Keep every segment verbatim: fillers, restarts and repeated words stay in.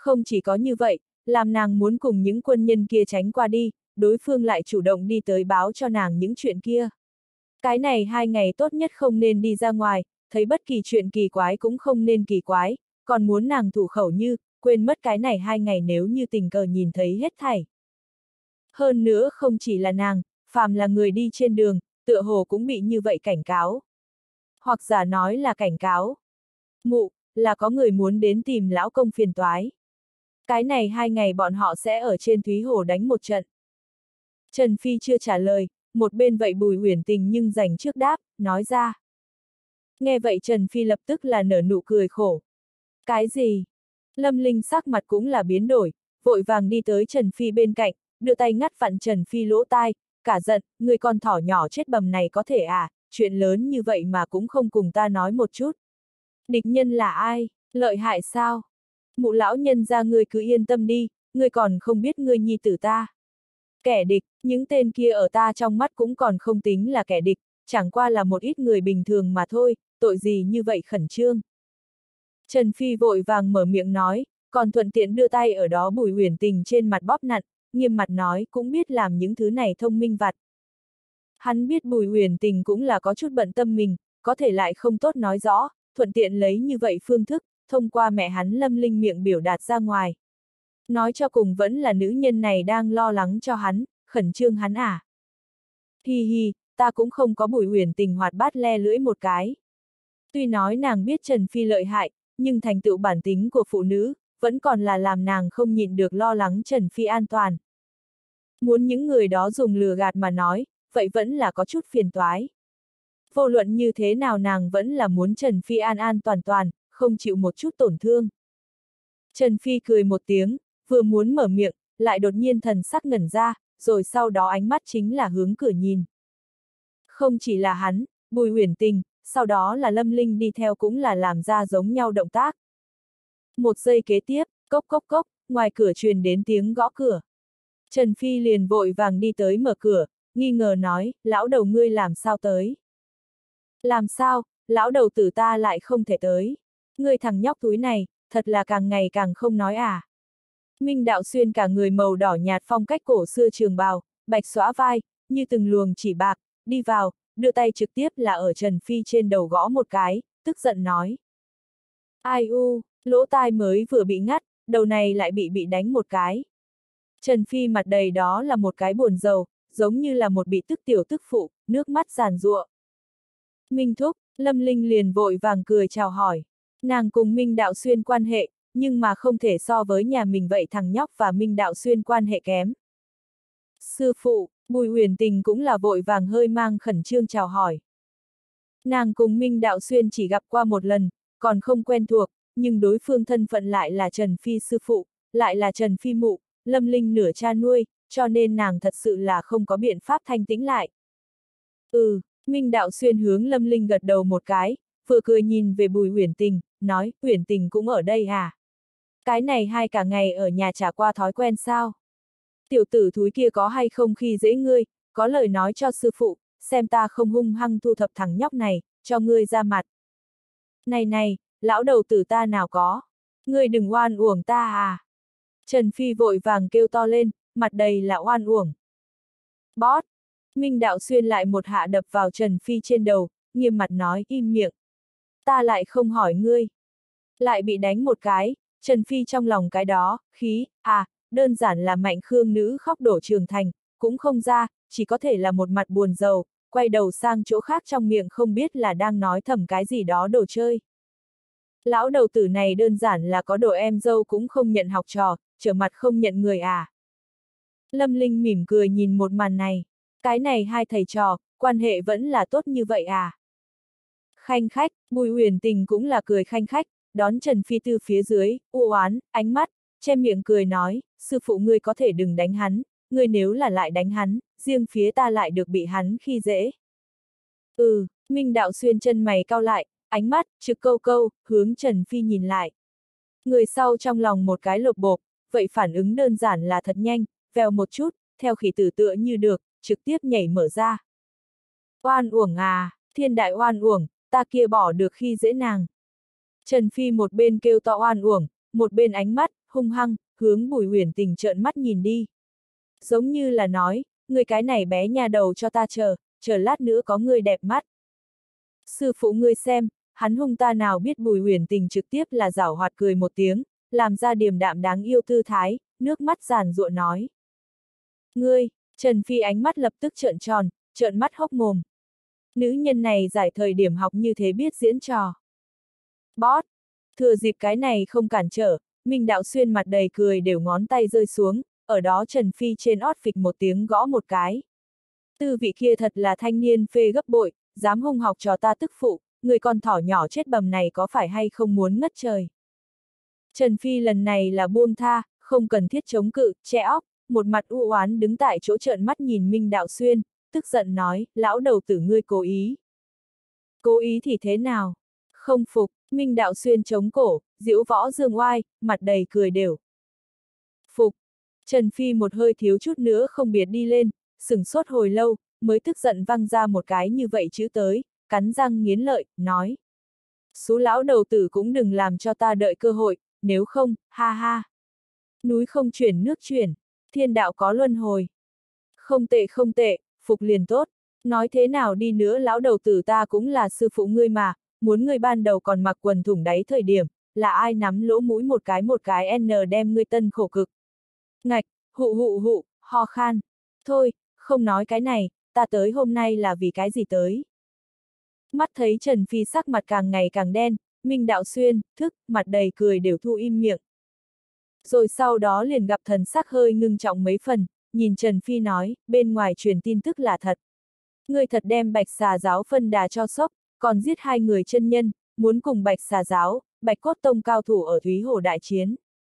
Không chỉ có như vậy, làm nàng muốn cùng những quân nhân kia tránh qua đi, đối phương lại chủ động đi tới báo cho nàng những chuyện kia. Cái này hai ngày tốt nhất không nên đi ra ngoài, thấy bất kỳ chuyện kỳ quái cũng không nên kỳ quái, còn muốn nàng thủ khẩu như, quên mất cái này hai ngày nếu như tình cờ nhìn thấy hết thảy. Hơn nữa không chỉ là nàng, phàm là người đi trên đường, tựa hồ cũng bị như vậy cảnh cáo. Hoặc giả nói là cảnh cáo. Mụ, là có người muốn đến tìm lão công phiền toái. Cái này hai ngày bọn họ sẽ ở trên Thúy Hồ đánh một trận. Trần Phi chưa trả lời, một bên vậy Bùi Uyển Tình nhưng dành trước đáp, nói ra. Nghe vậy Trần Phi lập tức là nở nụ cười khổ. Cái gì? Lâm Linh sắc mặt cũng là biến đổi, vội vàng đi tới Trần Phi bên cạnh, đưa tay ngắt vặn Trần Phi lỗ tai, cả giận, người con thỏ nhỏ chết bầm này có thể à, chuyện lớn như vậy mà cũng không cùng ta nói một chút. Địch nhân là ai? Lợi hại sao? Mụ lão nhân ra ngươi cứ yên tâm đi, ngươi còn không biết ngươi nhi tử ta. Kẻ địch, những tên kia ở ta trong mắt cũng còn không tính là kẻ địch, chẳng qua là một ít người bình thường mà thôi, tội gì như vậy khẩn trương. Trần Phi vội vàng mở miệng nói, còn thuận tiện đưa tay ở đó Bùi Uyển Tình trên mặt bóp nặn, nghiêm mặt nói cũng biết làm những thứ này thông minh vặt. Hắn biết Bùi Uyển Tình cũng là có chút bận tâm mình, có thể lại không tốt nói rõ, thuận tiện lấy như vậy phương thức, thông qua mẹ hắn Lâm Linh miệng biểu đạt ra ngoài. Nói cho cùng vẫn là nữ nhân này đang lo lắng cho hắn, khẩn trương hắn à. Hi hi, ta cũng không có Bùi Uyển Tình hoạt bát le lưỡi một cái. Tuy nói nàng biết Trần Phi lợi hại, nhưng thành tựu bản tính của phụ nữ, vẫn còn là làm nàng không nhịn được lo lắng Trần Phi an toàn. Muốn những người đó dùng lừa gạt mà nói, vậy vẫn là có chút phiền toái. Vô luận như thế nào nàng vẫn là muốn Trần Phi an an toàn toàn, không chịu một chút tổn thương. Trần Phi cười một tiếng, vừa muốn mở miệng, lại đột nhiên thần sắc ngẩn ra, rồi sau đó ánh mắt chính là hướng cửa nhìn. Không chỉ là hắn, Bùi Uyển Tình, sau đó là Lâm Linh đi theo cũng là làm ra giống nhau động tác. Một giây kế tiếp, cốc cốc cốc, ngoài cửa truyền đến tiếng gõ cửa. Trần Phi liền vội vàng đi tới mở cửa, nghi ngờ nói, lão đầu ngươi làm sao tới? Làm sao, lão đầu tử ta lại không thể tới? Ngươi thằng nhóc túi này, thật là càng ngày càng không nói à? Minh Đạo Xuyên cả người màu đỏ nhạt phong cách cổ xưa trường bào, bạch xõa vai, như từng luồng chỉ bạc, đi vào, đưa tay trực tiếp là ở Trần Phi trên đầu gõ một cái, tức giận nói. Ai u, lỗ tai mới vừa bị ngắt, đầu này lại bị bị đánh một cái. Trần Phi mặt đầy đó là một cái buồn rầu, giống như là một bị tức tiểu tức phụ, nước mắt giàn giụa. Minh Thúc, Lâm Linh liền vội vàng cười chào hỏi. Nàng cùng Minh Đạo Xuyên quan hệ, nhưng mà không thể so với nhà mình vậy thằng nhóc và Minh Đạo Xuyên quan hệ kém. Sư phụ, Bùi Uyển Tình cũng là vội vàng hơi mang khẩn trương chào hỏi. Nàng cùng Minh Đạo Xuyên chỉ gặp qua một lần, còn không quen thuộc, nhưng đối phương thân phận lại là Trần Phi sư phụ, lại là Trần Phi mụ, Lâm Linh nửa cha nuôi, cho nên nàng thật sự là không có biện pháp thanh tĩnh lại. Ừ, Minh Đạo Xuyên hướng Lâm Linh gật đầu một cái, vừa cười nhìn về Bùi Uyển Tình, nói, Uyển Tình cũng ở đây à? Cái này hai cả ngày ở nhà trả qua thói quen sao? Tiểu tử thúi kia có hay không khi dễ ngươi, có lời nói cho sư phụ, xem ta không hung hăng thu thập thằng nhóc này, cho ngươi ra mặt. Này này, lão đầu tử ta nào có, ngươi đừng oan uổng ta à. Trần Phi vội vàng kêu to lên, mặt đầy là oan uổng. Bót! Minh Đạo Xuyên lại một hạ đập vào Trần Phi trên đầu, nghiêm mặt nói im miệng. Ta lại không hỏi ngươi. Lại bị đánh một cái, Trần Phi trong lòng cái đó, khí, à, đơn giản là Mạnh Khương nữ khóc đổ trường thành, cũng không ra, chỉ có thể là một mặt buồn rầu, quay đầu sang chỗ khác trong miệng không biết là đang nói thầm cái gì đó đồ chơi. Lão đầu tử này đơn giản là có đồ em dâu cũng không nhận học trò, trở mặt không nhận người à. Lâm Linh mỉm cười nhìn một màn này, cái này hai thầy trò, quan hệ vẫn là tốt như vậy à. Khanh khách, Bùi Uyển Tình cũng là cười khanh khách, đón Trần Phi từ phía dưới, u oán, ánh mắt, che miệng cười nói, sư phụ ngươi có thể đừng đánh hắn, ngươi nếu là lại đánh hắn, riêng phía ta lại được bị hắn khi dễ. Ừ, Minh Đạo Xuyên chân mày cau lại, ánh mắt, trực câu câu, hướng Trần Phi nhìn lại. Người sau trong lòng một cái lột bộp, vậy phản ứng đơn giản là thật nhanh, vèo một chút, theo khỉ tử tựa như được, trực tiếp nhảy mở ra. Oan uổng à, thiên đại oan uổng, ta kia bỏ được khi dễ nàng. Trần Phi một bên kêu to oan uổng, một bên ánh mắt, hung hăng, hướng Bùi Huyền Tình trợn mắt nhìn đi. Giống như là nói, người cái này bé nhà đầu cho ta chờ, chờ lát nữa có người đẹp mắt. Sư phụ ngươi xem, hắn hung ta nào biết. Bùi Huyền Tình trực tiếp là giảo hoạt cười một tiếng, làm ra điềm đạm đáng yêu tư thái, nước mắt giàn giụa nói. Ngươi, Trần Phi ánh mắt lập tức trợn tròn, trợn mắt hốc mồm. Nữ nhân này giải thời điểm học như thế biết diễn trò. Bót! Thừa dịp cái này không cản trở, Minh Đạo Xuyên mặt đầy cười đều ngón tay rơi xuống, ở đó Trần Phi trên ót phịch một tiếng gõ một cái. Tư vị kia thật là thanh niên phê gấp bội, dám hung học trò ta tức phụ, người con thỏ nhỏ chết bầm này có phải hay không muốn ngất trời. Trần Phi lần này là buông tha, không cần thiết chống cự, che óc, một mặt u oán đứng tại chỗ trợn mắt nhìn Minh Đạo Xuyên, tức giận nói, lão đầu tử ngươi cố ý. Cố ý thì thế nào? Không phục, Minh Đạo Xuyên chống cổ, diễu võ dương oai, mặt đầy cười đều. Phục, Trần Phi một hơi thiếu chút nữa không biệt đi lên, sửng sốt hồi lâu, mới tức giận văng ra một cái như vậy chữ tới, cắn răng nghiến lợi, nói. Số lão đầu tử cũng đừng làm cho ta đợi cơ hội, nếu không, ha ha. Núi không chuyển nước chuyển, thiên đạo có luân hồi. Không tệ không tệ, phục liền tốt. Nói thế nào đi nữa lão đầu tử ta cũng là sư phụ ngươi mà, muốn ngươi ban đầu còn mặc quần thủng đáy thời điểm, là ai nắm lỗ mũi một cái một cái n đem ngươi tân khổ cực. Ngạch, hụ hụ hụ, ho khan. Thôi, không nói cái này, ta tới hôm nay là vì cái gì tới. Mắt thấy Trần Phi sắc mặt càng ngày càng đen, Minh Đạo Xuyên, thức, mặt đầy cười đều thu im miệng. Rồi sau đó liền gặp thần sắc hơi ngưng trọng mấy phần, nhìn Trần Phi nói, bên ngoài truyền tin tức là thật. Ngươi thật đem Bạch Xà Giáo phân đà cho sốc, còn giết hai người chân nhân, muốn cùng Bạch Xà Giáo, Bạch Cốt Tông cao thủ ở Thúy Hồ đại chiến.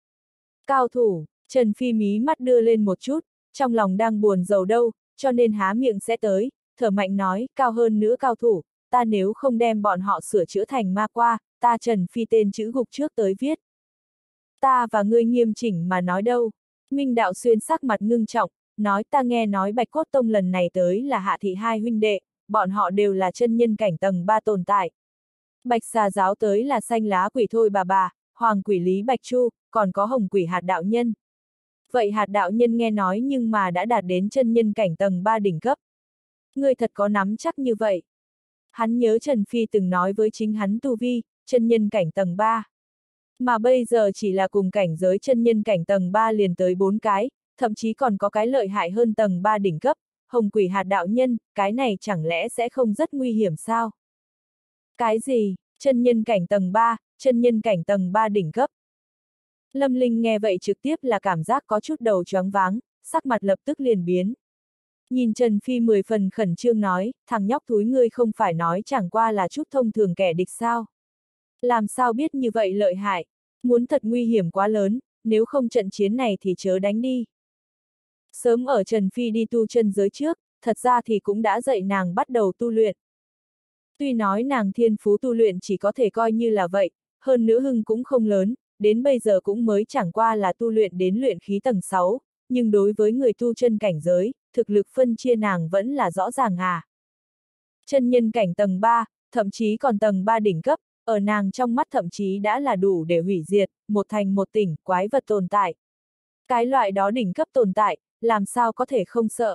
Cao thủ, Trần Phi mí mắt đưa lên một chút, trong lòng đang buồn rầu đâu, cho nên há miệng sẽ tới, thở mạnh nói, cao hơn nữa cao thủ, ta nếu không đem bọn họ sửa chữa thành ma qua, ta Trần Phi tên chữ gục trước tới viết. Ta và ngươi nghiêm chỉnh mà nói đâu. Minh Đạo Xuyên sắc mặt ngưng trọng, nói ta nghe nói Bạch Cốt Tông lần này tới là Hạ Thị hai huynh đệ, bọn họ đều là chân nhân cảnh tầng ba tồn tại. Bạch Xà Giáo tới là Xanh Lá Quỷ Thôi bà bà, Hoàng Quỷ Lý Bạch Chu, còn có Hồng Quỷ Hạt Đạo Nhân. Vậy Hạt Đạo Nhân nghe nói nhưng mà đã đạt đến chân nhân cảnh tầng ba đỉnh cấp. Ngươi thật có nắm chắc như vậy. Hắn nhớ Trần Phi từng nói với chính hắn tu vi, chân nhân cảnh tầng ba. Mà bây giờ chỉ là cùng cảnh giới chân nhân cảnh tầng ba liền tới bốn cái, thậm chí còn có cái lợi hại hơn tầng ba đỉnh cấp, Hồng Quỷ Hạt Đạo Nhân, cái này chẳng lẽ sẽ không rất nguy hiểm sao? Cái gì? Chân nhân cảnh tầng ba, chân nhân cảnh tầng ba đỉnh cấp. Lâm Linh nghe vậy trực tiếp là cảm giác có chút đầu choáng váng, sắc mặt lập tức liền biến. Nhìn Trần Phi mười phần khẩn trương nói, thằng nhóc thúi ngươi không phải nói chẳng qua là chút thông thường kẻ địch sao? Làm sao biết như vậy lợi hại? Muốn thật nguy hiểm quá lớn, nếu không trận chiến này thì chớ đánh đi. Sớm ở Trần Phi đi tu chân giới trước, thật ra thì cũng đã dạy nàng bắt đầu tu luyện. Tuy nói nàng thiên phú tu luyện chỉ có thể coi như là vậy, hơn nữa hưng cũng không lớn, đến bây giờ cũng mới chẳng qua là tu luyện đến luyện khí tầng sáu, nhưng đối với người tu chân cảnh giới, thực lực phân chia nàng vẫn là rõ ràng à. Chân nhân cảnh tầng ba, thậm chí còn tầng ba đỉnh cấp, ở nàng trong mắt thậm chí đã là đủ để hủy diệt, một thành một tỉnh, quái vật tồn tại. Cái loại đó đỉnh cấp tồn tại, làm sao có thể không sợ.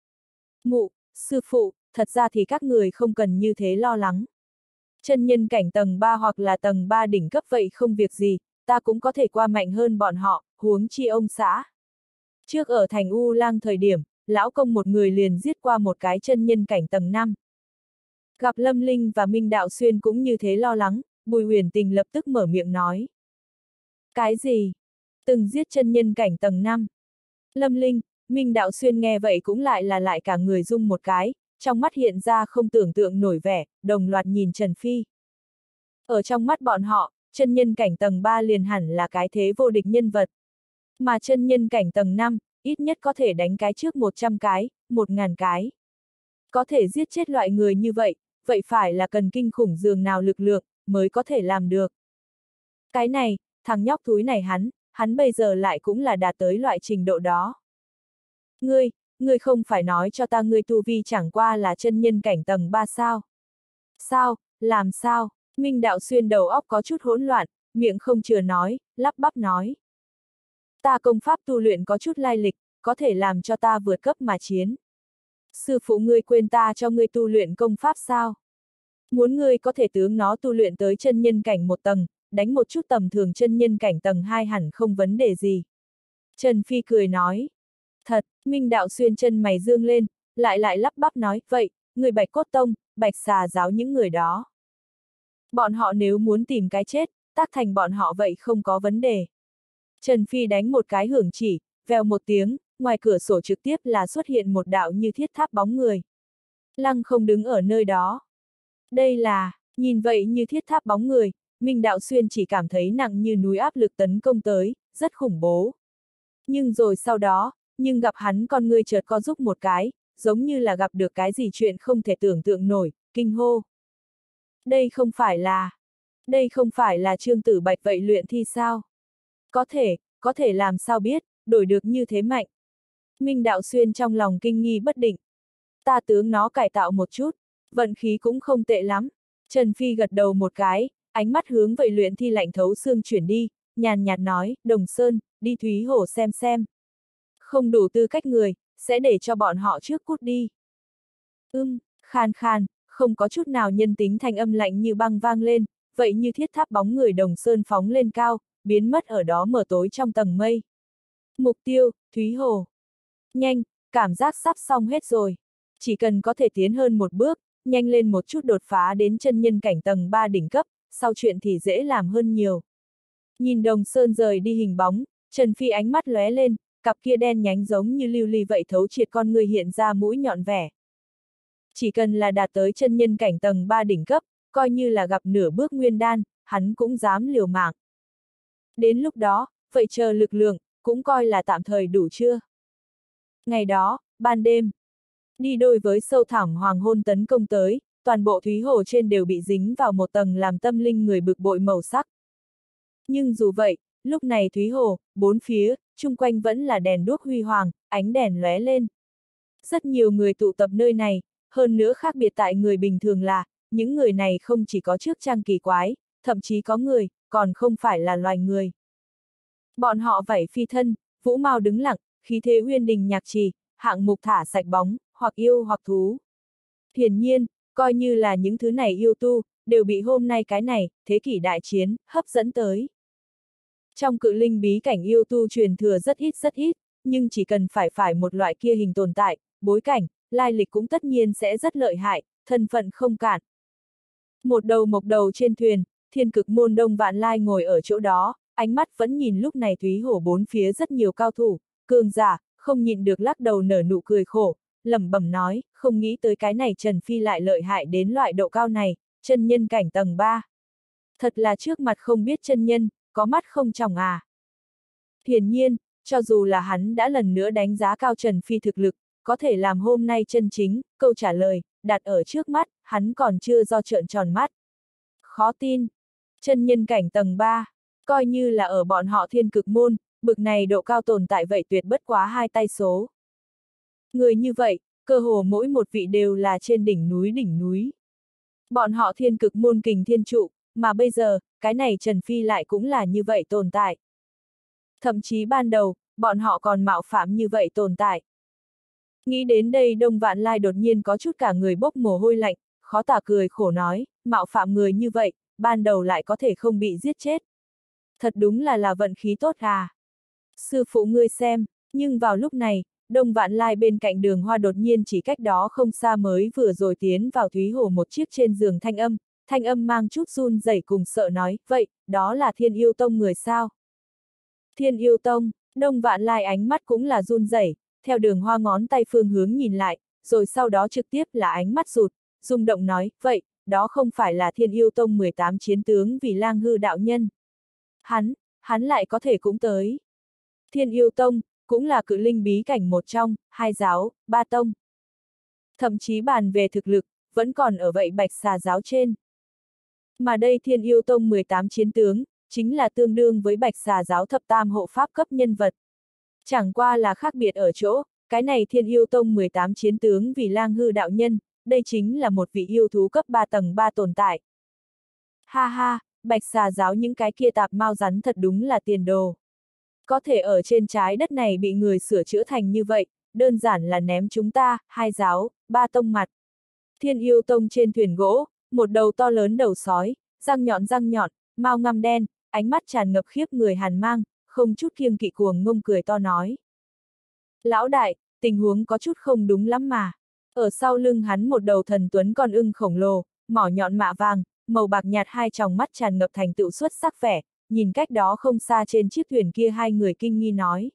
Mụ, sư phụ, thật ra thì các người không cần như thế lo lắng. Chân nhân cảnh tầng ba hoặc là tầng ba đỉnh cấp vậy không việc gì, ta cũng có thể qua mạnh hơn bọn họ, huống chi ông xã. Trước ở thành U Lang thời điểm, lão công một người liền giết qua một cái chân nhân cảnh tầng năm. Gặp Lâm Linh và Minh Đạo Xuyên cũng như thế lo lắng, Bùi Huyền Tình lập tức mở miệng nói. Cái gì? Từng giết chân nhân cảnh tầng năm. Lâm Linh, Minh Đạo Xuyên nghe vậy cũng lại là lại cả người rung một cái, trong mắt hiện ra không tưởng tượng nổi vẻ, đồng loạt nhìn Trần Phi. Ở trong mắt bọn họ, chân nhân cảnh tầng ba liền hẳn là cái thế vô địch nhân vật. Mà chân nhân cảnh tầng năm, ít nhất có thể đánh cái trước một trăm cái, một ngàn cái. Có thể giết chết loại người như vậy, vậy phải là cần kinh khủng dường nào lực lượng, mới có thể làm được. Cái này, thằng nhóc thúi này hắn, hắn bây giờ lại cũng là đạt tới loại trình độ đó. Ngươi, ngươi không phải nói cho ta ngươi tu vi chẳng qua là chân nhân cảnh tầng ba sao? Sao, làm sao? Minh Đạo Xuyên đầu óc có chút hỗn loạn, miệng không chừa nói, lắp bắp nói. ta công pháp tu luyện có chút lai lịch, có thể làm cho ta vượt cấp mà chiến. Sư phụ ngươi quên ta cho ngươi tu luyện công pháp sao? Muốn ngươi có thể tướng nó tu luyện tới chân nhân cảnh một tầng, đánh một chút tầm thường chân nhân cảnh tầng hai hẳn không vấn đề gì. Trần Phi cười nói. Thật, Minh Đạo Xuyên chân mày dương lên, lại lại lắp bắp nói, vậy, người Bạch Cốt Tông, Bạch Xà giáo những người đó. Bọn họ nếu muốn tìm cái chết, tác thành bọn họ vậy không có vấn đề. Trần Phi đánh một cái hưởng chỉ, vèo một tiếng, ngoài cửa sổ trực tiếp là xuất hiện một đạo như thiết tháp bóng người. Lăng không đứng ở nơi đó. Đây là, nhìn vậy như thiết tháp bóng người, Minh Đạo Xuyên chỉ cảm thấy nặng như núi áp lực tấn công tới, rất khủng bố. Nhưng rồi sau đó, nhưng gặp hắn con ngươi chợt co rúm một cái, giống như là gặp được cái gì chuyện không thể tưởng tượng nổi, kinh hô. Đây không phải là, đây không phải là Trương Tử Bạch vậy luyện thi sao? Có thể, có thể làm sao biết, đổi được như thế mạnh. Minh Đạo Xuyên trong lòng kinh nghi bất định. Ta tướng nó cải tạo một chút, vận khí cũng không tệ lắm. Trần Phi gật đầu một cái, ánh mắt hướng vậy luyện thi lạnh thấu xương chuyển đi, nhàn nhạt nói, Đồng Sơn, đi Thúy Hổ xem xem. Không đủ tư cách người, sẽ để cho bọn họ trước cút đi. Ưm, khan khan, không có chút nào nhân tính thanh âm lạnh như băng vang lên, vậy như thiết tháp bóng người Đồng Sơn phóng lên cao, biến mất ở đó mờ tối trong tầng mây. Mục tiêu, Thúy Hồ. Nhanh, cảm giác sắp xong hết rồi. Chỉ cần có thể tiến hơn một bước, nhanh lên một chút đột phá đến chân nhân cảnh tầng ba đỉnh cấp, sau chuyện thì dễ làm hơn nhiều. Nhìn Đồng Sơn rời đi hình bóng, Trần Phi ánh mắt lóe lên, cặp kia đen nhánh giống như lưu ly vậy thấu triệt con người hiện ra mũi nhọn vẻ. Chỉ cần là đạt tới chân nhân cảnh tầng ba đỉnh cấp, coi như là gặp nửa bước nguyên đan, hắn cũng dám liều mạng. Đến lúc đó, vậy chờ lực lượng, cũng coi là tạm thời đủ chưa? Ngày đó, ban đêm, đi đôi với sâu thẳm hoàng hôn tấn công tới, toàn bộ Thúy Hồ trên đều bị dính vào một tầng làm tâm linh người bực bội màu sắc. Nhưng dù vậy, lúc này Thúy Hồ, bốn phía, chung quanh vẫn là đèn đuốc huy hoàng, ánh đèn lóe lên. Rất nhiều người tụ tập nơi này, hơn nữa khác biệt tại người bình thường là, những người này không chỉ có trước trang kỳ quái, thậm chí có người, còn không phải là loài người. Bọn họ vảy phi thân, vũ mao đứng lặng, khí thế uyên đình nhạc trì, hạng mục thả sạch bóng, hoặc yêu hoặc thú. Hiển nhiên, coi như là những thứ này yêu tu, đều bị hôm nay cái này, thế kỷ đại chiến, hấp dẫn tới. Trong cự linh bí cảnh yêu tu truyền thừa rất ít rất ít, nhưng chỉ cần phải phải một loại kia hình tồn tại, bối cảnh, lai lịch cũng tất nhiên sẽ rất lợi hại, thân phận không cản. Một đầu mộc đầu trên thuyền, Thiên Cực Môn Đông Vạn Lai ngồi ở chỗ đó, ánh mắt vẫn nhìn lúc này Thúy Hổ bốn phía rất nhiều cao thủ, cường giả, không nhịn được lắc đầu nở nụ cười khổ, lẩm bẩm nói, không nghĩ tới cái này Trần Phi lại lợi hại đến loại độ cao này, chân nhân cảnh tầng ba. Thật là trước mặt không biết chân nhân, có mắt không tròng à. Hiển nhiên, cho dù là hắn đã lần nữa đánh giá cao Trần Phi thực lực, có thể làm hôm nay chân chính, câu trả lời, đặt ở trước mắt, hắn còn chưa do trợn tròn mắt. Khó tin. Chân nhân cảnh tầng ba, coi như là ở bọn họ Thiên Cực Môn, bực này độ cao tồn tại vậy tuyệt bất quá hai tay số. Người như vậy, cơ hồ mỗi một vị đều là trên đỉnh núi đỉnh núi. Bọn họ Thiên Cực Môn kình thiên trụ, mà bây giờ, cái này Trần Phi lại cũng là như vậy tồn tại. Thậm chí ban đầu, bọn họ còn mạo phạm như vậy tồn tại. Nghĩ đến đây Đông Vạn Lai đột nhiên có chút cả người bốc mồ hôi lạnh, khó tả cười khổ nói, mạo phạm người như vậy, ban đầu lại có thể không bị giết chết. Thật đúng là là vận khí tốt à. Sư phụ ngươi xem, nhưng vào lúc này, Đông Vạn Lai bên cạnh Đường Hoa đột nhiên chỉ cách đó không xa mới vừa rồi tiến vào Thúy Hồ một chiếc trên giường thanh âm, thanh âm mang chút run rẩy cùng sợ nói, vậy, đó là Thiên Yêu Tông người sao? Thiên Yêu Tông, Đông Vạn Lai ánh mắt cũng là run rẩy, theo Đường Hoa ngón tay phương hướng nhìn lại, rồi sau đó trực tiếp là ánh mắt rụt, rung động nói, vậy, đó không phải là Thiên Yêu Tông mười tám chiến tướng vì Lang Hư đạo nhân. Hắn, hắn lại có thể cũng tới. Thiên Yêu Tông, cũng là cự linh bí cảnh một trong, hai giáo, ba tông. Thậm chí bàn về thực lực, vẫn còn ở vậy Bạch Xà giáo trên. Mà đây Thiên Yêu Tông mười tám chiến tướng, chính là tương đương với Bạch Xà giáo thập tam hộ pháp cấp nhân vật. Chẳng qua là khác biệt ở chỗ, cái này Thiên Yêu Tông mười tám chiến tướng vì Lang Hư đạo nhân, đây chính là một vị yêu thú cấp ba tầng ba tồn tại. Ha ha, Bạch Xà giáo những cái kia tạp mau rắn thật đúng là tiền đồ. Có thể ở trên trái đất này bị người sửa chữa thành như vậy, đơn giản là ném chúng ta, hai giáo, ba tông mặt. Thiên Yêu Tông trên thuyền gỗ, một đầu to lớn đầu sói, răng nhọn răng nhọn, mao ngăm đen, ánh mắt tràn ngập khiếp người hàn mang, không chút kiêng kỵ cuồng ngông cười to nói. Lão đại, tình huống có chút không đúng lắm mà. Ở sau lưng hắn một đầu thần tuấn con ưng khổng lồ, mỏ nhọn mạ vàng, màu bạc nhạt hai tròng mắt tràn ngập thành tựu xuất sắc vẻ, nhìn cách đó không xa trên chiếc thuyền kia hai người kinh nghi nói.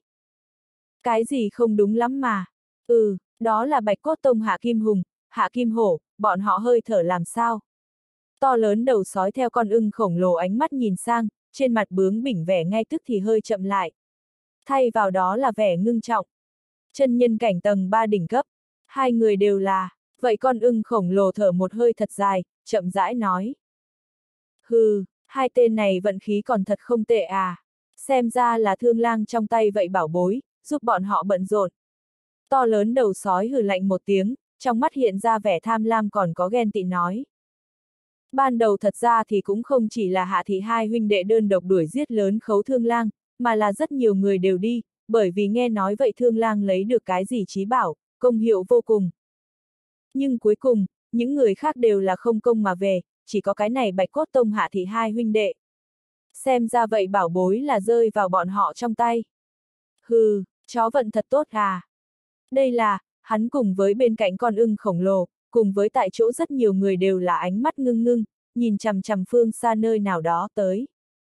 Cái gì không đúng lắm mà? Ừ, đó là Bạch Cốt Tông Hạ Kim Hùng, Hạ Kim Hổ, bọn họ hơi thở làm sao? To lớn đầu sói theo con ưng khổng lồ ánh mắt nhìn sang, trên mặt bướng bỉnh vẻ ngay tức thì hơi chậm lại. Thay vào đó là vẻ ngưng trọng. Chân nhân cảnh tầng ba đỉnh cấp, hai người đều là, vậy con ưng khổng lồ thở một hơi thật dài, chậm rãi nói. Hừ, hai tên này vận khí còn thật không tệ à, xem ra là thương lang trong tay vậy bảo bối, giúp bọn họ bận rộn. To lớn đầu sói hừ lạnh một tiếng, trong mắt hiện ra vẻ tham lam còn có ghen tị nói. Ban đầu thật ra thì cũng không chỉ là Hạ thị hai huynh đệ đơn độc đuổi giết lớn khấu thương lang, mà là rất nhiều người đều đi, bởi vì nghe nói vậy thương lang lấy được cái gì trí bảo, công hiệu vô cùng. Nhưng cuối cùng, những người khác đều là không công mà về, chỉ có cái này Bạch Cốt Tông Hạ thị hai huynh đệ. Xem ra vậy bảo bối là rơi vào bọn họ trong tay. Hừ, chó vận thật tốt à. Đây là, hắn cùng với bên cạnh con ưng khổng lồ, cùng với tại chỗ rất nhiều người đều là ánh mắt ngưng ngưng, nhìn chằm chằm phương xa nơi nào đó tới.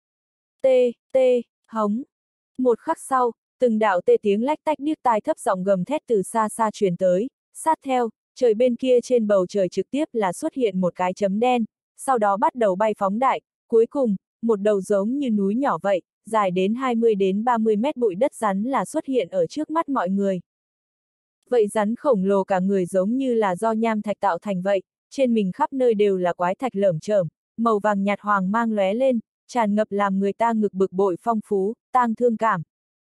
Tê, tê, hống. Một khắc sau, từng đạo tê tiếng lách tách điếc tai thấp giọng gầm thét từ xa xa truyền tới, sát theo, trời bên kia trên bầu trời trực tiếp là xuất hiện một cái chấm đen, sau đó bắt đầu bay phóng đại, cuối cùng, một đầu giống như núi nhỏ vậy, dài đến hai mươi đến ba mươi mét bụi đất rắn là xuất hiện ở trước mắt mọi người. Vậy rắn khổng lồ cả người giống như là do nham thạch tạo thành vậy, trên mình khắp nơi đều là quái thạch lởm chởm, màu vàng nhạt hoàng mang lóe lên, tràn ngập làm người ta ngực bực bội phong phú, tang thương cảm.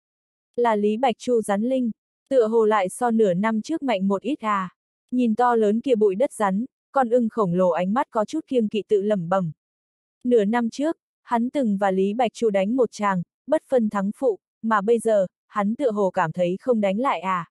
Là Lý Bạch Chu rắn linh, tựa hồ lại so nửa năm trước mạnh một ít à. Nhìn to lớn kia bụi đất rắn, con ưng khổng lồ ánh mắt có chút kiêng kỵ tự lẩm bẩm. Nửa năm trước, hắn từng và Lý Bạch Chu đánh một tràng, bất phân thắng phụ, mà bây giờ, hắn tựa hồ cảm thấy không đánh lại à.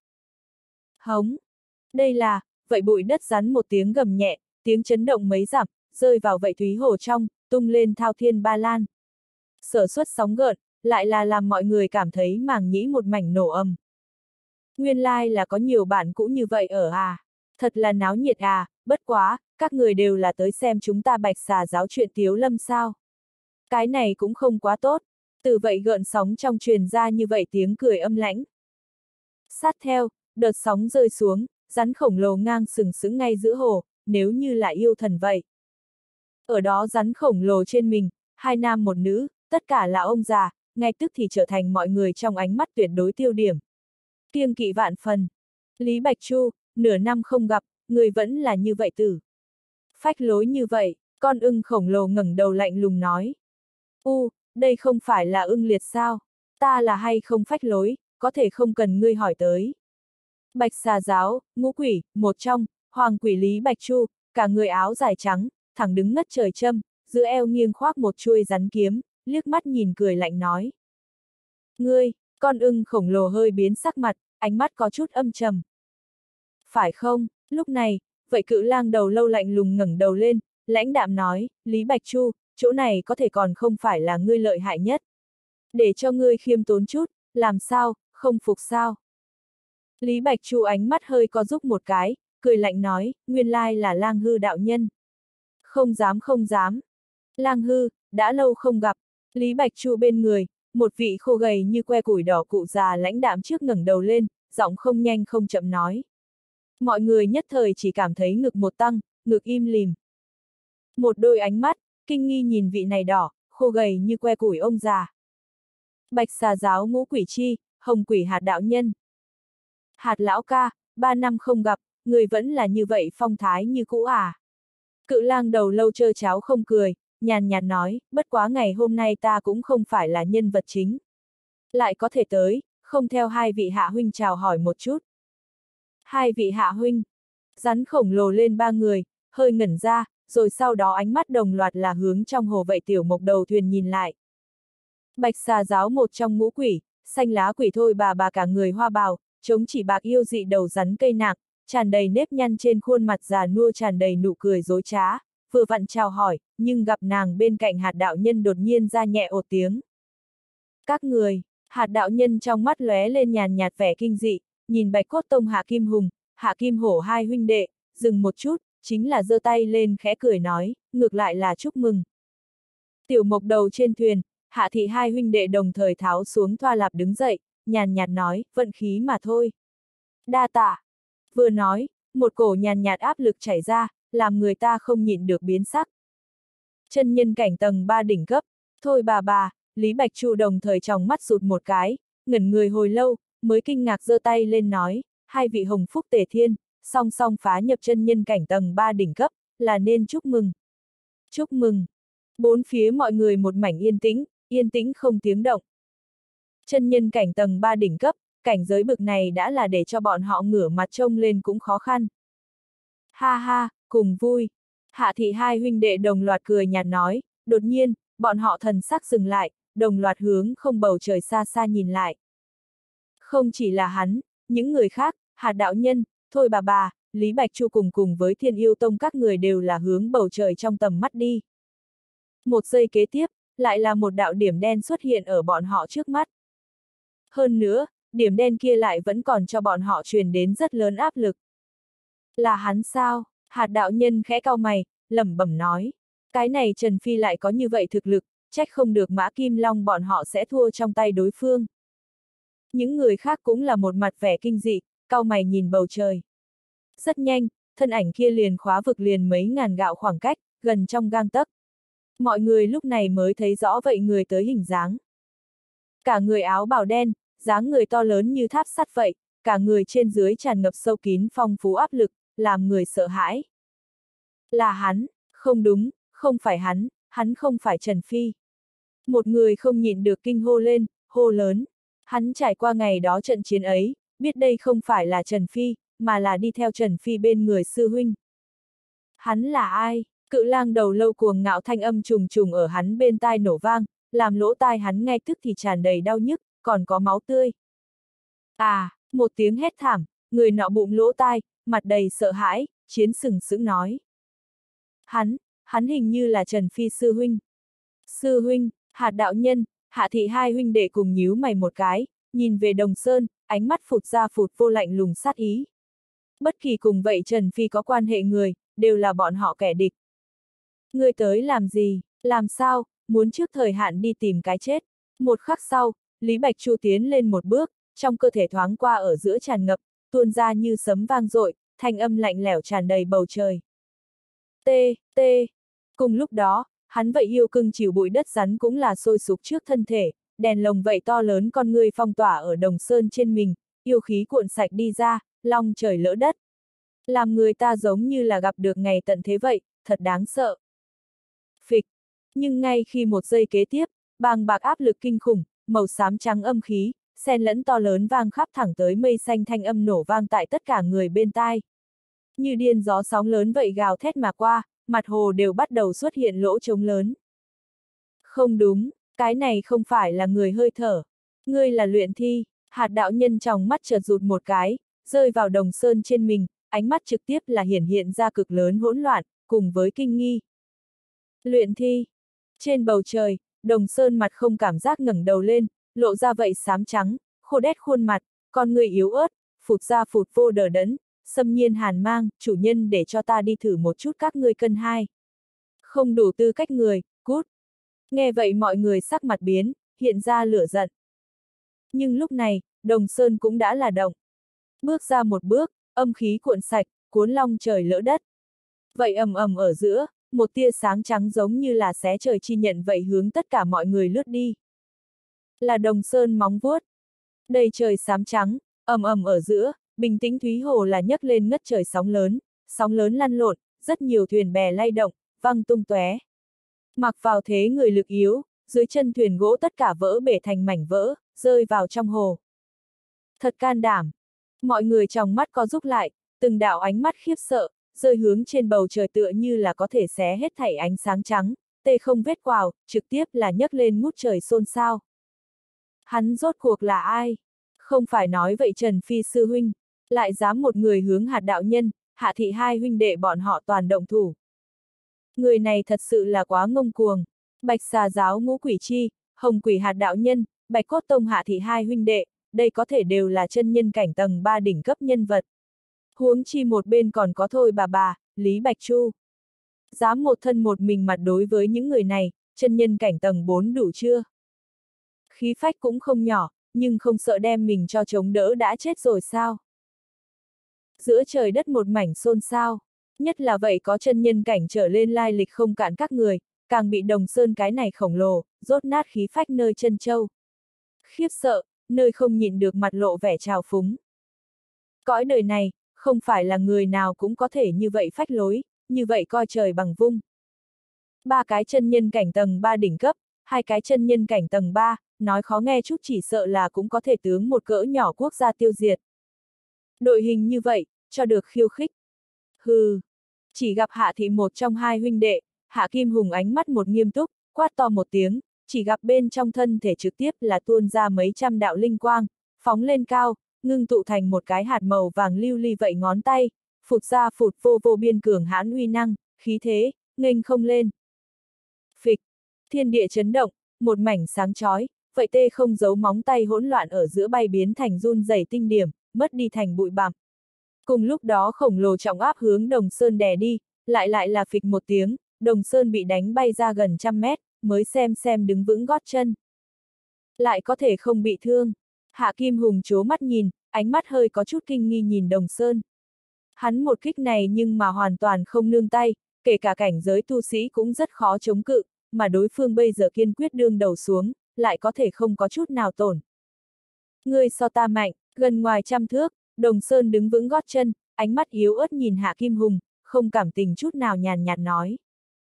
Hống! Đây là, vậy bụi đất rắn một tiếng gầm nhẹ, tiếng chấn động mấy dặm, rơi vào vậy thúy hồ trong, tung lên thao thiên ba lan. Sở xuất sóng gợn, lại là làm mọi người cảm thấy màng nhĩ một mảnh nổ ầm. Nguyên lai là có nhiều bạn cũ như vậy ở à. Thật là náo nhiệt à, bất quá, các người đều là tới xem chúng ta Bạch Xà giáo chuyện Tiếu Lâm sao. Cái này cũng không quá tốt, từ vậy gợn sóng trong truyền ra như vậy tiếng cười âm lãnh. Sát theo, đợt sóng rơi xuống, rắn khổng lồ ngang sừng sững ngay giữa hồ, nếu như là yêu thần vậy. Ở đó rắn khổng lồ trên mình, hai nam một nữ, tất cả là ông già, ngay tức thì trở thành mọi người trong ánh mắt tuyệt đối tiêu điểm. Kiêng kỵ vạn phần. Lý Bạch Chu, nửa năm không gặp, người vẫn là như vậy tử. Phách lối như vậy, con ưng khổng lồ ngẩng đầu lạnh lùng nói. U, đây không phải là ưng liệt sao? Ta là hay không phách lối, có thể không cần ngươi hỏi tới. Bạch Xà giáo, ngũ quỷ, một trong, hoàng quỷ Lý Bạch Chu, cả người áo dài trắng, thẳng đứng ngất trời châm, giữa eo nghiêng khoác một chuôi rắn kiếm, liếc mắt nhìn cười lạnh nói. Ngươi, con ưng khổng lồ hơi biến sắc mặt, ánh mắt có chút âm trầm. Phải không, lúc này, vậy cự lang đầu lâu lạnh lùng ngẩng đầu lên, lãnh đạm nói, Lý Bạch Chu, chỗ này có thể còn không phải là ngươi lợi hại nhất. Để cho ngươi khiêm tốn chút, làm sao, không phục sao? Lý Bạch Chu ánh mắt hơi co rúc một cái, cười lạnh nói, nguyên lai là Lang Hư đạo nhân. Không dám không dám. Lang Hư, đã lâu không gặp. Lý Bạch Chu bên người, một vị khô gầy như que củi đỏ cụ già lãnh đạm trước ngẩng đầu lên, giọng không nhanh không chậm nói. Mọi người nhất thời chỉ cảm thấy ngực một tăng, ngực im lìm. Một đôi ánh mắt, kinh nghi nhìn vị này đỏ, khô gầy như que củi ông già. Bạch Xà giáo ngũ quỷ chi, hồng quỷ hạt đạo nhân. Hạt lão ca, ba năm không gặp, người vẫn là như vậy phong thái như cũ à. Cự lang đầu lâu trơ cháo không cười, nhàn nhạt nói, bất quá ngày hôm nay ta cũng không phải là nhân vật chính. Lại có thể tới, không theo hai vị hạ huynh chào hỏi một chút. Hai vị hạ huynh, rắn khổng lồ lên ba người, hơi ngẩn ra, rồi sau đó ánh mắt đồng loạt là hướng trong hồ vậy tiểu mộc đầu thuyền nhìn lại. Bạch Xà giáo một trong ngũ quỷ, xanh lá quỷ thôi bà bà cả người hoa bào, trống chỉ bạc yêu dị đầu rắn cây nạc, tràn đầy nếp nhăn trên khuôn mặt già nua tràn đầy nụ cười dối trá, vừa vặn chào hỏi, nhưng gặp nàng bên cạnh hạt đạo nhân đột nhiên ra nhẹ ột tiếng. Các người, hạt đạo nhân trong mắt lóe lên nhàn nhạt vẻ kinh dị, nhìn Bạch Cốt Tông Hạ Kim Hùng, Hạ Kim Hổ hai huynh đệ, dừng một chút, chính là giơ tay lên khẽ cười nói, ngược lại là chúc mừng. Tiểu Mộc đầu trên thuyền, Hạ Thị hai huynh đệ đồng thời tháo xuống thoa lạp đứng dậy, nhàn nhạt nói, vận khí mà thôi. Đa tạ. Vừa nói, một cổ nhàn nhạt áp lực chảy ra, làm người ta không nhịn được biến sắc. Chân nhân cảnh tầng ba đỉnh cấp, thôi bà bà, Lý Bạch Chu đồng thời trong mắt rụt một cái, ngẩn người hồi lâu, mới kinh ngạc giơ tay lên nói, hai vị hồng phúc tề thiên, song song phá nhập chân nhân cảnh tầng ba đỉnh cấp, là nên chúc mừng. Chúc mừng. Bốn phía mọi người một mảnh yên tĩnh, yên tĩnh không tiếng động. Chân nhân cảnh tầng ba đỉnh cấp, cảnh giới bực này đã là để cho bọn họ ngửa mặt trông lên cũng khó khăn. Ha ha, cùng vui. Hạ Thị hai huynh đệ đồng loạt cười nhạt nói, đột nhiên, bọn họ thần sắc dừng lại, đồng loạt hướng không bầu trời xa xa nhìn lại. Không chỉ là hắn, những người khác, Hạt đạo nhân, thôi bà bà, Lý Bạch Chu cùng cùng với Thiên Yêu Tông các người đều là hướng bầu trời trong tầm mắt đi. Một giây kế tiếp, lại là một đạo điểm đen xuất hiện ở bọn họ trước mắt. Hơn nữa, điểm đen kia lại vẫn còn cho bọn họ truyền đến rất lớn áp lực. Là hắn sao? Hạt đạo nhân khẽ cau mày, lẩm bẩm nói. Cái này Trần Phi lại có như vậy thực lực, trách không được Mã Kim Long bọn họ sẽ thua trong tay đối phương. Những người khác cũng là một mặt vẻ kinh dị, cau mày nhìn bầu trời. Rất nhanh, thân ảnh kia liền khóa vực liền mấy ngàn gạo khoảng cách, gần trong gang tấc. Mọi người lúc này mới thấy rõ vậy người tới hình dáng. Cả người áo bào đen, dáng người to lớn như tháp sắt vậy, cả người trên dưới tràn ngập sâu kín phong phú áp lực, làm người sợ hãi. Là hắn, không đúng, không phải hắn, hắn không phải Trần Phi. Một người không nhịn được kinh hô lên, hô lớn. Hắn trải qua ngày đó trận chiến ấy, biết đây không phải là Trần Phi, mà là đi theo Trần Phi bên người sư huynh. Hắn là ai? Cự lang đầu lâu cuồng ngạo thanh âm trùng trùng ở hắn bên tai nổ vang, làm lỗ tai hắn ngay tức thì tràn đầy đau nhức, còn có máu tươi. À, một tiếng hét thảm, người nọ bụng lỗ tai, mặt đầy sợ hãi, chiến sừng sững nói. Hắn, hắn hình như là Trần Phi sư huynh. Sư huynh, Hạt đạo nhân, Hạ Thị hai huynh đệ cùng nhíu mày một cái, nhìn về Đồng Sơn, ánh mắt phụt ra phụt vô lạnh lùng sát ý. Bất kỳ cùng vậy Trần Phi có quan hệ người, đều là bọn họ kẻ địch. Ngươi tới làm gì, làm sao, muốn trước thời hạn đi tìm cái chết. Một khắc sau, Lý Bạch Chu tiến lên một bước, trong cơ thể thoáng qua ở giữa tràn ngập, tuôn ra như sấm vang dội, thanh âm lạnh lẽo tràn đầy bầu trời. Tê, tê. Cùng lúc đó, hắn vậy yêu cưng chịu bụi đất rắn cũng là sôi sục trước thân thể, đèn lồng vậy to lớn con người phong tỏa ở Đồng Sơn trên mình, yêu khí cuộn sạch đi ra, long trời lỡ đất. Làm người ta giống như là gặp được ngày tận thế vậy, thật đáng sợ. Phịch. Nhưng ngay khi một giây kế tiếp, bàng bạc áp lực kinh khủng, màu xám trắng âm khí, xen lẫn to lớn vang khắp thẳng tới mây xanh thanh âm nổ vang tại tất cả người bên tai. Như điên gió sóng lớn vậy gào thét mà qua, mặt hồ đều bắt đầu xuất hiện lỗ trống lớn. Không đúng, cái này không phải là người hơi thở. Ngươi là luyện thi. Hạt đạo nhân trong mắt chợt rụt một cái, rơi vào Đồng Sơn trên mình, ánh mắt trực tiếp là hiển hiện ra cực lớn hỗn loạn, cùng với kinh nghi. Luyện thi. Trên bầu trời, Đồng Sơn mặt không cảm giác ngẩng đầu lên, lộ ra vậy xám trắng, khô đét khuôn mặt, con người yếu ớt, phụt ra phụt vô đờ đẫn, xâm nhiên hàn mang, chủ nhân để cho ta đi thử một chút các ngươi cân hai. Không đủ tư cách người, cút. Nghe vậy mọi người sắc mặt biến, hiện ra lửa giận. Nhưng lúc này, Đồng Sơn cũng đã là động. Bước ra một bước, âm khí cuộn sạch, cuốn long trời lỡ đất. Vậy ầm ầm ở giữa, một tia sáng trắng giống như là xé trời chi nhận vậy hướng tất cả mọi người lướt đi. Là Đồng Sơn móng vuốt. Đầy trời xám trắng, ầm ầm ở giữa, bình tĩnh thúy hồ là nhấc lên ngất trời sóng lớn, sóng lớn lăn lộn, rất nhiều thuyền bè lay động, văng tung tóe. Mặc vào thế người lực yếu, dưới chân thuyền gỗ tất cả vỡ bể thành mảnh vỡ, rơi vào trong hồ. Thật can đảm. Mọi người trong mắt co rúm lại, từng đạo ánh mắt khiếp sợ, rơi hướng trên bầu trời tựa như là có thể xé hết thảy ánh sáng trắng, tê không vết quào, trực tiếp là nhấc lên ngút trời xôn xao. Hắn rốt cuộc là ai? Không phải nói vậy Trần Phi sư huynh, lại dám một người hướng Hạt đạo nhân, Hạ thị hai huynh đệ bọn họ toàn động thủ. Người này thật sự là quá ngông cuồng. Bạch xà giáo ngũ quỷ chi, hồng quỷ Hạt đạo nhân, bạch cốt tông Hạ thị hai huynh đệ, đây có thể đều là chân nhân cảnh tầng ba đỉnh cấp nhân vật. Huống chi một bên còn có thôi bà bà, Lý Bạch Chu. Dám một thân một mình mặt đối với những người này, chân nhân cảnh tầng bốn đủ chưa? Khí phách cũng không nhỏ, nhưng không sợ đem mình cho chống đỡ đã chết rồi sao? Giữa trời đất một mảnh xôn xao, nhất là vậy có chân nhân cảnh trở lên lai lịch không cạn các người, càng bị Đồng Sơn cái này khổng lồ, rốt nát khí phách nơi chân châu. Khiếp sợ, nơi không nhịn được mặt lộ vẻ trào phúng. Cõi đời này, không phải là người nào cũng có thể như vậy phách lối, như vậy coi trời bằng vung. Ba cái chân nhân cảnh tầng ba đỉnh cấp, hai cái chân nhân cảnh tầng ba, nói khó nghe chút chỉ sợ là cũng có thể tướng một cỡ nhỏ quốc gia tiêu diệt. Đội hình như vậy, cho được khiêu khích. Hừ, chỉ gặp Hạ thị một trong hai huynh đệ, Hạ Kim Hùng ánh mắt một nghiêm túc, quát to một tiếng, chỉ gặp bên trong thân thể trực tiếp là tuôn ra mấy trăm đạo linh quang, phóng lên cao, ngưng tụ thành một cái hạt màu vàng lưu ly vậy ngón tay, phụt ra phụt vô vô biên cường hãn uy năng, khí thế, nghênh không lên. Phịch, thiên địa chấn động, một mảnh sáng chói, vậy tê không giấu móng tay hỗn loạn ở giữa bay biến thành run rẩy tinh điểm, mất đi thành bụi bặm. Cùng lúc đó khổng lồ trọng áp hướng Đồng Sơn đè đi, lại lại là phịch một tiếng, Đồng Sơn bị đánh bay ra gần trăm mét, mới xem xem đứng vững gót chân. Lại có thể không bị thương. Hạ Kim Hùng chố mắt nhìn, ánh mắt hơi có chút kinh nghi nhìn Đồng Sơn. Hắn một kích này nhưng mà hoàn toàn không nương tay, kể cả cảnh giới tu sĩ cũng rất khó chống cự, mà đối phương bây giờ kiên quyết đương đầu xuống, lại có thể không có chút nào tổn. Ngươi so ta mạnh, gần ngoài trăm thước, Đồng Sơn đứng vững gót chân, ánh mắt yếu ớt nhìn Hạ Kim Hùng, không cảm tình chút nào nhàn nhạt nói.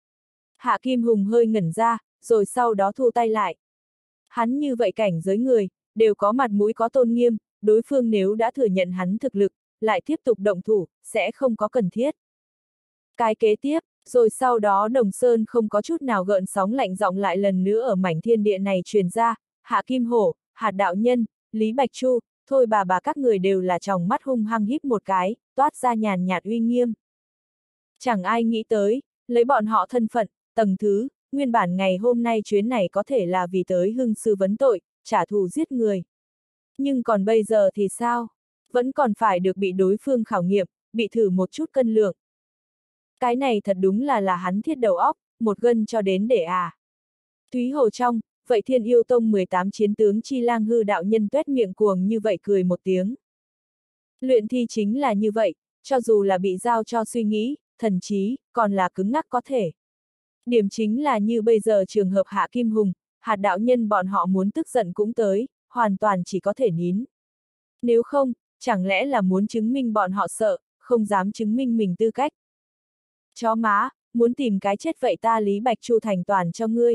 Hạ Kim Hùng hơi ngẩn ra, rồi sau đó thu tay lại. Hắn như vậy cảnh giới người, đều có mặt mũi có tôn nghiêm, đối phương nếu đã thừa nhận hắn thực lực, lại tiếp tục động thủ, sẽ không có cần thiết. Cái kế tiếp, rồi sau đó Đồng Sơn không có chút nào gợn sóng lạnh giọng lại lần nữa ở mảnh thiên địa này truyền ra, Hạ Kim Hổ, Hạt đạo nhân, Lý Bạch Chu, thôi bà bà các người đều là tròng mắt hung hăng híp một cái, toát ra nhàn nhạt uy nghiêm. Chẳng ai nghĩ tới, lấy bọn họ thân phận, tầng thứ, nguyên bản ngày hôm nay chuyến này có thể là vì tới hưng sư vấn tội, trả thù giết người. Nhưng còn bây giờ thì sao? Vẫn còn phải được bị đối phương khảo nghiệm, bị thử một chút cân lượng. Cái này thật đúng là là hắn thiết đầu óc, một gân cho đến để à. Thúy Hồ trong, vậy Thiên Yêu Tông mười tám chiến tướng Chi Lang hư đạo nhân tuét miệng cuồng như vậy cười một tiếng. Luyện thi chính là như vậy, cho dù là bị giao cho suy nghĩ, thần trí, còn là cứng ngắc có thể. Điểm chính là như bây giờ trường hợp Hạ Kim Hùng, Hạt đạo nhân bọn họ muốn tức giận cũng tới, hoàn toàn chỉ có thể nín. Nếu không, chẳng lẽ là muốn chứng minh bọn họ sợ, không dám chứng minh mình tư cách. Chó má, muốn tìm cái chết vậy ta Lý Bạch Chu thành toàn cho ngươi.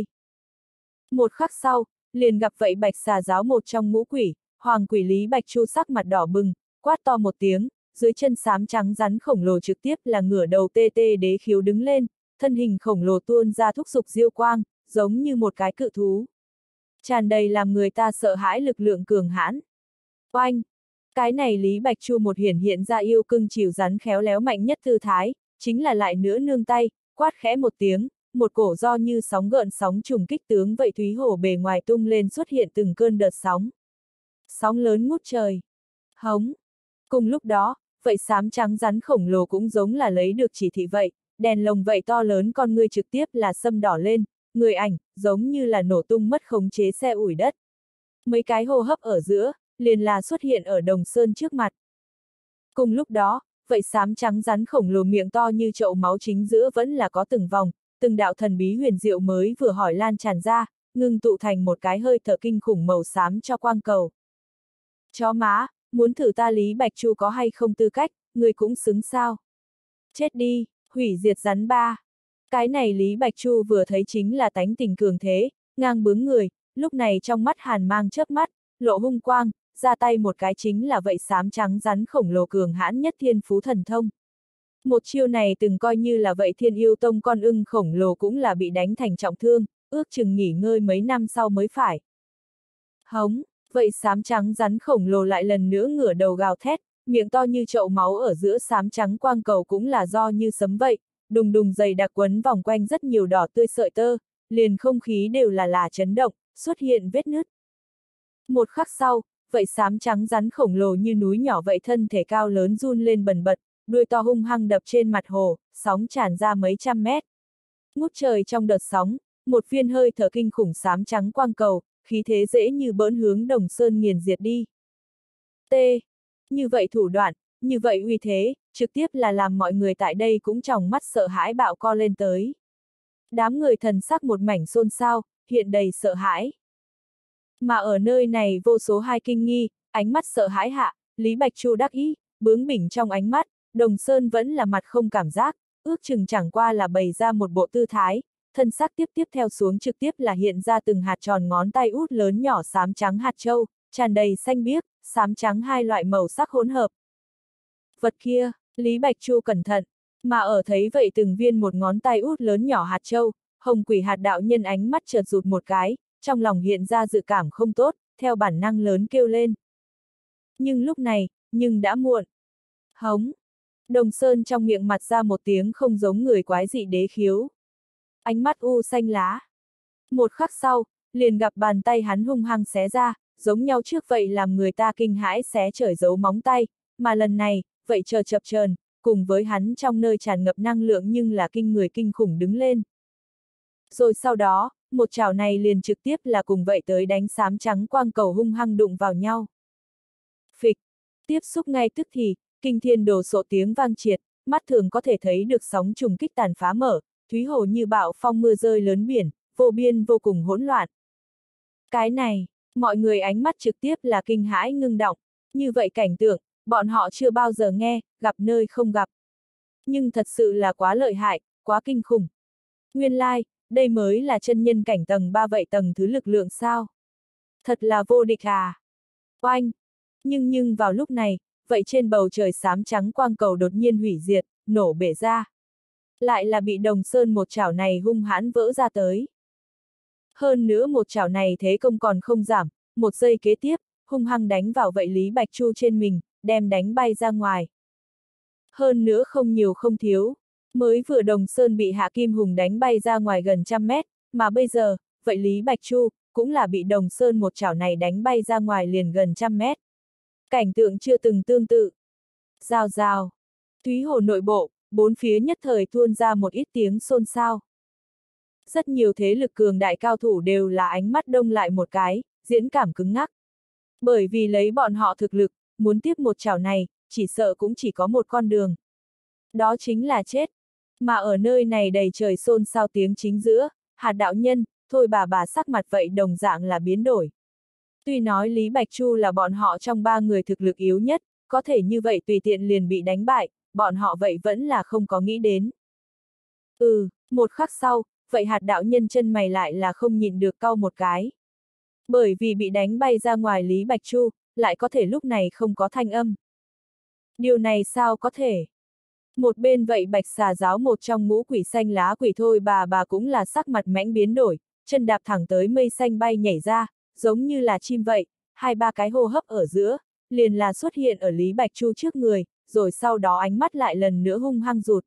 Một khắc sau, liền gặp vậy Bạch xà giáo một trong ngũ quỷ, hoàng quỷ Lý Bạch Chu sắc mặt đỏ bừng, quát to một tiếng, dưới chân xám trắng rắn khổng lồ trực tiếp là ngửa đầu tê tê đế khiếu đứng lên, thân hình khổng lồ tuôn ra thúc dục diêu quang, giống như một cái cự thú. Tràn đầy làm người ta sợ hãi lực lượng cường hãn. Oanh! Cái này Lý Bạch Chu một hiển hiện ra yêu cưng chiều rắn khéo léo mạnh nhất tư thái, chính là lại nữa nương tay, quát khẽ một tiếng, một cổ do như sóng gợn sóng trùng kích tướng vậy Thúy Hổ bề ngoài tung lên xuất hiện từng cơn đợt sóng. Sóng lớn ngút trời. Hống! Cùng lúc đó, vậy xám trắng rắn khổng lồ cũng giống là lấy được chỉ thị vậy, đèn lồng vậy to lớn con ngươi trực tiếp là sâm đỏ lên, người ảnh, giống như là nổ tung mất khống chế xe ủi đất. Mấy cái hô hấp ở giữa, liền là xuất hiện ở Đồng Sơn trước mặt. Cùng lúc đó, vậy xám trắng rắn khổng lồ miệng to như chậu máu chính giữa vẫn là có từng vòng, từng đạo thần bí huyền diệu mới vừa hỏi lan tràn ra, ngưng tụ thành một cái hơi thở kinh khủng màu xám cho quang cầu. Chó má, muốn thử ta Lý Bạch Chu có hay không tư cách, người cũng xứng sao. Chết đi, hủy diệt rắn ba. Cái này Lý Bạch Chu vừa thấy chính là tánh tình cường thế, ngang bướng người, lúc này trong mắt hàn mang chớp mắt, lộ hung quang, ra tay một cái chính là vậy xám trắng rắn khổng lồ cường hãn nhất thiên phú thần thông. Một chiêu này từng coi như là vậy Thiên Yêu Tông con ưng khổng lồ cũng là bị đánh thành trọng thương, ước chừng nghỉ ngơi mấy năm sau mới phải. Hống, Vậy xám trắng rắn khổng lồ lại lần nữa ngửa đầu gào thét, miệng to như chậu máu ở giữa xám trắng quang cầu cũng là do như sấm vậy, đùng đùng dày đặc quấn vòng quanh rất nhiều đỏ tươi sợi tơ, liền không khí đều là là chấn động, xuất hiện vết nứt. Một khắc sau, vậy xám trắng rắn khổng lồ như núi nhỏ vậy thân thể cao lớn run lên bần bật, đuôi to hung hăng đập trên mặt hồ, sóng tràn ra mấy trăm mét. Ngút trời trong đợt sóng, một viên hơi thở kinh khủng xám trắng quang cầu, khí thế dễ như bỡn hướng Đồng Sơn nghiền diệt đi. T. Như vậy thủ đoạn, như vậy uy thế, trực tiếp là làm mọi người tại đây cũng tròng mắt sợ hãi bạo co lên tới. Đám người thần sắc một mảnh xôn xao, hiện đầy sợ hãi. Mà ở nơi này vô số hai kinh nghi, ánh mắt sợ hãi hạ, Lý Bạch Chu đắc ý, bướng bỉnh trong ánh mắt, Đồng Sơn vẫn là mặt không cảm giác, ước chừng chẳng qua là bày ra một bộ tư thái, thân sắc tiếp tiếp theo xuống trực tiếp là hiện ra từng hạt tròn ngón tay út lớn nhỏ xám trắng hạt châu, tràn đầy xanh biếc, xám trắng hai loại màu sắc hỗn hợp. Vật kia, Lý Bạch Chu cẩn thận, mà ở thấy vậy từng viên một ngón tay út lớn nhỏ hạt châu, Hồng Quỷ hạt đạo nhân ánh mắt chợt rụt một cái, trong lòng hiện ra dự cảm không tốt, theo bản năng lớn kêu lên. Nhưng lúc này, nhưng đã muộn. Hống! Đồng Sơn trong miệng mặt ra một tiếng không giống người quái dị đế khiếu. Ánh mắt u xanh lá. Một khắc sau, liền gặp bàn tay hắn hung hăng xé ra, giống nhau trước vậy làm người ta kinh hãi xé trời giấu móng tay, mà lần này, vậy chờ chập chờn, cùng với hắn trong nơi tràn ngập năng lượng nhưng là kinh người kinh khủng đứng lên. Rồi sau đó, một chảo này liền trực tiếp là cùng vậy tới đánh xám trắng quang cầu hung hăng đụng vào nhau. Phịch, tiếp xúc ngay tức thì, kinh thiên đồ sộ tiếng vang triệt, mắt thường có thể thấy được sóng trùng kích tàn phá mở, thúy hồ như bão phong mưa rơi lớn biển, vô biên vô cùng hỗn loạn. Cái này, mọi người ánh mắt trực tiếp là kinh hãi ngưng động, như vậy cảnh tượng, bọn họ chưa bao giờ nghe, gặp nơi không gặp. Nhưng thật sự là quá lợi hại, quá kinh khủng. Nguyên lai, like, đây mới là chân nhân cảnh tầng ba vậy tầng thứ lực lượng sao? Thật là vô địch à? Oanh! Nhưng nhưng vào lúc này, vậy trên bầu trời xám trắng quang cầu đột nhiên hủy diệt, nổ bể ra. Lại là bị Đồng Sơn một chảo này hung hãn vỡ ra tới. Hơn nữa một chảo này thế công còn không giảm, một giây kế tiếp, hung hăng đánh vào vậy Lý Bạch Chu trên mình, đem đánh bay ra ngoài. Hơn nữa không nhiều không thiếu, mới vừa Đồng Sơn bị Hạ Kim Hùng đánh bay ra ngoài gần trăm mét, mà bây giờ, vậy Lý Bạch Chu, cũng là bị Đồng Sơn một chảo này đánh bay ra ngoài liền gần trăm mét. Cảnh tượng chưa từng tương tự. Rào rào. Thúy hồ nội bộ, bốn phía nhất thời tuôn ra một ít tiếng xôn xao. Rất nhiều thế lực cường đại cao thủ đều là ánh mắt đông lại một cái, diễn cảm cứng ngắc. Bởi vì lấy bọn họ thực lực, muốn tiếp một chảo này, chỉ sợ cũng chỉ có một con đường. Đó chính là chết. Mà ở nơi này đầy trời xôn xao tiếng chính giữa, hạt đạo nhân, thôi bà bà sắc mặt vậy đồng dạng là biến đổi. Tuy nói Lý Bạch Chu là bọn họ trong ba người thực lực yếu nhất, có thể như vậy tùy tiện liền bị đánh bại, bọn họ vậy vẫn là không có nghĩ đến. Ừ, một khắc sau, vậy hạt đạo nhân chân mày lại là không nhịn được cau một cái. Bởi vì bị đánh bay ra ngoài Lý Bạch Chu, lại có thể lúc này không có thanh âm. Điều này sao có thể? Một bên vậy bạch xà giáo một trong ngũ quỷ xanh lá quỷ thôi bà bà cũng là sắc mặt mãnh biến đổi, chân đạp thẳng tới mây xanh bay nhảy ra, giống như là chim vậy, hai ba cái hô hấp ở giữa, liền là xuất hiện ở Lý Bạch Chu trước người, rồi sau đó ánh mắt lại lần nữa hung hăng rụt.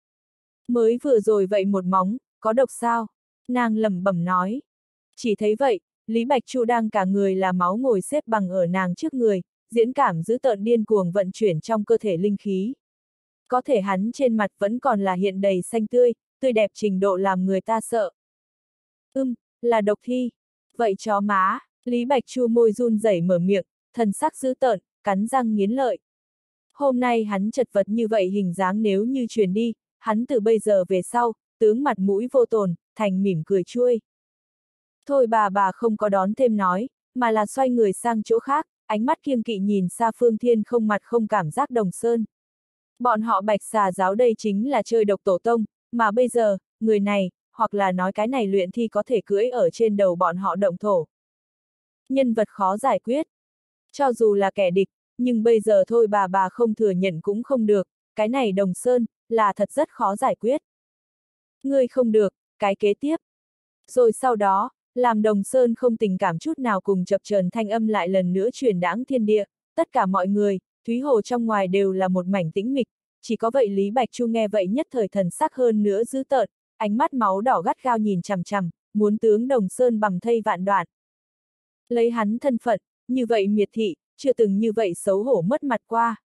Mới vừa rồi vậy một móng, có độc sao? Nàng lẩm bẩm nói. Chỉ thấy vậy, Lý Bạch Chu đang cả người là máu ngồi xếp bằng ở nàng trước người, diễn cảm dữ tợn điên cuồng vận chuyển trong cơ thể linh khí. Có thể hắn trên mặt vẫn còn là hiện đầy xanh tươi, tươi đẹp trình độ làm người ta sợ. Ưm, là độc thi. Vậy chó má, Lý Bạch Chu môi run rẩy mở miệng, thần sắc dữ tợn, cắn răng nghiến lợi. Hôm nay hắn chật vật như vậy hình dáng nếu như truyền đi, hắn từ bây giờ về sau, tướng mặt mũi vô tồn, thành mỉm cười chuôi. Thôi bà bà không có đón thêm nói, mà là xoay người sang chỗ khác, ánh mắt kiêng kỵ nhìn xa Phương Thiên không mặt không cảm giác Đồng Sơn. Bọn họ bạch xà giáo đây chính là chơi độc tổ tông, mà bây giờ, người này, hoặc là nói cái này luyện thi có thể cưỡi ở trên đầu bọn họ động thổ. Nhân vật khó giải quyết. Cho dù là kẻ địch, nhưng bây giờ thôi bà bà không thừa nhận cũng không được, cái này Đồng Sơn, là thật rất khó giải quyết. Ngươi không được, cái kế tiếp. Rồi sau đó, Làm Đồng Sơn không tình cảm chút nào cùng chập chờn thanh âm lại lần nữa truyền đãng thiên địa, tất cả mọi người, Thúy Hồ trong ngoài đều là một mảnh tĩnh mịch, chỉ có vậy Lý Bạch Chu nghe vậy nhất thời thần sắc hơn nữa dữ tợn, ánh mắt máu đỏ gắt gao nhìn chằm chằm, muốn tướng Đồng Sơn bằng thây vạn đoạn. Lấy hắn thân phận, như vậy miệt thị, chưa từng như vậy xấu hổ mất mặt qua.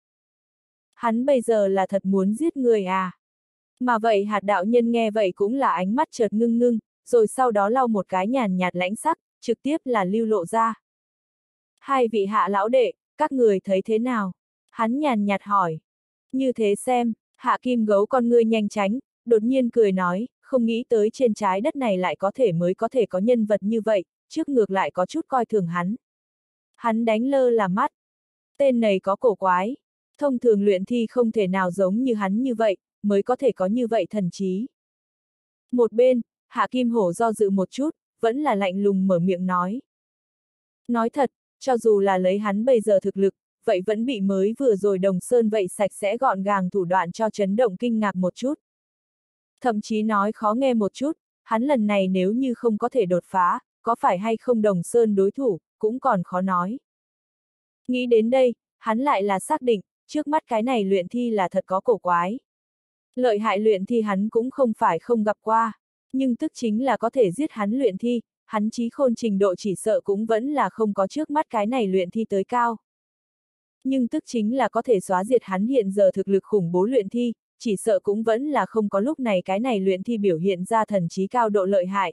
Hắn bây giờ là thật muốn giết người à? Mà vậy hạt đạo nhân nghe vậy cũng là ánh mắt chợt ngưng ngưng, rồi sau đó lau một cái nhàn nhạt lãnh sắc, trực tiếp là lưu lộ ra. Hai vị hạ lão đệ, các người thấy thế nào? Hắn nhàn nhạt hỏi. Như thế xem, hạ kim gấu con ngươi nhanh tránh, đột nhiên cười nói, không nghĩ tới trên trái đất này lại có thể mới có thể có nhân vật như vậy, trước ngược lại có chút coi thường hắn. Hắn đánh lơ là mắt. Tên này có cổ quái. Thông thường luyện thi không thể nào giống như hắn như vậy, mới có thể có như vậy thần trí. Một bên, Hạ Kim Hổ do dự một chút, vẫn là lạnh lùng mở miệng nói. Nói thật, cho dù là lấy hắn bây giờ thực lực, vậy vẫn bị mới vừa rồi Đồng Sơn vậy sạch sẽ gọn gàng thủ đoạn cho chấn động kinh ngạc một chút. Thậm chí nói khó nghe một chút, hắn lần này nếu như không có thể đột phá, có phải hay không Đồng Sơn đối thủ, cũng còn khó nói. Nghĩ đến đây, hắn lại là xác định, trước mắt cái này luyện thi là thật có cổ quái. Lợi hại luyện thi hắn cũng không phải không gặp qua, nhưng tức chính là có thể giết hắn luyện thi, hắn trí khôn trình độ chỉ sợ cũng vẫn là không có trước mắt cái này luyện thi tới cao. Nhưng tức chính là có thể xóa diệt hắn hiện giờ thực lực khủng bố luyện thi, chỉ sợ cũng vẫn là không có lúc này cái này luyện thi biểu hiện ra thần trí cao độ lợi hại.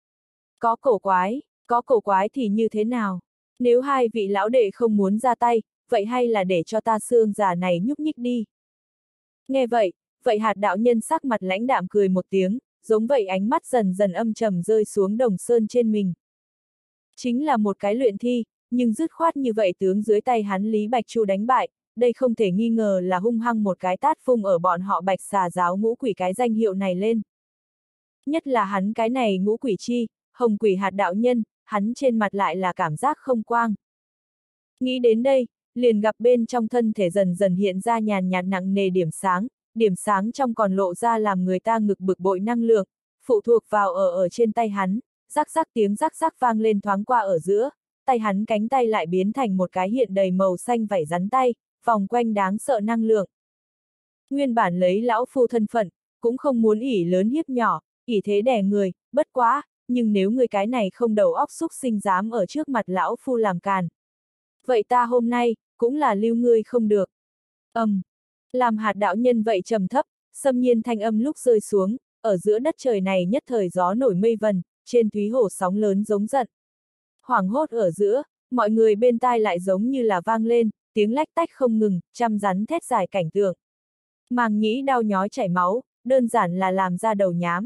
Có cổ quái, có cổ quái thì như thế nào? Nếu hai vị lão đệ không muốn ra tay, vậy hay là để cho ta xương già này nhúc nhích đi. Nghe vậy, vậy hạt đạo nhân sắc mặt lãnh đạm cười một tiếng, giống vậy ánh mắt dần dần âm trầm rơi xuống Đồng Sơn trên mình. Chính là một cái luyện thi, nhưng dứt khoát như vậy tướng dưới tay hắn Lý Bạch Chu đánh bại, đây không thể nghi ngờ là hung hăng một cái tát phung ở bọn họ Bạch Xà giáo ngũ quỷ cái danh hiệu này lên. Nhất là hắn cái này ngũ quỷ chi, hồng quỷ hạt đạo nhân, hắn trên mặt lại là cảm giác không quang. Nghĩ đến đây, liền gặp bên trong thân thể dần dần hiện ra nhàn nhạt nặng nề điểm sáng, điểm sáng trong còn lộ ra làm người ta ngực bực bội năng lượng, phụ thuộc vào ở ở trên tay hắn, rắc rắc tiếng rắc rắc vang lên thoáng qua ở giữa, tay hắn cánh tay lại biến thành một cái hiện đầy màu xanh vảy rắn tay, vòng quanh đáng sợ năng lượng. Nguyên bản lấy lão phu thân phận, cũng không muốn ỷ lớn hiếp nhỏ, ỷ thế đè người, bất quá, nhưng nếu người cái này không đầu óc xúc sinh dám ở trước mặt lão phu làm càn. Vậy ta hôm nay, cũng là lưu ngươi không được. Ầm, um, làm hạt đạo nhân vậy trầm thấp, xâm nhiên thanh âm lúc rơi xuống, ở giữa đất trời này nhất thời gió nổi mây vần, trên Thúy Hồ sóng lớn giống giận. Hoảng hốt ở giữa, mọi người bên tai lại giống như là vang lên, tiếng lách tách không ngừng, trăm rắn thét dài cảnh tượng. Màng nhĩ đau nhói chảy máu, đơn giản là làm ra đầu nhám.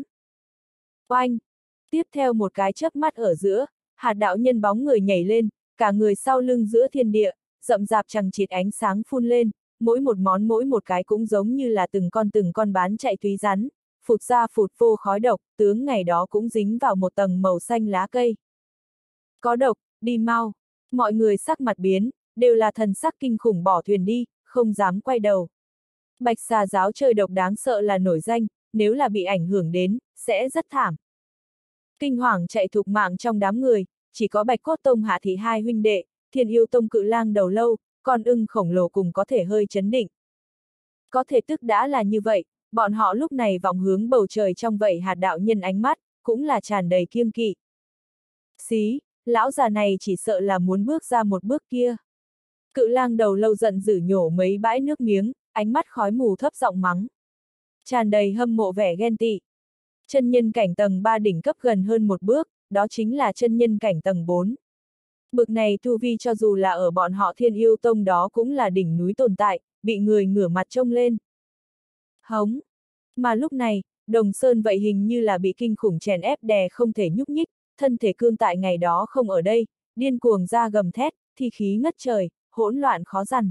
Oanh! Tiếp theo một cái chớp mắt ở giữa, hạt đạo nhân bóng người nhảy lên, cả người sau lưng giữa thiên địa, rậm rạp chằng chịt ánh sáng phun lên, mỗi một món mỗi một cái cũng giống như là từng con từng con bán chạy túy rắn, phụt ra phụt vô khói độc, tướng ngày đó cũng dính vào một tầng màu xanh lá cây. Có độc, đi mau, mọi người sắc mặt biến, đều là thần sắc kinh khủng bỏ thuyền đi, không dám quay đầu. Bạch Xà giáo chơi độc đáng sợ là nổi danh, nếu là bị ảnh hưởng đến, sẽ rất thảm. Kinh hoàng chạy thục mạng trong đám người, chỉ có Bạch Cốt Tông Hạ Thị hai huynh đệ, Thiên Yêu Tông Cự Lang đầu lâu, con ưng khổng lồ cùng có thể hơi chấn định. Có thể tức đã là như vậy, bọn họ lúc này vọng hướng bầu trời trong vậy hạt đạo nhân ánh mắt, cũng là tràn đầy kiêng kỵ. Xí, lão già này chỉ sợ là muốn bước ra một bước kia. Cự Lang đầu lâu giận dữ nhổ mấy bãi nước miếng, ánh mắt khói mù thấp giọng mắng. Tràn đầy hâm mộ vẻ ghen tị. Chân nhân cảnh tầng ba đỉnh cấp gần hơn một bước, đó chính là chân nhân cảnh tầng bốn. Bực này tu vi cho dù là ở bọn họ Thiên Yêu Tông đó cũng là đỉnh núi tồn tại, bị người ngửa mặt trông lên. Hống! Mà lúc này, Đồng Sơn vậy hình như là bị kinh khủng chèn ép đè không thể nhúc nhích, thân thể cương tại ngày đó không ở đây, điên cuồng ra gầm thét, thi khí ngất trời, hỗn loạn khó dằn.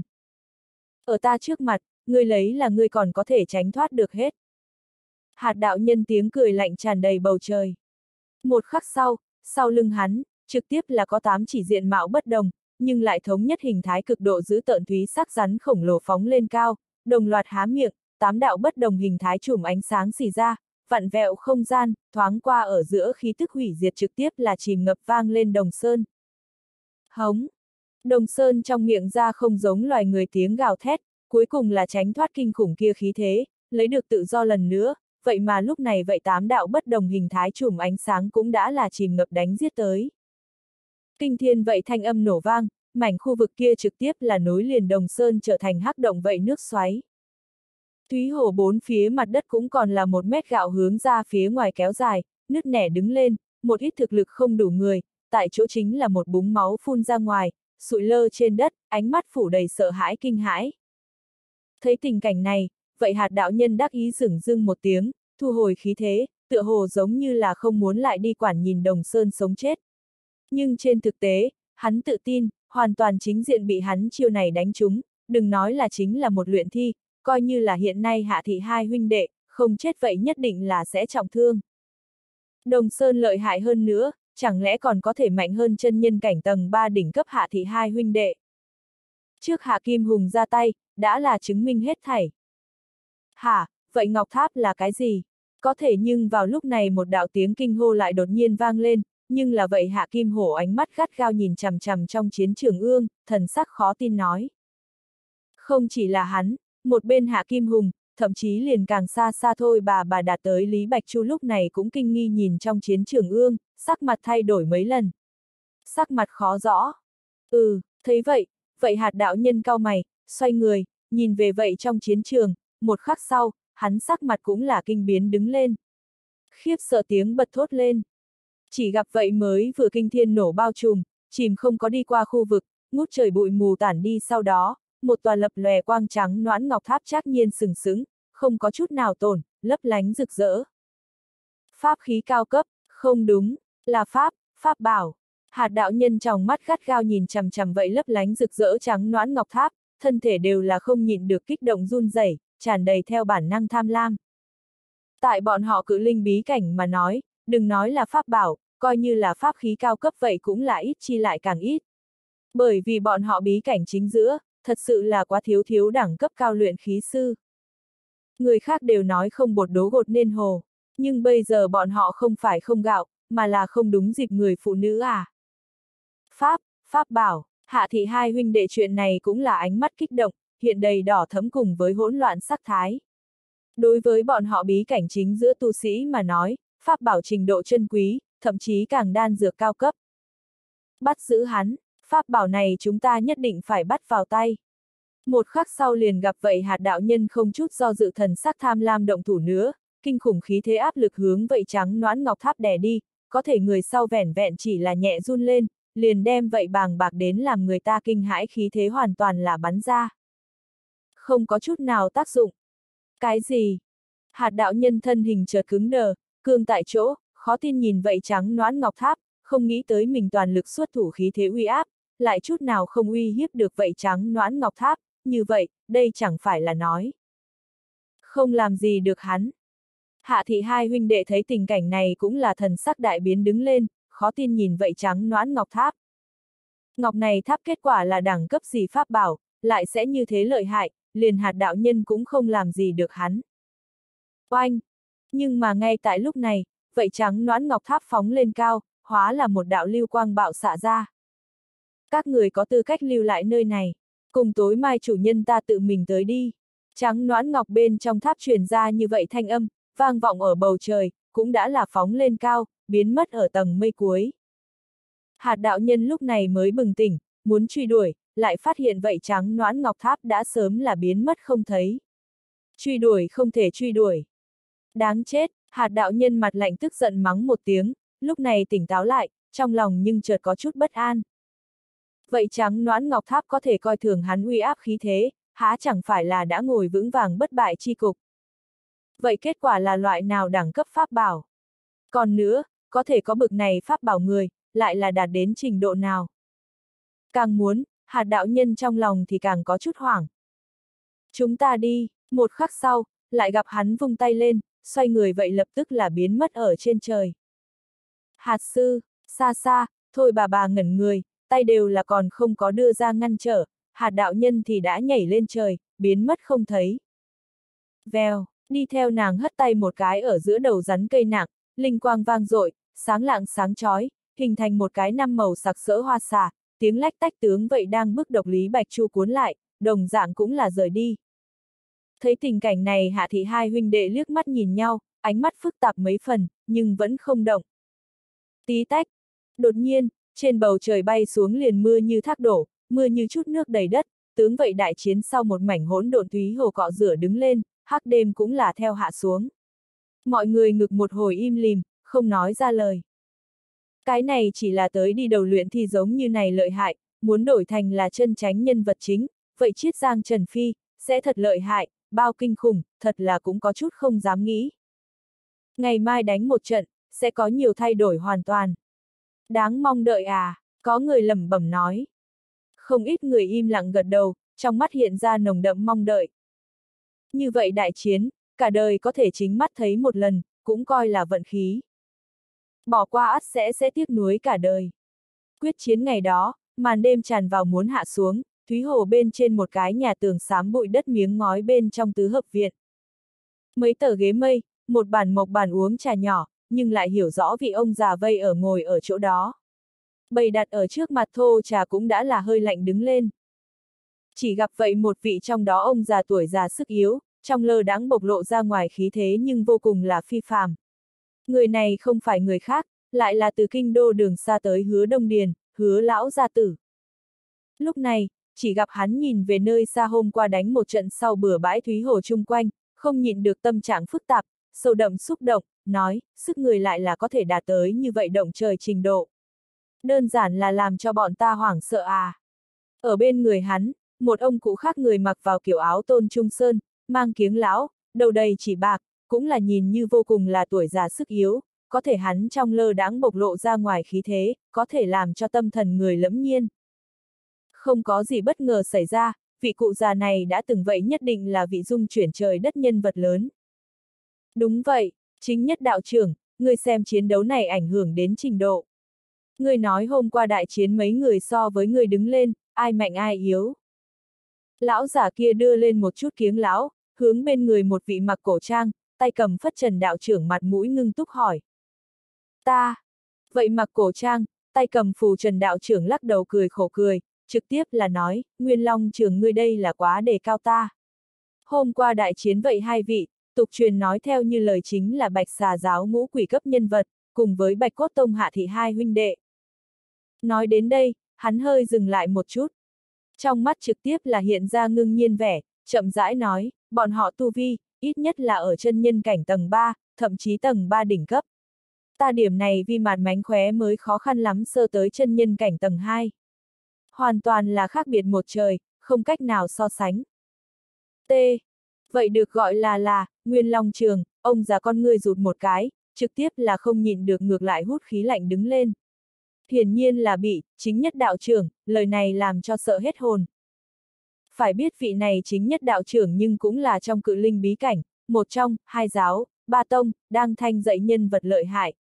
Ở ta trước mặt, ngươi lấy là ngươi còn có thể tránh thoát được hết. Hạt đạo nhân tiếng cười lạnh tràn đầy bầu trời. Một khắc sau, sau lưng hắn, trực tiếp là có tám chỉ diện mạo bất đồng, nhưng lại thống nhất hình thái cực độ giữ tợn thúy sắc rắn khổng lồ phóng lên cao, đồng loạt há miệng, tám đạo bất đồng hình thái chùm ánh sáng xì ra, vặn vẹo không gian, thoáng qua ở giữa khí tức hủy diệt trực tiếp là chìm ngập vang lên Đồng Sơn. Hống! Đồng Sơn trong miệng ra không giống loài người tiếng gào thét, cuối cùng là tránh thoát kinh khủng kia khí thế, lấy được tự do lần nữa, vậy mà lúc này vậy tám đạo bất đồng hình thái chùm ánh sáng cũng đã là chìm ngập đánh giết tới. Kinh thiên vậy thanh âm nổ vang, mảnh khu vực kia trực tiếp là nối liền Đồng Sơn trở thành hắc động vậy nước xoáy. Thúy hồ bốn phía mặt đất cũng còn là một mét gạo hướng ra phía ngoài kéo dài, nứt nẻ đứng lên, một ít thực lực không đủ người, tại chỗ chính là một búng máu phun ra ngoài, sụi lơ trên đất, ánh mắt phủ đầy sợ hãi kinh hãi. Thấy tình cảnh này, vậy hạt đạo nhân đắc ý dửng dưng một tiếng, thu hồi khí thế, tựa hồ giống như là không muốn lại đi quản nhìn Đồng Sơn sống chết. Nhưng trên thực tế, hắn tự tin, hoàn toàn chính diện bị hắn chiêu này đánh trúng, đừng nói là chính là một luyện thi, coi như là hiện nay Hạ Thị hai huynh đệ, không chết vậy nhất định là sẽ trọng thương. Đồng Sơn lợi hại hơn nữa, chẳng lẽ còn có thể mạnh hơn chân nhân cảnh tầng ba đỉnh cấp Hạ Thị hai huynh đệ. Trước Hạ Kim Hùng ra tay, đã là chứng minh hết thảy. Hả, vậy Ngọc Tháp là cái gì? Có thể nhưng vào lúc này một đạo tiếng kinh hô lại đột nhiên vang lên, nhưng là vậy Hạ Kim Hổ ánh mắt gắt gao nhìn chằm chằm trong chiến trường ương, thần sắc khó tin nói. Không chỉ là hắn, một bên Hạ Kim Hùng, thậm chí liền càng xa xa thôi bà bà đạt tới Lý Bạch Chu lúc này cũng kinh nghi nhìn trong chiến trường ương, sắc mặt thay đổi mấy lần. Sắc mặt khó rõ. Ừ, thấy vậy, vậy hạt đạo nhân cau mày, xoay người, nhìn về vậy trong chiến trường, một khắc sau, hắn sắc mặt cũng là kinh biến đứng lên. Khiếp sợ tiếng bật thốt lên. Chỉ gặp vậy mới vừa kinh thiên nổ bao trùm, chìm không có đi qua khu vực, ngút trời bụi mù tản đi sau đó, một tòa lập lòe quang trắng noãn ngọc tháp trác nhiên sừng sững, không có chút nào tổn, lấp lánh rực rỡ. Pháp khí cao cấp, không đúng, là pháp, pháp bảo. Hạt đạo nhân trong mắt gắt gao nhìn chằm chằm vậy lấp lánh rực rỡ trắng noãn ngọc tháp, thân thể đều là không nhịn được kích động run rẩy, tràn đầy theo bản năng tham lam. Tại bọn họ cự linh bí cảnh mà nói, đừng nói là pháp bảo, coi như là pháp khí cao cấp vậy cũng là ít chi lại càng ít. Bởi vì bọn họ bí cảnh chính giữa, thật sự là quá thiếu thiếu đẳng cấp cao luyện khí sư. Người khác đều nói không bột đố gột nên hồ, nhưng bây giờ bọn họ không phải không gạo, mà là không đúng dịp người phụ nữ à. Pháp, pháp bảo, Hạ Thị hai huynh đệ chuyện này cũng là ánh mắt kích động, hiện đầy đỏ thấm cùng với hỗn loạn sắc thái. Đối với bọn họ bí cảnh chính giữa tu sĩ mà nói, pháp bảo trình độ chân quý, thậm chí càng đan dược cao cấp. Bắt giữ hắn, pháp bảo này chúng ta nhất định phải bắt vào tay. Một khắc sau liền gặp vậy hạt đạo nhân không chút do dự thần sắc tham lam động thủ nữa, kinh khủng khí thế áp lực hướng vậy trắng noãn ngọc tháp đè đi, có thể người sau vẻn vẹn chỉ là nhẹ run lên, liền đem vậy bàng bạc đến làm người ta kinh hãi khí thế hoàn toàn là bắn ra. Không có chút nào tác dụng. Cái gì? Hạt đạo nhân thân hình chợt cứng đờ, cương tại chỗ, khó tin nhìn vậy trắng noãn ngọc tháp, không nghĩ tới mình toàn lực xuất thủ khí thế uy áp, lại chút nào không uy hiếp được vậy trắng noãn ngọc tháp, như vậy, đây chẳng phải là nói. Không làm gì được hắn. Hạ Thị hai huynh đệ thấy tình cảnh này cũng là thần sắc đại biến đứng lên, khó tin nhìn vậy trắng noãn ngọc tháp. Ngọc này tháp kết quả là đẳng cấp gì pháp bảo, lại sẽ như thế lợi hại, liền hạt đạo nhân cũng không làm gì được hắn. Oanh! Nhưng mà ngay tại lúc này, vậy trắng noãn ngọc tháp phóng lên cao, hóa là một đạo lưu quang bạo xạ ra. Các người có tư cách lưu lại nơi này, cùng tối mai chủ nhân ta tự mình tới đi. Trắng noãn ngọc bên trong tháp truyền ra như vậy thanh âm, vang vọng ở bầu trời, cũng đã là phóng lên cao, biến mất ở tầng mây cuối. Hạt đạo nhân lúc này mới bừng tỉnh, muốn truy đuổi, lại phát hiện vậy trắng noãn ngọc tháp đã sớm là biến mất không thấy. Truy đuổi không thể truy đuổi. Đáng chết, hạt đạo nhân mặt lạnh tức giận mắng một tiếng, lúc này tỉnh táo lại, trong lòng nhưng chợt có chút bất an. Vậy trắng noãn ngọc tháp có thể coi thường hắn uy áp khí thế, há chẳng phải là đã ngồi vững vàng bất bại chi cục. Vậy kết quả là loại nào đẳng cấp pháp bảo? Còn nữa, có thể có bực này pháp bảo người, lại là đạt đến trình độ nào? Càng muốn, hạt đạo nhân trong lòng thì càng có chút hoảng. Chúng ta đi, một khắc sau, lại gặp hắn vung tay lên, xoay người vậy lập tức là biến mất ở trên trời. Hạt sư, xa xa, thôi bà bà ngẩn người, tay đều là còn không có đưa ra ngăn trở, hạt đạo nhân thì đã nhảy lên trời, biến mất không thấy. Vèo, Đi theo nàng hất tay một cái ở giữa đầu rắn cây nặng, linh quang vang dội, sáng lạng sáng chói, hình thành một cái năm màu sặc sỡ hoa xà, tiếng lách tách tướng vậy đang bức độc Lý Bạch Chu cuốn lại, đồng dạng cũng là rời đi. Thấy tình cảnh này Hạ Thị hai huynh đệ liếc mắt nhìn nhau, ánh mắt phức tạp mấy phần, nhưng vẫn không động. Tí tách. Đột nhiên, trên bầu trời bay xuống liền mưa như thác đổ, mưa như chút nước đầy đất, tướng vậy đại chiến sau một mảnh hỗn độn thúy hồ cọ rửa đứng lên, hắc đêm cũng là theo hạ xuống. Mọi người ngực một hồi im lìm, không nói ra lời. Cái này chỉ là tới đi đầu luyện thì giống như này lợi hại, muốn đổi thành là chân chánh nhân vật chính, vậy Chiết Giang Trần Phi, sẽ thật lợi hại, bao kinh khủng, thật là cũng có chút không dám nghĩ. Ngày mai đánh một trận, sẽ có nhiều thay đổi hoàn toàn. Đáng mong đợi à, có người lẩm bẩm nói. Không ít người im lặng gật đầu, trong mắt hiện ra nồng đậm mong đợi. Như vậy đại chiến, cả đời có thể chính mắt thấy một lần, cũng coi là vận khí. Bỏ qua ắt sẽ sẽ tiếc nuối cả đời. Quyết chiến ngày đó, màn đêm tràn vào muốn hạ xuống, Thúy Hồ bên trên một cái nhà tường xám bụi đất miếng ngói bên trong tứ hợp viện. Mấy tờ ghế mây, một bàn mộc bàn uống trà nhỏ, nhưng lại hiểu rõ vị ông già vây ở ngồi ở chỗ đó. Bày đặt ở trước mặt thô trà cũng đã là hơi lạnh đứng lên. Chỉ gặp vậy một vị trong đó ông già tuổi già sức yếu, trong lơ đãng bộc lộ ra ngoài khí thế nhưng vô cùng là phi phàm. Người này không phải người khác, lại là từ kinh đô đường xa tới Hứa Đông Điền, Hứa lão gia tử. Lúc này, chỉ gặp hắn nhìn về nơi xa hôm qua đánh một trận sau bừa bãi Thúy Hồ chung quanh, không nhịn được tâm trạng phức tạp, sâu đậm xúc động, nói, sức người lại là có thể đạt tới như vậy động trời trình độ. Đơn giản là làm cho bọn ta hoảng sợ à. Ở bên người hắn, một ông cụ khác người mặc vào kiểu áo tôn trung sơn, mang kiếng lão, đầu đầy chỉ bạc, cũng là nhìn như vô cùng là tuổi già sức yếu, có thể hắn trong lơ đãng bộc lộ ra ngoài khí thế, có thể làm cho tâm thần người lẫm nhiên. Không có gì bất ngờ xảy ra, vị cụ già này đã từng vậy nhất định là vị dung chuyển trời đất nhân vật lớn. Đúng vậy, chính nhất đạo trưởng, người xem chiến đấu này ảnh hưởng đến trình độ. Người nói hôm qua đại chiến mấy người so với người đứng lên, ai mạnh ai yếu. Lão giả kia đưa lên một chút kiếng lão, hướng bên người một vị mặc cổ trang, tay cầm phất trần đạo trưởng mặt mũi ngưng túc hỏi. Ta. Vậy mặc cổ trang, tay cầm phù trần đạo trưởng lắc đầu cười khổ cười, trực tiếp là nói, Nguyên Long trưởng ngươi đây là quá đề cao ta. Hôm qua đại chiến vậy hai vị, tục truyền nói theo như lời chính là Bạch Xà giáo ngũ quỷ cấp nhân vật, cùng với Bạch Cốt Tông Hạ Thị hai huynh đệ. Nói đến đây, hắn hơi dừng lại một chút. Trong mắt trực tiếp là hiện ra ngưng nhiên vẻ, chậm rãi nói, bọn họ tu vi, ít nhất là ở chân nhân cảnh tầng ba, thậm chí tầng ba đỉnh cấp. Ta điểm này vì mạt mánh khóe mới khó khăn lắm sơ tới chân nhân cảnh tầng hai. Hoàn toàn là khác biệt một trời, không cách nào so sánh. T. Vậy được gọi là là, Nguyên Long trường, ông già con ngươi rụt một cái, trực tiếp là không nhịn được ngược lại hút khí lạnh đứng lên. Hiển nhiên là bị, chính nhất đạo trưởng, lời này làm cho sợ hết hồn. Phải biết vị này chính nhất đạo trưởng nhưng cũng là trong cự linh bí cảnh, một trong, hai giáo, ba tông, đang thanh dạy nhân vật lợi hại.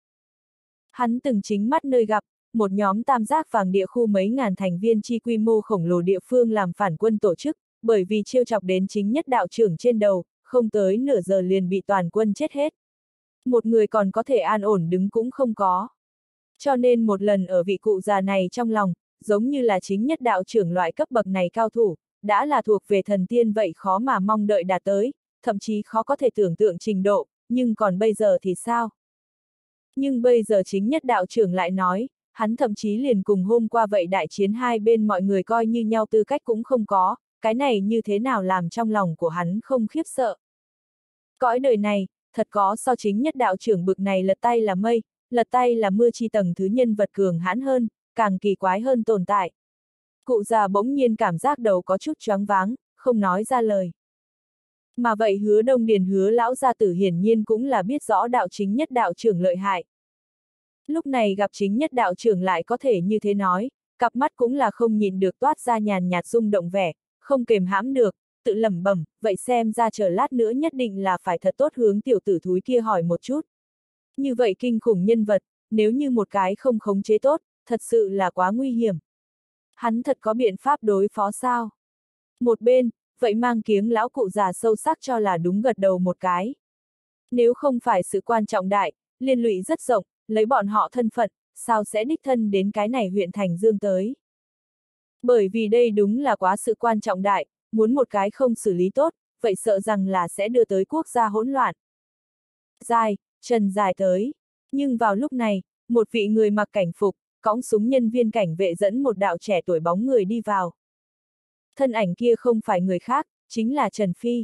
Hắn từng chính mắt nơi gặp, một nhóm tam giác vàng địa khu mấy ngàn thành viên chi quy mô khổng lồ địa phương làm phản quân tổ chức, bởi vì trêu chọc đến chính nhất đạo trưởng trên đầu, không tới nửa giờ liền bị toàn quân chết hết. Một người còn có thể an ổn đứng cũng không có. Cho nên một lần ở vị cụ già này trong lòng, giống như là chính nhất đạo trưởng loại cấp bậc này cao thủ, đã là thuộc về thần tiên vậy khó mà mong đợi đạt tới, thậm chí khó có thể tưởng tượng trình độ, nhưng còn bây giờ thì sao? Nhưng bây giờ chính nhất đạo trưởng lại nói, hắn thậm chí liền cùng hôm qua vậy đại chiến hai bên mọi người coi như nhau tư cách cũng không có, cái này như thế nào làm trong lòng của hắn không khiếp sợ. Cõi đời này, thật có so chính nhất đạo trưởng bực này lật tay là mây, lật tay là mưa chi tầng thứ nhân vật cường hãn hơn, càng kỳ quái hơn tồn tại. Cụ già bỗng nhiên cảm giác đầu có chút choáng váng, không nói ra lời. Mà vậy Hứa Đông Điền Hứa lão gia tử hiển nhiên cũng là biết rõ đạo chính nhất đạo trưởng lợi hại. Lúc này gặp chính nhất đạo trưởng lại có thể như thế nói, cặp mắt cũng là không nhìn được toát ra nhàn nhạt rung động vẻ, không kềm hãm được, tự lẩm bẩm, vậy xem ra chờ lát nữa nhất định là phải thật tốt hướng tiểu tử thúi kia hỏi một chút. Như vậy kinh khủng nhân vật, nếu như một cái không khống chế tốt, thật sự là quá nguy hiểm. Hắn thật có biện pháp đối phó sao? Một bên, vậy mang kiếng lão cụ già sâu sắc cho là đúng gật đầu một cái. Nếu không phải sự quan trọng đại, liên lụy rất rộng, lấy bọn họ thân phận, sao sẽ đích thân đến cái này huyện Thành Dương tới. Bởi vì đây đúng là quá sự quan trọng đại, muốn một cái không xử lý tốt, vậy sợ rằng là sẽ đưa tới quốc gia hỗn loạn. Dài, Trần Dài tới. Nhưng vào lúc này, một vị người mặc cảnh phục, cõng súng nhân viên cảnh vệ dẫn một đạo trẻ tuổi bóng người đi vào. Thân ảnh kia không phải người khác, chính là Trần Phi.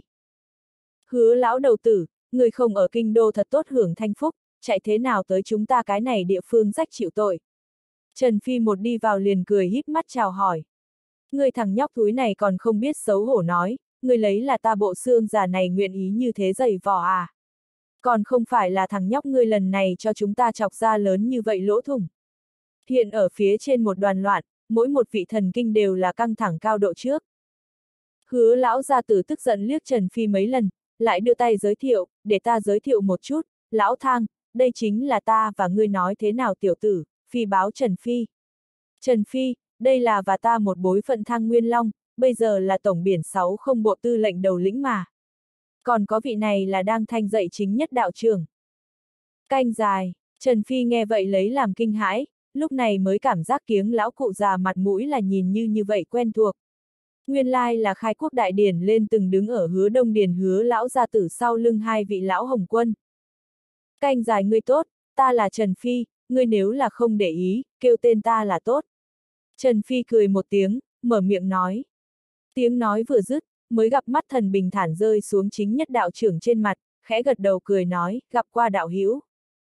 Hứa lão đầu tử, người không ở kinh đô thật tốt hưởng thanh phúc, chạy thế nào tới chúng ta cái này địa phương rách chịu tội. Trần Phi một đi vào liền cười híp mắt chào hỏi. Người thằng nhóc thúi này còn không biết xấu hổ nói, người lấy là ta bộ xương già này nguyện ý như thế giày vò à. Còn không phải là thằng nhóc ngươi lần này cho chúng ta chọc ra lớn như vậy lỗ thủng. Hiện ở phía trên một đoàn loạn, mỗi một vị thần kinh đều là căng thẳng cao độ trước. Hứa lão gia tử tức giận liếc Trần Phi mấy lần, lại đưa tay giới thiệu, để ta giới thiệu một chút, lão Thang, đây chính là ta và ngươi nói thế nào tiểu tử, Phi báo Trần Phi. Trần Phi, đây là và ta một bối phận Thang Nguyên Long, bây giờ là tổng biển sáu không bộ tư lệnh đầu lĩnh mà. Còn có vị này là đang thanh dạy chính nhất đạo trưởng. Canh dài, Trần Phi nghe vậy lấy làm kinh hãi, lúc này mới cảm giác kiếng lão cụ già mặt mũi là nhìn như như vậy quen thuộc. Nguyên lai là khai quốc đại điển lên từng đứng ở hứa đông điền hứa lão gia tử sau lưng hai vị lão hồng quân. Canh dài ngươi tốt, ta là Trần Phi, ngươi nếu là không để ý, kêu tên ta là tốt. Trần Phi cười một tiếng, mở miệng nói. Tiếng nói vừa dứt, mới gặp mắt thần bình thản rơi xuống chính nhất đạo trưởng trên mặt, khẽ gật đầu cười nói, gặp qua đạo hữu.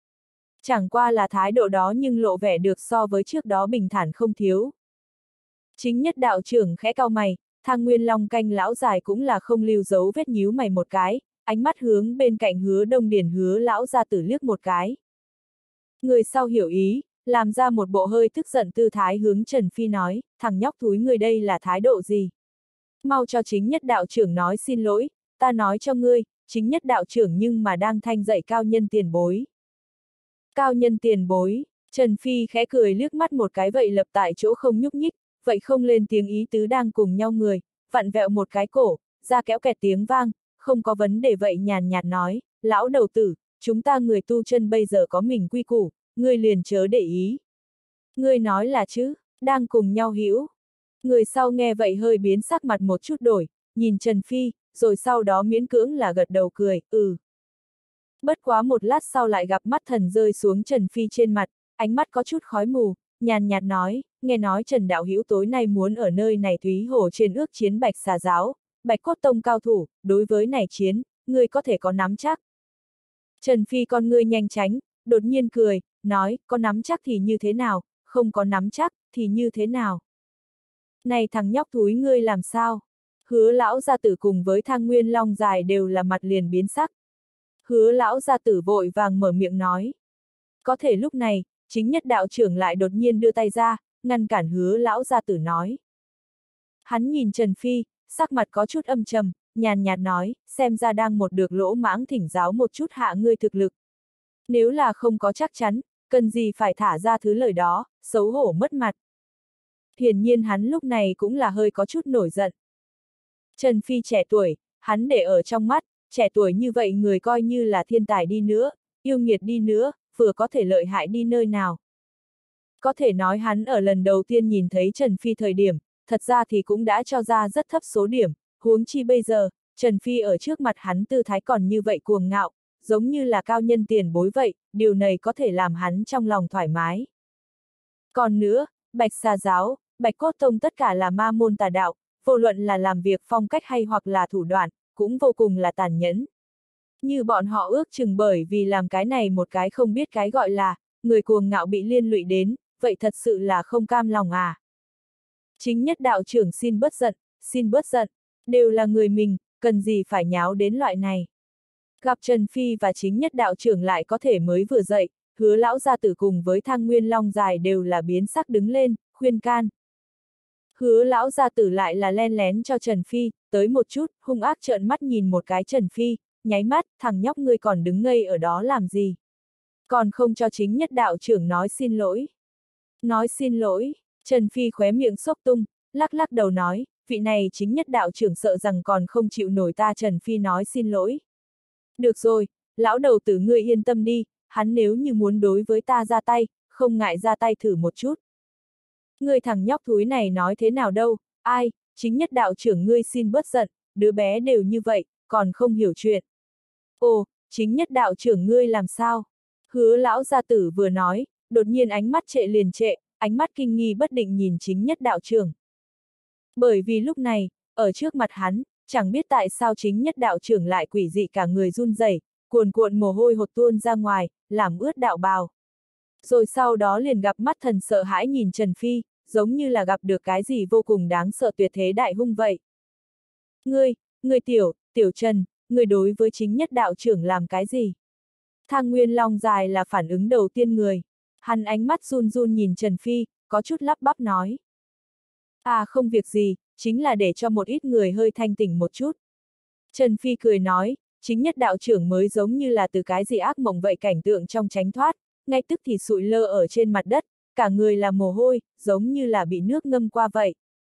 Chẳng qua là thái độ đó nhưng lộ vẻ được so với trước đó bình thản không thiếu. Chính nhất đạo trưởng khẽ cau mày, Thang Nguyên Long canh lão dài cũng là không lưu dấu vết nhíu mày một cái, ánh mắt hướng bên cạnh hứa đông điền hứa lão gia tử liếc một cái. Người sau hiểu ý, làm ra một bộ hơi tức giận tư thái hướng Trần Phi nói, thằng nhóc thúi người đây là thái độ gì? Mau cho chính nhất đạo trưởng nói xin lỗi, ta nói cho ngươi, chính nhất đạo trưởng nhưng mà đang thanh dạy cao nhân tiền bối. Cao nhân tiền bối, Trần Phi khẽ cười liếc mắt một cái vậy lập tại chỗ không nhúc nhích, vậy không lên tiếng ý tứ đang cùng nhau người, vặn vẹo một cái cổ, ra kéo kẹt tiếng vang, không có vấn đề vậy nhàn nhạt nói, lão đầu tử, chúng ta người tu chân bây giờ có mình quy củ, ngươi liền chớ để ý. Ngươi nói là chứ, đang cùng nhau hữu. Người sau nghe vậy hơi biến sắc mặt một chút đổi, nhìn Trần Phi, rồi sau đó miễn cưỡng là gật đầu cười, ừ. Bất quá một lát sau lại gặp mắt thần rơi xuống Trần Phi trên mặt, ánh mắt có chút khói mù, nhàn nhạt nói, nghe nói Trần đạo hữu tối nay muốn ở nơi này Thúy Hồ trên ước chiến Bạch Xà Giáo, Bạch Cốt Tông cao thủ, đối với này chiến, ngươi có thể có nắm chắc. Trần Phi con ngươi nhanh tránh, đột nhiên cười, nói, có nắm chắc thì như thế nào, không có nắm chắc, thì như thế nào. Này thằng nhóc thúi ngươi làm sao? Hứa lão gia tử cùng với Thang Nguyên Long dài đều là mặt liền biến sắc. Hứa lão gia tử vội vàng mở miệng nói. Có thể lúc này, chính nhất đạo trưởng lại đột nhiên đưa tay ra, ngăn cản hứa lão gia tử nói. Hắn nhìn Trần Phi, sắc mặt có chút âm trầm, nhàn nhạt nói, xem ra đang một được lỗ mãng thỉnh giáo một chút hạ ngươi thực lực. Nếu là không có chắc chắn, cần gì phải thả ra thứ lời đó, xấu hổ mất mặt. Hiển nhiên hắn lúc này cũng là hơi có chút nổi giận. Trần Phi trẻ tuổi, hắn để ở trong mắt, trẻ tuổi như vậy người coi như là thiên tài đi nữa, yêu nghiệt đi nữa, vừa có thể lợi hại đi nơi nào. Có thể nói hắn ở lần đầu tiên nhìn thấy Trần Phi thời điểm, thật ra thì cũng đã cho ra rất thấp số điểm, huống chi bây giờ, Trần Phi ở trước mặt hắn tư thái còn như vậy cuồng ngạo, giống như là cao nhân tiền bối vậy, điều này có thể làm hắn trong lòng thoải mái. Còn nữa, Bạch Xà Giáo, Bạch Cốt Tông tất cả là ma môn tà đạo, vô luận là làm việc phong cách hay hoặc là thủ đoạn, cũng vô cùng là tàn nhẫn. Như bọn họ ước chừng bởi vì làm cái này một cái không biết cái gọi là, người cuồng ngạo bị liên lụy đến, vậy thật sự là không cam lòng à. Chính nhất đạo trưởng xin bớt giận, xin bớt giận, đều là người mình, cần gì phải nháo đến loại này. Gặp Trần Phi và chính nhất đạo trưởng lại có thể mới vừa dậy, hứa lão gia tử cùng với Thang Nguyên Long dài đều là biến sắc đứng lên, khuyên can. Hứa lão gia tử lại là len lén cho Trần Phi, tới một chút, hung ác trợn mắt nhìn một cái Trần Phi, nháy mắt, thằng nhóc ngươi còn đứng ngây ở đó làm gì? Còn không cho chính nhất đạo trưởng nói xin lỗi. Nói xin lỗi, Trần Phi khóe miệng xốc tung, lắc lắc đầu nói, vị này chính nhất đạo trưởng sợ rằng còn không chịu nổi ta Trần Phi nói xin lỗi. Được rồi, lão đầu tử ngươi yên tâm đi, hắn nếu như muốn đối với ta ra tay, không ngại ra tay thử một chút. Ngươi thằng nhóc thúi này nói thế nào đâu, ai, chính nhất đạo trưởng ngươi xin bớt giận, đứa bé đều như vậy, còn không hiểu chuyện. Ồ, chính nhất đạo trưởng ngươi làm sao? Hứa lão gia tử vừa nói, đột nhiên ánh mắt trệ liền trệ, ánh mắt kinh nghi bất định nhìn chính nhất đạo trưởng. Bởi vì lúc này, ở trước mặt hắn, chẳng biết tại sao chính nhất đạo trưởng lại quỷ dị cả người run rẩy, cuồn cuộn mồ hôi hột tuôn ra ngoài, làm ướt đạo bào. Rồi sau đó liền gặp mắt thần sợ hãi nhìn Trần Phi, giống như là gặp được cái gì vô cùng đáng sợ tuyệt thế đại hung vậy. Ngươi, ngươi tiểu, tiểu Trần, ngươi đối với chính nhất đạo trưởng làm cái gì? Thang Nguyên Long dài là phản ứng đầu tiên người. Hắn ánh mắt run run nhìn Trần Phi, có chút lắp bắp nói. À không việc gì, chính là để cho một ít người hơi thanh tỉnh một chút. Trần Phi cười nói, chính nhất đạo trưởng mới giống như là từ cái gì ác mộng vậy cảnh tượng trong tránh thoát, ngay tức thì sụi lơ ở trên mặt đất, cả người là mồ hôi, giống như là bị nước ngâm qua vậy.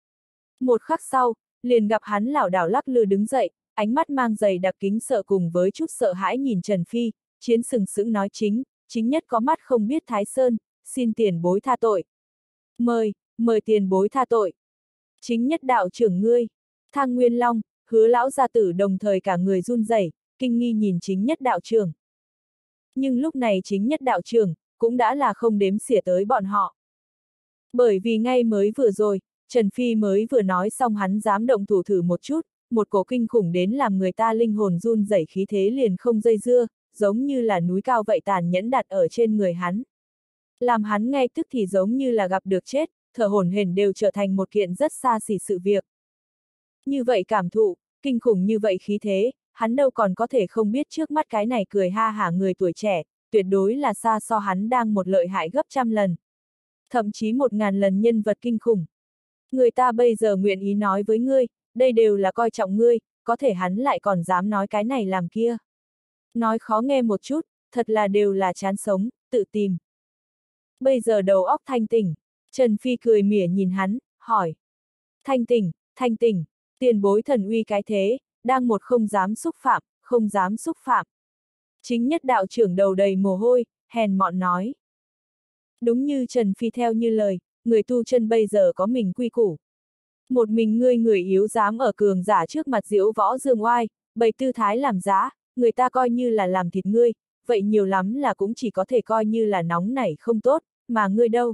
Một khắc sau, liền gặp hắn lảo đảo lắc lư đứng dậy, ánh mắt mang dày đặc kính sợ cùng với chút sợ hãi nhìn Trần Phi, chiến sừng sững nói chính, chính nhất có mắt không biết Thái Sơn, xin tiền bối tha tội. Mời, mời tiền bối tha tội. Chính nhất đạo trưởng ngươi, Thang Nguyên Long, Hứa lão gia tử đồng thời cả người run rẩy, kinh nghi nhìn chính nhất đạo trưởng. Nhưng lúc này chính nhất đạo trưởng, cũng đã là không đếm xỉa tới bọn họ. Bởi vì ngay mới vừa rồi, Trần Phi mới vừa nói xong hắn dám động thủ thử một chút, một cổ kinh khủng đến làm người ta linh hồn run rẩy khí thế liền không dây dưa, giống như là núi cao vậy tàn nhẫn đặt ở trên người hắn. Làm hắn ngay tức thì giống như là gặp được chết, thở hổn hển đều trở thành một kiện rất xa xỉ sự việc. Như vậy cảm thụ, kinh khủng như vậy khí thế, hắn đâu còn có thể không biết trước mắt cái này cười ha hả người tuổi trẻ, tuyệt đối là xa so hắn đang một lợi hại gấp trăm lần. Thậm chí một ngàn lần nhân vật kinh khủng. Người ta bây giờ nguyện ý nói với ngươi, đây đều là coi trọng ngươi, có thể hắn lại còn dám nói cái này làm kia. Nói khó nghe một chút, thật là đều là chán sống, tự tìm. Bây giờ đầu óc thanh tỉnh, Trần Phi cười mỉa nhìn hắn, hỏi. Thanh tỉnh, thanh tỉnh, tiền bối thần uy cái thế, đang một không dám xúc phạm, không dám xúc phạm. Chính nhất đạo trưởng đầu đầy mồ hôi, hèn mọn nói. Đúng như Trần Phi theo như lời, người tu chân bây giờ có mình quy củ. Một mình ngươi người yếu dám ở cường giả trước mặt diễu võ dương oai, bày tư thái làm giá, người ta coi như là làm thịt ngươi, vậy nhiều lắm là cũng chỉ có thể coi như là nóng nảy không tốt, mà ngươi đâu.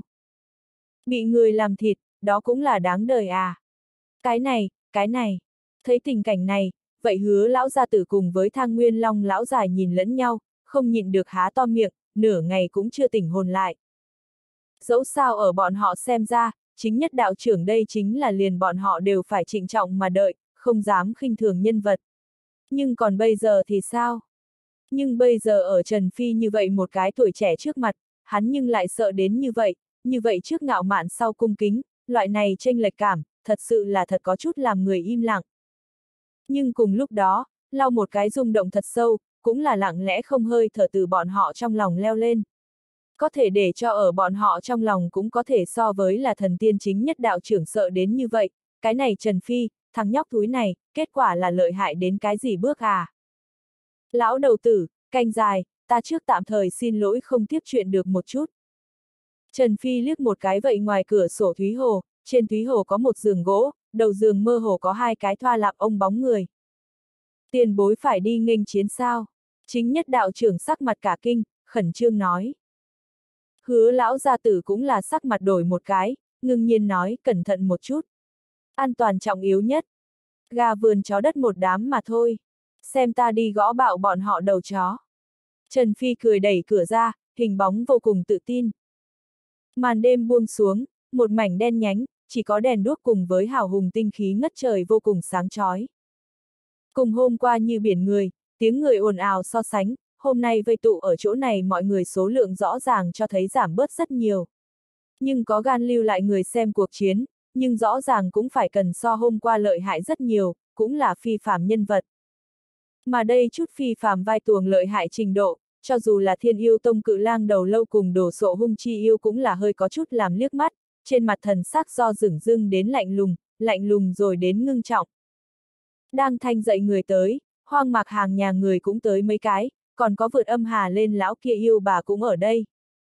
Bị người làm thịt, đó cũng là đáng đời à. Cái này, cái này, thấy tình cảnh này, vậy Hứa lão gia tử cùng với Thang Nguyên Long lão già nhìn lẫn nhau, không nhịn được há to miệng, nửa ngày cũng chưa tỉnh hồn lại. Dẫu sao ở bọn họ xem ra, chính nhất đạo trưởng đây chính là liền bọn họ đều phải trịnh trọng mà đợi, không dám khinh thường nhân vật. Nhưng còn bây giờ thì sao? Nhưng bây giờ ở Trần Phi như vậy một cái tuổi trẻ trước mặt, hắn nhưng lại sợ đến như vậy, như vậy trước ngạo mạn sau cung kính, loại này chênh lệch cảm, thật sự là thật có chút làm người im lặng. Nhưng cùng lúc đó, lau một cái rung động thật sâu, cũng là lặng lẽ không hơi thở từ bọn họ trong lòng leo lên. Có thể để cho ở bọn họ trong lòng cũng có thể so với là thần tiên chính nhất đạo trưởng sợ đến như vậy, cái này Trần Phi, thằng nhóc thúi này, kết quả là lợi hại đến cái gì bước à. Lão đầu tử, canh dài, ta trước tạm thời xin lỗi không tiếp chuyện được một chút. Trần Phi liếc một cái vậy ngoài cửa sổ Thúy Hồ, trên Thúy Hồ có một giường gỗ, đầu giường mơ hồ có hai cái thoa lạp ông bóng người. Tiền bối phải đi nghênh chiến sao? Chính nhất đạo trưởng sắc mặt cả kinh, khẩn trương nói. Hứa lão gia tử cũng là sắc mặt đổi một cái, ngưng nhiên nói cẩn thận một chút. An toàn trọng yếu nhất. Gà vườn chó đất một đám mà thôi. Xem ta đi gõ bạo bọn họ đầu chó. Trần Phi cười đẩy cửa ra, hình bóng vô cùng tự tin. Màn đêm buông xuống, một mảnh đen nhánh, chỉ có đèn đuốc cùng với hào hùng tinh khí ngất trời vô cùng sáng chói. Cùng hôm qua như biển người, tiếng người ồn ào so sánh, hôm nay vây tụ ở chỗ này mọi người số lượng rõ ràng cho thấy giảm bớt rất nhiều. Nhưng có gan lưu lại người xem cuộc chiến, nhưng rõ ràng cũng phải cần so hôm qua lợi hại rất nhiều, cũng là phi phàm nhân vật. Mà đây chút phi phàm vai tuồng lợi hại trình độ, cho dù là Thiên Yêu Tông Cự Lang đầu lâu cùng Đồ Sộ Hung Chi Yêu cũng là hơi có chút làm liếc mắt, trên mặt thần sắc do dửng dưng đến lạnh lùng, lạnh lùng rồi đến ngưng trọng. Đang thanh dậy người tới, Hoang Mạc Hàng nhà người cũng tới mấy cái, còn có vượt âm hà lên lão kia yêu bà cũng ở đây.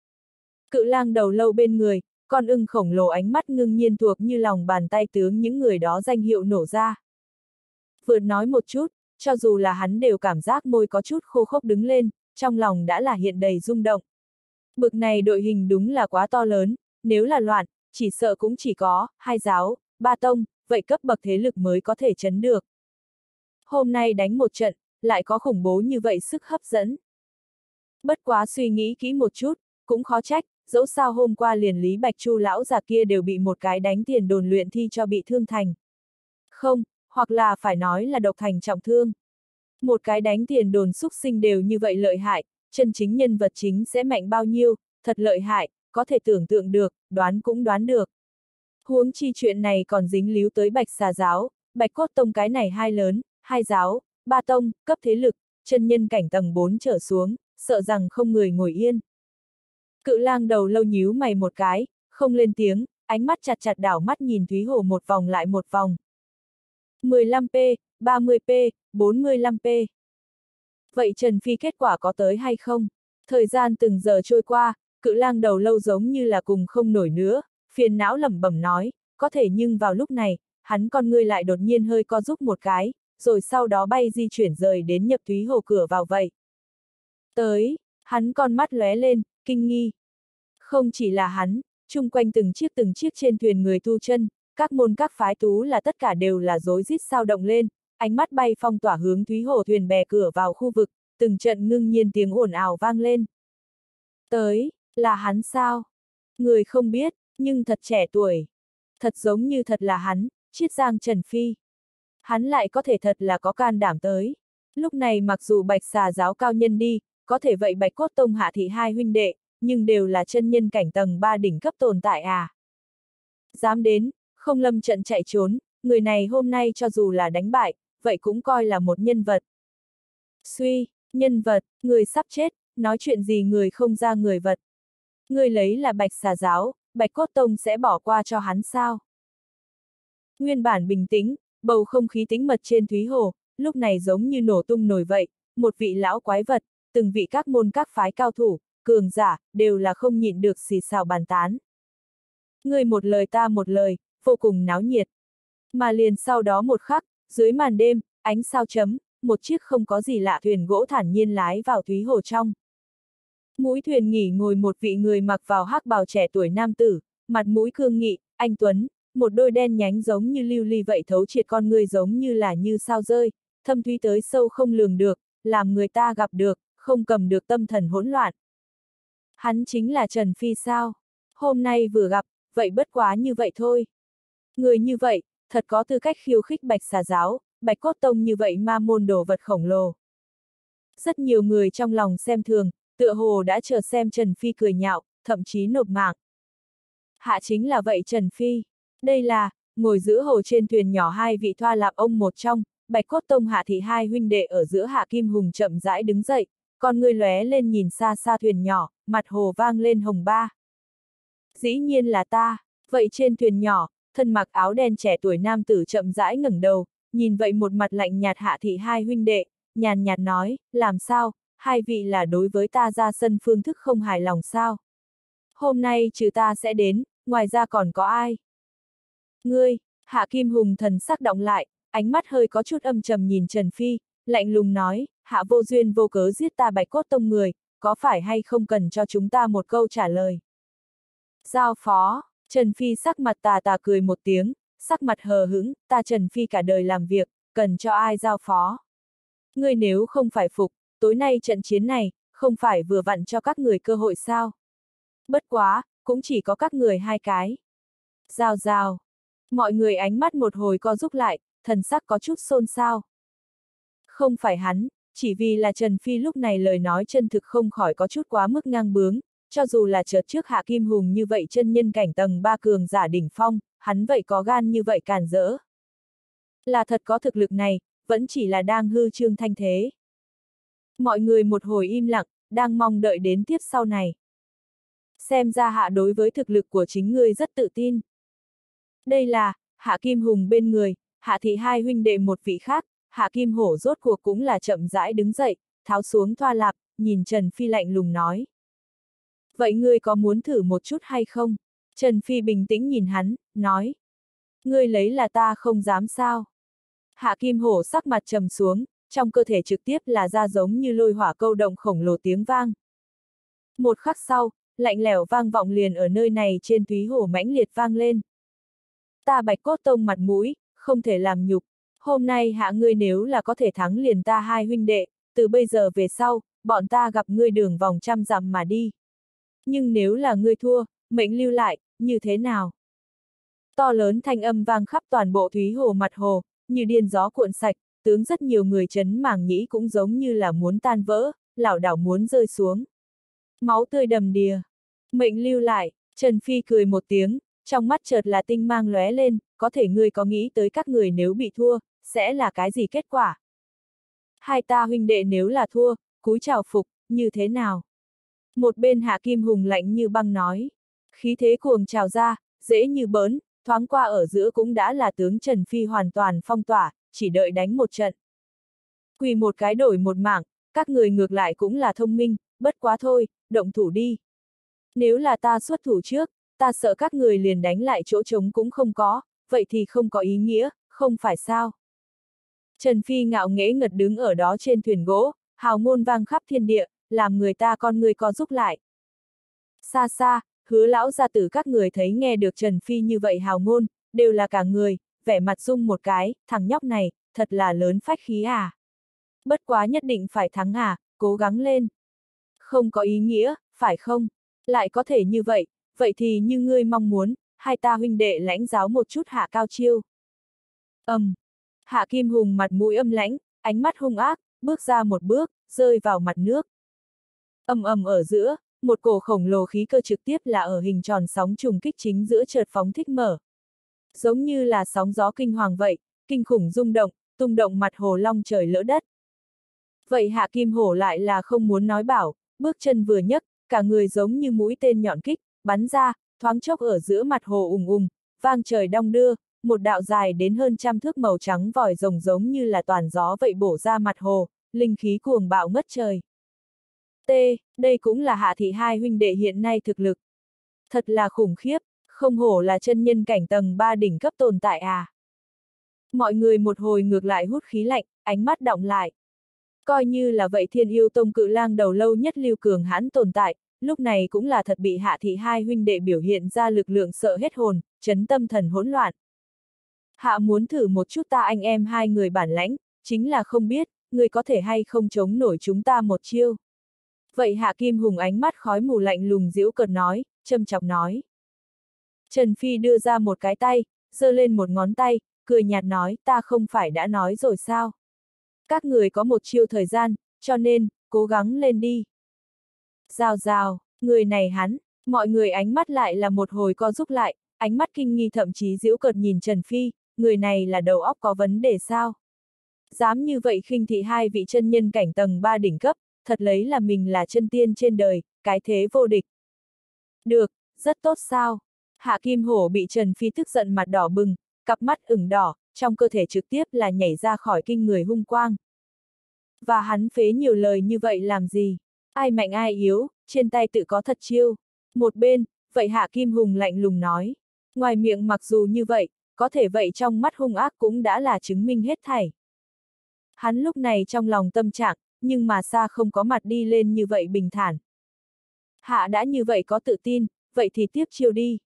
Cự lang đầu lâu bên người, con ưng khổng lồ ánh mắt ngưng nhiên thuộc như lòng bàn tay tướng những người đó danh hiệu nổ ra. Vượt nói một chút, cho dù là hắn đều cảm giác môi có chút khô khốc đứng lên, trong lòng đã là hiện đầy rung động. Bực này đội hình đúng là quá to lớn, nếu là loạn, chỉ sợ cũng chỉ có hai giáo, ba tông, vậy cấp bậc thế lực mới có thể chấn được. Hôm nay đánh một trận, lại có khủng bố như vậy sức hấp dẫn. Bất quá suy nghĩ kỹ một chút, cũng khó trách, dẫu sao hôm qua liền Lý Bạch Chu lão già kia đều bị một cái đánh tiền đồn luyện thi cho bị thương thành. Không, hoặc là phải nói là độc thành trọng thương. Một cái đánh tiền đồn xúc sinh đều như vậy lợi hại, chân chính nhân vật chính sẽ mạnh bao nhiêu, thật lợi hại, có thể tưởng tượng được, đoán cũng đoán được. Huống chi chuyện này còn dính líu tới Bạch Xà giáo, Bạch Cốt Tông cái này hai lớn, hai giáo, ba tông, cấp thế lực, chân nhân cảnh tầng bốn trở xuống, sợ rằng không người ngồi yên. Cự lang đầu lâu nhíu mày một cái, không lên tiếng, ánh mắt chặt chặt đảo mắt nhìn Thúy Hồ một vòng lại một vòng. mười lăm p, ba mươi p, bốn mươi lăm p. Vậy Trần Phi kết quả có tới hay không? Thời gian từng giờ trôi qua, cự lang đầu lâu giống như là cùng không nổi nữa, phiền não lẩm bẩm nói, có thể nhưng vào lúc này, hắn con ngươi lại đột nhiên hơi co rúm một cái, rồi sau đó bay di chuyển rời đến nhập Thúy Hồ cửa vào vậy. Tới, hắn con mắt lóe lên, kinh nghi. Không chỉ là hắn, chung quanh từng chiếc từng chiếc trên thuyền người tu chân, các môn các phái tú là tất cả đều là rối rít sao động lên, ánh mắt bay phong tỏa hướng Thúy Hồ thuyền bè cửa vào khu vực, từng trận ngưng nhiên tiếng ồn ào vang lên. Tới, là hắn sao? Người không biết, nhưng thật trẻ tuổi. Thật giống như thật là hắn, Chiết Giang Trần Phi. Hắn lại có thể thật là có can đảm tới. Lúc này mặc dù Bạch Xà giáo cao nhân đi, có thể vậy Bạch Cốt Tông Hạ Thị hai huynh đệ, nhưng đều là chân nhân cảnh tầng ba đỉnh cấp tồn tại à. Dám đến, không lâm trận chạy trốn, người này hôm nay cho dù là đánh bại, vậy cũng coi là một nhân vật. Suy, nhân vật, người sắp chết, nói chuyện gì người không ra người vật. Người lấy là Bạch Xà giáo, Bạch Cốt Tông sẽ bỏ qua cho hắn sao? Nguyên bản bình tĩnh, bầu không khí tĩnh mật trên Thúy Hồ, lúc này giống như nổ tung nổi vậy, một vị lão quái vật, từng vị các môn các phái cao thủ, cường giả, đều là không nhịn được xì xào bàn tán. Người một lời ta một lời, vô cùng náo nhiệt. Mà liền sau đó một khắc, dưới màn đêm, ánh sao chấm, một chiếc không có gì lạ thuyền gỗ thản nhiên lái vào Thúy Hồ trong. Mũi thuyền nghỉ ngồi một vị người mặc vào hắc bào trẻ tuổi nam tử, mặt mũi cương nghị, anh tuấn, một đôi đen nhánh giống như lưu ly vậy thấu triệt con người giống như là như sao rơi, thâm thúy tới sâu không lường được, làm người ta gặp được, không cầm được tâm thần hỗn loạn. Hắn chính là Trần Phi sao? Hôm nay vừa gặp, vậy bất quá như vậy thôi. Người như vậy, thật có tư cách khiêu khích Bạch Xà giáo, Bạch Cốt Tông như vậy ma môn đồ vật khổng lồ. Rất nhiều người trong lòng xem thường, tựa hồ đã chờ xem Trần Phi cười nhạo, thậm chí nộp mạng. Hạ chính là vậy Trần Phi. Đây là, ngồi giữa hồ trên thuyền nhỏ hai vị thoa lạp ông một trong, Bạch Cốt Tông Hạ Thị hai huynh đệ ở giữa Hạ Kim Hùng chậm rãi đứng dậy, con người lóe lên nhìn xa xa thuyền nhỏ, mặt hồ vang lên hồng ba. Dĩ nhiên là ta, vậy trên thuyền nhỏ, thân mặc áo đen trẻ tuổi nam tử chậm rãi ngẩng đầu, nhìn vậy một mặt lạnh nhạt Hạ Thị hai huynh đệ, nhàn nhạt nói, làm sao, hai vị là đối với ta ra sân phương thức không hài lòng sao? Hôm nay trừ ta sẽ đến, ngoài ra còn có ai? Ngươi, Hạ Kim Hùng thần sắc động lại, ánh mắt hơi có chút âm trầm nhìn Trần Phi, lạnh lùng nói, Hạ vô duyên vô cớ giết ta Bạch Cốt Tông người, có phải hay không cần cho chúng ta một câu trả lời? Giao phó, Trần Phi sắc mặt tà tà cười một tiếng, sắc mặt hờ hững, ta Trần Phi cả đời làm việc, cần cho ai giao phó? Ngươi nếu không phải phục, tối nay trận chiến này, không phải vừa vặn cho các người cơ hội sao? Bất quá, cũng chỉ có các người hai cái. Giao giao. Mọi người ánh mắt một hồi co rúm lại, thần sắc có chút xôn xao. Không phải hắn, chỉ vì là Trần Phi lúc này lời nói chân thực không khỏi có chút quá mức ngang bướng, cho dù là chợt trước Hạ Kim Hùng như vậy chân nhân cảnh tầng ba cường giả đỉnh phong, hắn vậy có gan như vậy càn rỡ. Là thật có thực lực này, vẫn chỉ là đang hư trương thanh thế. Mọi người một hồi im lặng, đang mong đợi đến tiếp sau này. Xem ra Hạ đối với thực lực của chính ngươi rất tự tin. Đây là, Hạ Kim Hùng bên người, Hạ thị hai huynh đệ một vị khác, Hạ Kim Hổ rốt cuộc cũng là chậm rãi đứng dậy, tháo xuống thoa lạp, nhìn Trần Phi lạnh lùng nói. Vậy ngươi có muốn thử một chút hay không? Trần Phi bình tĩnh nhìn hắn, nói. Ngươi lấy là ta không dám sao? Hạ Kim Hổ sắc mặt trầm xuống, trong cơ thể trực tiếp là ra giống như lôi hỏa câu động khổng lồ tiếng vang. Một khắc sau, lạnh lẽo vang vọng liền ở nơi này trên Thúy Hổ mãnh liệt vang lên. Ta Bạch Cốt Tông mặt mũi, không thể làm nhục. Hôm nay hạ ngươi nếu là có thể thắng liền ta hai huynh đệ, từ bây giờ về sau, bọn ta gặp ngươi đường vòng trăm dặm mà đi. Nhưng nếu là ngươi thua, mệnh lưu lại, như thế nào? To lớn thanh âm vang khắp toàn bộ Thúy Hồ mặt hồ, như điên gió cuộn sạch, tướng rất nhiều người chấn màng nhĩ cũng giống như là muốn tan vỡ, lảo đảo muốn rơi xuống. Máu tươi đầm đìa. Mệnh lưu lại, Trần Phi cười một tiếng, trong mắt chợt là tinh mang lóe lên, có thể ngươi có nghĩ tới các người nếu bị thua, sẽ là cái gì kết quả? Hai ta huynh đệ nếu là thua, cúi chào phục, như thế nào? Một bên Hạ Kim Hùng lạnh như băng nói. Khí thế cuồng trào ra, dễ như bỡn, thoáng qua ở giữa cũng đã là tướng Trần Phi hoàn toàn phong tỏa, chỉ đợi đánh một trận. Quỳ một cái đổi một mảng, các người ngược lại cũng là thông minh, bất quá thôi, động thủ đi. Nếu là ta xuất thủ trước, ta sợ các người liền đánh lại chỗ trống cũng không có, vậy thì không có ý nghĩa, không phải sao? Trần Phi ngạo nghễ ngật đứng ở đó trên thuyền gỗ, hào ngôn vang khắp thiên địa, làm người ta con người co rúc lại. Xa xa, Hứa lão gia tử các người thấy nghe được Trần Phi như vậy hào ngôn, đều là cả người, vẻ mặt rung một cái, thằng nhóc này, thật là lớn phách khí à. Bất quá nhất định phải thắng à, cố gắng lên. Không có ý nghĩa, phải không? Lại có thể như vậy, vậy thì như ngươi mong muốn, hai ta huynh đệ lãnh giáo một chút hạ cao chiêu. Ầm. Um. Hạ Kim Hùng mặt mũi âm lãnh, ánh mắt hung ác, bước ra một bước, rơi vào mặt nước. Ầm ầm ở giữa, một cổ khổng lồ khí cơ trực tiếp là ở hình tròn sóng trùng kích chính giữa chợt phóng thích mở. Giống như là sóng gió kinh hoàng vậy, kinh khủng rung động, tung động mặt hồ long trời lỡ đất. Vậy Hạ Kim Hổ lại là không muốn nói bảo, bước chân vừa nhấc, cả người giống như mũi tên nhọn kích, bắn ra, thoáng chốc ở giữa mặt hồ ùng ùng, vang trời đong đưa, một đạo dài đến hơn trăm thước màu trắng vòi rồng giống như là toàn gió vậy bổ ra mặt hồ, linh khí cuồng bạo ngất trời. T, đây cũng là Hạ thị hai huynh đệ hiện nay thực lực. Thật là khủng khiếp, không hổ là chân nhân cảnh tầng ba đỉnh cấp tồn tại à. Mọi người một hồi ngược lại hút khí lạnh, ánh mắt đọng lại. Coi như là vậy Thiên Yêu Tông cự lang đầu lâu nhất lưu cường hãn tồn tại, lúc này cũng là thật bị Hạ thị hai huynh đệ biểu hiện ra lực lượng sợ hết hồn, chấn tâm thần hỗn loạn. Hạ muốn thử một chút ta anh em hai người bản lãnh, chính là không biết, người có thể hay không chống nổi chúng ta một chiêu. Vậy Hạ Kim Hùng ánh mắt khói mù lạnh lùng giễu cợt nói, châm chọc nói. Trần Phi đưa ra một cái tay, giơ lên một ngón tay, cười nhạt nói, ta không phải đã nói rồi sao? Các người có một chiêu thời gian, cho nên, cố gắng lên đi. Rào rào, người này hắn, mọi người ánh mắt lại là một hồi co rúc lại, ánh mắt kinh nghi thậm chí giễu cợt nhìn Trần Phi, người này là đầu óc có vấn đề sao? Dám như vậy khinh thị hai vị chân nhân cảnh tầng ba đỉnh cấp, thật lấy là mình là chân tiên trên đời, cái thế vô địch. Được, rất tốt sao? Hạ Kim Hổ bị Trần Phi tức giận mặt đỏ bừng, cặp mắt ửng đỏ, trong cơ thể trực tiếp là nhảy ra khỏi kinh người hung quang. Và hắn phế nhiều lời như vậy làm gì? Ai mạnh ai yếu, trên tay tự có thật chiêu. Một bên, vậy Hạ Kim Hùng lạnh lùng nói. Ngoài miệng mặc dù như vậy, có thể vậy trong mắt hung ác cũng đã là chứng minh hết thảy. Hắn lúc này trong lòng tâm trạng, nhưng mà xa không có mặt đi lên như vậy bình thản. Hạ đã như vậy có tự tin, vậy thì tiếp chiêu đi.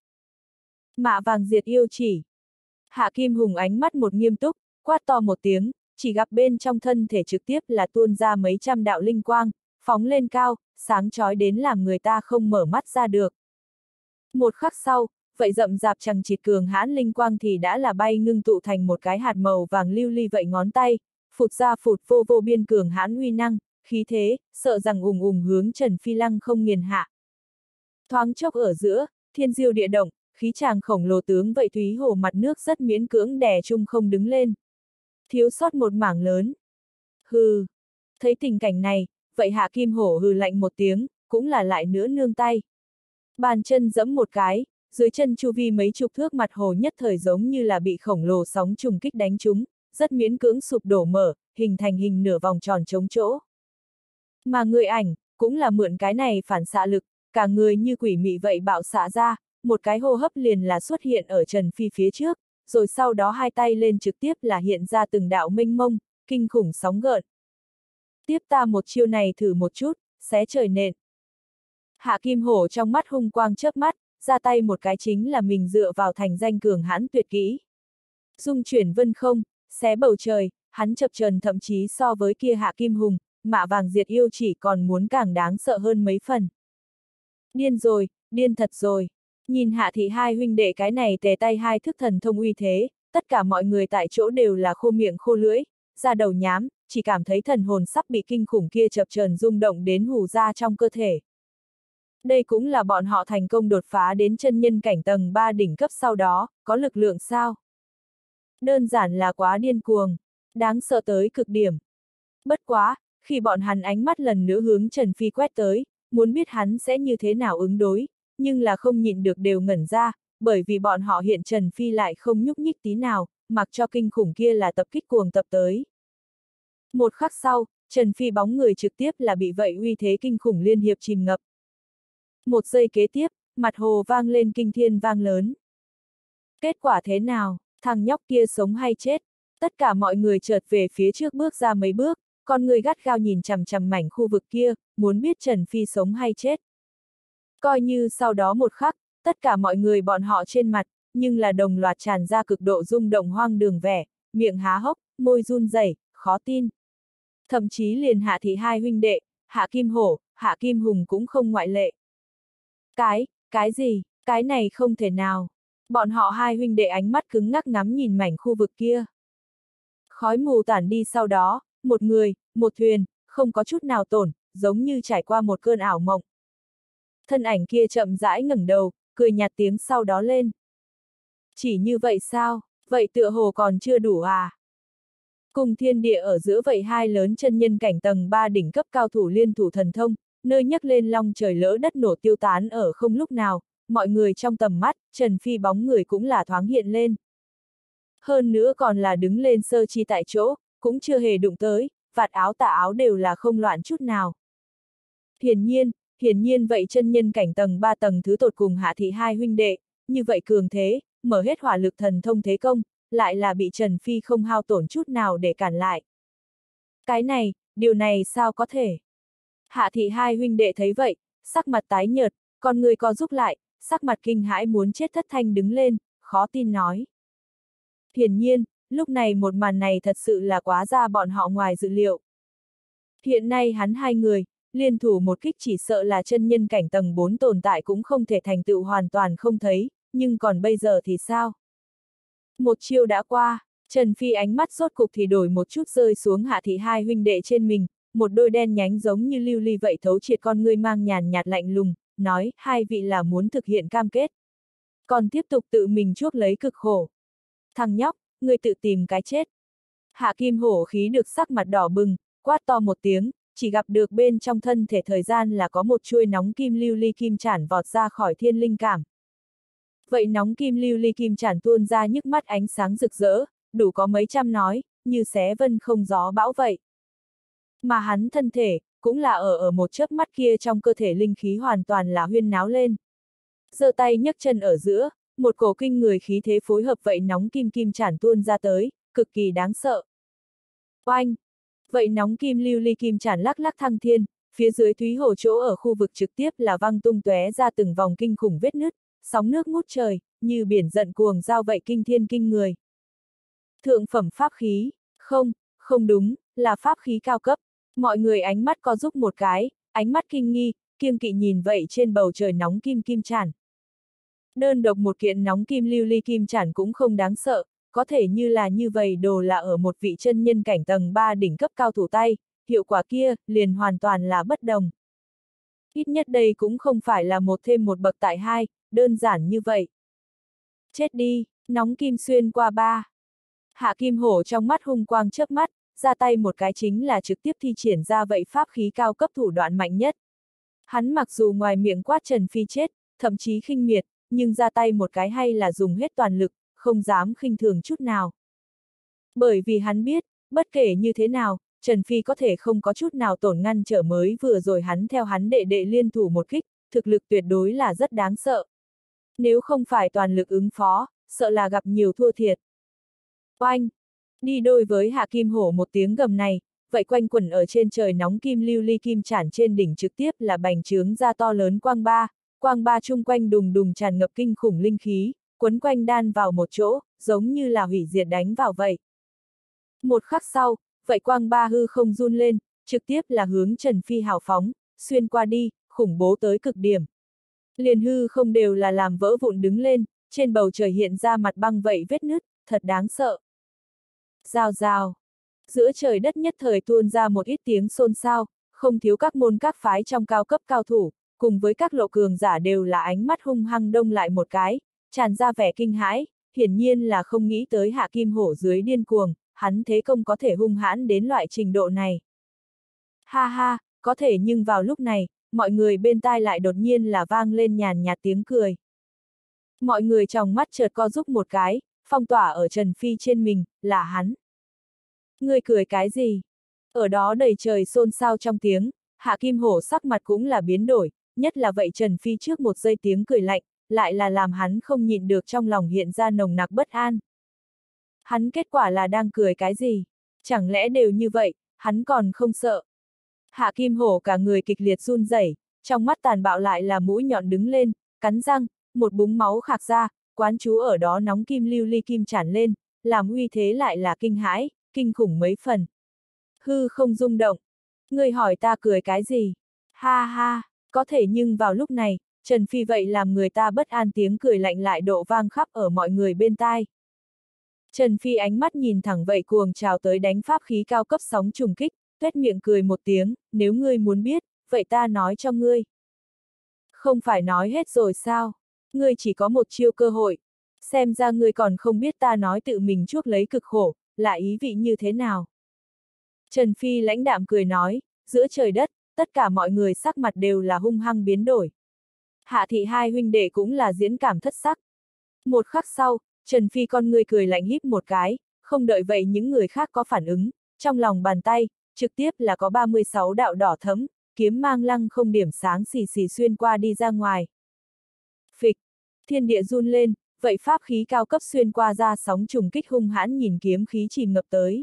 Mạ vàng diệt yêu chỉ. Hạ Kim Hùng ánh mắt một nghiêm túc, quát to một tiếng, chỉ gặp bên trong thân thể trực tiếp là tuôn ra mấy trăm đạo linh quang, phóng lên cao, sáng chói đến làm người ta không mở mắt ra được. Một khắc sau, vậy rậm rạp chằng chịt cường hãn linh quang thì đã là bay ngưng tụ thành một cái hạt màu vàng lưu ly vậy ngón tay, phụt ra phụt vô vô biên cường hãn uy năng, khí thế, sợ rằng ùng ùng hướng Trần Phi lăng không nghiền hạ. Thoáng chốc ở giữa, thiên diêu địa động, khí tràng khổng lồ tướng vậy Thúy Hồ mặt nước rất miễn cưỡng đè chung không đứng lên. Thiếu sót một mảng lớn. Hừ. Thấy tình cảnh này, vậy Hạ Kim Hổ hừ lạnh một tiếng, cũng là lại nữa nương tay. Bàn chân giẫm một cái, dưới chân chu vi mấy chục thước mặt hồ nhất thời giống như là bị khổng lồ sóng trùng kích đánh trúng, rất miễn cưỡng sụp đổ mở, hình thành hình nửa vòng tròn trống chỗ. Mà người ảnh, cũng là mượn cái này phản xạ lực, cả người như quỷ mị vậy bạo xạ ra, một cái hô hấp liền là xuất hiện ở Trần Phi phía trước, rồi sau đó hai tay lên trực tiếp là hiện ra từng đạo mênh mông, kinh khủng sóng gợn. Tiếp ta một chiêu này thử một chút, xé trời nện. Hạ Kim Hổ trong mắt hung quang chớp mắt, ra tay một cái chính là mình dựa vào thành danh cường hãn tuyệt kỹ. Dung chuyển vân không, xé bầu trời, hắn chập chờn thậm chí so với kia Hạ Kim Hùng, Mạ Vàng Diệt Yêu chỉ còn muốn càng đáng sợ hơn mấy phần. Điên rồi, điên thật rồi. Nhìn Hạ thị hai huynh đệ cái này tề tay hai thức thần thông uy thế, tất cả mọi người tại chỗ đều là khô miệng khô lưỡi, ra đầu nhám, chỉ cảm thấy thần hồn sắp bị kinh khủng kia chập chờn rung động đến hù ra trong cơ thể. Đây cũng là bọn họ thành công đột phá đến chân nhân cảnh tầng ba đỉnh cấp sau đó, có lực lượng sao? Đơn giản là quá điên cuồng, đáng sợ tới cực điểm. Bất quá, khi bọn hắn ánh mắt lần nữa hướng Trần Phi quét tới, muốn biết hắn sẽ như thế nào ứng đối, nhưng là không nhịn được đều ngẩn ra, bởi vì bọn họ hiện Trần Phi lại không nhúc nhích tí nào, mặc cho kinh khủng kia là tập kích cuồng tập tới. Một khắc sau, Trần Phi bóng người trực tiếp là bị vậy uy thế kinh khủng liên hiệp chìm ngập. Một giây kế tiếp, mặt hồ vang lên kinh thiên vang lớn. Kết quả thế nào, thằng nhóc kia sống hay chết? Tất cả mọi người chợt về phía trước bước ra mấy bước, con người gắt gao nhìn chằm chằm mảnh khu vực kia, muốn biết Trần Phi sống hay chết. Coi như sau đó một khắc, tất cả mọi người bọn họ trên mặt, nhưng là đồng loạt tràn ra cực độ rung động hoang đường vẻ, miệng há hốc, môi run rẩy, khó tin. Thậm chí liền Hạ thị hai huynh đệ, Hạ Kim Hổ, Hạ Kim Hùng cũng không ngoại lệ. Cái, cái gì, cái này không thể nào. Bọn họ hai huynh đệ ánh mắt cứng ngắc ngắm nhìn mảnh khu vực kia. Khói mù tản đi sau đó, một người, một thuyền, không có chút nào tổn, giống như trải qua một cơn ảo mộng. Thân ảnh kia chậm rãi ngẩng đầu, cười nhạt tiếng sau đó lên. Chỉ như vậy sao, vậy tựa hồ còn chưa đủ à? Cùng thiên địa ở giữa vậy hai lớn chân nhân cảnh tầng ba đỉnh cấp cao thủ liên thủ thần thông, nơi nhấc lên long trời lỡ đất nổ tiêu tán ở không lúc nào, mọi người trong tầm mắt, Trần Phi bóng người cũng là thoáng hiện lên. Hơn nữa còn là đứng lên sơ chi tại chỗ, cũng chưa hề đụng tới, vạt áo tà áo đều là không loạn chút nào. Hiển nhiên, hiển nhiên vậy chân nhân cảnh tầng ba tầng thứ tột cùng Hạ thị hai huynh đệ, như vậy cường thế, mở hết hỏa lực thần thông thế công, lại là bị Trần Phi không hao tổn chút nào để cản lại. Cái này, điều này sao có thể? Hạ thị hai huynh đệ thấy vậy, sắc mặt tái nhợt, con người co rúm lại, sắc mặt kinh hãi muốn chết thất thanh đứng lên, khó tin nói. Hiển nhiên, lúc này một màn này thật sự là quá ra bọn họ ngoài dự liệu. Hiện nay hắn hai người, liên thủ một kích chỉ sợ là chân nhân cảnh tầng bốn tồn tại cũng không thể thành tựu hoàn toàn không thấy, nhưng còn bây giờ thì sao? Một chiêu đã qua, Trần Phi ánh mắt rốt cục thì đổi một chút rơi xuống Hạ thị hai huynh đệ trên mình, một đôi đen nhánh giống như lưu ly vậy thấu triệt con ngươi mang nhàn nhạt lạnh lùng, nói hai vị là muốn thực hiện cam kết. Còn tiếp tục tự mình chuốc lấy cực khổ. Thằng nhóc, ngươi tự tìm cái chết. Hạ Kim Hổ khí được sắc mặt đỏ bừng, quát to một tiếng, chỉ gặp được bên trong thân thể thời gian là có một chuôi nóng kim lưu ly kim chản vọt ra khỏi thiên linh cảm. Vậy nóng kim lưu ly kim chản tuôn ra nhức mắt ánh sáng rực rỡ, đủ có mấy trăm nói, như xé vân không gió bão vậy. Mà hắn thân thể, cũng là ở ở một chớp mắt kia trong cơ thể linh khí hoàn toàn là huyên náo lên. Giơ tay nhấc chân ở giữa, một cổ kinh người khí thế phối hợp vậy nóng kim kim chản tuôn ra tới, cực kỳ đáng sợ. Oanh! Vậy nóng kim lưu ly kim chản lắc lắc thăng thiên, phía dưới thúy hồ chỗ ở khu vực trực tiếp là văng tung tóe ra từng vòng kinh khủng vết nứt, sóng nước ngút trời, như biển giận cuồng giao vậy kinh thiên kinh người. Thượng phẩm pháp khí, không, không đúng, là pháp khí cao cấp. Mọi người ánh mắt co rúm một cái, ánh mắt kinh nghi, kiêng kỵ nhìn vậy trên bầu trời nóng kim kim chản. Đơn độc một kiện nóng kim lưu ly kim chản cũng không đáng sợ, có thể như là như vậy đồ là ở một vị chân nhân cảnh tầng ba đỉnh cấp cao thủ tay, hiệu quả kia liền hoàn toàn là bất đồng. Ít nhất đây cũng không phải là một thêm một bậc tại hai, đơn giản như vậy. Chết đi, nóng kim xuyên qua ba. Hạ Kim Hổ trong mắt hung quang chớp mắt, ra tay một cái chính là trực tiếp thi triển ra vậy pháp khí cao cấp thủ đoạn mạnh nhất. Hắn mặc dù ngoài miệng quát Trần Phi chết, thậm chí khinh miệt, nhưng ra tay một cái hay là dùng hết toàn lực, không dám khinh thường chút nào. Bởi vì hắn biết, bất kể như thế nào, Trần Phi có thể không có chút nào tổn ngăn trở mới vừa rồi hắn theo hắn đệ đệ liên thủ một kích, thực lực tuyệt đối là rất đáng sợ. Nếu không phải toàn lực ứng phó, sợ là gặp nhiều thua thiệt. Oanh! Đi đôi với Hạ Kim Hổ một tiếng gầm này, vậy quanh quẩn ở trên trời nóng kim lưu ly kim chản trên đỉnh trực tiếp là bành trướng ra to lớn quang ba, quang ba chung quanh đùng đùng tràn ngập kinh khủng linh khí, quấn quanh đan vào một chỗ, giống như là hủy diệt đánh vào vậy. Một khắc sau, vậy quang ba hư không run lên, trực tiếp là hướng Trần Phi hào phóng, xuyên qua đi, khủng bố tới cực điểm. Liền hư không đều là làm vỡ vụn đứng lên, trên bầu trời hiện ra mặt băng vậy vết nứt, thật đáng sợ. Rào rào. Giữa trời đất nhất thời tuôn ra một ít tiếng xôn xao, không thiếu các môn các phái trong cao cấp cao thủ, cùng với các lộ cường giả đều là ánh mắt hung hăng đông lại một cái, tràn ra vẻ kinh hãi, hiển nhiên là không nghĩ tới Hạ Kim Hổ dưới điên cuồng, hắn thế công có thể hung hãn đến loại trình độ này. Ha ha, có thể nhưng vào lúc này, mọi người bên tai lại đột nhiên là vang lên nhàn nhạt tiếng cười. Mọi người trong mắt chợt co rúm một cái, phong tỏa ở Trần Phi trên mình, là hắn. Ngươi cười cái gì? Ở đó đầy trời xôn xao trong tiếng, Hạ Kim Hổ sắc mặt cũng là biến đổi, nhất là vậy Trần Phi trước một giây tiếng cười lạnh, lại là làm hắn không nhịn được trong lòng hiện ra nồng nặc bất an. Hắn kết quả là đang cười cái gì? Chẳng lẽ đều như vậy, hắn còn không sợ? Hạ Kim Hổ cả người kịch liệt run rẩy, trong mắt tàn bạo lại là mũi nhọn đứng lên, cắn răng, một búng máu khạc ra, quán chú ở đó nóng kim lưu ly kim tràn lên, làm uy thế lại là kinh hãi, kinh khủng mấy phần. Hư không rung động. Ngươi hỏi ta cười cái gì? Ha ha, có thể nhưng vào lúc này, Trần Phi vậy làm người ta bất an tiếng cười lạnh lại độ vang khắp ở mọi người bên tai. Trần Phi ánh mắt nhìn thẳng vậy cuồng trào tới đánh pháp khí cao cấp sóng trùng kích, tuét miệng cười một tiếng, nếu ngươi muốn biết, vậy ta nói cho ngươi. Không phải nói hết rồi sao? Ngươi chỉ có một chiêu cơ hội. Xem ra ngươi còn không biết ta nói tự mình chuốc lấy cực khổ, là ý vị như thế nào. Trần Phi lãnh đạm cười nói, giữa trời đất, tất cả mọi người sắc mặt đều là hung hăng biến đổi. Hạ thị hai huynh đệ cũng là diễn cảm thất sắc. Một khắc sau, Trần Phi con người cười lạnh híp một cái, không đợi vậy những người khác có phản ứng, trong lòng bàn tay, trực tiếp là có ba mươi sáu đạo đỏ thấm, kiếm mang lăng không điểm sáng xì xì xuyên qua đi ra ngoài. Phịch, thiên địa run lên, vậy pháp khí cao cấp xuyên qua ra sóng trùng kích hung hãn nhìn kiếm khí chìm ngập tới.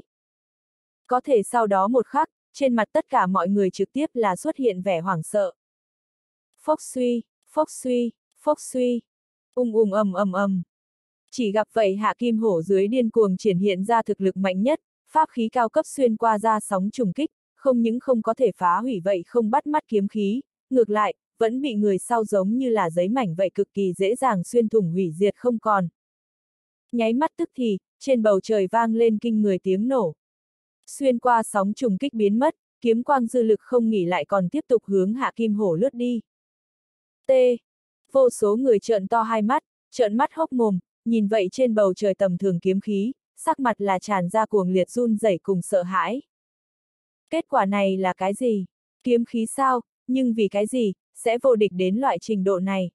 Có thể sau đó một khắc, trên mặt tất cả mọi người trực tiếp là xuất hiện vẻ hoảng sợ. Phốc suy, phốc suy, phốc suy, ung ung ầm ầm ầm. Chỉ gặp vậy Hạ Kim Hổ dưới điên cuồng triển hiện ra thực lực mạnh nhất, pháp khí cao cấp xuyên qua ra sóng trùng kích, không những không có thể phá hủy vậy không bắt mắt kiếm khí, ngược lại, vẫn bị người sau giống như là giấy mảnh vậy cực kỳ dễ dàng xuyên thủng hủy diệt không còn. Nháy mắt tức thì, trên bầu trời vang lên kinh người tiếng nổ. Xuyên qua sóng trùng kích biến mất, kiếm quang dư lực không nghỉ lại còn tiếp tục hướng Hạ Kim Hổ lướt đi. T. Vô số người trợn to hai mắt, trợn mắt hốc mồm, nhìn vậy trên bầu trời tầm thường kiếm khí, sắc mặt là tràn ra cuồng liệt run rẩy cùng sợ hãi. Kết quả này là cái gì? Kiếm khí sao, nhưng vì cái gì, sẽ vô địch đến loại trình độ này?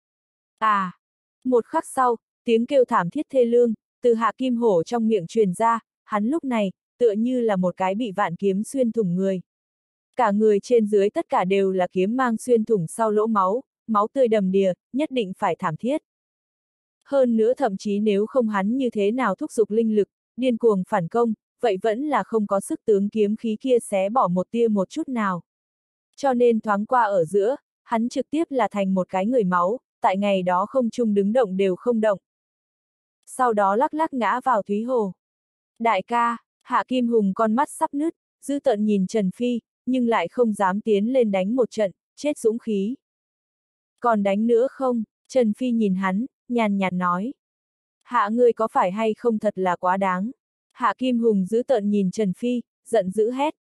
À! Một khắc sau, tiếng kêu thảm thiết thê lương, từ Hạ Kim Hổ trong miệng truyền ra, hắn lúc này, tựa như là một cái bị vạn kiếm xuyên thủng người. Cả người trên dưới tất cả đều là kiếm mang xuyên thủng sau lỗ máu, máu tươi đầm đìa, nhất định phải thảm thiết. Hơn nữa thậm chí nếu không hắn như thế nào thúc giục linh lực, điên cuồng phản công, vậy vẫn là không có sức tướng kiếm khí kia xé bỏ một tia một chút nào. Cho nên thoáng qua ở giữa, hắn trực tiếp là thành một cái người máu, tại ngày đó không chung đứng động đều không động. Sau đó lắc lắc ngã vào thúy hồ. Đại ca, Hạ Kim Hùng con mắt sắp nứt, dư tợn nhìn Trần Phi, nhưng lại không dám tiến lên đánh một trận, chết dũng khí. Còn đánh nữa không? Trần Phi nhìn hắn, nhàn nhạt nói. Hạ ngươi có phải hay không thật là quá đáng? Hạ Kim Hùng dữ tợn nhìn Trần Phi, giận dữ hét.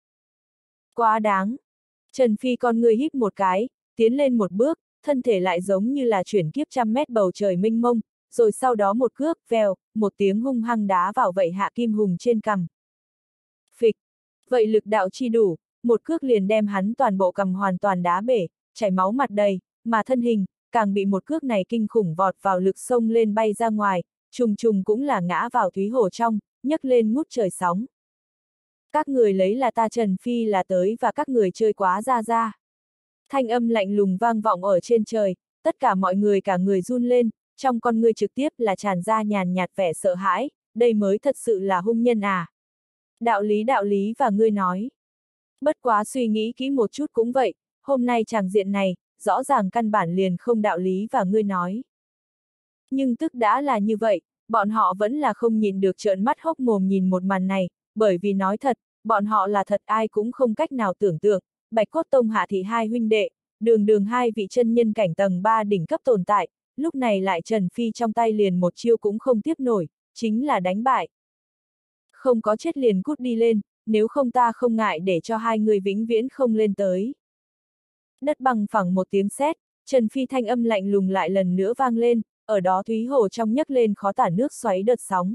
Quá đáng. Trần Phi con người híp một cái, tiến lên một bước, thân thể lại giống như là chuyển kiếp trăm mét bầu trời mênh mông, rồi sau đó một cước, vèo, một tiếng hung hăng đá vào vậy Hạ Kim Hùng trên cằm. Phịch. Vậy lực đạo chi đủ, một cước liền đem hắn toàn bộ cằm hoàn toàn đá bể, chảy máu mặt đầy, mà thân hình, càng bị một cước này kinh khủng vọt vào lực sông lên bay ra ngoài, trùng trùng cũng là ngã vào thúy hồ trong, nhấc lên ngút trời sóng. Các người lấy là ta Trần Phi là tới và các người chơi quá ra ra. Thanh âm lạnh lùng vang vọng ở trên trời, tất cả mọi người cả người run lên, trong con ngươi trực tiếp là tràn ra nhàn nhạt vẻ sợ hãi, đây mới thật sự là hung nhân à. Đạo lý đạo lý và ngươi nói. Bất quá suy nghĩ kỹ một chút cũng vậy, hôm nay tràng diện này, rõ ràng căn bản liền không đạo lý và ngươi nói. Nhưng tức đã là như vậy, bọn họ vẫn là không nhìn được trợn mắt hốc mồm nhìn một màn này, bởi vì nói thật, bọn họ là thật ai cũng không cách nào tưởng tượng, Bạch Cốt Tông Hạ Thị hai huynh đệ, đường đường hai vị chân nhân cảnh tầng ba đỉnh cấp tồn tại, lúc này lại Trần Phi trong tay liền một chiêu cũng không tiếp nổi, chính là đánh bại. Không có chết liền cút đi lên, nếu không ta không ngại để cho hai người vĩnh viễn không lên tới. Đất bằng phẳng một tiếng sét, Trần Phi thanh âm lạnh lùng lại lần nữa vang lên, ở đó thúy hồ trong nhấc lên khó tả nước xoáy đợt sóng.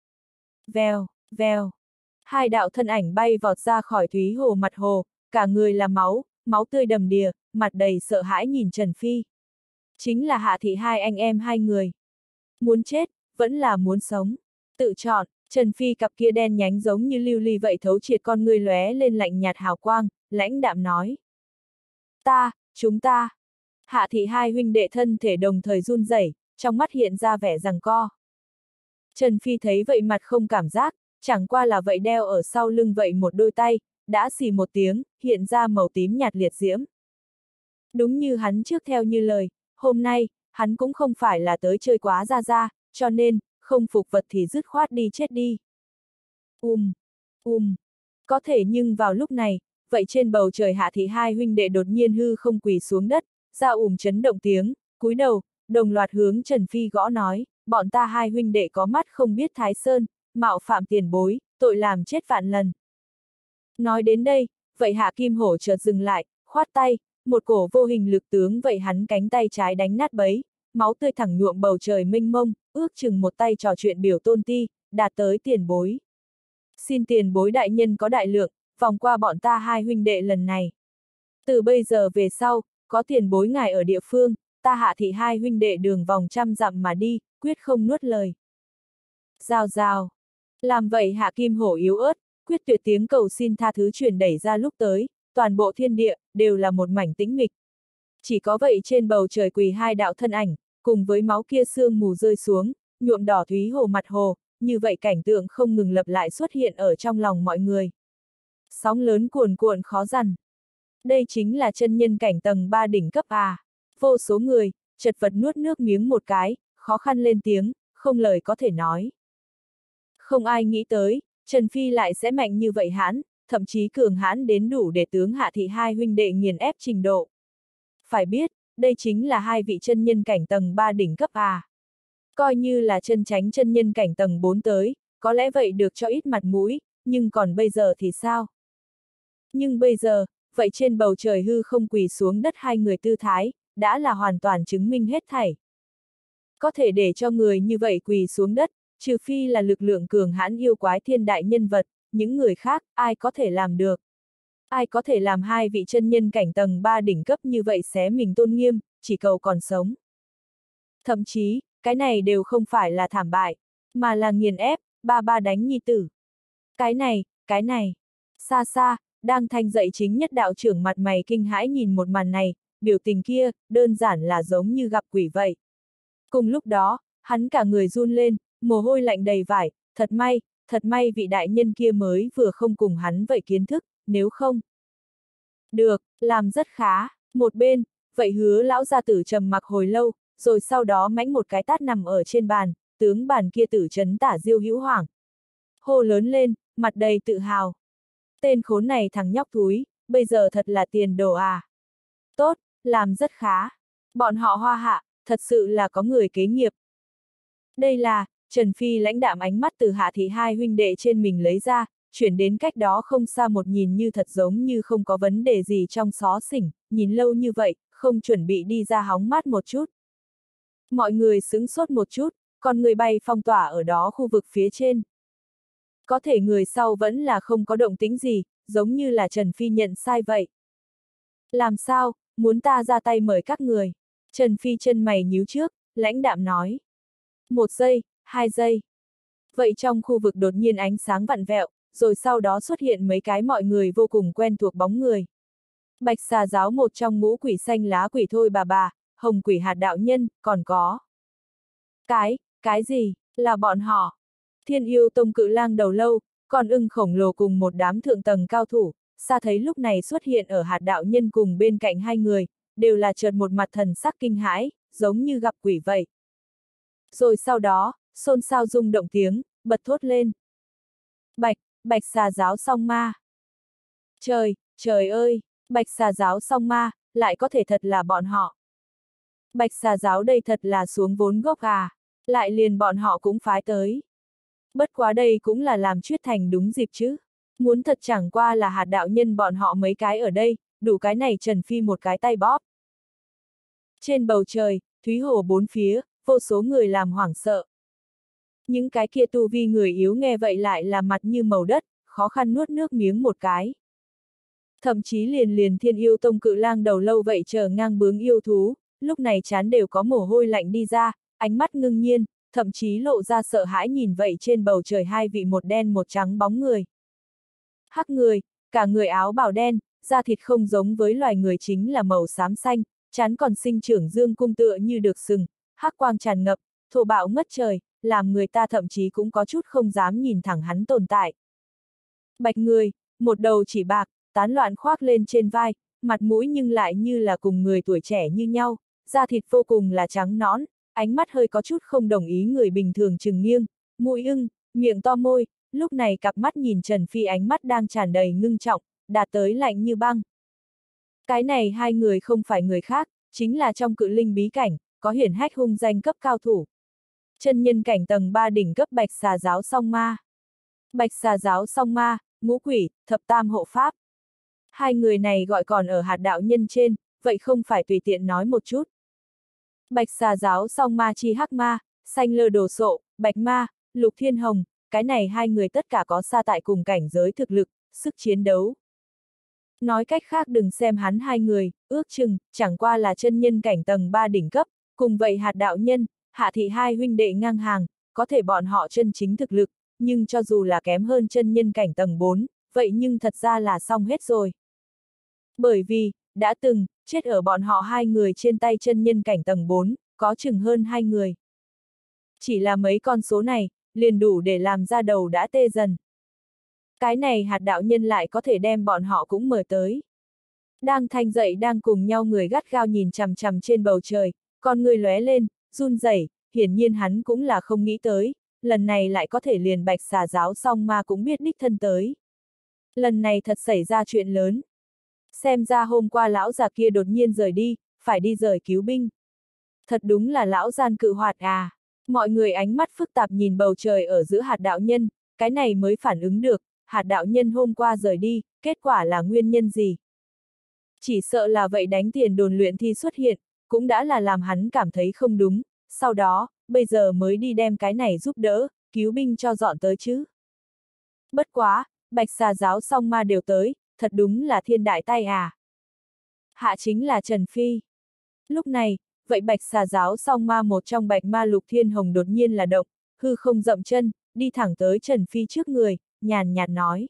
Vèo, vèo, hai đạo thân ảnh bay vọt ra khỏi thúy hồ mặt hồ, cả người là máu, máu tươi đầm đìa, mặt đầy sợ hãi nhìn Trần Phi. Chính là Hạ Thị hai anh em hai người. Muốn chết, vẫn là muốn sống. Tự chọn, Trần Phi cặp kia đen nhánh giống như lưu ly vậy thấu triệt con ngươi lóe lên lạnh nhạt hào quang, lãnh đạm nói. Ta, chúng ta. Hạ Thị hai huynh đệ thân thể đồng thời run rẩy, trong mắt hiện ra vẻ giằng co. Trần Phi thấy vậy mặt không cảm giác, chẳng qua là vậy đeo ở sau lưng vậy một đôi tay, đã xì một tiếng, hiện ra màu tím nhạt liệt diễm. Đúng như hắn trước theo như lời, hôm nay, hắn cũng không phải là tới chơi quá ra ra, cho nên, không phục vật thì dứt khoát đi chết đi. Um, um, có thể nhưng vào lúc này, vậy trên bầu trời Hạ Thị hai huynh đệ đột nhiên hư không quỳ xuống đất, ra ùm chấn động tiếng, cúi đầu, đồng loạt hướng Trần Phi gõ nói, bọn ta hai huynh đệ có mắt không biết Thái Sơn, mạo phạm tiền bối, tội làm chết vạn lần. Nói đến đây, vậy Hạ Kim Hổ chợt dừng lại, khoát tay, một cổ vô hình lực tướng vậy hắn cánh tay trái đánh nát bấy, máu tươi thẳng nhuộm bầu trời mênh mông, ước chừng một tay trò chuyện biểu tôn ti, đạt tới tiền bối. Xin tiền bối đại nhân có đại lượng, vòng qua bọn ta hai huynh đệ lần này. Từ bây giờ về sau, có tiền bối ngài ở địa phương, ta Hạ Thị hai huynh đệ đường vòng trăm dặm mà đi, quyết không nuốt lời. Rào rào. Làm vậy Hạ Kim Hổ yếu ớt, quyết tuyệt tiếng cầu xin tha thứ truyền đẩy ra lúc tới, toàn bộ thiên địa, đều là một mảnh tĩnh mịch. Chỉ có vậy trên bầu trời quỳ hai đạo thân ảnh, cùng với máu kia sương mù rơi xuống, nhuộm đỏ thúy hồ mặt hồ, như vậy cảnh tượng không ngừng lặp lại xuất hiện ở trong lòng mọi người. Sóng lớn cuồn cuộn khó dằn. Đây chính là chân nhân cảnh tầng ba đỉnh cấp à. Vô số người, chật vật nuốt nước miếng một cái, khó khăn lên tiếng, không lời có thể nói. Không ai nghĩ tới, Trần Phi lại sẽ mạnh như vậy hãn, thậm chí cường hãn đến đủ để tướng Hạ Thị hai huynh đệ nghiền ép trình độ. Phải biết, đây chính là hai vị chân nhân cảnh tầng ba đỉnh cấp à. Coi như là chân chánh chân nhân cảnh tầng bốn tới, có lẽ vậy được cho ít mặt mũi, nhưng còn bây giờ thì sao? Nhưng bây giờ, vậy trên bầu trời hư không quỳ xuống đất hai người tư thái, đã là hoàn toàn chứng minh hết thảy. Có thể để cho người như vậy quỳ xuống đất, trừ phi là lực lượng cường hãn yêu quái thiên đại nhân vật, những người khác, ai có thể làm được? Ai có thể làm hai vị chân nhân cảnh tầng ba đỉnh cấp như vậy xé mình tôn nghiêm, chỉ cầu còn sống? Thậm chí, cái này đều không phải là thảm bại, mà là nghiền ép, ba ba đánh nhi tử. Cái này, cái này, xa xa, đang thanh dậy chính nhất đạo trưởng mặt mày kinh hãi nhìn một màn này, biểu tình kia, đơn giản là giống như gặp quỷ vậy. Cùng lúc đó, hắn cả người run lên, mồ hôi lạnh đầy vải, thật may, thật may vị đại nhân kia mới vừa không cùng hắn vậy kiến thức, nếu không. Được, làm rất khá, một bên, vậy Hứa lão gia tử trầm mặc hồi lâu, rồi sau đó mãnh một cái tát nằm ở trên bàn, tướng bàn kia tử chấn tả Diêu Hữu Hoảng. Hô lớn lên, mặt đầy tự hào. Tên khốn này thằng nhóc thúi, bây giờ thật là tiền đồ à. Tốt, làm rất khá. Bọn họ Hoa Hạ, thật sự là có người kế nghiệp. Đây là, Trần Phi lãnh đạm ánh mắt từ Hạ Thị hai huynh đệ trên mình lấy ra, chuyển đến cách đó không xa một nhìn như thật giống như không có vấn đề gì trong xó xỉnh, nhìn lâu như vậy, không chuẩn bị đi ra hóng mát một chút. Mọi người sững sốt một chút, còn người bay phong tỏa ở đó khu vực phía trên. Có thể người sau vẫn là không có động tĩnh gì, giống như là Trần Phi nhận sai vậy. Làm sao, muốn ta ra tay mời các người? Trần Phi chân mày nhíu trước, lãnh đạm nói. Một giây, hai giây. Vậy trong khu vực đột nhiên ánh sáng vặn vẹo, rồi sau đó xuất hiện mấy cái mọi người vô cùng quen thuộc bóng người. Bạch xà giáo một trong ngũ quỷ xanh lá quỷ thôi bà bà, hồng quỷ hạt đạo nhân, còn có. Cái, cái gì, là bọn họ. Thiên yêu tông cự lang đầu lâu, con ưng khổng lồ cùng một đám thượng tầng cao thủ, xa thấy lúc này xuất hiện ở hạt đạo nhân cùng bên cạnh hai người, đều là chợt một mặt thần sắc kinh hãi, giống như gặp quỷ vậy. Rồi sau đó, xôn xao rung động tiếng, bật thốt lên. Bạch, bạch xà giáo song ma. Trời, trời ơi, bạch xà giáo song ma, lại có thể thật là bọn họ. Bạch xà giáo đây thật là xuống vốn gốc à, lại liền bọn họ cũng phái tới. Bất quá đây cũng là làm Chuyết Thành đúng dịp chứ. Muốn thật chẳng qua là hạt đạo nhân bọn họ mấy cái ở đây, đủ cái này Trần Phi một cái tay bóp. Trên bầu trời, thúy hồ bốn phía, vô số người làm hoảng sợ. Những cái kia tu vi người yếu nghe vậy lại là mặt như màu đất, khó khăn nuốt nước miếng một cái. Thậm chí liền liền thiên yêu tông cự lang đầu lâu vậy chờ ngang bướng yêu thú, lúc này chán đều có mồ hôi lạnh đi ra, ánh mắt ngưng nhiên, thậm chí lộ ra sợ hãi nhìn vậy trên bầu trời hai vị một đen một trắng bóng người. Hắc người, cả người áo bào đen, da thịt không giống với loài người chính là màu xám xanh, chán còn sinh trưởng dương cung tựa như được sừng, hắc quang tràn ngập, thô bạo ngất trời, làm người ta thậm chí cũng có chút không dám nhìn thẳng hắn tồn tại. Bạch người, một đầu chỉ bạc, tán loạn khoác lên trên vai, mặt mũi nhưng lại như là cùng người tuổi trẻ như nhau, da thịt vô cùng là trắng nõn, ánh mắt hơi có chút không đồng ý người bình thường chừng nghiêng, mũi ưng, miệng to môi, lúc này cặp mắt nhìn Trần Phi ánh mắt đang tràn đầy ngưng trọng, đạt tới lạnh như băng. Cái này hai người không phải người khác, chính là trong cự linh bí cảnh, có hiển hách hung danh cấp cao thủ. Chân nhân cảnh tầng ba đỉnh cấp bạch xà giáo song ma. Bạch xà giáo song ma, ngũ quỷ, thập tam hộ pháp. Hai người này gọi còn ở hạt đạo nhân trên, vậy không phải tùy tiện nói một chút. Bạch xà giáo song ma chi hắc ma, xanh lơ đồ sộ, bạch ma, lục thiên hồng, cái này hai người tất cả có xa tại cùng cảnh giới thực lực, sức chiến đấu. Nói cách khác đừng xem hắn hai người, ước chừng, chẳng qua là chân nhân cảnh tầng ba đỉnh cấp, cùng vậy hạt đạo nhân, hạ thị hai huynh đệ ngang hàng, có thể bọn họ chân chính thực lực, nhưng cho dù là kém hơn chân nhân cảnh tầng bốn, vậy nhưng thật ra là xong hết rồi. Bởi vì, đã từng, chết ở bọn họ hai người trên tay chân nhân cảnh tầng bốn, có chừng hơn hai người. Chỉ là mấy con số này, liền đủ để làm ra đầu đã tê dần. Cái này hạt đạo nhân lại có thể đem bọn họ cũng mời tới. Đang thanh dậy đang cùng nhau người gắt gao nhìn chằm chằm trên bầu trời, con người lóe lên, run rẩy, hiển nhiên hắn cũng là không nghĩ tới, lần này lại có thể liền bạch xà giáo song ma cũng biết đích thân tới. Lần này thật xảy ra chuyện lớn. Xem ra hôm qua lão già kia đột nhiên rời đi, phải đi rời cứu binh. Thật đúng là lão gian cự hoạt à. Mọi người ánh mắt phức tạp nhìn bầu trời ở giữa hạt đạo nhân, cái này mới phản ứng được, hạt đạo nhân hôm qua rời đi, kết quả là nguyên nhân gì? Chỉ sợ là vậy đánh tiền đồn luyện thi xuất hiện, cũng đã là làm hắn cảm thấy không đúng, sau đó, bây giờ mới đi đem cái này giúp đỡ, cứu binh cho dọn tới chứ. Bất quá, bạch xà giáo song ma đều tới, thật đúng là thiên đại tay à. Hạ chính là Trần Phi. Lúc này, vậy bạch xà giáo song ma một trong bạch ma lục thiên hồng đột nhiên là động, hư không dậm chân, đi thẳng tới Trần Phi trước người, nhàn nhạt nói.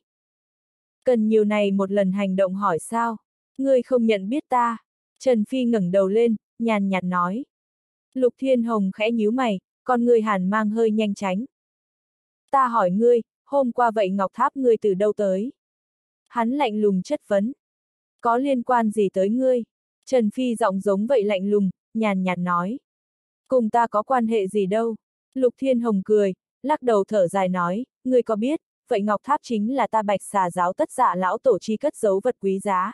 Cần nhiều này một lần hành động hỏi sao? Ngươi không nhận biết ta. Trần Phi ngẩng đầu lên, nhàn nhạt nói. Lục thiên hồng khẽ nhíu mày, con ngươi hàn mang hơi nhanh tránh. Ta hỏi ngươi, hôm qua vậy ngọc tháp ngươi từ đâu tới? Hắn lạnh lùng chất vấn. Có liên quan gì tới ngươi? Trần Phi giọng giống vậy lạnh lùng, nhàn nhạt nói. Cùng ta có quan hệ gì đâu? Lục Thiên Hồng cười, lắc đầu thở dài nói, ngươi có biết, vậy ngọc tháp chính là ta bạch xà giáo tất dạ lão tổ chi cất giấu vật quý giá.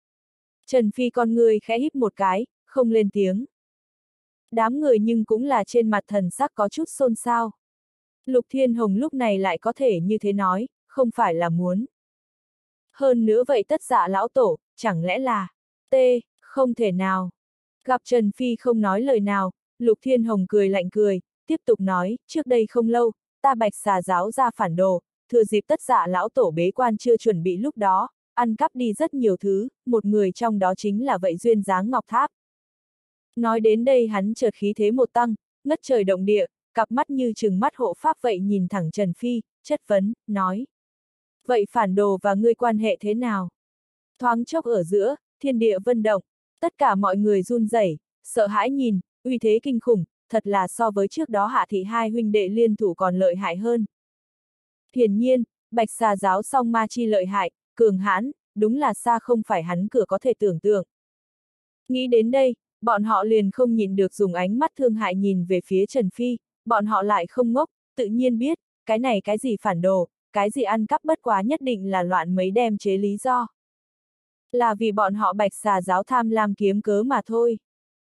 Trần Phi con ngươi khẽ híp một cái, không lên tiếng. Đám người nhưng cũng là trên mặt thần sắc có chút xôn xao. Lục Thiên Hồng lúc này lại có thể như thế nói, không phải là muốn. Hơn nữa vậy tất dạ lão tổ, chẳng lẽ là, T, không thể nào. Gặp Trần Phi không nói lời nào, Lục Thiên Hồng cười lạnh cười, tiếp tục nói, trước đây không lâu, ta bạch xà giáo ra phản đồ, thừa dịp tất dạ lão tổ bế quan chưa chuẩn bị lúc đó, ăn cắp đi rất nhiều thứ, một người trong đó chính là vậy duyên dáng ngọc tháp. Nói đến đây hắn chợt khí thế một tăng, ngất trời động địa, cặp mắt như trừng mắt hộ pháp vậy nhìn thẳng Trần Phi, chất vấn, nói. Vậy phản đồ và ngươi quan hệ thế nào? Thoáng chốc ở giữa, thiên địa vân động, tất cả mọi người run rẩy, sợ hãi nhìn, uy thế kinh khủng, thật là so với trước đó Hạ Thị hai huynh đệ liên thủ còn lợi hại hơn. Hiển nhiên, Bạch Xà giáo song ma chi lợi hại, cường hãn, đúng là xa không phải hắn cửa có thể tưởng tượng. Nghĩ đến đây, bọn họ liền không nhìn được dùng ánh mắt thương hại nhìn về phía Trần Phi, bọn họ lại không ngốc, tự nhiên biết, cái này cái gì phản đồ, cái gì ăn cắp bất quá nhất định là loạn mấy đem chế lý do. Là vì bọn họ Bạch Xà giáo tham lam kiếm cớ mà thôi.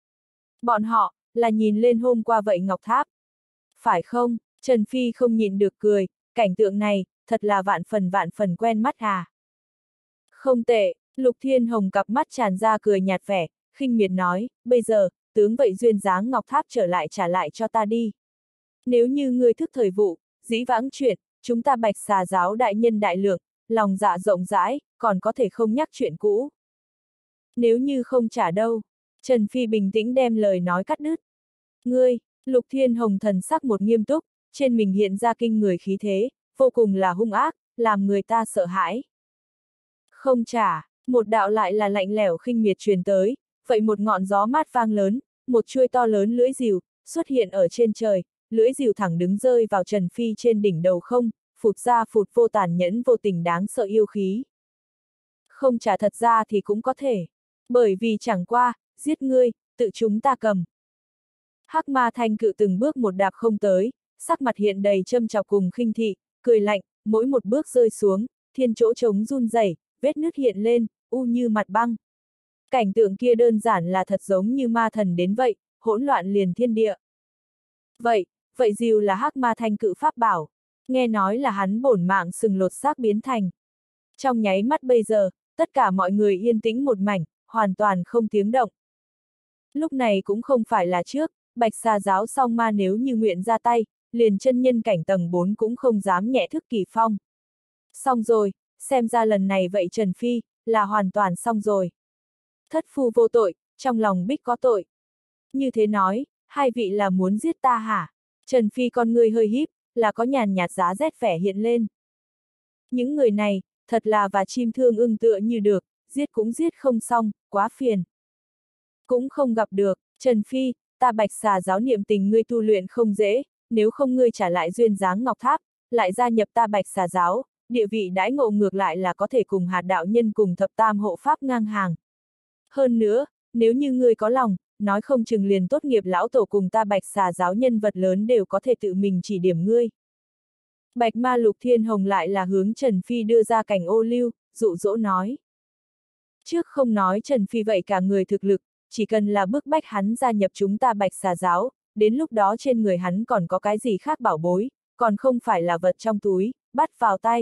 Bọn họ, là nhìn lên hôm qua vậy Ngọc Tháp. Phải không, Trần Phi không nhịn được cười, cảnh tượng này, thật là vạn phần vạn phần quen mắt à. Không tệ, Lục Thiên Hồng cặp mắt tràn ra cười nhạt vẻ, khinh miệt nói, bây giờ, tướng vậy duyên dáng Ngọc Tháp trở lại trả lại cho ta đi. Nếu như ngươi thức thời vụ, dĩ vãng chuyện, chúng ta Bạch Xà giáo đại nhân đại lượng, lòng dạ rộng rãi, còn có thể không nhắc chuyện cũ. Nếu như không trả đâu, Trần Phi bình tĩnh đem lời nói cắt đứt. Ngươi, Lục Thiên Hồng thần sắc một nghiêm túc, trên mình hiện ra kinh người khí thế, vô cùng là hung ác, làm người ta sợ hãi. Không trả, một đạo lại là lạnh lẽo khinh miệt truyền tới, vậy một ngọn gió mát vang lớn, một chuôi to lớn lưỡi rìu, xuất hiện ở trên trời, lưỡi rìu thẳng đứng rơi vào Trần Phi trên đỉnh đầu không, phụt ra phụt vô tàn nhẫn vô tình đáng sợ yêu khí. Không trả thật ra thì cũng có thể, bởi vì chẳng qua, giết ngươi, tự chúng ta cầm. Hắc Ma Thanh Cự từng bước một đạp không tới, sắc mặt hiện đầy châm chọc cùng khinh thị, cười lạnh, mỗi một bước rơi xuống, thiên chỗ trống run rẩy, vết nứt hiện lên, u như mặt băng. Cảnh tượng kia đơn giản là thật giống như ma thần đến vậy, hỗn loạn liền thiên địa. Vậy, vậy rìu là Hắc Ma Thanh Cự pháp bảo, nghe nói là hắn bổn mạng sừng lột xác biến thành. Trong nháy mắt bây giờ, tất cả mọi người yên tĩnh một mảnh, hoàn toàn không tiếng động. Lúc này cũng không phải là trước, Bạch Xà giáo song ma nếu như nguyện ra tay, liền chân nhân cảnh tầng bốn cũng không dám nhẹ thức kỳ phong. Xong rồi, xem ra lần này vậy Trần Phi, là hoàn toàn xong rồi. Thất phu vô tội, trong lòng bích có tội. Như thế nói, hai vị là muốn giết ta hả? Trần Phi con người hơi híp, là có nhàn nhạt giá rét vẻ hiện lên. Những người này, thật là và chim thương ưng tựa như được, giết cũng giết không xong, quá phiền. Cũng không gặp được, Trần Phi, ta Bạch Xà giáo niệm tình ngươi tu luyện không dễ, nếu không ngươi trả lại duyên dáng Ngọc Tháp, lại gia nhập ta Bạch Xà giáo, địa vị đãi ngộ ngược lại là có thể cùng hạt đạo nhân cùng thập tam hộ pháp ngang hàng. Hơn nữa, nếu như ngươi có lòng, nói không chừng liền tốt nghiệp lão tổ cùng ta Bạch Xà giáo nhân vật lớn đều có thể tự mình chỉ điểm ngươi. Bạch Ma Lục Thiên Hồng lại là hướng Trần Phi đưa ra cảnh ô liu, dụ dỗ nói. Trước không nói Trần Phi vậy cả người thực lực, chỉ cần là bức bách hắn gia nhập chúng ta Bạch Xà giáo, đến lúc đó trên người hắn còn có cái gì khác bảo bối, còn không phải là vật trong túi, bắt vào tay.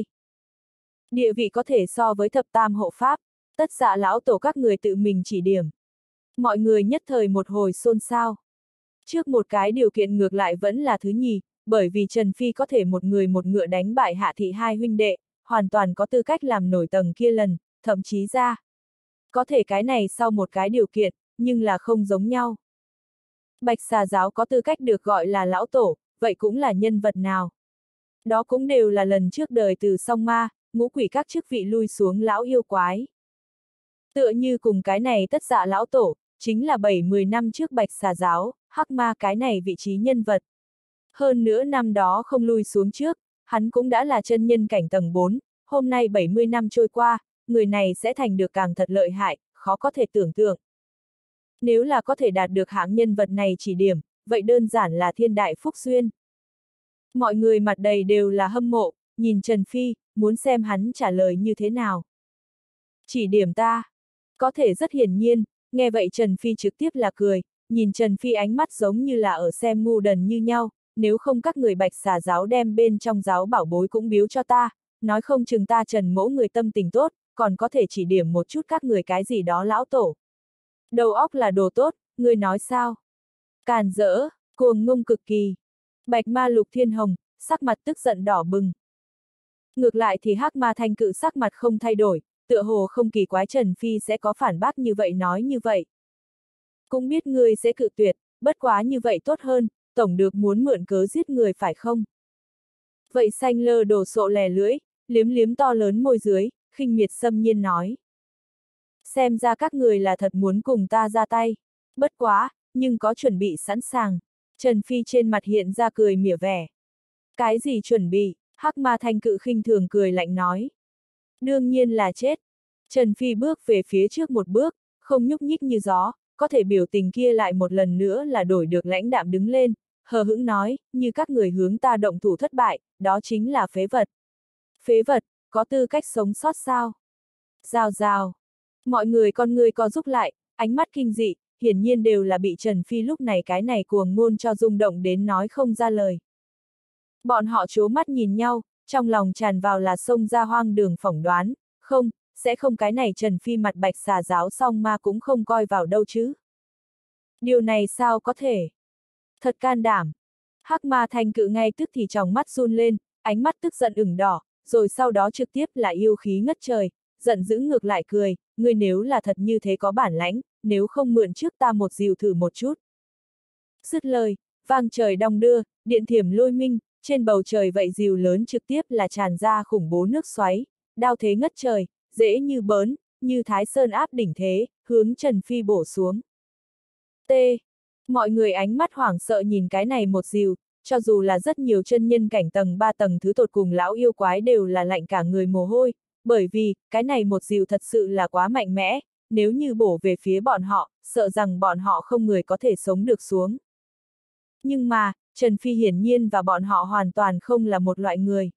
Địa vị có thể so với thập tam hộ pháp, tất dạ lão tổ các người tự mình chỉ điểm. Mọi người nhất thời một hồi xôn xao. Trước một cái điều kiện ngược lại vẫn là thứ nhì, bởi vì Trần Phi có thể một người một ngựa đánh bại Hạ Thị hai huynh đệ, hoàn toàn có tư cách làm nổi tầng kia lần, thậm chí ra. Có thể cái này sau một cái điều kiện, nhưng là không giống nhau. Bạch Xà giáo có tư cách được gọi là lão tổ, vậy cũng là nhân vật nào? Đó cũng đều là lần trước đời từ song ma, ngũ quỷ các chức vị lui xuống lão yêu quái. Tựa như cùng cái này tất dạ lão tổ, chính là bảy mười năm trước Bạch Xà giáo, hắc ma cái này vị trí nhân vật. Hơn nữa năm đó không lui xuống trước, hắn cũng đã là chân nhân cảnh tầng bốn, hôm nay bảy mươi năm trôi qua, người này sẽ thành được càng thật lợi hại, khó có thể tưởng tượng. Nếu là có thể đạt được hạng nhân vật này chỉ điểm, vậy đơn giản là thiên đại phúc duyên. Mọi người mặt đầy đều là hâm mộ, nhìn Trần Phi, muốn xem hắn trả lời như thế nào. Chỉ điểm ta. Có thể rất hiển nhiên, nghe vậy Trần Phi trực tiếp là cười, nhìn Trần Phi ánh mắt giống như là ở xem ngu đần như nhau, nếu không các người Bạch Xà giáo đem bên trong giáo bảo bối cũng biếu cho ta, nói không chừng ta Trần mỗ người tâm tình tốt, còn có thể chỉ điểm một chút các người cái gì đó lão tổ. Đầu óc là đồ tốt, người nói sao? Càn rỡ, cuồng ngông cực kỳ. Bạch Ma Lục Thiên Hồng, sắc mặt tức giận đỏ bừng. Ngược lại thì Hắc Ma Thanh Cự sắc mặt không thay đổi, tựa hồ không kỳ quái Trần Phi sẽ có phản bác như vậy nói như vậy. Cũng biết ngươi sẽ cự tuyệt, bất quá như vậy tốt hơn, tổng được muốn mượn cớ giết người phải không? Vậy xanh lơ đồ sộ lè lưỡi, liếm liếm to lớn môi dưới, khinh miệt xâm nhiên nói. Xem ra các người là thật muốn cùng ta ra tay. Bất quá, nhưng có chuẩn bị sẵn sàng. Trần Phi trên mặt hiện ra cười mỉa vẻ. Cái gì chuẩn bị? Hắc Ma Thanh Cự khinh thường cười lạnh nói. Đương nhiên là chết. Trần Phi bước về phía trước một bước, không nhúc nhích như gió, có thể biểu tình kia lại một lần nữa là đổi được lãnh đạm đứng lên, hờ hững nói, như các người hướng ta động thủ thất bại, đó chính là phế vật. Phế vật, có tư cách sống sót sao? Rào rào. Mọi người con người co rút lại, ánh mắt kinh dị, hiển nhiên đều là bị Trần Phi lúc này cái này cuồng ngôn cho rung động đến nói không ra lời. Bọn họ trố mắt nhìn nhau, trong lòng tràn vào là xông ra hoang đường phỏng đoán, không, sẽ không cái này Trần Phi mặt bạch xà giáo song ma cũng không coi vào đâu chứ. Điều này sao có thể? Thật can đảm. Hắc Ma Thanh Cự ngay tức thì tròng mắt run lên, ánh mắt tức giận ửng đỏ, rồi sau đó trực tiếp là yêu khí ngất trời, giận dữ ngược lại cười, ngươi nếu là thật như thế có bản lãnh, nếu không mượn trước ta một dìu thử một chút. Dứt lời, vang trời đong đưa, điện thiểm lôi minh, trên bầu trời vậy dìu lớn trực tiếp là tràn ra khủng bố nước xoáy, đao thế ngất trời, dễ như bớn, như thái sơn áp đỉnh thế, hướng Trần Phi bổ xuống. T. Mọi người ánh mắt hoảng sợ nhìn cái này một dìu, cho dù là rất nhiều chân nhân cảnh tầng ba tầng thứ tột cùng lão yêu quái đều là lạnh cả người mồ hôi, bởi vì, cái này một dìu thật sự là quá mạnh mẽ, nếu như bổ về phía bọn họ, sợ rằng bọn họ không người có thể sống được xuống. Nhưng mà, Trần Phi hiển nhiên và bọn họ hoàn toàn không là một loại người.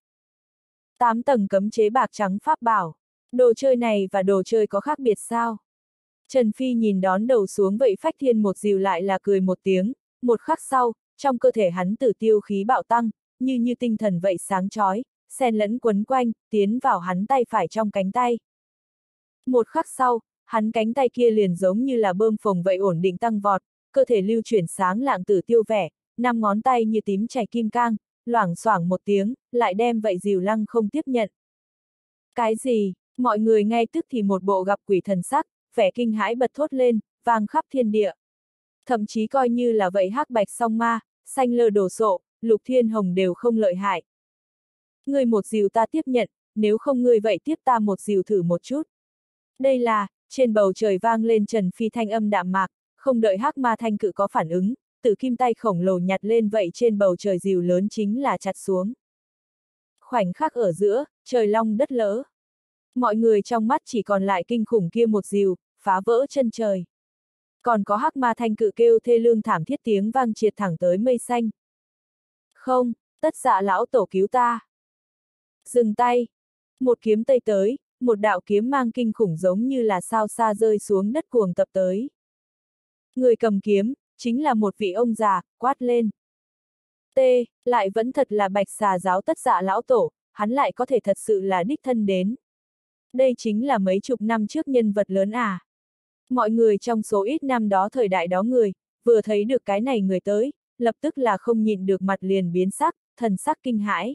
Tám tầng cấm chế bạc trắng pháp bảo, đồ chơi này và đồ chơi có khác biệt sao? Trần Phi nhìn đón đầu xuống vậy phách thiên một dìu lại là cười một tiếng, một khắc sau, trong cơ thể hắn tử tiêu khí bạo tăng, như như tinh thần vậy sáng chói, xen lẫn quấn quanh, tiến vào hắn tay phải trong cánh tay. Một khắc sau, hắn cánh tay kia liền giống như là bơm phồng vậy ổn định tăng vọt, cơ thể lưu chuyển sáng lạng tử tiêu vẻ, năm ngón tay như tím chảy kim cang, loảng xoảng một tiếng, lại đem vậy dìu lăng không tiếp nhận. Cái gì? Mọi người ngay tức thì một bộ gặp quỷ thần sắc, vẻ kinh hãi bật thốt lên, vang khắp thiên địa. Thậm chí coi như là vậy hắc bạch song ma, xanh lơ đồ sộ, lục thiên hồng đều không lợi hại. Ngươi một dìu ta tiếp nhận, nếu không ngươi vậy tiếp ta một dìu thử một chút. Đây là, trên bầu trời vang lên Trần Phi thanh âm đạm mạc, không đợi Hắc Ma Thanh Cự có phản ứng, tử kim tay khổng lồ nhặt lên vậy trên bầu trời dìu lớn chính là chặt xuống. Khoảnh khắc ở giữa, trời long đất lỡ. Mọi người trong mắt chỉ còn lại kinh khủng kia một dìu, phá vỡ chân trời. Còn có Hắc Ma Thanh Cự kêu thê lương thảm thiết tiếng vang triệt thẳng tới mây xanh. Không, Tất Dạ lão tổ cứu ta. Dừng tay. Một kiếm tây tới, một đạo kiếm mang kinh khủng giống như là sao xa rơi xuống đất cuồng tập tới. Người cầm kiếm, chính là một vị ông già, quát lên. T, lại vẫn thật là bạch xà giáo Tất Dạ lão tổ, hắn lại có thể thật sự là đích thân đến. Đây chính là mấy chục năm trước nhân vật lớn à. Mọi người trong số ít năm đó thời đại đó người, vừa thấy được cái này người tới, lập tức là không nhịn được mặt liền biến sắc, thần sắc kinh hãi.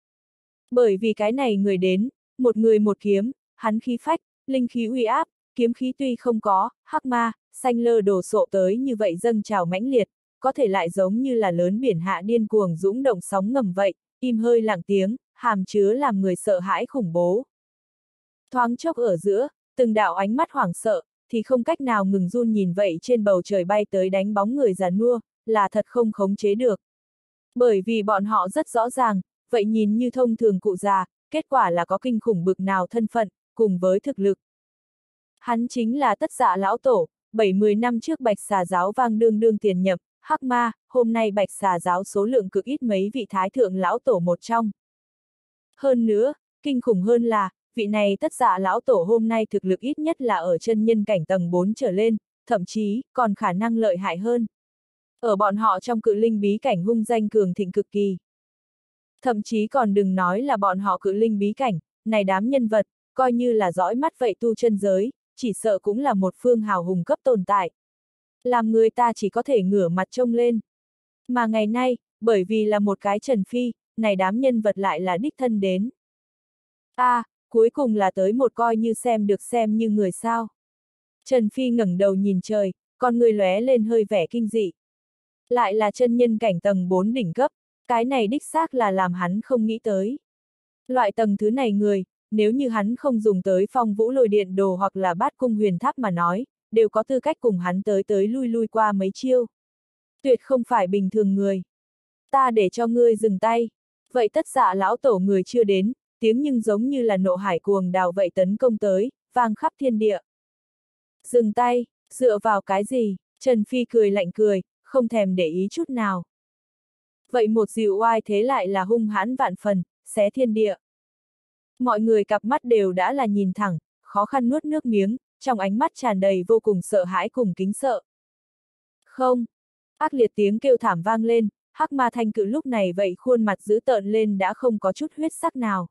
Bởi vì cái này người đến, một người một kiếm, hắn khí phách, linh khí uy áp, kiếm khí tuy không có, hắc ma, xanh lơ đổ sộ tới như vậy dâng trào mãnh liệt, có thể lại giống như là lớn biển hạ điên cuồng dũng động sóng ngầm vậy, im hơi lặng tiếng, hàm chứa làm người sợ hãi khủng bố. Thoáng chốc ở giữa, từng đạo ánh mắt hoảng sợ, thì không cách nào ngừng run nhìn vậy trên bầu trời bay tới đánh bóng người già nua, là thật không khống chế được. Bởi vì bọn họ rất rõ ràng, vậy nhìn như thông thường cụ già, kết quả là có kinh khủng bực nào thân phận, cùng với thực lực. Hắn chính là Tất Dạ lão tổ, bảy mươi năm trước bạch xà giáo vang đương đương tiền nhập, hắc ma, hôm nay bạch xà giáo số lượng cực ít mấy vị thái thượng lão tổ một trong. Hơn nữa, kinh khủng hơn là, vị này Tất Dạ lão tổ hôm nay thực lực ít nhất là ở chân nhân cảnh tầng bốn trở lên, thậm chí, còn khả năng lợi hại hơn. Ở bọn họ trong cự linh bí cảnh hung danh cường thịnh cực kỳ. Thậm chí còn đừng nói là bọn họ cự linh bí cảnh, này đám nhân vật, coi như là dõi mắt vậy tu chân giới, chỉ sợ cũng là một phương hào hùng cấp tồn tại. Làm người ta chỉ có thể ngửa mặt trông lên. Mà ngày nay, bởi vì là một cái Trần Phi, này đám nhân vật lại là đích thân đến. A, à, cuối cùng là tới một coi như xem được xem như người sao. Trần Phi ngẩng đầu nhìn trời, con người lóe lên hơi vẻ kinh dị. Lại là chân nhân cảnh tầng bốn đỉnh cấp, cái này đích xác là làm hắn không nghĩ tới. Loại tầng thứ này người, nếu như hắn không dùng tới phong vũ lôi điện đồ hoặc là bát cung huyền tháp mà nói, đều có tư cách cùng hắn tới tới lui lui qua mấy chiêu. Tuyệt không phải bình thường người. Ta để cho ngươi dừng tay. Vậy tất dạ lão tổ người chưa đến, tiếng nhưng giống như là nộ hải cuồng đào vậy tấn công tới, vang khắp thiên địa. Dừng tay, dựa vào cái gì? Trần Phi cười lạnh cười, không thèm để ý chút nào. Vậy một dịu oai thế lại là hung hãn vạn phần, xé thiên địa. Mọi người cặp mắt đều đã là nhìn thẳng, khó khăn nuốt nước miếng, trong ánh mắt tràn đầy vô cùng sợ hãi cùng kính sợ. Không! Ác liệt tiếng kêu thảm vang lên, hắc ma thanh cự lúc này vậy khuôn mặt dữ tợn lên đã không có chút huyết sắc nào.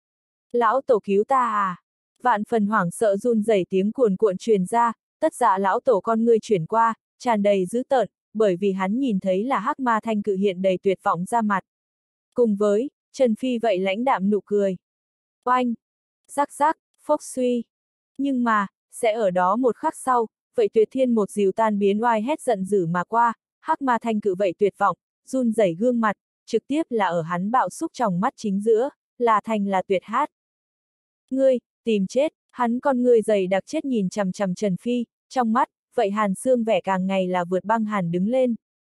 Lão tổ cứu ta à? Vạn phần hoảng sợ run rẩy tiếng cuồn cuộn truyền ra, tất dạ lão tổ con ngươi chuyển qua, tràn đầy dữ tợn, bởi vì hắn nhìn thấy là hắc ma thanh cự hiện đầy tuyệt vọng ra mặt. Cùng với, Trần Phi vậy lãnh đạm nụ cười. Oanh! Rắc rắc, phốc suy. Nhưng mà, sẽ ở đó một khắc sau, vậy tuyệt thiên một dìu tan biến oai hét giận dữ mà qua, hắc ma thanh cự vậy tuyệt vọng, run rẩy gương mặt, trực tiếp là ở hắn bạo xúc trong mắt chính giữa, là thành là tuyệt hát. Ngươi, tìm chết, hắn con ngươi dày đặc chết nhìn chằm chằm Trần Phi, trong mắt, vậy hàn xương vẻ càng ngày là vượt băng hàn đứng lên.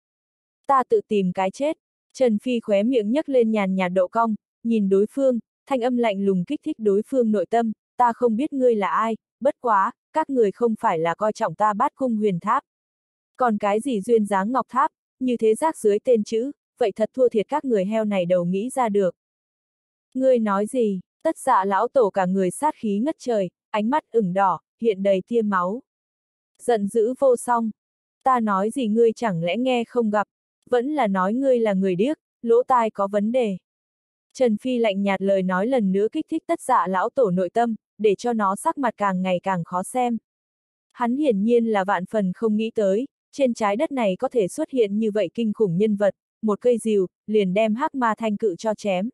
Ta tự tìm cái chết, Trần Phi khóe miệng nhấc lên nhàn nhạt độ cong, nhìn đối phương, thanh âm lạnh lùng kích thích đối phương nội tâm, ta không biết ngươi là ai, bất quá, các người không phải là coi trọng ta bát cung huyền tháp. Còn cái gì duyên dáng ngọc tháp, như thế rác dưới tên chữ, vậy thật thua thiệt các người heo này đầu nghĩ ra được. Ngươi nói gì, tất dạ lão tổ cả người sát khí ngất trời, ánh mắt ửng đỏ, hiện đầy tia máu. Giận dữ vô song, ta nói gì ngươi chẳng lẽ nghe không gặp, vẫn là nói ngươi là người điếc, lỗ tai có vấn đề. Trần Phi lạnh nhạt lời nói lần nữa kích thích tất dạ lão tổ nội tâm, để cho nó sắc mặt càng ngày càng khó xem. Hắn hiển nhiên là vạn phần không nghĩ tới, trên trái đất này có thể xuất hiện như vậy kinh khủng nhân vật, một cây rìu, liền đem hắc ma thanh cự cho chém.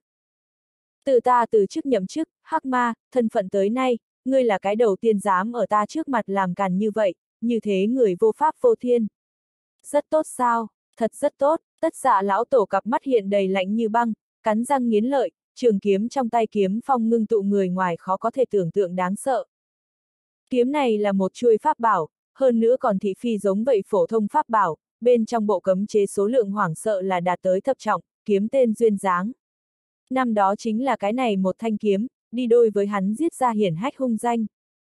Từ ta từ chức nhậm chức, hắc ma, thân phận tới nay, ngươi là cái đầu tiên dám ở ta trước mặt làm càn như vậy, như thế người vô pháp vô thiên. Rất tốt sao, thật rất tốt, tất dạ lão tổ cặp mắt hiện đầy lạnh như băng, cắn răng nghiến lợi, trường kiếm trong tay kiếm phong ngưng tụ người ngoài khó có thể tưởng tượng đáng sợ. Kiếm này là một chuôi pháp bảo, hơn nữa còn thị phi giống vậy phổ thông pháp bảo, bên trong bộ cấm chế số lượng hoảng sợ là đạt tới thập trọng, kiếm tên duyên dáng. Năm đó chính là cái này một thanh kiếm, đi đôi với hắn giết ra hiển hách hung danh.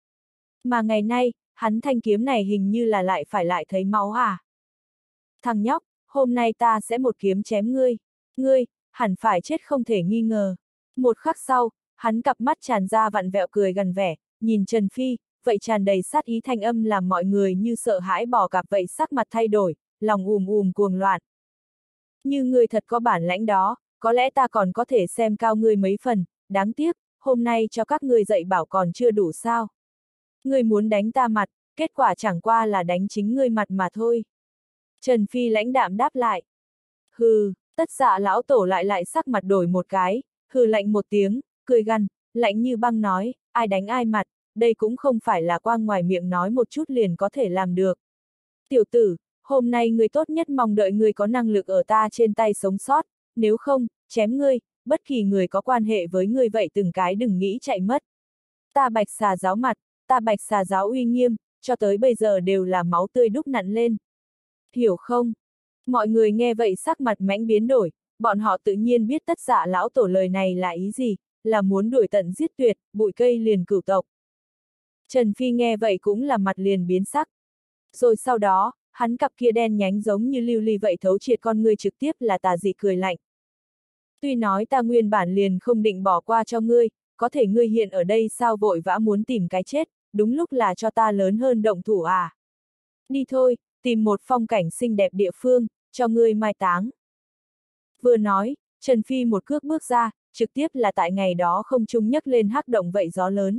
Mà ngày nay, hắn thanh kiếm này hình như là lại phải lại thấy máu à. Thằng nhóc, hôm nay ta sẽ một kiếm chém ngươi, ngươi, hẳn phải chết không thể nghi ngờ. Một khắc sau, hắn cặp mắt tràn ra vặn vẹo cười gần vẻ, nhìn Trần Phi, vậy tràn đầy sát ý thanh âm làm mọi người như sợ hãi bỏ cặp vậy sắc mặt thay đổi, lòng ùm ùm cuồng loạn. Như ngươi thật có bản lãnh đó, có lẽ ta còn có thể xem cao ngươi mấy phần, đáng tiếc, hôm nay cho các ngươi dạy bảo còn chưa đủ sao. Ngươi muốn đánh ta mặt, kết quả chẳng qua là đánh chính ngươi mặt mà thôi. Trần Phi lãnh đạm đáp lại. Hừ, tất dạ lão tổ lại lại sắc mặt đổi một cái, hừ lạnh một tiếng, cười gằn, lạnh như băng nói, ai đánh ai mặt, đây cũng không phải là quang ngoài miệng nói một chút liền có thể làm được. Tiểu tử, hôm nay ngươi tốt nhất mong đợi ngươi có năng lực ở ta trên tay sống sót, nếu không, chém ngươi, bất kỳ người có quan hệ với ngươi vậy từng cái đừng nghĩ chạy mất. Ta bạch xà giáo mặt, ta bạch xà giáo uy nghiêm, cho tới bây giờ đều là máu tươi đúc nặn lên. Hiểu không? Mọi người nghe vậy sắc mặt mãnh biến đổi, bọn họ tự nhiên biết tất dạ lão tổ lời này là ý gì, là muốn đuổi tận giết tuyệt, bụi cây liền cửu tộc. Trần Phi nghe vậy cũng là mặt liền biến sắc. Rồi sau đó, hắn cặp kia đen nhánh giống như lưu ly vậy thấu triệt con ngươi trực tiếp là tà dị cười lạnh. Tuy nói ta nguyên bản liền không định bỏ qua cho ngươi, có thể ngươi hiện ở đây sao vội vã muốn tìm cái chết, đúng lúc là cho ta lớn hơn động thủ à. Đi thôi, tìm một phong cảnh xinh đẹp địa phương, cho ngươi mai táng. Vừa nói, Trần Phi một cước bước ra, trực tiếp là tại ngày đó không trung nhấc lên hắc động vậy gió lớn.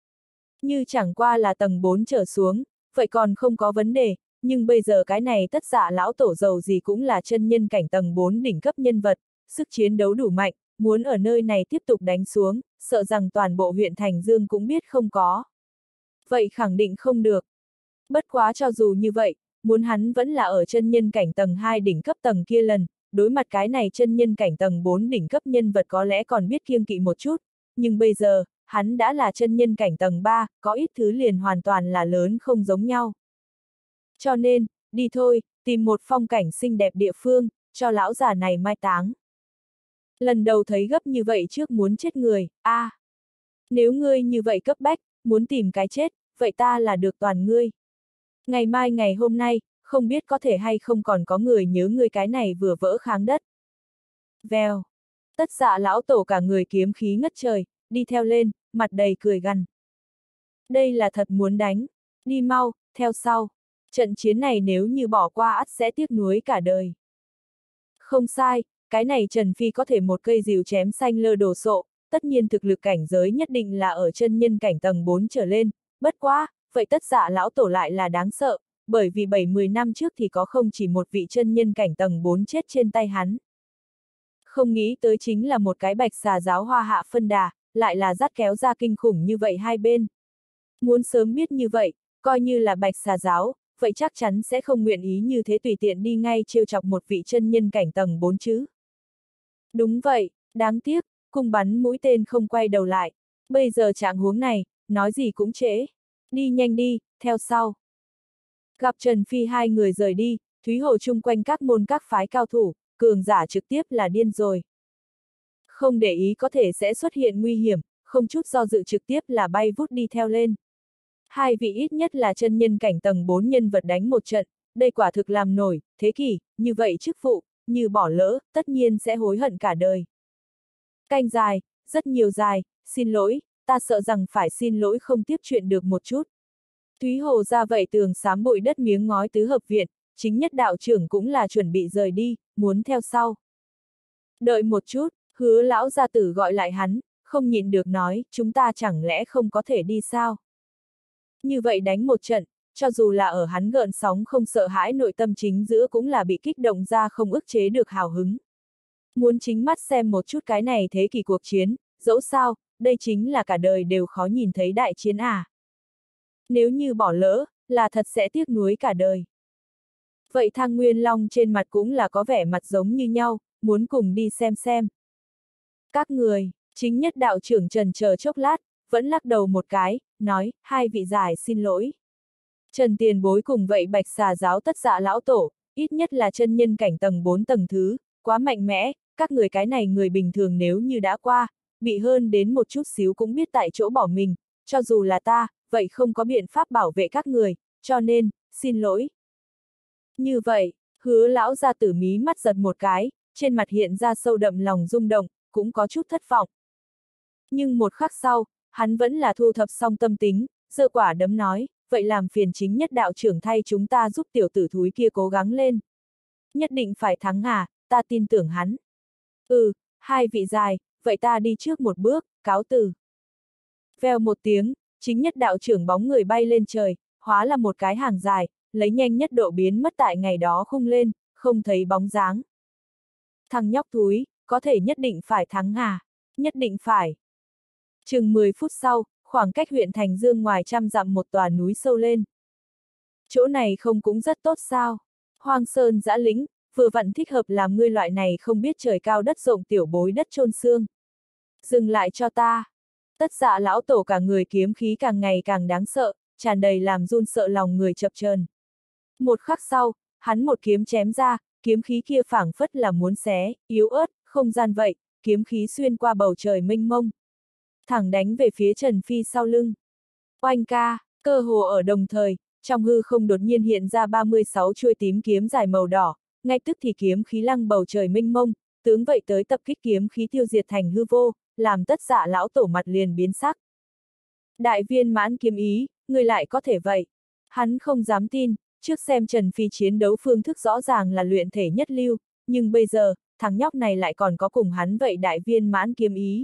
Như chẳng qua là tầng bốn trở xuống, vậy còn không có vấn đề, nhưng bây giờ cái này tất dạ lão tổ giàu gì cũng là chân nhân cảnh tầng bốn đỉnh cấp nhân vật, sức chiến đấu đủ mạnh, muốn ở nơi này tiếp tục đánh xuống, sợ rằng toàn bộ huyện Thành Dương cũng biết không có. Vậy khẳng định không được. Bất quá cho dù như vậy, muốn hắn vẫn là ở chân nhân cảnh tầng hai đỉnh cấp tầng kia lần, đối mặt cái này chân nhân cảnh tầng bốn đỉnh cấp nhân vật có lẽ còn biết kiêng kỵ một chút, nhưng bây giờ, hắn đã là chân nhân cảnh tầng ba, có ít thứ liền hoàn toàn là lớn không giống nhau. Cho nên, đi thôi, tìm một phong cảnh xinh đẹp địa phương, cho lão già này mai táng. Lần đầu thấy gấp như vậy trước muốn chết người, a à, nếu ngươi như vậy cấp bách, muốn tìm cái chết, vậy ta là được toàn ngươi. Ngày mai ngày hôm nay, không biết có thể hay không còn có người nhớ ngươi cái này vừa vỡ kháng đất. Vèo. Tất Dạ lão tổ cả người kiếm khí ngất trời, đi theo lên, mặt đầy cười gằn. Đây là thật muốn đánh, đi mau, theo sau. Trận chiến này nếu như bỏ qua ắt sẽ tiếc nuối cả đời. Không sai, cái này Trần Phi có thể một cây rìu chém xanh lơ đồ sộ, tất nhiên thực lực cảnh giới nhất định là ở chân nhân cảnh tầng bốn trở lên, bất quá, vậy Tất Dạ lão tổ lại là đáng sợ, bởi vì bảy mươi năm trước thì có không chỉ một vị chân nhân cảnh tầng bốn chết trên tay hắn. Không nghĩ tới chính là một cái bạch xà giáo hoa hạ phân đà, lại là dắt kéo ra kinh khủng như vậy hai bên. Muốn sớm biết như vậy, coi như là bạch xà giáo, vậy chắc chắn sẽ không nguyện ý như thế tùy tiện đi ngay trêu chọc một vị chân nhân cảnh tầng bốn chứ. Đúng vậy, đáng tiếc, cung bắn mũi tên không quay đầu lại. Bây giờ trạng huống này, nói gì cũng trễ. Đi nhanh đi, theo sau. Gặp Trần Phi hai người rời đi, Thúy Hồ chung quanh các môn các phái cao thủ, cường giả trực tiếp là điên rồi. Không để ý có thể sẽ xuất hiện nguy hiểm, không chút do dự trực tiếp là bay vút đi theo lên. Hai vị ít nhất là chân nhân cảnh tầng bốn nhân vật đánh một trận, đây quả thực làm nổi, thế kỷ, như vậy chức vụ, như bỏ lỡ, tất nhiên sẽ hối hận cả đời. Canh dài, rất nhiều dài, xin lỗi, ta sợ rằng phải xin lỗi không tiếp chuyện được một chút. Thúy Hồ ra vậy tường xám bụi đất miếng ngói tứ hợp viện, chính nhất đạo trưởng cũng là chuẩn bị rời đi, muốn theo sau. Đợi một chút, Hứa lão gia tử gọi lại hắn, không nhịn được nói, chúng ta chẳng lẽ không có thể đi sao? Như vậy đánh một trận, cho dù là ở hắn gợn sóng không sợ hãi nội tâm chính giữa cũng là bị kích động ra không ức chế được hào hứng. Muốn chính mắt xem một chút cái này thế kỷ cuộc chiến, dẫu sao, đây chính là cả đời đều khó nhìn thấy đại chiến à. Nếu như bỏ lỡ, là thật sẽ tiếc nuối cả đời. Vậy Thang Nguyên Long trên mặt cũng là có vẻ mặt giống như nhau, muốn cùng đi xem xem. Các người, chính nhất đạo trưởng trần chờ chốc lát, vẫn lắc đầu một cái, nói, hai vị giải xin lỗi. Trần tiền bối cùng vậy bạch xà giáo Tất Dạ lão tổ, ít nhất là chân nhân cảnh tầng bốn tầng thứ, quá mạnh mẽ, các người cái này người bình thường nếu như đã qua, bị hơn đến một chút xíu cũng biết tại chỗ bỏ mình, cho dù là ta, vậy không có biện pháp bảo vệ các người, cho nên, xin lỗi. Như vậy, Hứa lão gia tử mí mắt giật một cái, trên mặt hiện ra sâu đậm lòng rung động, cũng có chút thất vọng. Nhưng một khắc sau, hắn vẫn là thu thập xong tâm tính, giơ quả đấm nói, vậy làm phiền chính nhất đạo trưởng thay chúng ta giúp tiểu tử thúi kia cố gắng lên. Nhất định phải thắng à, ta tin tưởng hắn. Ừ, hai vị dài, vậy ta đi trước một bước, cáo từ. Vèo một tiếng, chính nhất đạo trưởng bóng người bay lên trời, hóa là một cái hàng dài, lấy nhanh nhất độ biến mất tại ngày đó khung lên, không thấy bóng dáng. Thằng nhóc thúi, có thể nhất định phải thắng à? Nhất định phải. Chừng mười phút sau, khoảng cách huyện Thành Dương ngoài trăm dặm một tòa núi sâu lên. Chỗ này không cũng rất tốt sao? Hoang sơn dã lĩnh, vừa vặn thích hợp làm ngươi loại này không biết trời cao đất rộng tiểu bối đất chôn xương. Dừng lại cho ta. Tất Dạ lão tổ cả người kiếm khí càng ngày càng đáng sợ, tràn đầy làm run sợ lòng người chập chờn. Một khắc sau, hắn một kiếm chém ra, kiếm khí kia phảng phất là muốn xé, yếu ớt, không gian vậy, kiếm khí xuyên qua bầu trời mênh mông. Thẳng đánh về phía Trần Phi sau lưng. Oanh ca, cơ hồ ở đồng thời, trong hư không đột nhiên hiện ra ba mươi sáu chuôi tím kiếm dài màu đỏ, ngay tức thì kiếm khí lăng bầu trời mênh mông, tướng vậy tới tập kích kiếm khí tiêu diệt thành hư vô, làm Tất Dạ lão tổ mặt liền biến sắc. Đại viên mãn kiếm ý, người lại có thể vậy. Hắn không dám tin, trước xem Trần Phi chiến đấu phương thức rõ ràng là luyện thể nhất lưu, nhưng bây giờ, thằng nhóc này lại còn có cùng hắn vậy đại viên mãn kiếm ý.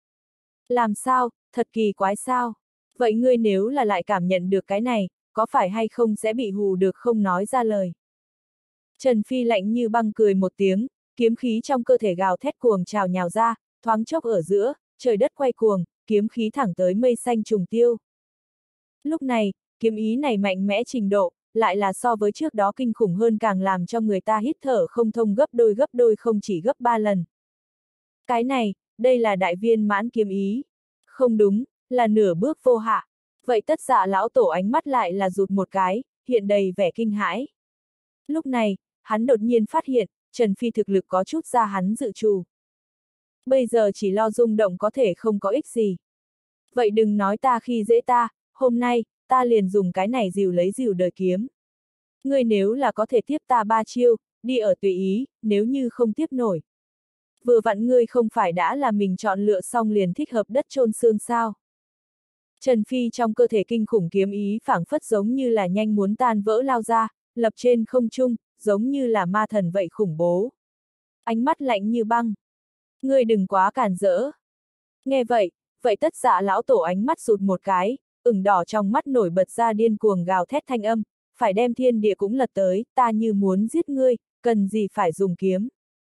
Làm sao, thật kỳ quái sao? Vậy ngươi nếu là lại cảm nhận được cái này, có phải hay không sẽ bị hù được không nói ra lời? Trần Phi lạnh như băng cười một tiếng, kiếm khí trong cơ thể gào thét cuồng trào nhào ra, thoáng chốc ở giữa, trời đất quay cuồng, kiếm khí thẳng tới mây xanh trùng tiêu. Lúc này, kiếm ý này mạnh mẽ trình độ, lại là so với trước đó kinh khủng hơn, càng làm cho người ta hít thở không thông, gấp đôi gấp đôi không chỉ gấp ba lần. Cái này, đây là đại viên mãn kiếm ý. Không đúng, là nửa bước vô hạ. Vậy Tất Dạ lão tổ ánh mắt lại là rụt một cái, hiện đầy vẻ kinh hãi. Lúc này, hắn đột nhiên phát hiện, Trần Phi thực lực có chút ra hắn dự trù. Bây giờ chỉ lo rung động có thể không có ích gì. Vậy đừng nói ta khi dễ ta, hôm nay, ta liền dùng cái này dìu lấy dìu đời kiếm. Ngươi nếu là có thể tiếp ta ba chiêu, đi ở tùy ý, nếu như không tiếp nổi. Vừa vặn ngươi không phải đã là mình chọn lựa xong liền thích hợp đất chôn xương sao. Trần Phi trong cơ thể kinh khủng kiếm ý phảng phất giống như là nhanh muốn tan vỡ lao ra, lập trên không trung, giống như là ma thần vậy khủng bố. Ánh mắt lạnh như băng. Ngươi đừng quá càn rỡ. Nghe vậy, vậy Tất Dạ lão tổ ánh mắt rụt một cái, ửng đỏ trong mắt nổi bật ra điên cuồng gào thét thanh âm, phải đem thiên địa cũng lật tới, ta như muốn giết ngươi, cần gì phải dùng kiếm.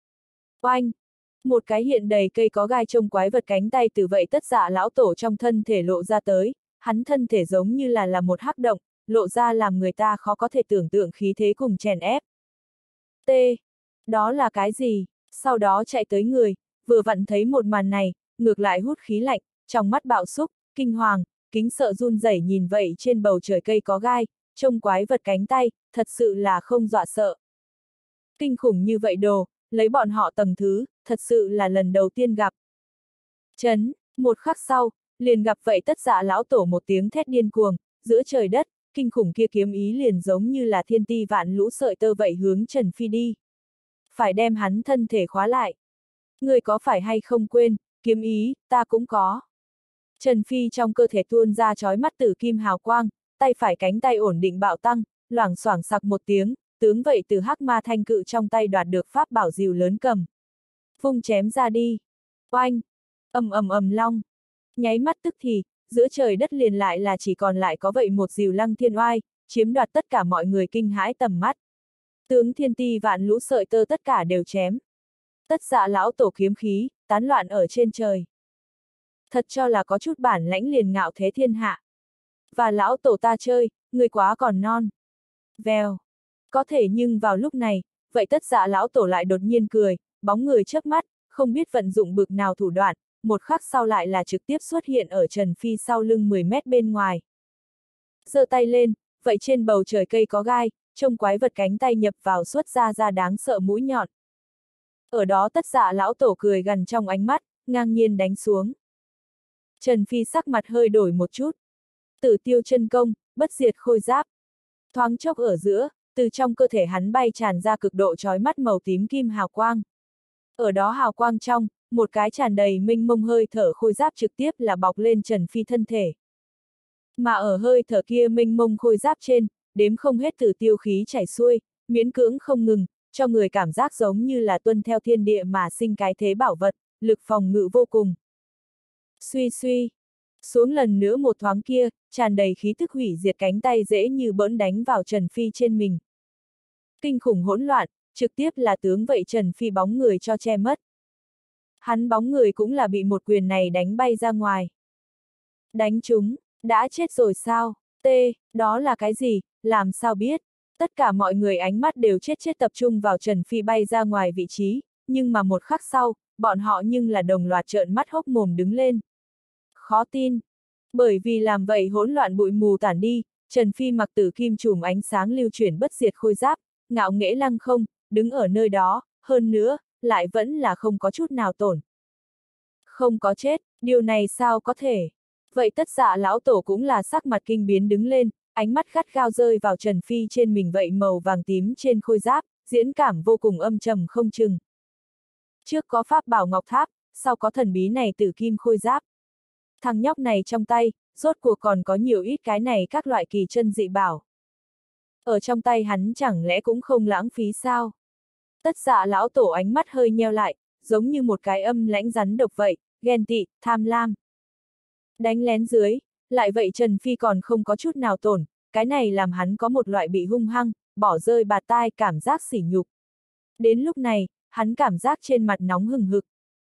Oanh! Một cái hiện đầy cây có gai trông quái vật cánh tay từ vậy Tất Dạ lão tổ trong thân thể lộ ra tới, hắn thân thể giống như là là một hắc động, lộ ra làm người ta khó có thể tưởng tượng khí thế cùng chèn ép. T. Đó là cái gì? Sau đó chạy tới người, vừa vặn thấy một màn này, ngược lại hút khí lạnh, trong mắt bạo xúc, kinh hoàng, kính sợ run rẩy nhìn vậy trên bầu trời cây có gai, trông quái vật cánh tay, thật sự là không dọa sợ. Kinh khủng như vậy đồ, lấy bọn họ tầng thứ, thật sự là lần đầu tiên gặp. Chấn, một khắc sau, liền gặp vậy Tất Dạ lão tổ một tiếng thét điên cuồng, giữa trời đất, kinh khủng kia kiếm ý liền giống như là thiên ti vạn lũ sợi tơ vậy hướng Trần Phi đi. Phải đem hắn thân thể khóa lại. Người có phải hay không quên, kiếm ý, ta cũng có. Trần Phi trong cơ thể tuôn ra chói mắt tử kim hào quang, tay phải cánh tay ổn định bạo tăng, loảng xoảng sặc một tiếng, tướng vậy từ hắc ma thanh cự trong tay đoạt được pháp bảo dìu lớn cầm. Vung chém ra đi. Oanh! Ầm ầm ầm long. Nháy mắt tức thì, giữa trời đất liền lại là chỉ còn lại có vậy một dìu lăng thiên oai, chiếm đoạt tất cả mọi người kinh hãi tầm mắt. Tướng thiên ti vạn lũ sợi tơ tất cả đều chém. Tất Dạ lão tổ kiếm khí, tán loạn ở trên trời. Thật cho là có chút bản lãnh liền ngạo thế thiên hạ. Và lão tổ ta chơi, người quá còn non. Vèo. Có thể nhưng vào lúc này, vậy Tất Dạ lão tổ lại đột nhiên cười, bóng người chớp mắt, không biết vận dụng bực nào thủ đoạn, một khắc sau lại là trực tiếp xuất hiện ở Trần Phi sau lưng mười mét bên ngoài. Giơ tay lên, vậy trên bầu trời cây có gai, trông quái vật cánh tay nhập vào xuất ra ra đáng sợ mũi nhọn. Ở đó Tất Dạ lão tổ cười gằn trong ánh mắt, ngang nhiên đánh xuống. Trần Phi sắc mặt hơi đổi một chút. Tử tiêu chân công, bất diệt khôi giáp. Thoáng chốc ở giữa, từ trong cơ thể hắn bay tràn ra cực độ chói mắt màu tím kim hào quang. Ở đó hào quang trong, một cái tràn đầy mênh mông hơi thở khôi giáp trực tiếp là bọc lên Trần Phi thân thể. Mà ở hơi thở kia mênh mông khôi giáp trên, đếm không hết tử tiêu khí chảy xuôi, miễn cưỡng không ngừng, cho người cảm giác giống như là tuân theo thiên địa mà sinh cái thế bảo vật, lực phòng ngự vô cùng. Suy suy, xuống lần nữa một thoáng kia, tràn đầy khí tức hủy diệt cánh tay dễ như bỡn đánh vào Trần Phi trên mình. Kinh khủng hỗn loạn, trực tiếp là tướng vậy Trần Phi bóng người cho che mất. Hắn bóng người cũng là bị một quyền này đánh bay ra ngoài. Đánh chúng, đã chết rồi sao? T, đó là cái gì, làm sao biết? Tất cả mọi người ánh mắt đều chết chết tập trung vào Trần Phi bay ra ngoài vị trí, nhưng mà một khắc sau, bọn họ nhưng là đồng loạt trợn mắt hốc mồm đứng lên. Khó tin. Bởi vì làm vậy hỗn loạn bụi mù tản đi, Trần Phi mặc tử kim chùm ánh sáng lưu chuyển bất diệt khôi giáp, ngạo nghễ lăng không, đứng ở nơi đó, hơn nữa, lại vẫn là không có chút nào tổn. Không có chết, điều này sao có thể? Vậy Tất Dạ lão tổ cũng là sắc mặt kinh biến đứng lên, ánh mắt gắt gao rơi vào Trần Phi trên mình vậy màu vàng tím trên khôi giáp, diễn cảm vô cùng âm trầm không chừng. Trước có pháp bảo ngọc tháp, sau có thần bí này tử kim khôi giáp. Thằng nhóc này trong tay, rốt cuộc còn có nhiều ít cái này các loại kỳ chân dị bảo. Ở trong tay hắn chẳng lẽ cũng không lãng phí sao? Tất Dạ lão tổ ánh mắt hơi nheo lại, giống như một cái âm lãnh rắn độc vậy, ghen tị, tham lam. Đánh lén dưới, lại vậy Trần Phi còn không có chút nào tổn, cái này làm hắn có một loại bị hung hăng, bỏ rơi bạt tai cảm giác sỉ nhục. Đến lúc này, hắn cảm giác trên mặt nóng hừng hực.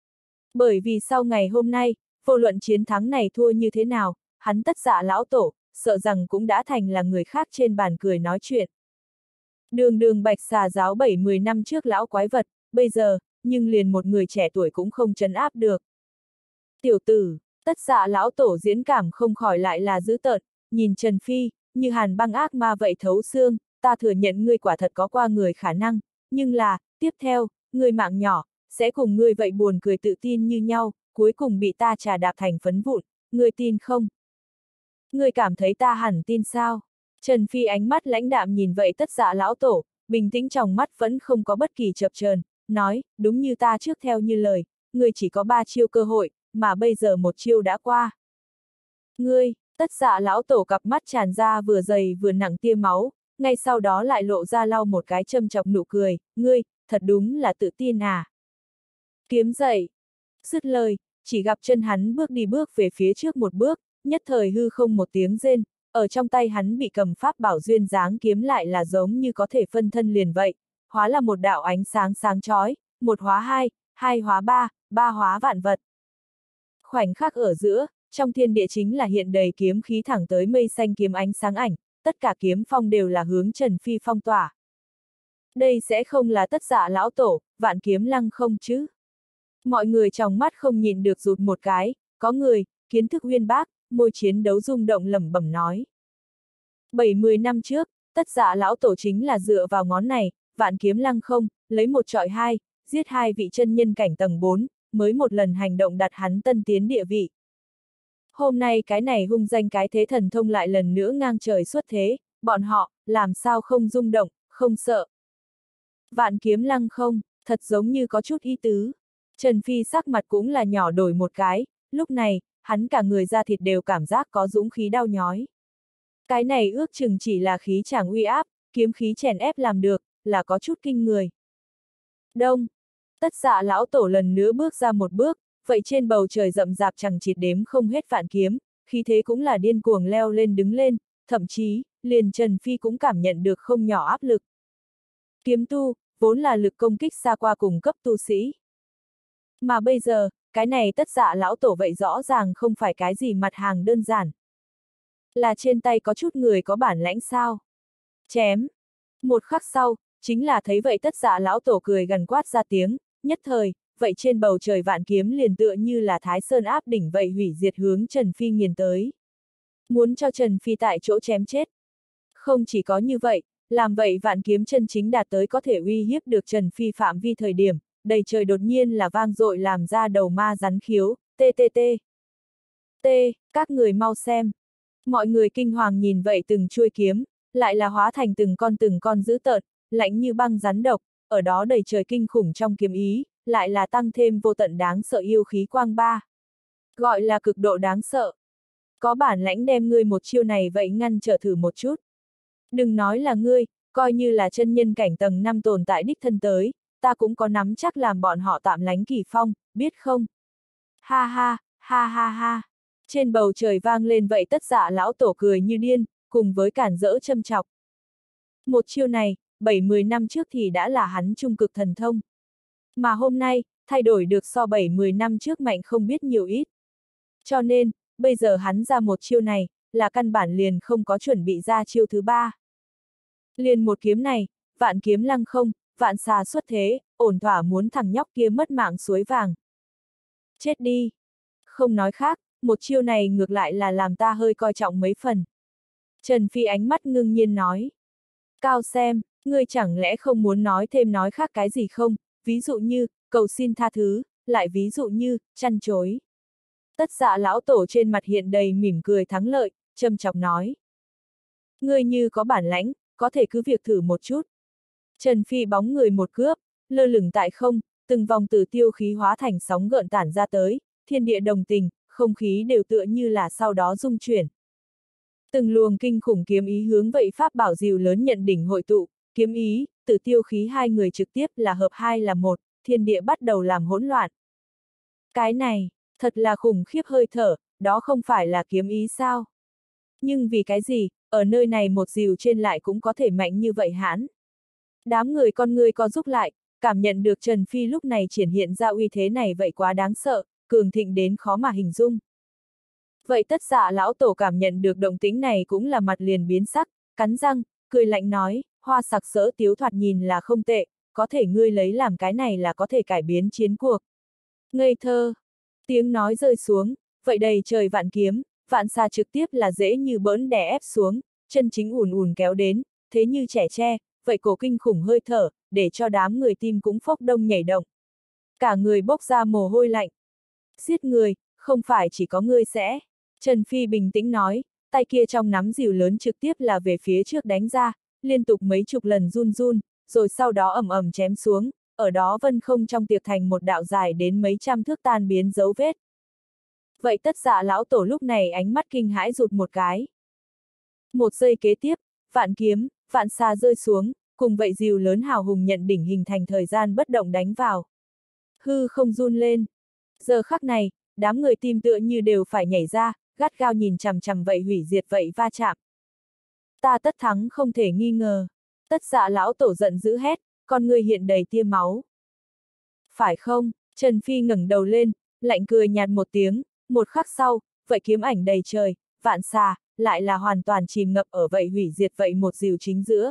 Bởi vì sau ngày hôm nay, vô luận chiến thắng này thua như thế nào, hắn Tất Dạ lão tổ, sợ rằng cũng đã thành là người khác trên bàn cười nói chuyện. Đường đường bạch xà giáo bảy mươi năm trước lão quái vật, bây giờ, nhưng liền một người trẻ tuổi cũng không trấn áp được. Tiểu tử, tất dạ lão tổ diễn cảm không khỏi lại là dữ tợn, nhìn Trần Phi, như hàn băng ác ma vậy thấu xương, ta thừa nhận ngươi quả thật có qua người khả năng, nhưng là, tiếp theo, ngươi mạng nhỏ, sẽ cùng ngươi vậy buồn cười tự tin như nhau, cuối cùng bị ta trà đạp thành phấn vụn, ngươi tin không? Ngươi cảm thấy ta hẳn tin sao? Trần Phi ánh mắt lãnh đạm nhìn vậy tất dạ lão tổ, bình tĩnh trong mắt vẫn không có bất kỳ chập chờn, nói, đúng như ta trước theo như lời, ngươi chỉ có ba chiêu cơ hội, mà bây giờ một chiêu đã qua. Ngươi, tất dạ lão tổ cặp mắt tràn ra vừa dày vừa nặng tia máu, ngay sau đó lại lộ ra lau một cái châm chọc nụ cười, ngươi, thật đúng là tự tin à. Kiếm dậy. Dứt lời, chỉ gặp chân hắn bước đi bước về phía trước một bước, nhất thời hư không một tiếng rên, ở trong tay hắn bị cầm pháp bảo duyên dáng kiếm lại là giống như có thể phân thân liền vậy, hóa là một đạo ánh sáng sáng chói, một hóa hai, hai hóa ba, ba hóa vạn vật. Khoảnh khắc ở giữa, trong thiên địa chính là hiện đầy kiếm khí thẳng tới mây xanh kiếm ánh sáng ảnh, tất cả kiếm phong đều là hướng Trần Phi phong tỏa. Đây sẽ không là tất dạ lão tổ, vạn kiếm lăng không chứ? Mọi người trong mắt không nhìn được rụt một cái, có người, kiến thức uyên bác, môi chiến đấu rung động lẩm bẩm nói. bảy mươi năm trước, tất dạ lão tổ chính là dựa vào ngón này, vạn kiếm lăng không, lấy một trọi hai, giết hai vị chân nhân cảnh tầng bốn, mới một lần hành động đặt hắn tân tiến địa vị. Hôm nay cái này hung danh cái thế thần thông lại lần nữa ngang trời xuất thế, bọn họ, làm sao không rung động, không sợ. Vạn kiếm lăng không, thật giống như có chút ý tứ. Trần Phi sắc mặt cũng là nhỏ đổi một cái, lúc này, hắn cả người da thịt đều cảm giác có dũng khí đau nhói. Cái này ước chừng chỉ là khí chàng uy áp, kiếm khí chèn ép làm được, là có chút kinh người. Đông, tất dạ lão tổ lần nữa bước ra một bước, vậy trên bầu trời rậm rạp chẳng chịt đếm không hết vạn kiếm, khí thế cũng là điên cuồng leo lên đứng lên, thậm chí, liền Trần Phi cũng cảm nhận được không nhỏ áp lực. Kiếm tu, vốn là lực công kích xa qua cùng cấp tu sĩ. Mà bây giờ, cái này tất dạ lão tổ vậy rõ ràng không phải cái gì mặt hàng đơn giản. Là trên tay có chút người có bản lãnh sao? Chém. Một khắc sau, chính là thấy vậy tất dạ lão tổ cười gần quát ra tiếng, nhất thời, vậy trên bầu trời vạn kiếm liền tựa như là Thái Sơn áp đỉnh vậy hủy diệt hướng Trần Phi nghiền tới. Muốn cho Trần Phi tại chỗ chém chết. Không chỉ có như vậy, làm vậy vạn kiếm chân chính đạt tới có thể uy hiếp được Trần Phi phạm vi thời điểm, đầy trời đột nhiên là vang dội làm ra đầu ma rắn khiếu, tê tê tê. Tê, các người mau xem. Mọi người kinh hoàng nhìn vậy từng chuôi kiếm, lại là hóa thành từng con từng con dữ tợn, lạnh như băng rắn độc, ở đó đầy trời kinh khủng trong kiếm ý, lại là tăng thêm vô tận đáng sợ yêu khí quang ba. Gọi là cực độ đáng sợ. Có bản lãnh đem ngươi một chiêu này vậy ngăn trở thử một chút. Đừng nói là ngươi, coi như là chân nhân cảnh tầng năm tồn tại đích thân tới, ta cũng có nắm chắc làm bọn họ tạm lánh kỳ phong, biết không? Ha ha, ha ha ha. Trên bầu trời vang lên vậy tất dạ lão tổ cười như điên, cùng với cản rỡ châm chọc. Một chiêu này, bảy mươi năm trước thì đã là hắn trung cực thần thông. Mà hôm nay, thay đổi được so bảy mươi năm trước mạnh không biết nhiều ít. Cho nên, bây giờ hắn ra một chiêu này, là căn bản liền không có chuẩn bị ra chiêu thứ ba. Liền một kiếm này, vạn kiếm lăng không, vạn xà xuất thế, ổn thỏa muốn thằng nhóc kia mất mạng suối vàng. Chết đi. Không nói khác, một chiêu này ngược lại là làm ta hơi coi trọng mấy phần. Trần Phi ánh mắt ngưng nhiên nói. Cao xem, ngươi chẳng lẽ không muốn nói thêm nói khác cái gì không, ví dụ như, cầu xin tha thứ, lại ví dụ như, chăn chối. Tất dạ lão tổ trên mặt hiện đầy mỉm cười thắng lợi, châm chọc nói. Ngươi như có bản lãnh, có thể cứ việc thử một chút. Trần Phi bóng người một cướp, lơ lửng tại không, từng vòng từ tiêu khí hóa thành sóng gợn tản ra tới, thiên địa đồng tình, không khí đều tựa như là sau đó rung chuyển. Từng luồng kinh khủng kiếm ý hướng vậy pháp bảo dìu lớn nhận đỉnh hội tụ, kiếm ý, từ tiêu khí hai người trực tiếp là hợp hai là một, thiên địa bắt đầu làm hỗn loạn. Cái này, thật là khủng khiếp hơi thở, đó không phải là kiếm ý sao? Nhưng vì cái gì, ở nơi này một dìu trên lại cũng có thể mạnh như vậy hãn? Đám người con người co rút lại, cảm nhận được Trần Phi lúc này triển hiện ra uy thế này vậy quá đáng sợ, cường thịnh đến khó mà hình dung. Vậy tất dạ lão tổ cảm nhận được động tĩnh này cũng là mặt liền biến sắc, cắn răng, cười lạnh nói, hoa sặc sỡ tiếu thoạt nhìn là không tệ, có thể ngươi lấy làm cái này là có thể cải biến chiến cuộc. Ngây thơ, tiếng nói rơi xuống, vậy đầy trời vạn kiếm, vạn xà trực tiếp là dễ như bỡn đè ép xuống, chân chính ùn ùn kéo đến, thế như trẻ tre, vậy cổ kinh khủng hơi thở, để cho đám người tim cũng phốc đông nhảy động. Cả người bốc ra mồ hôi lạnh. Giết người, không phải chỉ có ngươi sẽ. Trần Phi bình tĩnh nói, tay kia trong nắm rìu lớn trực tiếp là về phía trước đánh ra, liên tục mấy chục lần run run, rồi sau đó ầm ầm chém xuống, ở đó vân không trong tiệc thành một đạo dài đến mấy trăm thước tan biến dấu vết. Vậy tất dạ lão tổ lúc này ánh mắt kinh hãi rụt một cái. Một giây kế tiếp, vạn kiếm, vạn xà rơi xuống, cùng vậy rìu lớn hào hùng nhận đỉnh hình thành thời gian bất động đánh vào. Hư không run lên. Giờ khắc này, đám người tim tựa như đều phải nhảy ra, gắt gao nhìn chằm chằm vậy hủy diệt vậy va chạm. Ta tất thắng không thể nghi ngờ. Tất dạ lão tổ giận dữ hét, con người hiện đầy tia máu. Phải không? Trần Phi ngẩng đầu lên, lạnh cười nhạt một tiếng, một khắc sau, vậy kiếm ảnh đầy trời, vạn xà, lại là hoàn toàn chìm ngập ở vậy hủy diệt vậy một rìu chính giữa.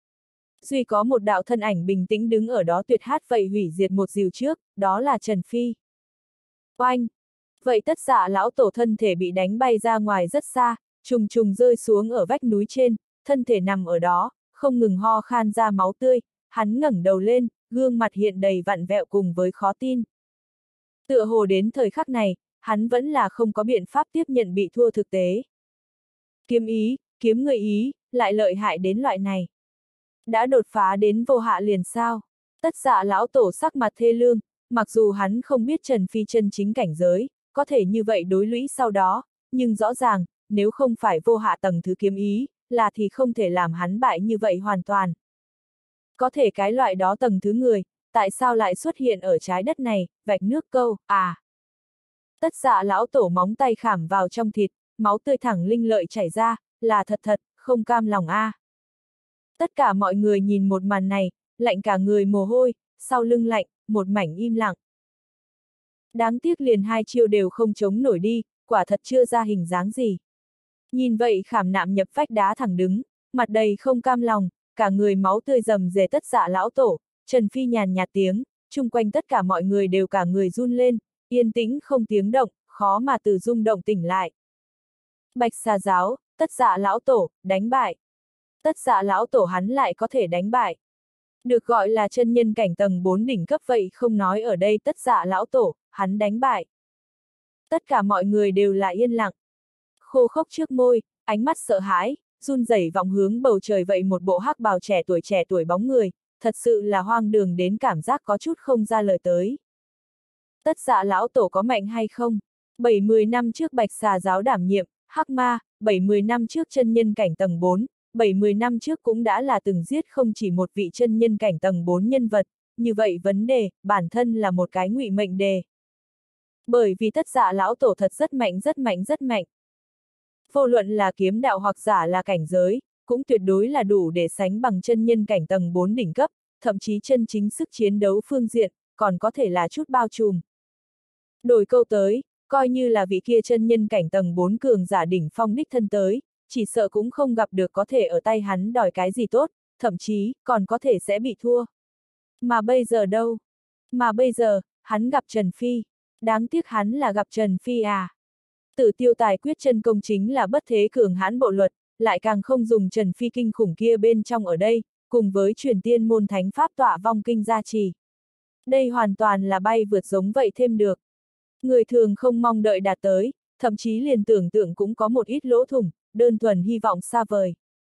Duy có một đạo thân ảnh bình tĩnh đứng ở đó tuyệt hát vậy hủy diệt một rìu trước, đó là Trần Phi. Oanh! Vậy tất dạ lão tổ thân thể bị đánh bay ra ngoài rất xa, trùng trùng rơi xuống ở vách núi trên, thân thể nằm ở đó, không ngừng ho khan ra máu tươi, hắn ngẩng đầu lên, gương mặt hiện đầy vặn vẹo cùng với khó tin. Tựa hồ đến thời khắc này, hắn vẫn là không có biện pháp tiếp nhận bị thua thực tế. Kiếm ý, kiếm người ý, lại lợi hại đến loại này. Đã đột phá đến vô hạ liền sao? Tất dạ lão tổ sắc mặt thê lương, mặc dù hắn không biết Trần Phi chân chính cảnh giới, có thể như vậy đối lũy sau đó, nhưng rõ ràng, nếu không phải vô hạ tầng thứ kiếm ý, là thì không thể làm hắn bại như vậy hoàn toàn. Có thể cái loại đó tầng thứ người, tại sao lại xuất hiện ở trái đất này, vạch nước câu, à. Tất dạ lão tổ móng tay khảm vào trong thịt, máu tươi thẳng linh lợi chảy ra, là thật thật, không cam lòng a. À. Tất cả mọi người nhìn một màn này, lạnh cả người mồ hôi, sau lưng lạnh, một mảnh im lặng. Đáng tiếc liền hai chiêu đều không chống nổi đi, quả thật chưa ra hình dáng gì. Nhìn vậy khảm nạm nhập vách đá thẳng đứng, mặt đầy không cam lòng, cả người máu tươi rầm rề tất dạ lão tổ, Trần Phi nhàn nhạt tiếng, chung quanh tất cả mọi người đều cả người run lên, yên tĩnh không tiếng động, khó mà từ rung động tỉnh lại. Bạch xà giáo, tất dạ lão tổ, đánh bại. Tất dạ lão tổ hắn lại có thể đánh bại. Được gọi là chân nhân cảnh tầng bốn đỉnh cấp vậy không nói ở đây tất dạ lão tổ, hắn đánh bại. Tất cả mọi người đều là yên lặng. Khô khốc trước môi, ánh mắt sợ hãi, run rẩy vọng hướng bầu trời vậy một bộ hắc bào trẻ tuổi trẻ tuổi bóng người, thật sự là hoang đường đến cảm giác có chút không ra lời tới. Tất dạ lão tổ có mạnh hay không? Bảy mươi năm trước bạch xà giáo đảm nhiệm, hắc ma, bảy mươi năm trước chân nhân cảnh tầng bốn, bảy mươi năm trước cũng đã là từng giết không chỉ một vị chân nhân cảnh tầng bốn nhân vật, như vậy vấn đề, bản thân là một cái ngụy mệnh đề. Bởi vì tất dạ lão tổ thật rất mạnh rất mạnh rất mạnh. Vô luận là kiếm đạo hoặc giả là cảnh giới, cũng tuyệt đối là đủ để sánh bằng chân nhân cảnh tầng bốn đỉnh cấp, thậm chí chân chính sức chiến đấu phương diện, còn có thể là chút bao trùm. Đổi câu tới, coi như là vị kia chân nhân cảnh tầng bốn cường giả đỉnh phong đích thân tới, chỉ sợ cũng không gặp được có thể ở tay hắn đòi cái gì tốt, thậm chí, còn có thể sẽ bị thua. Mà bây giờ đâu? Mà bây giờ, hắn gặp Trần Phi. Đáng tiếc hắn là gặp Trần Phi à. Tử tiêu tài quyết chân công chính là bất thế cường hãn bộ luật, lại càng không dùng Trần Phi kinh khủng kia bên trong ở đây, cùng với truyền tiên môn thánh pháp tọa vong kinh gia trì. Đây hoàn toàn là bay vượt giống vậy thêm được. Người thường không mong đợi đạt tới, thậm chí liền tưởng tượng cũng có một ít lỗ thủng, đơn thuần hy vọng xa vời.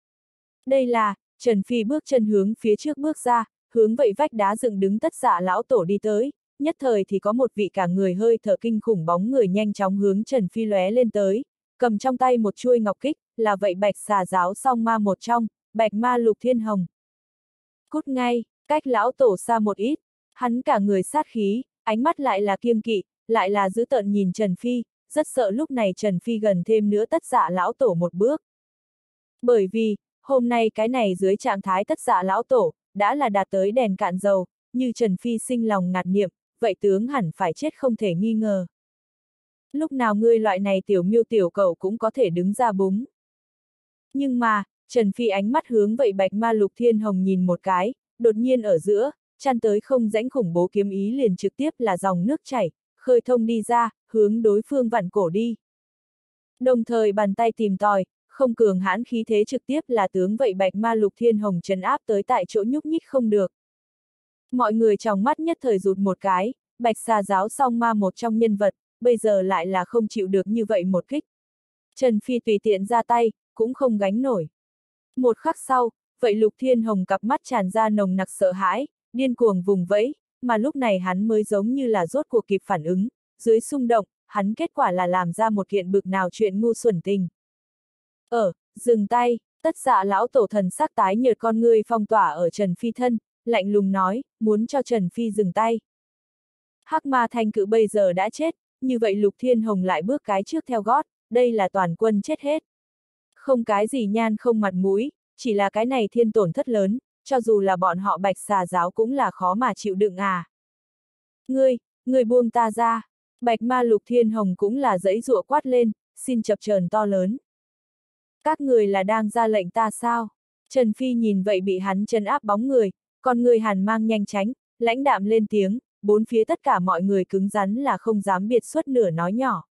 Đây là, Trần Phi bước chân hướng phía trước bước ra, hướng vậy vách đá dựng đứng tất dạ lão tổ đi tới, nhất thời thì có một vị cả người hơi thở kinh khủng bóng người nhanh chóng hướng Trần Phi lóe lên tới, cầm trong tay một chuôi ngọc kích, là vậy bạch xà giáo song ma một trong, bạch ma lục thiên hồng. Cút ngay, cách lão tổ xa một ít, hắn cả người sát khí, ánh mắt lại là kiêng kỵ, lại là dữ tợn nhìn Trần Phi, rất sợ lúc này Trần Phi gần thêm nữa tất dạ lão tổ một bước. Bởi vì, hôm nay cái này dưới trạng thái tất dạ lão tổ, đã là đạt tới đèn cạn dầu, như Trần Phi sinh lòng ngạt niệm, vậy tướng hẳn phải chết không thể nghi ngờ. Lúc nào ngươi loại này tiểu miêu tiểu cẩu cũng có thể đứng ra búng. Nhưng mà, Trần Phi ánh mắt hướng vậy bạch ma Lục Thiên Hồng nhìn một cái, đột nhiên ở giữa, chăn tới không rãnh khủng bố kiếm ý liền trực tiếp là dòng nước chảy, khơi thông đi ra, hướng đối phương vặn cổ đi. Đồng thời bàn tay tìm tòi, không cường hãn khí thế trực tiếp là tướng vậy bạch ma Lục Thiên Hồng trấn áp tới tại chỗ nhúc nhích không được. Mọi người trong mắt nhất thời rụt một cái, bạch xà giáo song ma một trong nhân vật, bây giờ lại là không chịu được như vậy một kích. Trần Phi tùy tiện ra tay, cũng không gánh nổi. Một khắc sau, vậy Lục Thiên Hồng cặp mắt tràn ra nồng nặc sợ hãi, điên cuồng vùng vẫy, mà lúc này hắn mới giống như là rốt cuộc kịp phản ứng, dưới xung động, hắn kết quả là làm ra một kiện bực nào chuyện ngu xuẩn tình. Ở, dừng tay, tất dạ lão tổ thần sắc tái nhợt con ngươi phong tỏa ở Trần Phi thân, lạnh lùng nói, muốn cho Trần Phi dừng tay. Hắc ma thanh cự bây giờ đã chết, như vậy Lục Thiên Hồng lại bước cái trước theo gót, đây là toàn quân chết hết. Không cái gì nhan không mặt mũi, chỉ là cái này thiên tổn thất lớn, cho dù là bọn họ bạch xà giáo cũng là khó mà chịu đựng à. Ngươi, ngươi buông ta ra, bạch ma Lục Thiên Hồng cũng là giãy giụa quát lên, xin chập chờn to lớn. Các người là đang ra lệnh ta sao? Trần Phi nhìn vậy bị hắn trấn áp bóng người, con người hàn mang nhanh tránh, lãnh đạm lên tiếng, bốn phía tất cả mọi người cứng rắn là không dám biệt xuất nửa nói nhỏ.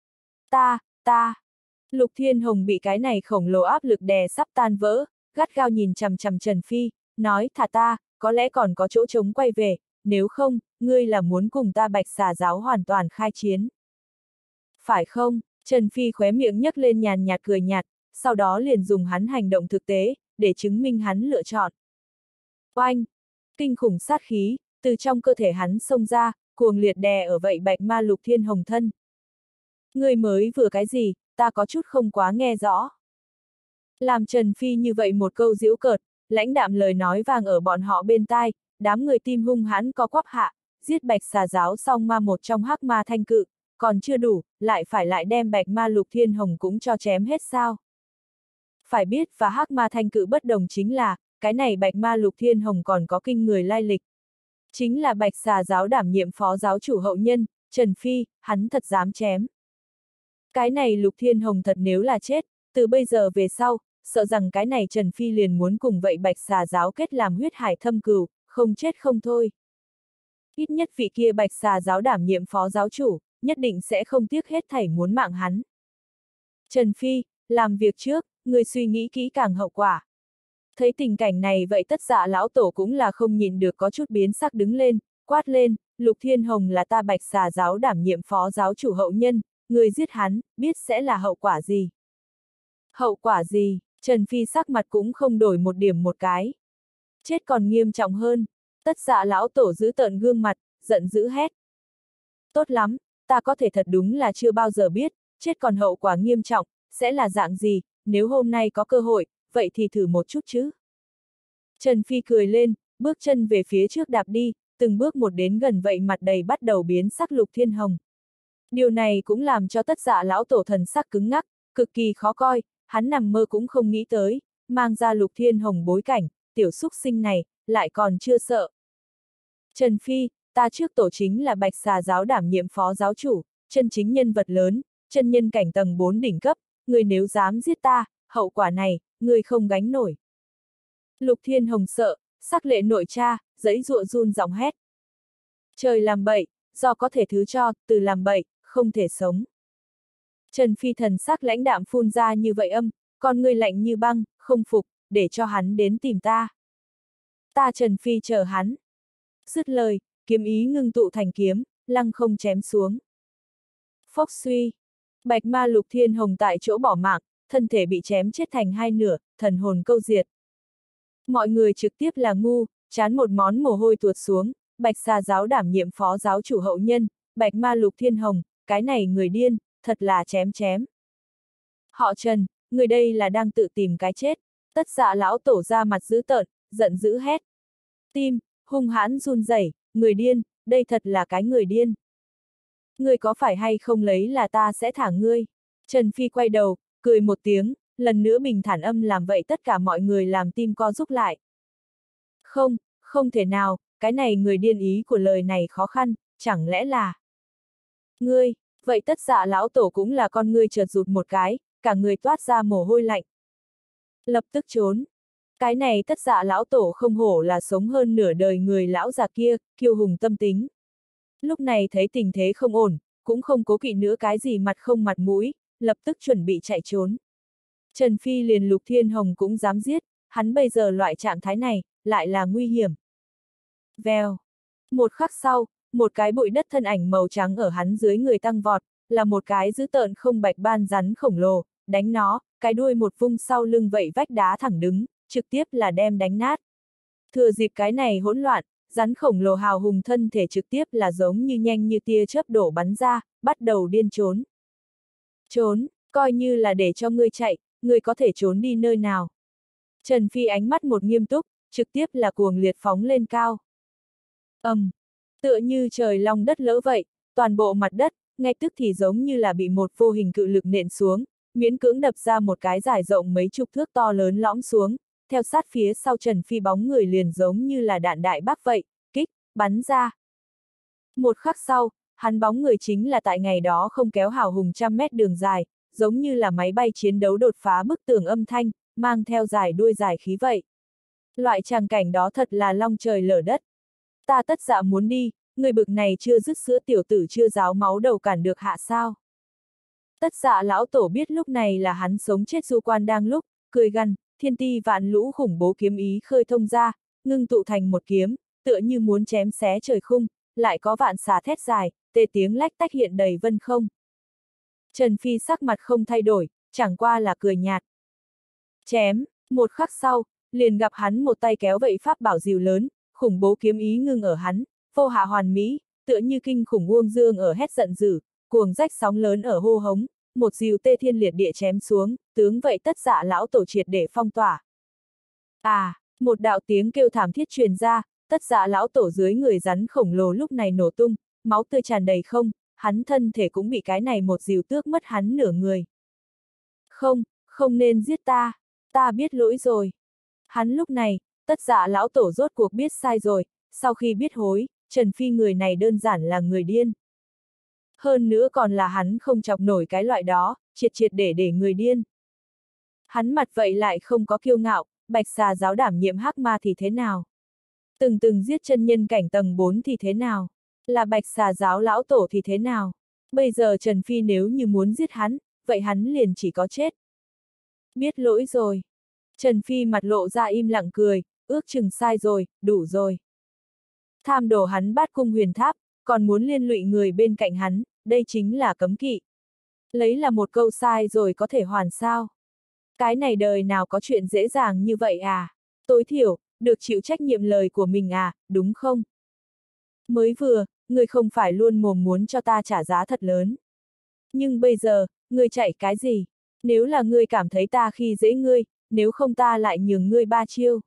Ta, ta. Lục Thiên Hồng bị cái này khổng lồ áp lực đè sắp tan vỡ, gắt gao nhìn chằm chằm Trần Phi, nói thả ta, có lẽ còn có chỗ trống quay về, nếu không, ngươi là muốn cùng ta bạch xà giáo hoàn toàn khai chiến. Phải không? Trần Phi khóe miệng nhấc lên nhàn nhạt cười nhạt, sau đó liền dùng hắn hành động thực tế, để chứng minh hắn lựa chọn. Oanh! Kinh khủng sát khí, từ trong cơ thể hắn xông ra, cuồng liệt đè ở vậy bạch ma Lục Thiên Hồng thân. Ngươi mới vừa cái gì, ta có chút không quá nghe rõ. Làm Trần Phi như vậy một câu giễu cợt, lãnh đạm lời nói vang ở bọn họ bên tai, đám người tim hung hãn có quắp hạ, giết bạch xà giáo xong ma một trong hắc ma thanh cự, còn chưa đủ, lại phải lại đem bạch ma Lục Thiên Hồng cũng cho chém hết sao. Phải biết và hắc ma thanh cự bất đồng chính là, cái này bạch ma Lục Thiên Hồng còn có kinh người lai lịch. Chính là bạch xà giáo đảm nhiệm phó giáo chủ hậu nhân, Trần Phi, hắn thật dám chém. Cái này Lục Thiên Hồng thật nếu là chết, từ bây giờ về sau, sợ rằng cái này Trần Phi liền muốn cùng vậy bạch xà giáo kết làm huyết hải thâm cừu, không chết không thôi. Ít nhất vị kia bạch xà giáo đảm nhiệm phó giáo chủ, nhất định sẽ không tiếc hết thảy muốn mạng hắn. Trần Phi, làm việc trước, người suy nghĩ kỹ càng hậu quả. Thấy tình cảnh này vậy tất dạ lão tổ cũng là không nhìn được có chút biến sắc đứng lên, quát lên, Lục Thiên Hồng là ta bạch xà giáo đảm nhiệm phó giáo chủ hậu nhân, người giết hắn, biết sẽ là hậu quả gì. Hậu quả gì, Trần Phi sắc mặt cũng không đổi một điểm một cái. Chết còn nghiêm trọng hơn, tất dạ lão tổ giữ tợn gương mặt, giận dữ hét. Tốt lắm, ta có thể thật đúng là chưa bao giờ biết, chết còn hậu quả nghiêm trọng, sẽ là dạng gì, nếu hôm nay có cơ hội, vậy thì thử một chút chứ. Trần Phi cười lên, bước chân về phía trước đạp đi, từng bước một đến gần vậy mặt đầy bắt đầu biến sắc Lục Thiên Hồng. Điều này cũng làm cho tất dạ lão tổ thần sắc cứng ngắc, cực kỳ khó coi, hắn nằm mơ cũng không nghĩ tới, mang ra Lục Thiên Hồng bối cảnh, tiểu xúc sinh này, lại còn chưa sợ. Trần Phi, ta trước tổ chính là bạch xà giáo đảm nhiệm phó giáo chủ, chân chính nhân vật lớn, chân nhân cảnh tầng bốn đỉnh cấp, người nếu dám giết ta, hậu quả này, người không gánh nổi. Lục Thiên Hồng sợ, sắc lệ nội tra, giãy giụa run giọng hét. Trời làm bậy, do có thể thứ cho, từ làm bậy, không thể sống. Trần Phi thần sắc lãnh đạm phun ra như vậy âm, con người lạnh như băng, không phục, để cho hắn đến tìm ta. Ta Trần Phi chờ hắn. Dứt lời, kiếm ý ngưng tụ thành kiếm, lăng không chém xuống. Phốc suy, bạch ma Lục Thiên Hồng tại chỗ bỏ mạng, thân thể bị chém chết thành hai nửa, thần hồn câu diệt. Mọi người trực tiếp là ngu, chán một món mồ hôi tuột xuống, bạch xà giáo đảm nhiệm phó giáo chủ hậu nhân, bạch ma Lục Thiên Hồng, cái này người điên, thật là chém chém. Họ Trần, người đây là đang tự tìm cái chết, tất dạ lão tổ ra mặt dữ tợn, giận dữ hét. Tim, hung hãn run rẩy, người điên, đây thật là cái người điên. Ngươi có phải hay không lấy là ta sẽ thả ngươi? Trần Phi quay đầu, cười một tiếng, lần nữa bình thản âm làm vậy tất cả mọi người làm tim co rút lại. Không, không thể nào, cái này người điên ý của lời này khó khăn, chẳng lẽ là... Ngươi, Vậy Tất Dạ lão tổ cũng là con ngươi chợt rụt một cái, cả người toát ra mồ hôi lạnh. Lập tức trốn. Cái này Tất Dạ lão tổ không hổ là sống hơn nửa đời người lão già kia, kiêu hùng tâm tính. Lúc này thấy tình thế không ổn, cũng không cố kỵ nữa cái gì mặt không mặt mũi, lập tức chuẩn bị chạy trốn. Trần Phi liền Lục Thiên Hồng cũng dám giết, hắn bây giờ loại trạng thái này, lại là nguy hiểm. Vèo. Một khắc sau, một cái bụi đất thân ảnh màu trắng ở hắn dưới người tăng vọt, là một cái dữ tợn không bạch ban rắn khổng lồ, đánh nó, cái đuôi một vung sau lưng vậy vách đá thẳng đứng, trực tiếp là đem đánh nát. Thừa dịp cái này hỗn loạn, rắn khổng lồ hào hùng thân thể trực tiếp là giống như nhanh như tia chớp đổ bắn ra, bắt đầu điên trốn. Trốn, coi như là để cho ngươi chạy, ngươi có thể trốn đi nơi nào. Trần Phi ánh mắt một nghiêm túc, trực tiếp là cuồng liệt phóng lên cao. ầm, um, tựa như trời long đất lỡ vậy, toàn bộ mặt đất, ngay tức thì giống như là bị một vô hình cự lực nện xuống, miễn cưỡng đập ra một cái dài rộng mấy chục thước to lớn lõm xuống, theo sát phía sau Trần Phi bóng người liền giống như là đạn đại bác vậy, kích, bắn ra. Một khắc sau, hắn bóng người chính là tại ngày đó không kéo hào hùng trăm mét đường dài, giống như là máy bay chiến đấu đột phá bức tường âm thanh, mang theo dài đuôi dài khí vậy. Loại tràng cảnh đó thật là long trời lở đất. Ta Tất Dạ muốn đi, người bực này chưa dứt sữa tiểu tử chưa ráo máu đầu cản được hạ sao. Tất Dạ lão tổ biết lúc này là hắn sống chết du quan đang lúc, cười gằn, thiên ti vạn lũ khủng bố kiếm ý khơi thông ra, ngưng tụ thành một kiếm, tựa như muốn chém xé trời khung, lại có vạn xà thét dài, tê tiếng lách tách hiện đầy vân không. Trần Phi sắc mặt không thay đổi, chẳng qua là cười nhạt. Chém, một khắc sau, liền gặp hắn một tay kéo vậy pháp bảo dìu lớn, khủng bố kiếm ý ngưng ở hắn, vô hạ hoàn mỹ, tựa như kinh khủng uông dương ở hét giận dữ, cuồng rách sóng lớn ở hô hống, một dìu tê thiên liệt địa chém xuống, tướng vậy Tất Dạ lão tổ triệt để phong tỏa. À, một đạo tiếng kêu thảm thiết truyền ra, Tất Dạ lão tổ dưới người rắn khổng lồ lúc này nổ tung, máu tươi tràn đầy không, hắn thân thể cũng bị cái này một dìu tước mất hắn nửa người. Không, không nên giết ta, ta biết lỗi rồi. Hắn lúc này, Tất Dạ lão tổ rốt cuộc biết sai rồi, sau khi biết hối, Trần Phi người này đơn giản là người điên. Hơn nữa còn là hắn không chọc nổi cái loại đó, triệt triệt để để người điên. Hắn mặt vậy lại không có kiêu ngạo, Bạch Xà giáo đảm nhiệm hắc ma thì thế nào? Từng từng giết chân nhân cảnh tầng bốn thì thế nào? Là Bạch Xà giáo lão tổ thì thế nào? Bây giờ Trần Phi nếu như muốn giết hắn, vậy hắn liền chỉ có chết. Biết lỗi rồi. Trần Phi mặt lộ ra im lặng cười, ước chừng sai rồi, đủ rồi. Tham đồ hắn Bát Cung Huyền Tháp, còn muốn liên lụy người bên cạnh hắn, đây chính là cấm kỵ. Lấy là một câu sai rồi có thể hoàn sao? Cái này đời nào có chuyện dễ dàng như vậy à? Tối thiểu, được chịu trách nhiệm lời của mình à, đúng không? Mới vừa, người không phải luôn mồm muốn cho ta trả giá thật lớn. Nhưng bây giờ, người chạy cái gì? Nếu là ngươi cảm thấy ta khi dễ ngươi, nếu không ta lại nhường ngươi ba chiêu.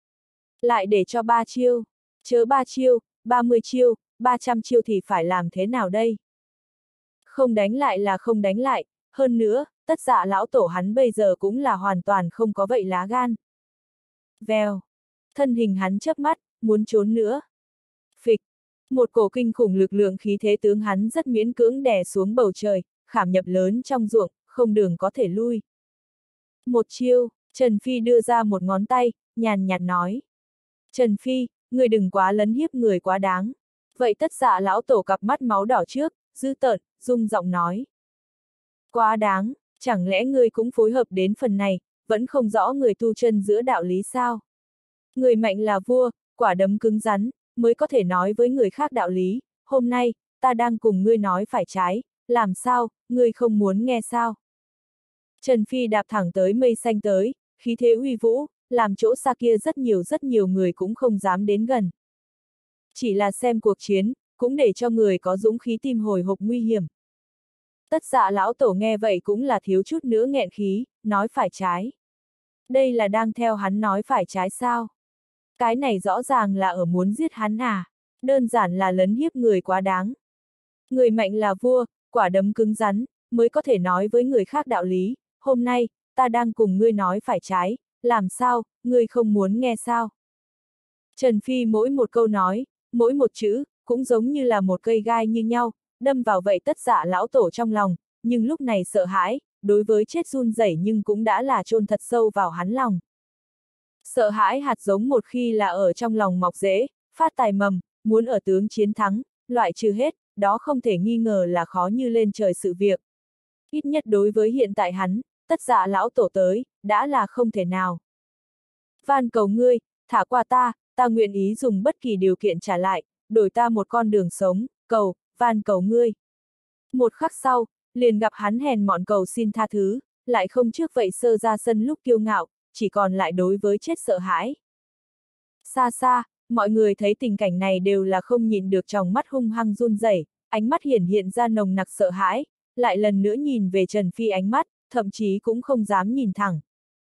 Lại để cho ba chiêu, chớ ba chiêu, ba mươi chiêu, ba trăm chiêu thì phải làm thế nào đây? Không đánh lại là không đánh lại, hơn nữa, Tất Dạ lão tổ hắn bây giờ cũng là hoàn toàn không có vậy lá gan. Vèo, thân hình hắn chớp mắt, muốn trốn nữa. Phịch, một cổ kinh khủng lực lượng khí thế tướng hắn rất miễn cưỡng đè xuống bầu trời, khảm nhập lớn trong ruộng, không đường có thể lui. Một chiêu, Trần Phi đưa ra một ngón tay, nhàn nhạt nói. Trần Phi, người đừng quá lấn hiếp người quá đáng. Vậy Tất Dạ lão tổ cặp mắt máu đỏ trước, dữ tợn, rung giọng nói. Quá đáng, chẳng lẽ ngươi cũng phối hợp đến phần này, vẫn không rõ người tu chân giữa đạo lý sao? Người mạnh là vua, quả đấm cứng rắn, mới có thể nói với người khác đạo lý, hôm nay, ta đang cùng ngươi nói phải trái, làm sao, ngươi không muốn nghe sao? Trần Phi đạp thẳng tới mây xanh tới, khí thế uy vũ, làm chỗ xa kia rất nhiều rất nhiều người cũng không dám đến gần. Chỉ là xem cuộc chiến, cũng để cho người có dũng khí tim hồi hộp nguy hiểm. Tất Dạ lão tổ nghe vậy cũng là thiếu chút nữa nghẹn khí, nói phải trái. Đây là đang theo hắn nói phải trái sao? Cái này rõ ràng là ở muốn giết hắn à, đơn giản là lấn hiếp người quá đáng. Người mạnh là vua, quả đấm cứng rắn, mới có thể nói với người khác đạo lý, hôm nay, ta đang cùng ngươi nói phải trái, làm sao, ngươi không muốn nghe sao? Trần Phi mỗi một câu nói, mỗi một chữ, cũng giống như là một cây gai như nhau, đâm vào vậy tất dạ lão tổ trong lòng, nhưng lúc này sợ hãi, đối với chết run rẩy nhưng cũng đã là chôn thật sâu vào hắn lòng. Sợ hãi hạt giống một khi là ở trong lòng mọc rễ, phát tài mầm, muốn ở tướng chiến thắng, loại trừ hết, đó không thể nghi ngờ là khó như lên trời sự việc. Ít nhất đối với hiện tại hắn, tất dạ lão tổ tới, đã là không thể nào. Van cầu ngươi, thả qua ta, ta nguyện ý dùng bất kỳ điều kiện trả lại, đổi ta một con đường sống, cầu, van cầu ngươi. Một khắc sau, liền gặp hắn hèn mọn cầu xin tha thứ, lại không trước vậy sơ ra sân lúc kiêu ngạo, chỉ còn lại đối với chết sợ hãi. Xa xa, mọi người thấy tình cảnh này đều là không nhìn được trong mắt hung hăng run rẩy, ánh mắt hiển hiện ra nồng nặc sợ hãi, lại lần nữa nhìn về Trần Phi ánh mắt, thậm chí cũng không dám nhìn thẳng.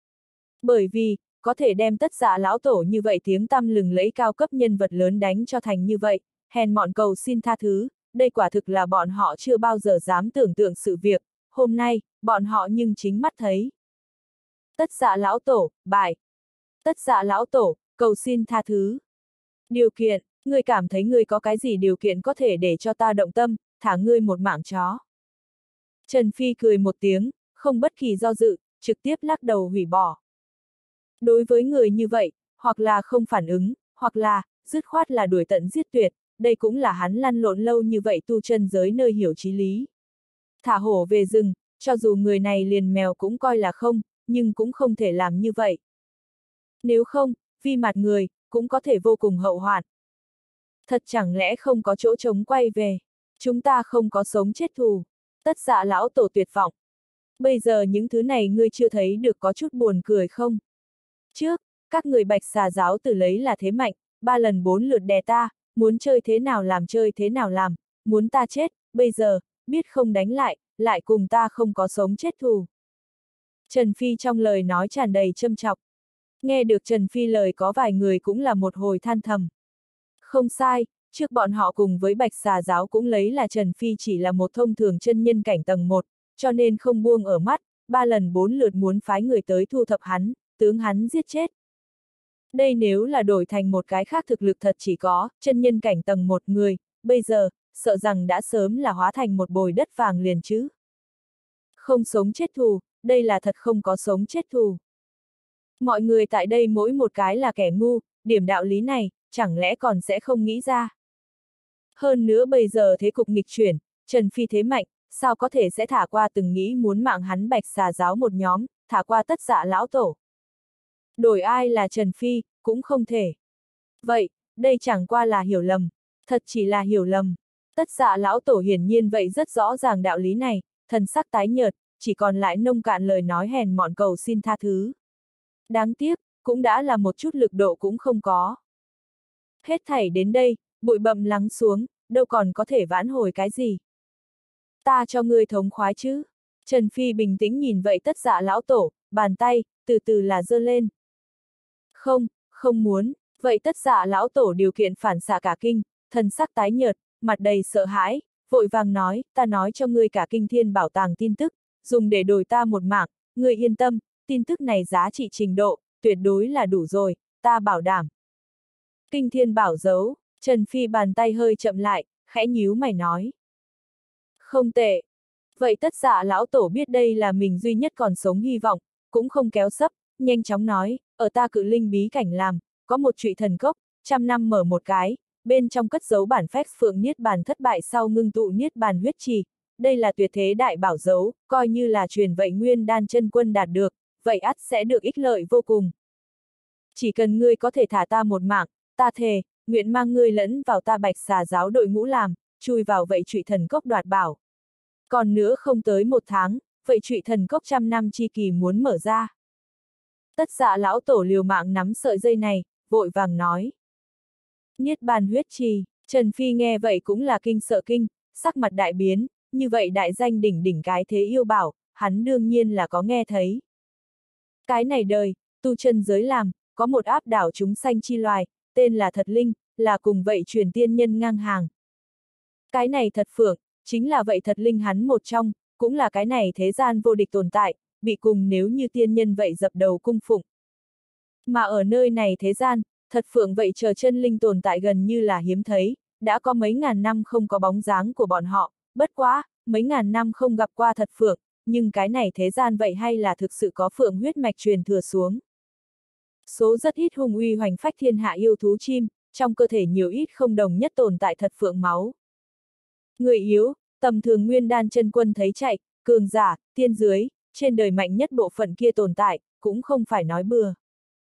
Bởi vì, có thể đem tất dạ lão tổ như vậy tiếng tăm lừng lẫy cao cấp nhân vật lớn đánh cho thành như vậy, hèn mọn cầu xin tha thứ, đây quả thực là bọn họ chưa bao giờ dám tưởng tượng sự việc, hôm nay, bọn họ nhưng chính mắt thấy. Tất dạ lão tổ, bại. Tất dạ lão tổ, cầu xin tha thứ. Điều kiện, ngươi cảm thấy ngươi có cái gì điều kiện có thể để cho ta động tâm, thả ngươi một mạng chó. Trần Phi cười một tiếng, không bất kỳ do dự, trực tiếp lắc đầu hủy bỏ. Đối với người như vậy, hoặc là không phản ứng, hoặc là, dứt khoát là đuổi tận giết tuyệt, đây cũng là hắn lăn lộn lâu như vậy tu chân giới nơi hiểu chí lý. Thả hổ về rừng, cho dù người này liền mèo cũng coi là không, nhưng cũng không thể làm như vậy. Nếu không, vì mặt người, cũng có thể vô cùng hậu hoạn. Thật chẳng lẽ không có chỗ trống quay về, chúng ta không có sống chết thù. Tất dạ lão tổ tuyệt vọng. Bây giờ những thứ này ngươi chưa thấy được có chút buồn cười không? Trước, các người bạch xà giáo tử lấy là thế mạnh, ba lần bốn lượt đè ta, muốn chơi thế nào làm chơi thế nào làm, muốn ta chết, bây giờ, biết không đánh lại, lại cùng ta không có sống chết thù. Trần Phi trong lời nói tràn đầy châm chọc. Nghe được Trần Phi lời có vài người cũng là một hồi than thầm. Không sai, trước bọn họ cùng với bạch xà giáo cũng lấy là Trần Phi chỉ là một thông thường chân nhân cảnh tầng một, cho nên không buông ở mắt, ba lần bốn lượt muốn phái người tới thu thập hắn, tướng hắn giết chết. Đây nếu là đổi thành một cái khác thực lực thật chỉ có, chân nhân cảnh tầng một người, bây giờ, sợ rằng đã sớm là hóa thành một bồi đất vàng liền chứ. Không sống chết thù, đây là thật không có sống chết thù. Mọi người tại đây mỗi một cái là kẻ ngu, điểm đạo lý này, chẳng lẽ còn sẽ không nghĩ ra. Hơn nữa bây giờ thế cục nghịch chuyển, Trần Phi thế mạnh, sao có thể sẽ thả qua từng nghĩ muốn mạng hắn bạch xà giáo một nhóm, thả qua tất dạ lão tổ. Đổi ai là Trần Phi, cũng không thể. Vậy, đây chẳng qua là hiểu lầm, thật chỉ là hiểu lầm. Tất dạ lão tổ hiển nhiên vậy rất rõ ràng đạo lý này, thần sắc tái nhợt, chỉ còn lại nông cạn lời nói hèn mọn cầu xin tha thứ. Đáng tiếc, cũng đã là một chút lực độ cũng không có. Hết thảy đến đây, bụi bặm lắng xuống, đâu còn có thể vãn hồi cái gì. Ta cho ngươi thống khoái chứ. Trần Phi bình tĩnh nhìn vậy tất dạ lão tổ, bàn tay, từ từ là giơ lên. Không, không muốn, vậy tất dạ lão tổ điều kiện phản xạ cả kinh, thần sắc tái nhợt, mặt đầy sợ hãi, vội vàng nói, ta nói cho ngươi cả kinh thiên bảo tàng tin tức, dùng để đổi ta một mạng, ngươi yên tâm, tin tức này giá trị trình độ, tuyệt đối là đủ rồi, ta bảo đảm. Kinh thiên bảo dấu, Trần Phi bàn tay hơi chậm lại, khẽ nhíu mày nói. Không tệ. Vậy tất dạ lão tổ biết đây là mình duy nhất còn sống hy vọng, cũng không kéo sấp, nhanh chóng nói, ở ta cự linh bí cảnh làm, có một trụy thần cốc, trăm năm mở một cái, bên trong cất giấu bản phách phượng niết bàn thất bại sau ngưng tụ niết bàn huyết trì, đây là tuyệt thế đại bảo dấu, coi như là truyền vậy nguyên đan chân quân đạt được, vậy ắt sẽ được ích lợi vô cùng. Chỉ cần ngươi có thể thả ta một mạng, ta thề, nguyện mang ngươi lẫn vào ta bạch xà giáo đội ngũ làm, chui vào vậy trụy thần cốc đoạt bảo. Còn nữa không tới một tháng, vậy trụy thần cốc trăm năm chi kỳ muốn mở ra. Tất dạ lão tổ liều mạng nắm sợi dây này, vội vàng nói. Niết bàn huyết trì, Trần Phi nghe vậy cũng là kinh sợ kinh, sắc mặt đại biến, như vậy đại danh đỉnh đỉnh cái thế yêu bảo, hắn đương nhiên là có nghe thấy. Cái này đời, tu chân giới làm, có một áp đảo chúng sanh chi loài, tên là thật linh, là cùng vậy truyền tiên nhân ngang hàng. Cái này thật phượng, chính là vậy thật linh hắn một trong, cũng là cái này thế gian vô địch tồn tại, bị cùng nếu như tiên nhân vậy dập đầu cung phụng. Mà ở nơi này thế gian, thật phượng vậy chờ chân linh tồn tại gần như là hiếm thấy, đã có mấy ngàn năm không có bóng dáng của bọn họ, bất quá, mấy ngàn năm không gặp qua thật phượng, nhưng cái này thế gian vậy hay là thực sự có phượng huyết mạch truyền thừa xuống. Số rất ít hùng uy hoành phách thiên hạ yêu thú chim, trong cơ thể nhiều ít không đồng nhất tồn tại thật phượng máu. Người yếu, tầm thường nguyên đan chân quân thấy chạy, cường giả, tiên dưới, trên đời mạnh nhất bộ phận kia tồn tại, cũng không phải nói bừa.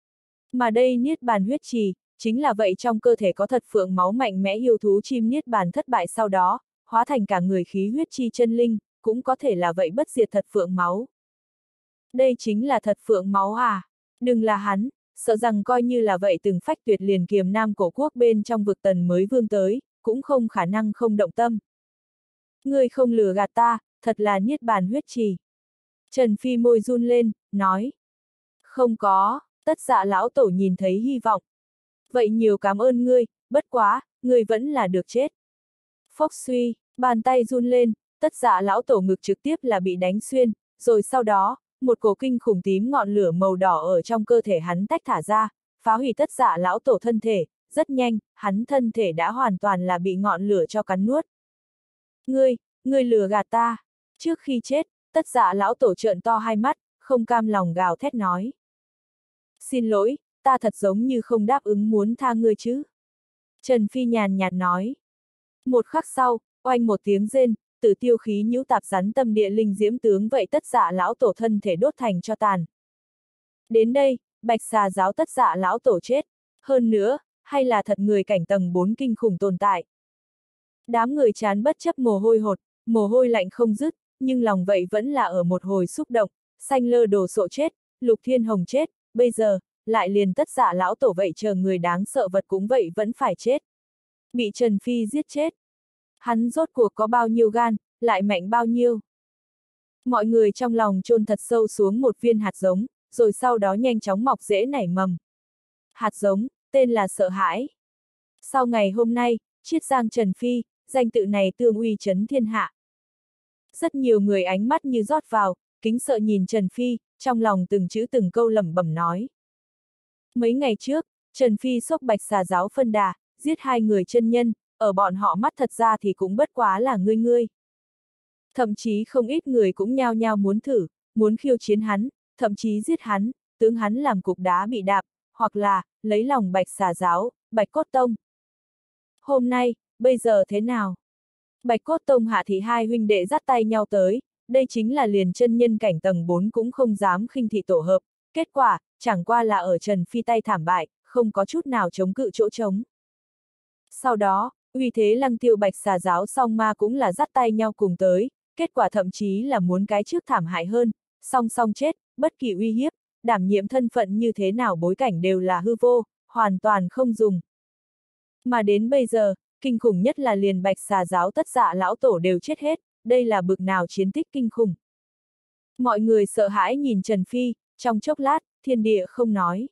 Mà đây niết bàn huyết trì, chính là vậy trong cơ thể có thật phượng máu mạnh mẽ yêu thú chim niết bàn thất bại sau đó, hóa thành cả người khí huyết chi chân linh, cũng có thể là vậy bất diệt thật phượng máu. Đây chính là thật phượng máu à? Đừng là hắn, sợ rằng coi như là vậy từng phách tuyệt liền kiềm nam cổ quốc bên trong vực tần mới vương tới, cũng không khả năng không động tâm. Ngươi không lừa gạt ta, thật là niết bàn huyết trì. Trần Phi môi run lên, nói. Không có, Tất Dạ lão tổ nhìn thấy hy vọng. Vậy nhiều cảm ơn ngươi, bất quá, ngươi vẫn là được chết. Phốc suy, bàn tay run lên, Tất Dạ lão tổ ngực trực tiếp là bị đánh xuyên, rồi sau đó, một cổ kinh khủng tím ngọn lửa màu đỏ ở trong cơ thể hắn tách thả ra, phá hủy Tất Dạ lão tổ thân thể, rất nhanh, hắn thân thể đã hoàn toàn là bị ngọn lửa cho cắn nuốt. Ngươi, ngươi lừa gạt ta. Trước khi chết, Tất Dạ lão tổ trợn to hai mắt, không cam lòng gào thét nói. Xin lỗi, ta thật giống như không đáp ứng muốn tha ngươi chứ. Trần Phi nhàn nhạt nói. Một khắc sau, oanh một tiếng rên, tử tiêu khí nhũ tạp rắn tâm địa linh diễm tướng vậy Tất Dạ lão tổ thân thể đốt thành cho tàn. Đến đây, Bạch Xà giáo Tất Dạ lão tổ chết. Hơn nữa, hay là thật người cảnh tầng bốn kinh khủng tồn tại. Đám người chán bất chấp mồ hôi hột, mồ hôi lạnh không dứt, nhưng lòng vậy vẫn là ở một hồi xúc động, xanh lơ đồ sộ chết, Lục Thiên Hồng chết, bây giờ, lại liền Tất Dạ lão tổ vậy chờ người đáng sợ vật cũng vậy vẫn phải chết. Bị Trần Phi giết chết. Hắn rốt cuộc có bao nhiêu gan, lại mạnh bao nhiêu. Mọi người trong lòng chôn thật sâu xuống một viên hạt giống, rồi sau đó nhanh chóng mọc rễ nảy mầm. Hạt giống, tên là sợ hãi. Sau ngày hôm nay, Chiết Giang Trần Phi, danh tự này tương uy chấn thiên hạ. Rất nhiều người ánh mắt như rót vào, kính sợ nhìn Trần Phi, trong lòng từng chữ từng câu lẩm bẩm nói. Mấy ngày trước, Trần Phi xốc Bạch Xà giáo phân đà, giết hai người chân nhân, ở bọn họ mắt thật ra thì cũng bất quá là ngươi ngươi. Thậm chí không ít người cũng nhao nhao muốn thử, muốn khiêu chiến hắn, thậm chí giết hắn, tướng hắn làm cục đá bị đạp, hoặc là, lấy lòng Bạch Xà giáo, Bạch Cốt Tông. Hôm nay, bây giờ thế nào? Bạch Cốt Tông Hạ Thị hai huynh đệ dắt tay nhau tới, đây chính là liền chân nhân cảnh tầng bốn cũng không dám khinh thị tổ hợp, kết quả, chẳng qua là ở Trần Phi tay thảm bại, không có chút nào chống cự chỗ trống. Sau đó, uy thế lăng tiêu Bạch Xà giáo song ma cũng là dắt tay nhau cùng tới, kết quả thậm chí là muốn cái trước thảm hại hơn, song song chết, bất kỳ uy hiếp, đảm nhiệm thân phận như thế nào bối cảnh đều là hư vô, hoàn toàn không dùng. Mà đến bây giờ, kinh khủng nhất là liền Bạch Xà giáo Tất Dạ lão tổ đều chết hết, đây là bực nào chiến tích kinh khủng. Mọi người sợ hãi nhìn Trần Phi, trong chốc lát, thiên địa không nói.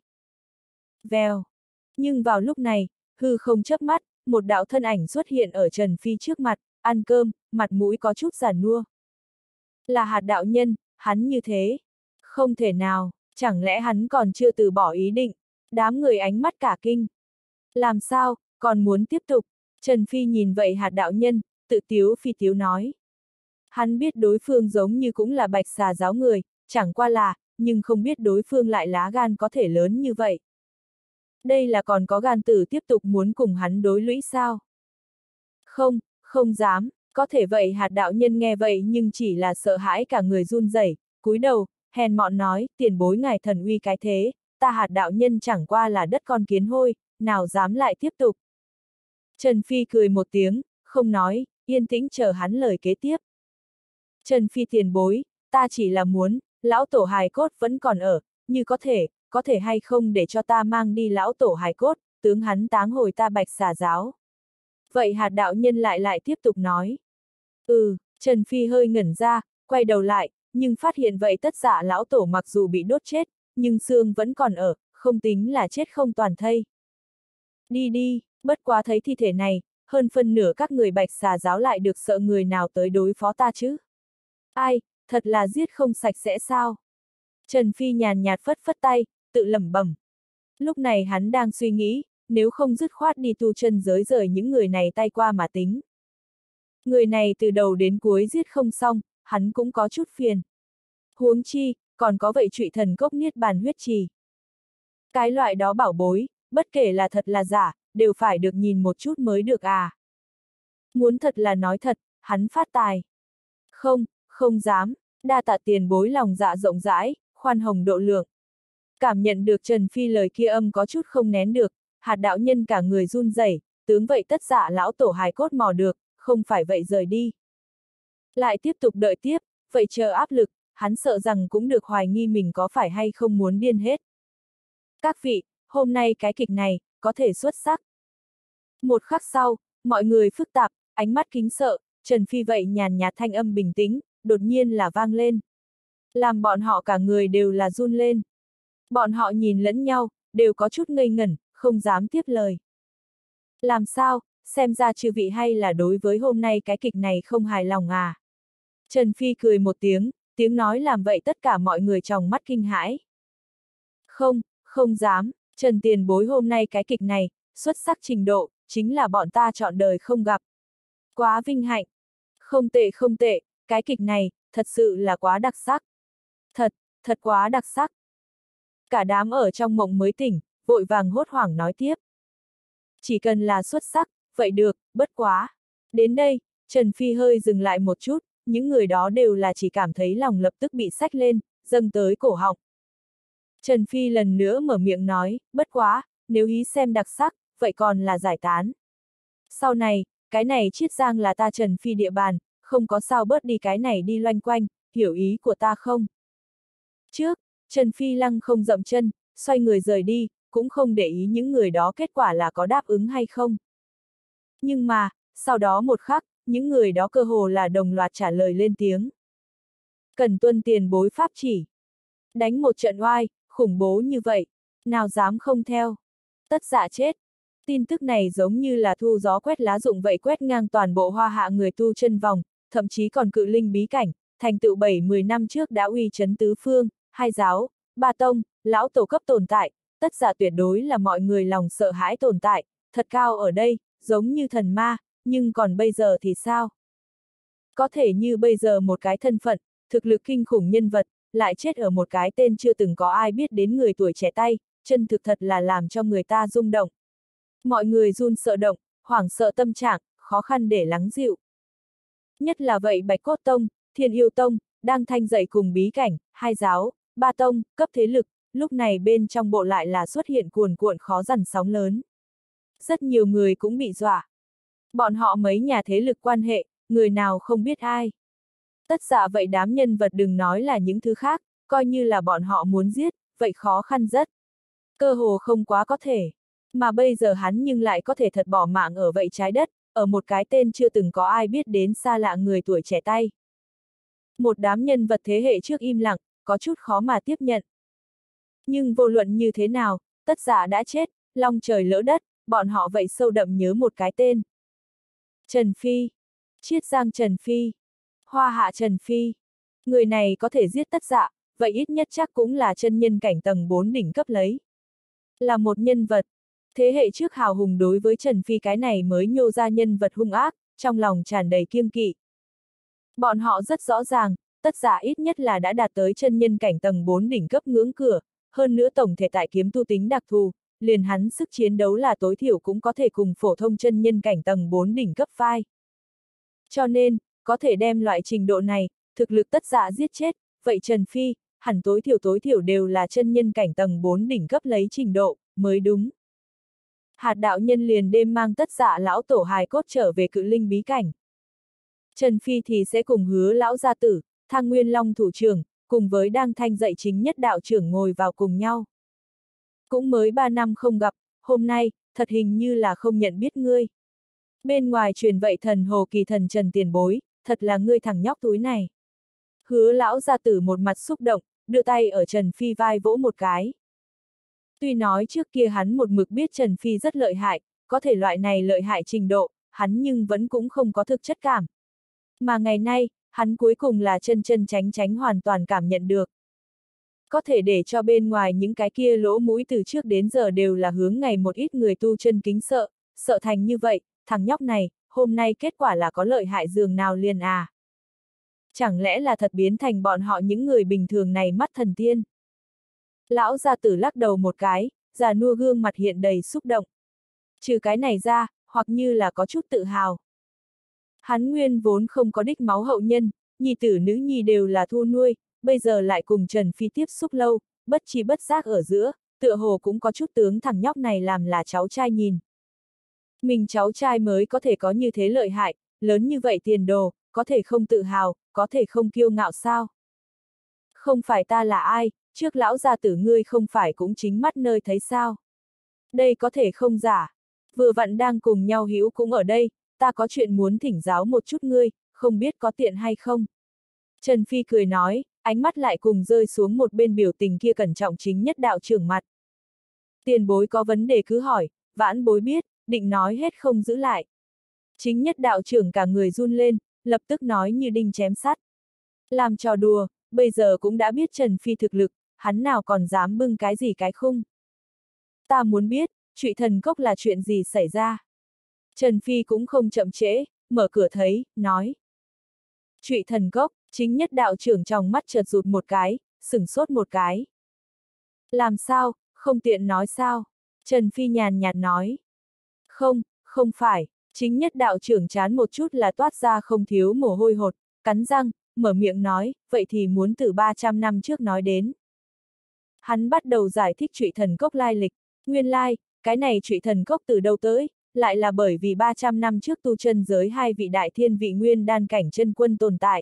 Vèo. Nhưng vào lúc này, hư không chớp mắt, một đạo thân ảnh xuất hiện ở Trần Phi trước mặt, ăn cơm, mặt mũi có chút giàn nua. Là Hạt đạo nhân, hắn như thế. Không thể nào, chẳng lẽ hắn còn chưa từ bỏ ý định, đám người ánh mắt cả kinh. Làm sao, còn muốn tiếp tục? Trần Phi nhìn vậy Hạt đạo nhân, tự tiếu phi tiếu nói. Hắn biết đối phương giống như cũng là Bạch Xà giáo người, chẳng qua là, nhưng không biết đối phương lại lá gan có thể lớn như vậy. Đây là còn có gan tử tiếp tục muốn cùng hắn đối lũy sao? Không, không dám, có thể vậy Hạt đạo nhân nghe vậy nhưng chỉ là sợ hãi cả người run rẩy, cúi đầu, hèn mọn nói, tiền bối ngài thần uy cái thế, ta Hạt đạo nhân chẳng qua là đất con kiến hôi, nào dám lại tiếp tục. Trần Phi cười một tiếng, không nói, yên tĩnh chờ hắn lời kế tiếp. Trần Phi tiền bối, ta chỉ là muốn, lão tổ hài cốt vẫn còn ở, như có thể, có thể hay không để cho ta mang đi lão tổ hài cốt, tướng hắn táng hồi ta Bạch Xà giáo. Vậy Hạt đạo nhân lại lại tiếp tục nói. Ừ, Trần Phi hơi ngẩn ra, quay đầu lại, nhưng phát hiện vậy Tất Dạ lão tổ mặc dù bị đốt chết, nhưng xương vẫn còn ở, không tính là chết không toàn thây. Đi đi, bất quá thấy thi thể này, hơn phân nửa các người Bạch Xà giáo lại được sợ người nào tới đối phó ta chứ. Ai, thật là giết không sạch sẽ sao? Trần Phi nhàn nhạt phất phất tay, tự lẩm bẩm. Lúc này hắn đang suy nghĩ, nếu không dứt khoát đi tu chân giới rời những người này tay qua mà tính. Người này từ đầu đến cuối giết không xong, hắn cũng có chút phiền. Huống chi, còn có vậy trụy thần cốc niết bàn huyết trì. Cái loại đó bảo bối, bất kể là thật là giả, đều phải được nhìn một chút mới được à. Muốn thật là nói thật, hắn phát tài. Không, không dám, đa tạ tiền bối lòng dạ rộng rãi, khoan hồng độ lượng. Cảm nhận được Trần Phi lời kia âm có chút không nén được, hạt đạo nhân cả người run rẩy, tướng vậy tất dạ lão tổ hài cốt mò được, không phải vậy rời đi. Lại tiếp tục đợi tiếp, vậy chờ áp lực, hắn sợ rằng cũng được hoài nghi mình có phải hay không muốn điên hết. Các vị, hôm nay cái kịch này, có thể xuất sắc. Một khắc sau, mọi người phức tạp, ánh mắt kính sợ, Trần Phi vậy nhàn nhạt thanh âm bình tĩnh, đột nhiên là vang lên. Làm bọn họ cả người đều là run lên. Bọn họ nhìn lẫn nhau, đều có chút ngây ngẩn, không dám tiếp lời. Làm sao, xem ra chư vị hay là đối với hôm nay cái kịch này không hài lòng à? Trần Phi cười một tiếng, tiếng nói làm vậy tất cả mọi người trong mắt kinh hãi. Không, không dám, Trần tiền bối hôm nay cái kịch này, xuất sắc trình độ, chính là bọn ta chọn đời không gặp. Quá vinh hạnh. Không tệ không tệ, cái kịch này, thật sự là quá đặc sắc. Thật, thật quá đặc sắc. Cả đám ở trong mộng mới tỉnh, vội vàng hốt hoảng nói tiếp. Chỉ cần là xuất sắc, vậy được, bất quá. Đến đây, Trần Phi hơi dừng lại một chút, những người đó đều là chỉ cảm thấy lòng lập tức bị xách lên, dâng tới cổ họng. Trần Phi lần nữa mở miệng nói, bất quá, nếu hí xem đặc sắc, vậy còn là giải tán. Sau này, cái này Chiết Giang là ta Trần Phi địa bàn, không có sao bớt đi cái này đi loanh quanh, hiểu ý của ta không? Trước, Trần Phi lăng không dậm chân, xoay người rời đi, cũng không để ý những người đó kết quả là có đáp ứng hay không. Nhưng mà, sau đó một khắc, những người đó cơ hồ là đồng loạt trả lời lên tiếng. Cần tuân tiền bối pháp chỉ. Đánh một trận oai, khủng bố như vậy, nào dám không theo. Tất dạ chết. Tin tức này giống như là thu gió quét lá rụng vậy quét ngang toàn bộ Hoa Hạ người tu chân vòng, thậm chí còn cự linh bí cảnh, thành tựu bảy mười năm trước đã uy chấn tứ phương, hai giáo, ba tông, lão tổ cấp tồn tại, tất dạ tuyệt đối là mọi người lòng sợ hãi tồn tại, thật cao ở đây, giống như thần ma, nhưng còn bây giờ thì sao? Có thể như bây giờ một cái thân phận, thực lực kinh khủng nhân vật, lại chết ở một cái tên chưa từng có ai biết đến người tuổi trẻ tay, chân thực thật là làm cho người ta rung động. Mọi người run sợ động, hoảng sợ tâm trạng, khó khăn để lắng dịu. Nhất là vậy Bạch Cốt Tông, Thiên Yêu Tông, đang thanh dậy cùng bí cảnh, hai giáo, ba tông, cấp thế lực, lúc này bên trong bộ lại là xuất hiện cuồn cuộn khó dằn sóng lớn. Rất nhiều người cũng bị dọa. Bọn họ mấy nhà thế lực quan hệ, người nào không biết ai. Tất dạ vậy đám nhân vật đừng nói là những thứ khác, coi như là bọn họ muốn giết, vậy khó khăn rất. Cơ hồ không quá có thể. Mà bây giờ hắn nhưng lại có thể thật bỏ mạng ở vậy trái đất, ở một cái tên chưa từng có ai biết đến xa lạ người tuổi trẻ tay. Một đám nhân vật thế hệ trước im lặng, có chút khó mà tiếp nhận. Nhưng vô luận như thế nào, tất giả đã chết, long trời lỡ đất, bọn họ vậy sâu đậm nhớ một cái tên. Trần Phi. Chiết Giang Trần Phi. Hoa Hạ Trần Phi. Người này có thể giết tất dạ, vậy ít nhất chắc cũng là chân nhân cảnh tầng bốn đỉnh cấp lấy. Là một nhân vật. Thế hệ trước hào hùng đối với Trần Phi cái này mới nhô ra nhân vật hung ác, trong lòng tràn đầy kiêng kỵ. Bọn họ rất rõ ràng, tất giả ít nhất là đã đạt tới chân nhân cảnh tầng bốn đỉnh cấp ngưỡng cửa, hơn nữa tổng thể tại kiếm tu tính đặc thù, liền hắn sức chiến đấu là tối thiểu cũng có thể cùng phổ thông chân nhân cảnh tầng bốn đỉnh cấp phai. Cho nên, có thể đem loại trình độ này, thực lực tất giả giết chết, vậy Trần Phi, hẳn tối thiểu tối thiểu đều là chân nhân cảnh tầng bốn đỉnh cấp lấy trình độ, mới đúng. Hạt đạo nhân liền đêm mang tất dạ lão tổ hài cốt trở về cự linh bí cảnh. Trần Phi thì sẽ cùng hứa lão gia tử, Thang Nguyên Long thủ trưởng, cùng với đang thanh dạy chính nhất đạo trưởng ngồi vào cùng nhau. Cũng mới ba năm không gặp, hôm nay, thật hình như là không nhận biết ngươi. Bên ngoài truyền vậy thần hồ kỳ thần Trần tiền bối, thật là ngươi thằng nhóc túi này. Hứa lão gia tử một mặt xúc động, đưa tay ở Trần Phi vai vỗ một cái. Tuy nói trước kia hắn một mực biết Trần Phi rất lợi hại, có thể loại này lợi hại trình độ, hắn nhưng vẫn cũng không có thực chất cảm. Mà ngày nay, hắn cuối cùng là chân chân tránh tránh hoàn toàn cảm nhận được. Có thể để cho bên ngoài những cái kia lỗ mũi từ trước đến giờ đều là hướng ngày một ít người tu chân kính sợ, sợ thành như vậy, thằng nhóc này, hôm nay kết quả là có lợi hại dường nào liền à? Chẳng lẽ là thật biến thành bọn họ những người bình thường này mắt thần tiên? Lão gia tử lắc đầu một cái, già nua gương mặt hiện đầy xúc động. Trừ cái này ra, hoặc như là có chút tự hào. Hắn nguyên vốn không có đích máu hậu nhân, nhi tử nữ nhi đều là thu nuôi, bây giờ lại cùng Trần Phi tiếp xúc lâu, bất chi bất giác ở giữa, tựa hồ cũng có chút tướng thằng nhóc này làm là cháu trai nhìn. Mình cháu trai mới có thể có như thế lợi hại, lớn như vậy tiền đồ, có thể không tự hào, có thể không kiêu ngạo sao? Không phải ta là ai, trước lão gia tử ngươi không phải cũng chính mắt nơi thấy sao? Đây có thể không giả. Vừa vặn đang cùng nhau hữu cũng ở đây, ta có chuyện muốn thỉnh giáo một chút ngươi, không biết có tiện hay không? Trần Phi cười nói, ánh mắt lại cùng rơi xuống một bên biểu tình kia cẩn trọng chính nhất đạo trưởng mặt. Tiền bối có vấn đề cứ hỏi, vãn bối biết, định nói hết không giữ lại. Chính nhất đạo trưởng cả người run lên, lập tức nói như đinh chém sắt. Làm trò đùa, bây giờ cũng đã biết Trần Phi thực lực, hắn nào còn dám bưng cái gì cái khung. Ta muốn biết, Trụy Thần Cốc là chuyện gì xảy ra. Trần Phi cũng không chậm trễ, mở cửa thấy, nói. Trụy Thần Cốc, chính nhất đạo trưởng trong mắt chợt rụt một cái, sửng sốt một cái. Làm sao, không tiện nói sao? Trần Phi nhàn nhạt nói. Không, không phải, chính nhất đạo trưởng chán một chút là toát ra không thiếu mồ hôi hột, cắn răng, mở miệng nói, vậy thì muốn từ ba trăm năm trước nói đến. Hắn bắt đầu giải thích Trụy Thần Cốc lai lịch, nguyên lai, cái này Trụy Thần Cốc từ đâu tới, lại là bởi vì ba trăm năm trước tu chân giới hai vị đại thiên vị nguyên đan cảnh chân quân tồn tại.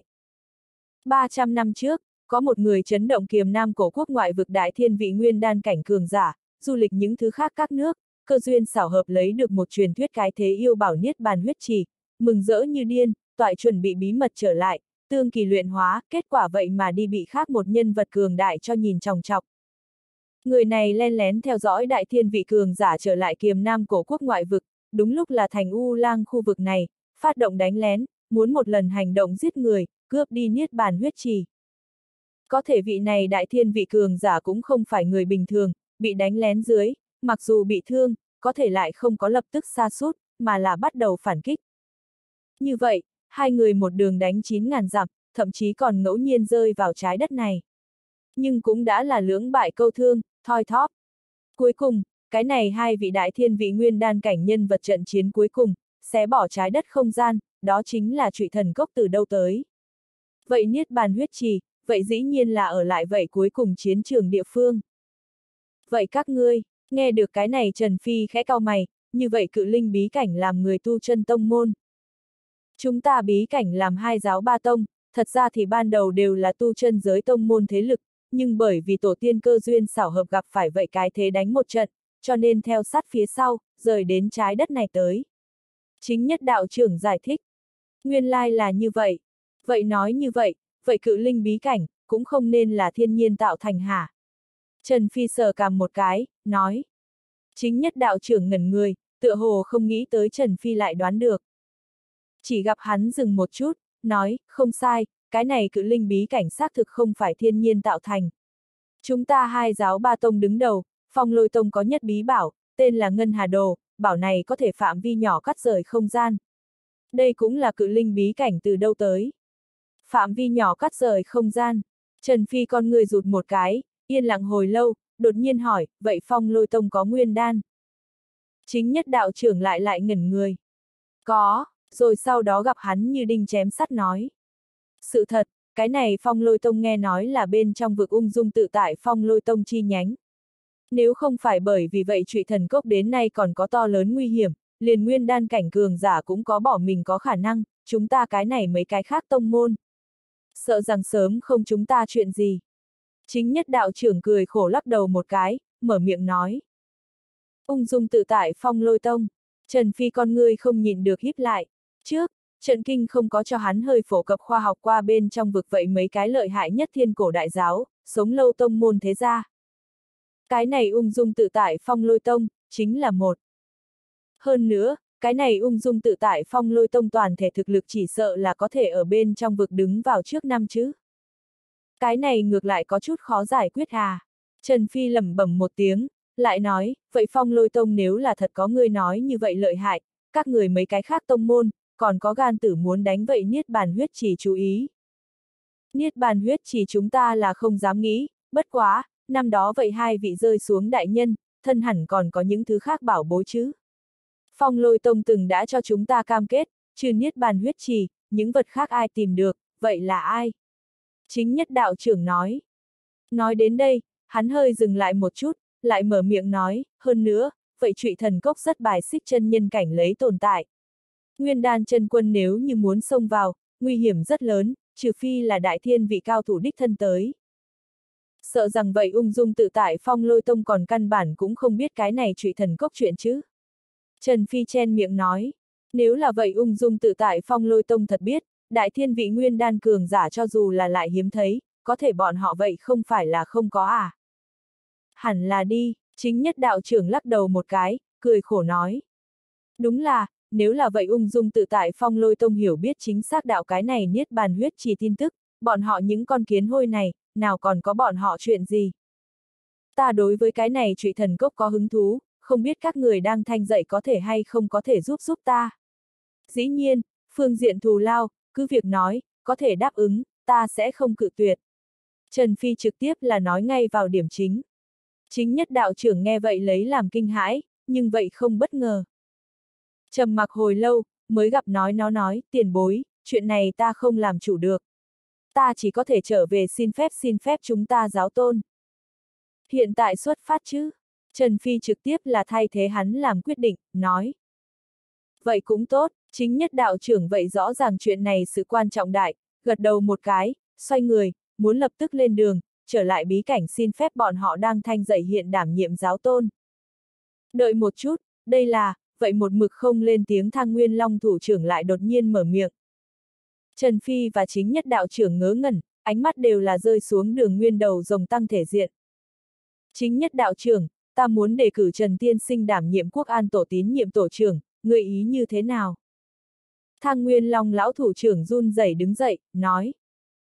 ba trăm năm trước, có một người chấn động kiềm nam cổ quốc ngoại vực đại thiên vị nguyên đan cảnh cường giả, du lịch những thứ khác các nước, cơ duyên xảo hợp lấy được một truyền thuyết cái thế yêu bảo niết bàn huyết trì, mừng rỡ như điên, toại chuẩn bị bí mật trở lại, tương kỳ luyện hóa, kết quả vậy mà đi bị khác một nhân vật cường đại cho nhìn chòng chọc. Người này len lén theo dõi đại thiên vị cường giả trở lại kiềm nam cổ quốc ngoại vực, đúng lúc là thành U Lang khu vực này, phát động đánh lén, muốn một lần hành động giết người, cướp đi niết bàn huyết trì. Có thể vị này đại thiên vị cường giả cũng không phải người bình thường, bị đánh lén dưới, mặc dù bị thương, có thể lại không có lập tức sa sút, mà là bắt đầu phản kích. Như vậy, hai người một đường đánh chín ngàn dặm, thậm chí còn ngẫu nhiên rơi vào trái đất này. Nhưng cũng đã là lưỡng bại câu thương, thoi thóp. Cuối cùng, cái này hai vị đại thiên vị nguyên đan cảnh nhân vật trận chiến cuối cùng, xé bỏ trái đất không gian, đó chính là Trụy Thần Cốc từ đâu tới. Vậy niết bàn huyết trì, vậy dĩ nhiên là ở lại vậy cuối cùng chiến trường địa phương. Vậy các ngươi, nghe được cái này Trần Phi khẽ cau mày, như vậy cự linh bí cảnh làm người tu chân tông môn. Chúng ta bí cảnh làm hai giáo ba tông, thật ra thì ban đầu đều là tu chân giới tông môn thế lực, nhưng bởi vì tổ tiên cơ duyên xảo hợp gặp phải vậy cái thế đánh một trận, cho nên theo sát phía sau, rời đến trái đất này tới. Chính nhất đạo trưởng giải thích. Nguyên lai là như vậy. Vậy nói như vậy, vậy cự linh bí cảnh, cũng không nên là thiên nhiên tạo thành hả? Trần Phi sờ cằm một cái, nói. Chính nhất đạo trưởng ngẩn người, tựa hồ không nghĩ tới Trần Phi lại đoán được. Chỉ gặp hắn dừng một chút, nói, không sai, cái này cự linh bí cảnh xác thực không phải thiên nhiên tạo thành. Chúng ta hai giáo ba tông đứng đầu, Phong Lôi Tông có nhất bí bảo, tên là Ngân Hà Đồ, bảo này có thể phạm vi nhỏ cắt rời không gian. Đây cũng là cự linh bí cảnh từ đâu tới. Phạm vi nhỏ cắt rời không gian. Trần Phi con người rụt một cái, yên lặng hồi lâu, đột nhiên hỏi, vậy Phong Lôi Tông có nguyên đan? Chính nhất đạo trưởng lại lại ngẩn người. Có, rồi sau đó gặp hắn như đinh chém sắt nói. Sự thật, cái này Phong Lôi Tông nghe nói là bên trong vực ung dung tự tại Phong Lôi Tông chi nhánh. Nếu không phải bởi vì vậy Trụy Thần Cốc đến nay còn có to lớn nguy hiểm, liền nguyên đan cảnh cường giả cũng có bỏ mình có khả năng, chúng ta cái này mấy cái khác tông môn. Sợ rằng sớm không chúng ta chuyện gì. Chính nhất đạo trưởng cười khổ lắc đầu một cái, mở miệng nói. Ung dung tự tại Phong Lôi Tông, Trần Phi con ngươi không nhìn được híp lại. Trước, Trận Kinh không có cho hắn hơi phổ cập khoa học qua bên trong vực vậy mấy cái lợi hại nhất thiên cổ đại giáo, sống lâu tông môn thế gia. Cái này ung dung tự tại Phong Lôi Tông, chính là một. Hơn nữa, cái này ung dung tự tại Phong Lôi Tông toàn thể thực lực chỉ sợ là có thể ở bên trong vực đứng vào trước năm chứ. Cái này ngược lại có chút khó giải quyết à. Trần Phi lẩm bẩm một tiếng, lại nói, vậy Phong Lôi Tông nếu là thật có người nói như vậy lợi hại, các người mấy cái khác tông môn, còn có gan tử muốn đánh vậy Niết Bàn huyết chỉ chú ý. Niết Bàn huyết chỉ chúng ta là không dám nghĩ, bất quá, năm đó vậy hai vị rơi xuống đại nhân, thân hẳn còn có những thứ khác bảo bối chứ. Phong Lôi Tông từng đã cho chúng ta cam kết, trừ Niết Bàn huyết trì, những vật khác ai tìm được, vậy là ai? Chính Nhất đạo trưởng nói. Nói đến đây, hắn hơi dừng lại một chút, lại mở miệng nói, hơn nữa, vậy Trụy Thần Cốc rất bài xích chân nhân cảnh lấy tồn tại. Nguyên Đan chân quân nếu như muốn xông vào, nguy hiểm rất lớn, trừ phi là đại thiên vị cao thủ đích thân tới. Sợ rằng vậy ung dung tự tại Phong Lôi Tông còn căn bản cũng không biết cái này Trụy Thần Cốc chuyện chứ. Trần Phi chen miệng nói, nếu là vậy ung dung tự tại Phong Lôi Tông thật biết, đại thiên vị nguyên đan cường giả cho dù là lại hiếm thấy, có thể bọn họ vậy không phải là không có à. Hẳn là đi, chính Nhất đạo trưởng lắc đầu một cái, cười khổ nói. Đúng là, nếu là vậy ung dung tự tại Phong Lôi Tông hiểu biết chính xác đạo cái này Niết Bàn huyết trì tin tức, bọn họ những con kiến hôi này, nào còn có bọn họ chuyện gì. Ta đối với cái này Trụy Thần Cốc có hứng thú, không biết các người đang thanh dạy có thể hay không có thể giúp giúp ta. Dĩ nhiên, phương diện thù lao, cứ việc nói, có thể đáp ứng, ta sẽ không cự tuyệt. Trần Phi trực tiếp là nói ngay vào điểm chính. Chính Nhất đạo trưởng nghe vậy lấy làm kinh hãi, nhưng vậy không bất ngờ. Trầm mặc hồi lâu, mới gặp nói nó nói, tiền bối, chuyện này ta không làm chủ được. Ta chỉ có thể trở về xin phép xin phép chúng ta giáo tôn. Hiện tại xuất phát chứ. Trần Phi trực tiếp là thay thế hắn làm quyết định, nói. Vậy cũng tốt, chính Nhất đạo trưởng vậy rõ ràng chuyện này sự quan trọng đại, gật đầu một cái, xoay người, muốn lập tức lên đường, trở lại bí cảnh xin phép bọn họ đang thanh dạy hiện đảm nhiệm giáo tôn. Đợi một chút, đây là, vậy một mực không lên tiếng Thang Nguyên Long thủ trưởng lại đột nhiên mở miệng. Trần Phi và chính Nhất đạo trưởng ngớ ngẩn, ánh mắt đều là rơi xuống Đường Nguyên đầu rồng tăng thể diện. Chính Nhất đạo trưởng, ta muốn đề cử Trần Tiên Sinh đảm nhiệm Quốc An tổ tín nhiệm tổ trưởng, người ý như thế nào? Thang Nguyên Long lão thủ trưởng run rẩy đứng dậy, nói.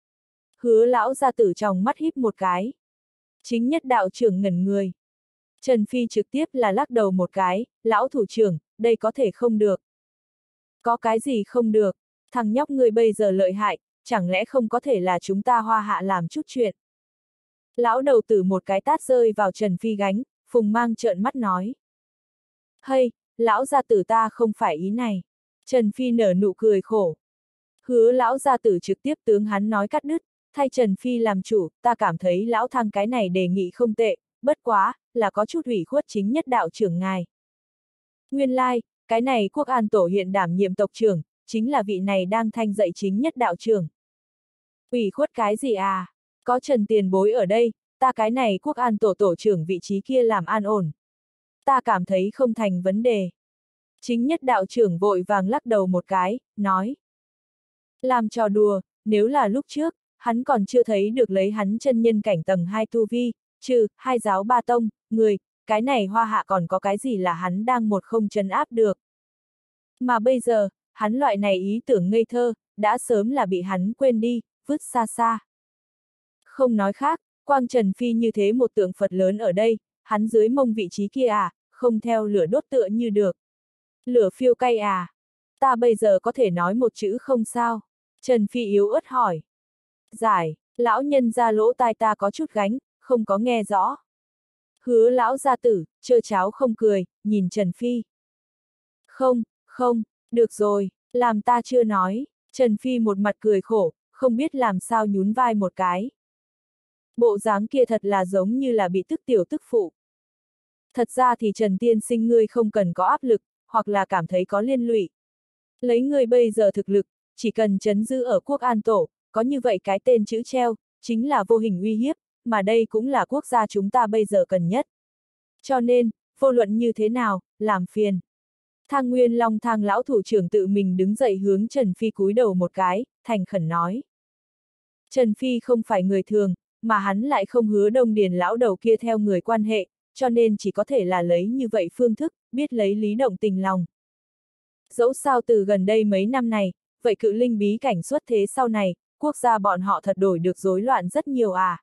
Hứa lão gia tử trong mắt híp một cái. Chính Nhất đạo trưởng ngẩn người. Trần Phi trực tiếp là lắc đầu một cái, lão thủ trưởng, đây có thể không được. Có cái gì không được, thằng nhóc người bây giờ lợi hại, chẳng lẽ không có thể là chúng ta Hoa Hạ làm chút chuyện. Lão đầu tử một cái tát rơi vào Trần Phi gánh, Phùng Mang trợn mắt nói. Hay, lão gia tử ta không phải ý này. Trần Phi nở nụ cười khổ. Hứa lão gia tử trực tiếp tướng hắn nói cắt đứt, thay Trần Phi làm chủ, ta cảm thấy lão Thang cái này đề nghị không tệ, bất quá, là có chút ủy khuất chính Nhất đạo trưởng ngài. Nguyên lai, like, cái này Quốc An tổ hiện đảm nhiệm tộc trưởng, chính là vị này đang thanh dạy chính Nhất đạo trưởng. Ủy khuất cái gì à? Có Trần tiền bối ở đây, ta cái này Quốc An tổ tổ trưởng vị trí kia làm an ổn. Ta cảm thấy không thành vấn đề. Chính Nhất đạo trưởng vội vàng lắc đầu một cái, nói. Làm trò đùa, nếu là lúc trước, hắn còn chưa thấy được lấy hắn chân nhân cảnh tầng hai tu vi, trừ, hai giáo ba tông, người, cái này Hoa Hạ còn có cái gì là hắn đang một không trấn áp được. Mà bây giờ, hắn loại này ý tưởng ngây thơ, đã sớm là bị hắn quên đi, vứt xa xa. Không nói khác, quang Trần Phi như thế một tượng Phật lớn ở đây, hắn dưới mông vị trí kia à, không theo lửa đốt tựa như được. Lửa phiêu cay à? Ta bây giờ có thể nói một chữ không sao? Trần Phi yếu ớt hỏi. Giải, lão nhân ra lỗ tai ta có chút gánh, không có nghe rõ. Hứa lão gia tử, trơ cháo không cười, nhìn Trần Phi. Không, không, được rồi, làm ta chưa nói. Trần Phi một mặt cười khổ, không biết làm sao nhún vai một cái. Bộ dáng kia thật là giống như là bị tức tiểu tức phụ. Thật ra thì Trần tiên sinh ngươi không cần có áp lực, hoặc là cảm thấy có liên lụy. Lấy ngươi bây giờ thực lực, chỉ cần trấn giữ ở Quốc An tổ, có như vậy cái tên chữ treo, chính là vô hình uy hiếp, mà đây cũng là quốc gia chúng ta bây giờ cần nhất. Cho nên, vô luận như thế nào, làm phiền. Thang Nguyên Long Thang lão thủ trưởng tự mình đứng dậy hướng Trần Phi cúi đầu một cái, thành khẩn nói. Trần Phi không phải người thường, mà hắn lại không hứa Đông Điền lão đầu kia theo người quan hệ, cho nên chỉ có thể là lấy như vậy phương thức, biết lấy lý động tình lòng. Dẫu sao từ gần đây mấy năm này, vậy cự linh bí cảnh xuất thế sau này, quốc gia bọn họ thật đổi được rối loạn rất nhiều à.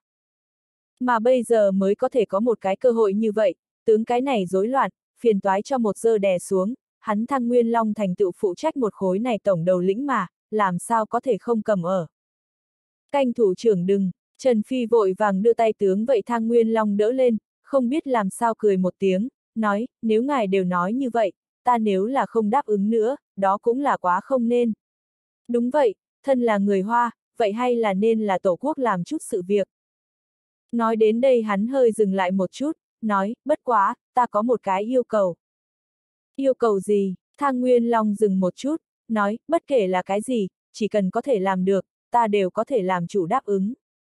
Mà bây giờ mới có thể có một cái cơ hội như vậy, tướng cái này rối loạn, phiền toái cho một giờ đè xuống, hắn Thăng Nguyên Long thành tựu phụ trách một khối này tổng đầu lĩnh mà, làm sao có thể không cầm ở. Canh thủ trưởng đừng, Trần Phi vội vàng đưa tay tướng vậy Thăng Nguyên Long đỡ lên, không biết làm sao cười một tiếng, nói, nếu ngài đều nói như vậy, ta nếu là không đáp ứng nữa, đó cũng là quá không nên. Đúng vậy, thân là người Hoa, vậy hay là nên là tổ quốc làm chút sự việc. Nói đến đây hắn hơi dừng lại một chút, nói, bất quá, ta có một cái yêu cầu. Yêu cầu gì? Thăng Nguyên Long dừng một chút, nói, bất kể là cái gì, chỉ cần có thể làm được, ta đều có thể làm chủ đáp ứng.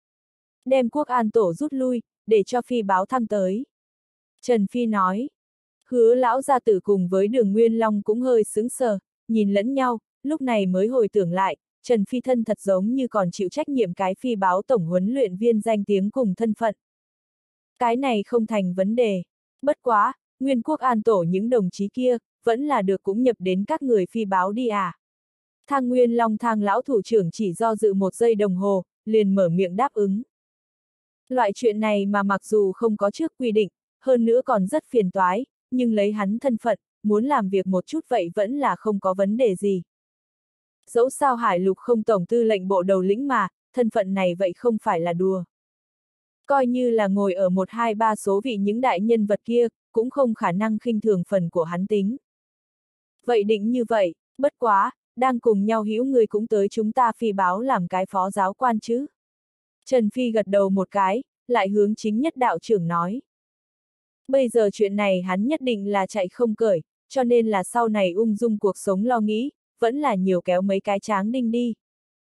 Đem Quốc An Tổ rút lui, để cho phi báo thăng tới. Trần Phi nói. Hứa lão gia tử cùng với Đường Nguyên Long cũng hơi sững sờ, nhìn lẫn nhau, lúc này mới hồi tưởng lại, Trần Phi thân thật giống như còn chịu trách nhiệm cái phi báo tổng huấn luyện viên danh tiếng cùng thân phận. Cái này không thành vấn đề. Bất quá, Nguyên Quốc An Tổ những đồng chí kia, vẫn là được cũng nhập đến các người phi báo đi à. Thang Nguyên Long Thang lão thủ trưởng chỉ do dự một giây đồng hồ, liền mở miệng đáp ứng. Loại chuyện này mà mặc dù không có trước quy định, hơn nữa còn rất phiền toái, nhưng lấy hắn thân phận, muốn làm việc một chút vậy vẫn là không có vấn đề gì. Dẫu sao Hải Lục không tổng tư lệnh bộ đầu lĩnh mà, thân phận này vậy không phải là đùa. Coi như là ngồi ở một hai ba số vị những đại nhân vật kia, cũng không khả năng khinh thường phần của hắn tính. Vậy định như vậy, bất quá, đang cùng nhau hữu người cũng tới chúng ta phi báo làm cái phó giáo quan chứ. Trần Phi gật đầu một cái, lại hướng chính nhất đạo trưởng nói. Bây giờ chuyện này hắn nhất định là chạy không cởi, cho nên là sau này ung dung cuộc sống lo nghĩ, vẫn là nhiều kéo mấy cái tráng đinh đi.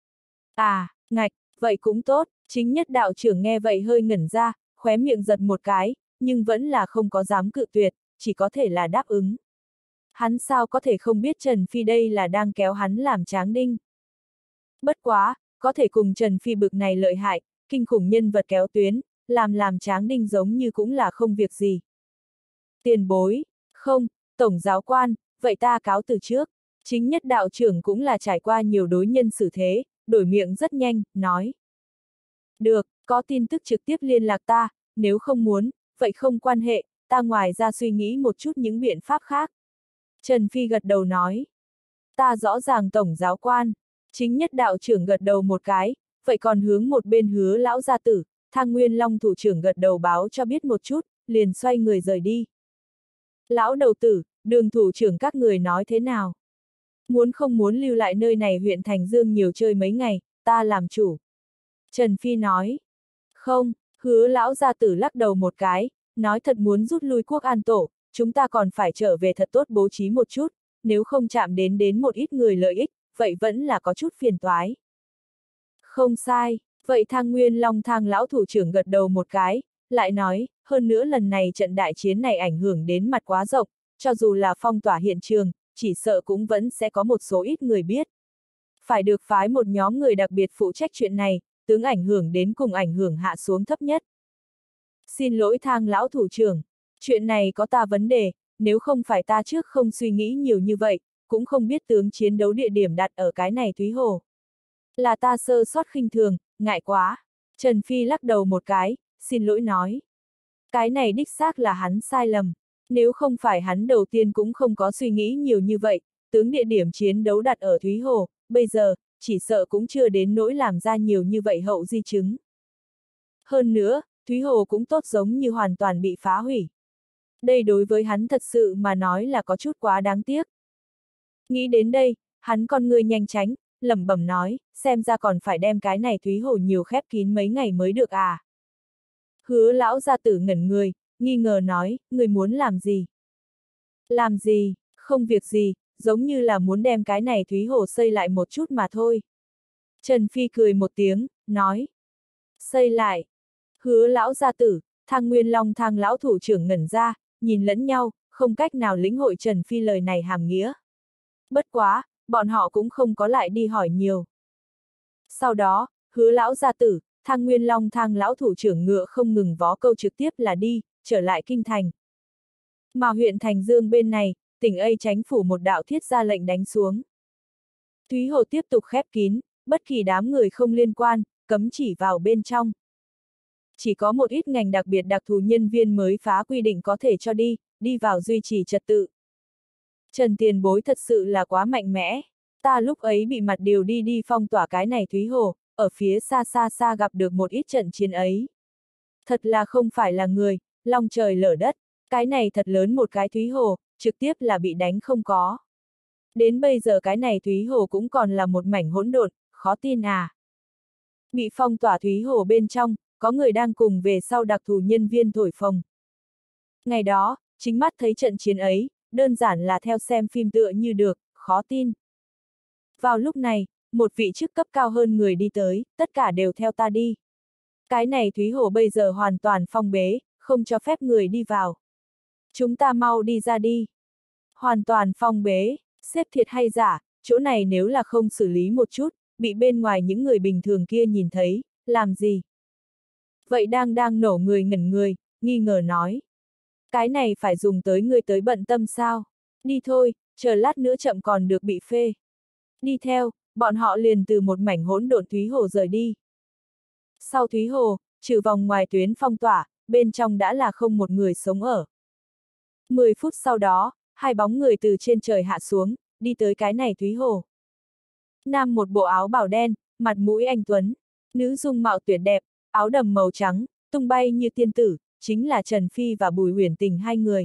À, ngạch, vậy cũng tốt, chính nhất đạo trưởng nghe vậy hơi ngẩn ra, khóe miệng giật một cái, nhưng vẫn là không có dám cự tuyệt, chỉ có thể là đáp ứng. Hắn sao có thể không biết Trần Phi đây là đang kéo hắn làm tráng đinh. Bất quá, có thể cùng Trần Phi bực này lợi hại, kinh khủng nhân vật kéo tuyến, làm làm tráng đinh giống như cũng là không việc gì. Tiền bối, không, tổng giáo quan, vậy ta cáo từ trước. Chính nhất đạo trưởng cũng là trải qua nhiều đối nhân xử thế, đổi miệng rất nhanh, nói. Được, có tin tức trực tiếp liên lạc ta, nếu không muốn, vậy không quan hệ, ta ngoài ra suy nghĩ một chút những biện pháp khác. Trần Phi gật đầu nói. Ta rõ ràng tổng giáo quan, chính nhất đạo trưởng gật đầu một cái, vậy còn hướng một bên Hứa lão gia tử, Thang Nguyên Long thủ trưởng gật đầu báo cho biết một chút, liền xoay người rời đi. Lão đầu tử, Đường thủ trưởng các người nói thế nào? Muốn không muốn lưu lại nơi này huyện Thành Dương nhiều chơi mấy ngày, ta làm chủ. Trần Phi nói. Không, Hứa lão gia tử lắc đầu một cái, nói thật muốn rút lui Quốc An Tổ, chúng ta còn phải trở về thật tốt bố trí một chút, nếu không chạm đến đến một ít người lợi ích, vậy vẫn là có chút phiền toái. Không sai, vậy Thang Nguyên Long Thang lão thủ trưởng gật đầu một cái, lại nói, hơn nữa lần này trận đại chiến này ảnh hưởng đến mặt quá rộng, cho dù là phong tỏa hiện trường, chỉ sợ cũng vẫn sẽ có một số ít người biết. Phải được phái một nhóm người đặc biệt phụ trách chuyện này, tướng ảnh hưởng đến cùng ảnh hưởng hạ xuống thấp nhất. Xin lỗi Thang lão thủ trưởng, chuyện này có ta vấn đề, nếu không phải ta trước không suy nghĩ nhiều như vậy, cũng không biết tướng chiến đấu địa điểm đặt ở cái này Thúy Hồ. Là ta sơ sót khinh thường, ngại quá. Trần Phi lắc đầu một cái, xin lỗi nói. Cái này đích xác là hắn sai lầm. Nếu không phải hắn đầu tiên cũng không có suy nghĩ nhiều như vậy, tướng địa điểm chiến đấu đặt ở Thúy Hồ, bây giờ, chỉ sợ cũng chưa đến nỗi làm ra nhiều như vậy hậu di chứng. Hơn nữa, Thúy Hồ cũng tốt giống như hoàn toàn bị phá hủy. Đây đối với hắn thật sự mà nói là có chút quá đáng tiếc. Nghĩ đến đây, hắn con người nhanh tránh, lẩm bẩm nói, xem ra còn phải đem cái này Thúy Hồ nhiều khép kín mấy ngày mới được à. Hứa lão gia tử ngẩn người, nghi ngờ nói, người muốn làm gì? Làm gì, không việc gì, giống như là muốn đem cái này Thúy Hồ xây lại một chút mà thôi. Trần Phi cười một tiếng, nói. Xây lại. Hứa lão gia tử, Thang Nguyên Long Thang lão thủ trưởng ngẩn ra, nhìn lẫn nhau, không cách nào lĩnh hội Trần Phi lời này hàm nghĩa. Bất quá, bọn họ cũng không có lại đi hỏi nhiều. Sau đó, Hứa lão gia tử, Thang Nguyên Long Thang lão thủ trưởng ngựa không ngừng vó câu trực tiếp là đi, trở lại kinh thành. Mà huyện Thành Dương bên này, tỉnh A Chánh phủ một đạo thiết ra lệnh đánh xuống. Thúy Hồ tiếp tục khép kín, bất kỳ đám người không liên quan, cấm chỉ vào bên trong. Chỉ có một ít ngành đặc biệt đặc thù nhân viên mới phá quy định có thể cho đi, đi vào duy trì trật tự. Trần tiền bối thật sự là quá mạnh mẽ. Ta lúc ấy bị mặt điều đi đi phong tỏa cái này Thúy Hồ, ở phía xa xa xa gặp được một ít trận chiến ấy. Thật là không phải là người, long trời lở đất, cái này thật lớn một cái Thúy Hồ, trực tiếp là bị đánh không có. Đến bây giờ cái này Thúy Hồ cũng còn là một mảnh hỗn độn, khó tin à. Bị phong tỏa Thúy Hồ bên trong, có người đang cùng về sau đặc thù nhân viên thổi phồng. Ngày đó, chính mắt thấy trận chiến ấy, đơn giản là theo xem phim tựa như được, khó tin. Vào lúc này, một vị chức cấp cao hơn người đi tới, tất cả đều theo ta đi. Cái này Thúy Hồ bây giờ hoàn toàn phong bế, không cho phép người đi vào. Chúng ta mau đi ra đi. Hoàn toàn phong bế, xếp thiệt hay giả, chỗ này nếu là không xử lý một chút, bị bên ngoài những người bình thường kia nhìn thấy, làm gì? Vậy đang đang nổ người ngẩn người, nghi ngờ nói. Cái này phải dùng tới người tới bận tâm sao? Đi thôi, chờ lát nữa chậm còn được bị phê. Đi theo, bọn họ liền từ một mảnh hỗn độn Thúy Hồ rời đi. Sau Thúy Hồ, trừ vòng ngoài tuyến phong tỏa, bên trong đã là không một người sống ở. Mười phút sau đó, hai bóng người từ trên trời hạ xuống, đi tới cái này Thúy Hồ. Nam một bộ áo bào đen, mặt mũi anh tuấn, nữ dung mạo tuyệt đẹp, áo đầm màu trắng, tung bay như tiên tử, chính là Trần Phi và Bùi Huyền Tình hai người.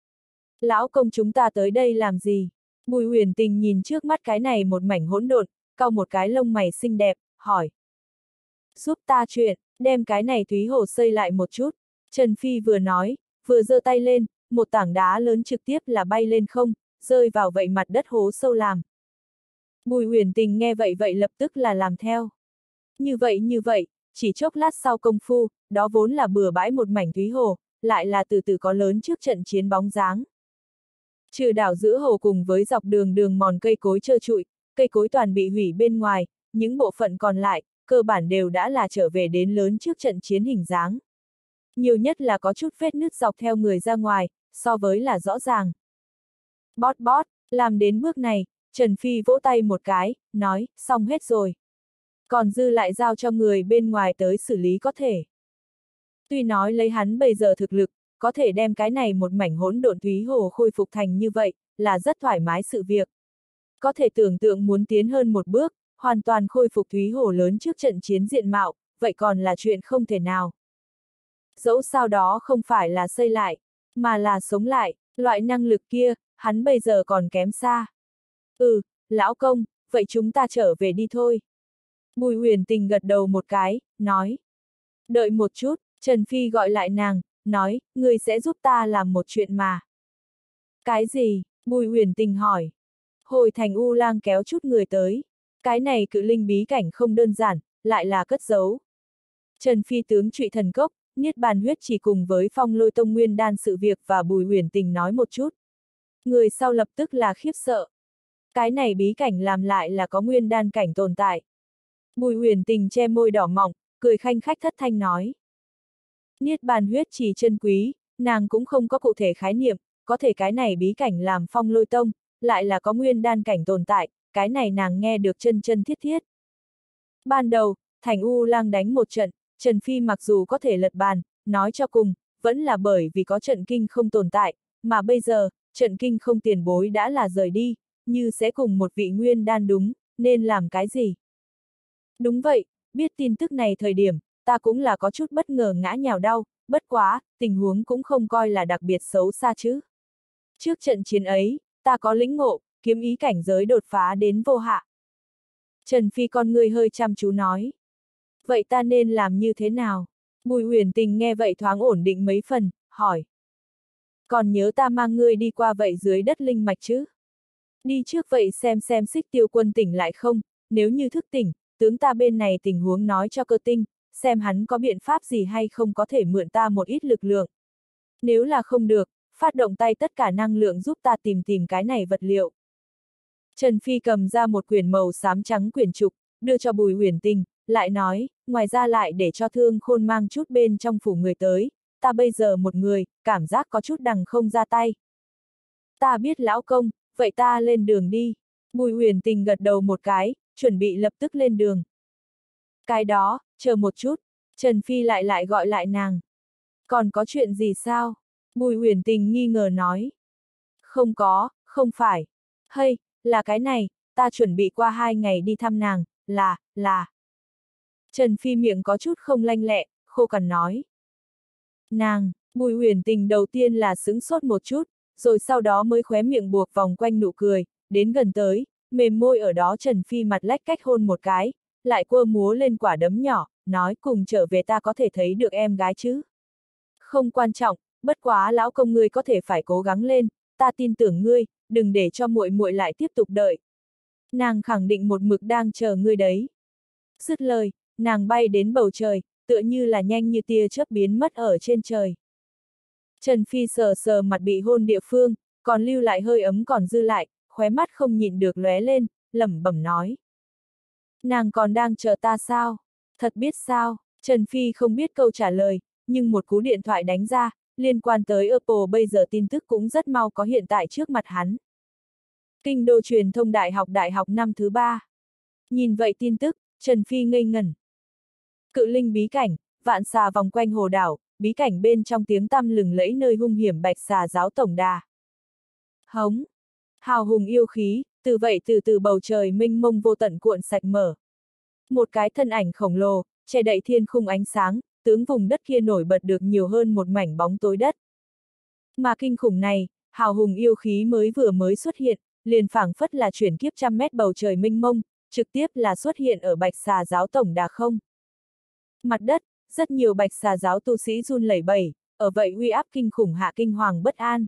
Lão công chúng ta tới đây làm gì? Bùi Huyền Tình nhìn trước mắt cái này một mảnh hỗn độn, cau một cái lông mày xinh đẹp, hỏi. Giúp ta chuyện, đem cái này Thúy Hồ xây lại một chút. Trần Phi vừa nói, vừa giơ tay lên, một tảng đá lớn trực tiếp là bay lên không, rơi vào vậy mặt đất hố sâu làm. Bùi Huyền Tình nghe vậy vậy lập tức là làm theo. Như vậy như vậy, chỉ chốc lát sau công phu, đó vốn là bừa bãi một mảnh Thúy Hồ, lại là từ từ có lớn trước trận chiến bóng dáng. Trừ đảo giữa hồ cùng với dọc đường đường mòn cây cối trơ trụi, cây cối toàn bị hủy bên ngoài, những bộ phận còn lại, cơ bản đều đã là trở về đến lớn trước trận chiến hình dáng. Nhiều nhất là có chút vết nứt dọc theo người ra ngoài, so với là rõ ràng. Bót bót, làm đến bước này, Trần Phi vỗ tay một cái, nói, xong hết rồi. Còn dư lại giao cho người bên ngoài tới xử lý có thể. Tuy nói lấy hắn bây giờ thực lực, có thể đem cái này một mảnh hỗn độn Thúy Hồ khôi phục thành như vậy, là rất thoải mái sự việc. Có thể tưởng tượng muốn tiến hơn một bước, hoàn toàn khôi phục Thúy Hồ lớn trước trận chiến diện mạo, vậy còn là chuyện không thể nào. Dẫu sao đó không phải là xây lại, mà là sống lại, loại năng lực kia, hắn bây giờ còn kém xa. Ừ, lão công, vậy chúng ta trở về đi thôi. Bùi Huyền Tình gật đầu một cái, nói. Đợi một chút, Trần Phi gọi lại nàng, nói, ngươi sẽ giúp ta làm một chuyện mà. Cái gì? Bùi Huyền Tình hỏi. Hồi thành U Lang kéo chút người tới. Cái này cự linh bí cảnh không đơn giản, lại là cất giấu. Trần Phi tướng Trụy Thần Cốc, Niết Bàn Huyết chỉ cùng với Phong Lôi Tông Nguyên Đan sự việc và Bùi Huyền Tình nói một chút. Người sau lập tức là khiếp sợ. Cái này bí cảnh làm lại là có Nguyên Đan cảnh tồn tại. Bùi Huyền Tình che môi đỏ mọng, cười khanh khách thất thanh nói. Niết Bàn Huyết chỉ chân quý, nàng cũng không có cụ thể khái niệm, có thể cái này bí cảnh làm Phong Lôi Tông, lại là có Nguyên Đan cảnh tồn tại, cái này nàng nghe được chân chân thiết thiết. Ban đầu, Thành U Lang đánh một trận, Trần Phi mặc dù có thể lật bàn, nói cho cùng, vẫn là bởi vì có trận kinh không tồn tại, mà bây giờ, trận kinh không tiền bối đã là rời đi, như sẽ cùng một vị Nguyên Đan đúng, nên làm cái gì? Đúng vậy, biết tin tức này thời điểm, ta cũng là có chút bất ngờ ngã nhào đau, bất quá, tình huống cũng không coi là đặc biệt xấu xa chứ. Trước trận chiến ấy, ta có lĩnh ngộ, kiếm ý cảnh giới đột phá đến vô hạ. Trần Phi con người hơi chăm chú nói. Vậy ta nên làm như thế nào? Bùi Huyền Tình nghe vậy thoáng ổn định mấy phần, hỏi. Còn nhớ ta mang ngươi đi qua vậy dưới đất linh mạch chứ? Đi trước vậy xem xem Xích Tiêu Quân tỉnh lại không, nếu như thức tỉnh, tướng ta bên này tình huống nói cho Cơ Tinh, xem hắn có biện pháp gì hay không có thể mượn ta một ít lực lượng. Nếu là không được, phát động tay tất cả năng lượng giúp ta tìm tìm cái này vật liệu. Trần Phi cầm ra một quyển màu xám trắng quyển trục, đưa cho Bùi Huyền Tình, lại nói, ngoài ra lại để cho Thương Khôn mang chút bên trong phủ người tới, ta bây giờ một người, cảm giác có chút đằng không ra tay. Ta biết lão công, vậy ta lên đường đi. Bùi Huyền Tình gật đầu một cái, chuẩn bị lập tức lên đường. Cái đó, chờ một chút, Trần Phi lại lại gọi lại nàng. Còn có chuyện gì sao? Bùi Huyền Tình nghi ngờ nói. Không có, Không phải. Hay, là cái này, ta chuẩn bị qua hai ngày đi thăm nàng, là, là. Trần Phi miệng có chút không lanh lẹ, khô cằn nói. Nàng, Bùi Huyền Tình đầu tiên là sững sốt một chút, rồi sau đó mới khóe miệng buộc vòng quanh nụ cười, đến gần tới, mềm môi ở đó Trần Phi mặt lách cách hôn một cái, lại quơ múa lên quả đấm nhỏ, nói cùng trở về ta có thể thấy được em gái chứ. Không quan trọng, bất quá lão công ngươi có thể phải cố gắng lên, ta tin tưởng ngươi, đừng để cho muội muội lại tiếp tục đợi. Nàng khẳng định một mực đang chờ ngươi đấy. Dứt lời, nàng bay đến bầu trời, tựa như là nhanh như tia chớp biến mất ở trên trời. Trần Phi sờ sờ mặt bị hôn địa phương, còn lưu lại hơi ấm còn dư lại, khóe mắt không nhịn được lóe lên, lẩm bẩm nói. Nàng còn đang chờ ta sao? Thật biết sao? Trần Phi không biết câu trả lời, nhưng một cú điện thoại đánh ra, liên quan tới Apple bây giờ tin tức cũng rất mau có hiện tại trước mặt hắn. Kinh đô truyền thông đại học đại học năm thứ ba. Nhìn vậy tin tức, Trần Phi ngây ngẩn. Cự linh bí cảnh, vạn xà vòng quanh hồ đảo, bí cảnh bên trong tiếng tăm lừng lẫy nơi hung hiểm bạch xà giáo tổng đà. Hống! Hào hùng yêu khí, từ vậy từ từ bầu trời mênh mông vô tận cuộn sạch mở. Một cái thân ảnh khổng lồ, che đậy thiên khung ánh sáng, tướng vùng đất kia nổi bật được nhiều hơn một mảnh bóng tối đất. Mà kinh khủng này, hào hùng yêu khí mới vừa mới xuất hiện, liền phảng phất là chuyển kiếp trăm mét bầu trời mênh mông, trực tiếp là xuất hiện ở bạch xà giáo tổng đà không. Mặt đất, rất nhiều bạch xà giáo tu sĩ run lẩy bẩy, ở vậy uy áp kinh khủng hạ kinh hoàng bất an.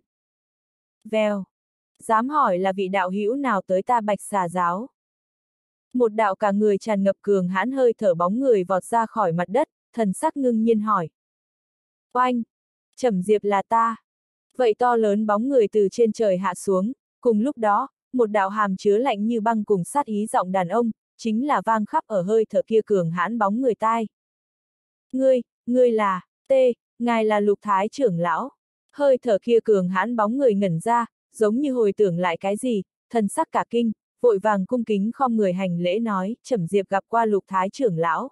Vèo, dám hỏi là vị đạo hữu nào tới ta bạch xà giáo? Một đạo cả người tràn ngập cường hãn hơi thở bóng người vọt ra khỏi mặt đất, thần sắc ngưng nhiên hỏi. Oanh! Trầm Diệp là ta. Vậy to lớn bóng người từ trên trời hạ xuống, cùng lúc đó, một đạo hàm chứa lạnh như băng cùng sát ý giọng đàn ông, chính là vang khắp ở hơi thở kia cường hãn bóng người tai. Ngươi, ngươi là, T, ngài là Lục Thái trưởng lão. Hơi thở kia cường hãn bóng người ngẩn ra, giống như hồi tưởng lại cái gì, thần sắc cả kinh, vội vàng cung kính khom người hành lễ nói, Trầm Diệp gặp qua Lục Thái trưởng lão.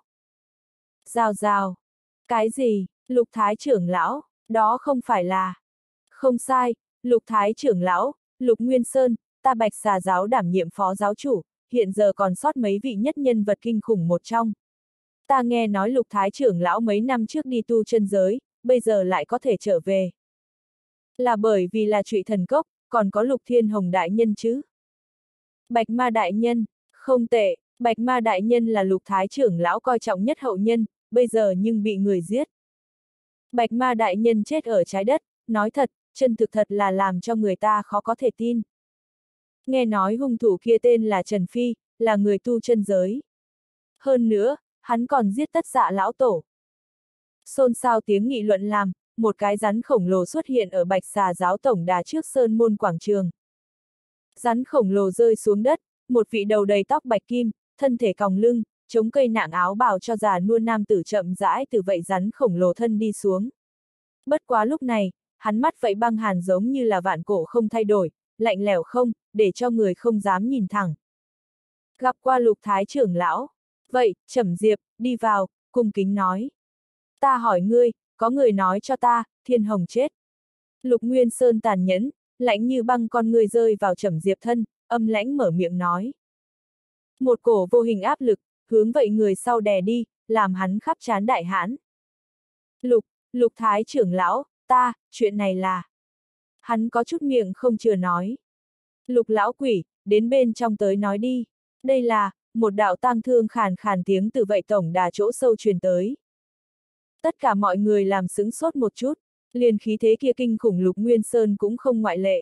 Giao giao. Cái gì, Lục Thái trưởng lão, đó không phải là. Không sai, Lục Thái trưởng lão, Lục Nguyên Sơn, ta bạch xà giáo đảm nhiệm phó giáo chủ, hiện giờ còn sót mấy vị nhất nhân vật kinh khủng một trong. Ta nghe nói Lục Thái trưởng lão mấy năm trước đi tu chân giới, bây giờ lại có thể trở về. Là bởi vì là Trụy Thần Cốc, còn có Lục Thiên Hồng đại nhân chứ. Bạch Ma đại nhân, không tệ, Bạch Ma đại nhân là Lục Thái trưởng lão coi trọng nhất hậu nhân, bây giờ nhưng bị người giết. Bạch Ma đại nhân chết ở trái đất, nói thật, chân thực thật là làm cho người ta khó có thể tin. Nghe nói hung thủ kia tên là Trần Phi, là người tu chân giới. Hơn nữa, hắn còn giết tất dạ lão tổ. Xôn xao tiếng nghị luận làm, một cái rắn khổng lồ xuất hiện ở bạch xà giáo tổng đà trước sơn môn quảng trường. Rắn khổng lồ rơi xuống đất, một vị đầu đầy tóc bạch kim, thân thể còng lưng, chống cây nạng áo bào cho già nua nam tử chậm rãi từ vậy rắn khổng lồ thân đi xuống. Bất quá lúc này, hắn mắt vậy băng hàn giống như là vạn cổ không thay đổi, lạnh lẽo không, để cho người không dám nhìn thẳng. Gặp qua Lục Thái trưởng lão. Vậy, Trầm Diệp, đi vào, cung kính nói. Ta hỏi ngươi, có người nói cho ta, Thiên Hồng chết. Lục Nguyên Sơn tàn nhẫn, lạnh như băng con người rơi vào Trầm Diệp thân, âm lãnh mở miệng nói. Một cổ vô hình áp lực, hướng vậy người sau đè đi, làm hắn khắp trán đại hãn. Lục, Lục Thái trưởng lão, ta, chuyện này là. Hắn có chút miệng không chừa nói. Lục lão quỷ, đến bên trong tới nói đi. Đây là, một đạo tang thương khàn khàn tiếng từ vậy tổng đà chỗ sâu truyền tới. Tất cả mọi người làm sững sốt một chút, liền khí thế kia kinh khủng Lục Nguyên Sơn cũng không ngoại lệ.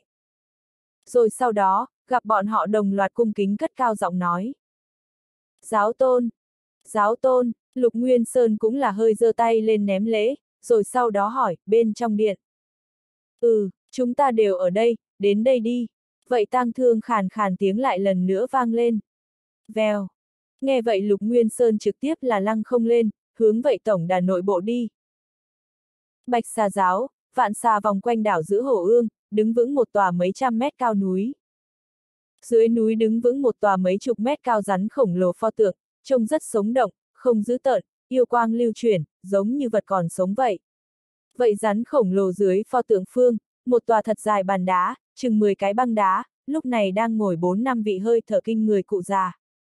Rồi sau đó, gặp bọn họ đồng loạt cung kính cất cao giọng nói. Giáo tôn! Giáo tôn! Lục Nguyên Sơn cũng là hơi giơ tay lên ném lễ, rồi sau đó hỏi, bên trong điện. Ừ, chúng ta đều ở đây, đến đây đi. Vậy tang thương khàn khàn tiếng lại lần nữa vang lên. Vèo. Nghe vậy Lục Nguyên Sơn trực tiếp là lăng không lên, hướng vậy tổng đà nội bộ đi. Bạch xà giáo, vạn xà vòng quanh đảo giữ Hồ Ương, đứng vững một tòa mấy trăm mét cao núi. Dưới núi đứng vững một tòa mấy chục mét cao rắn khổng lồ pho tượng, trông rất sống động, không dữ tợn, yêu quang lưu chuyển, giống như vật còn sống vậy. Vậy rắn khổng lồ dưới pho tượng phương, một tòa thật dài bàn đá, chừng mười cái băng đá, lúc này đang ngồi bốn năm vị hơi thở kinh người cụ già.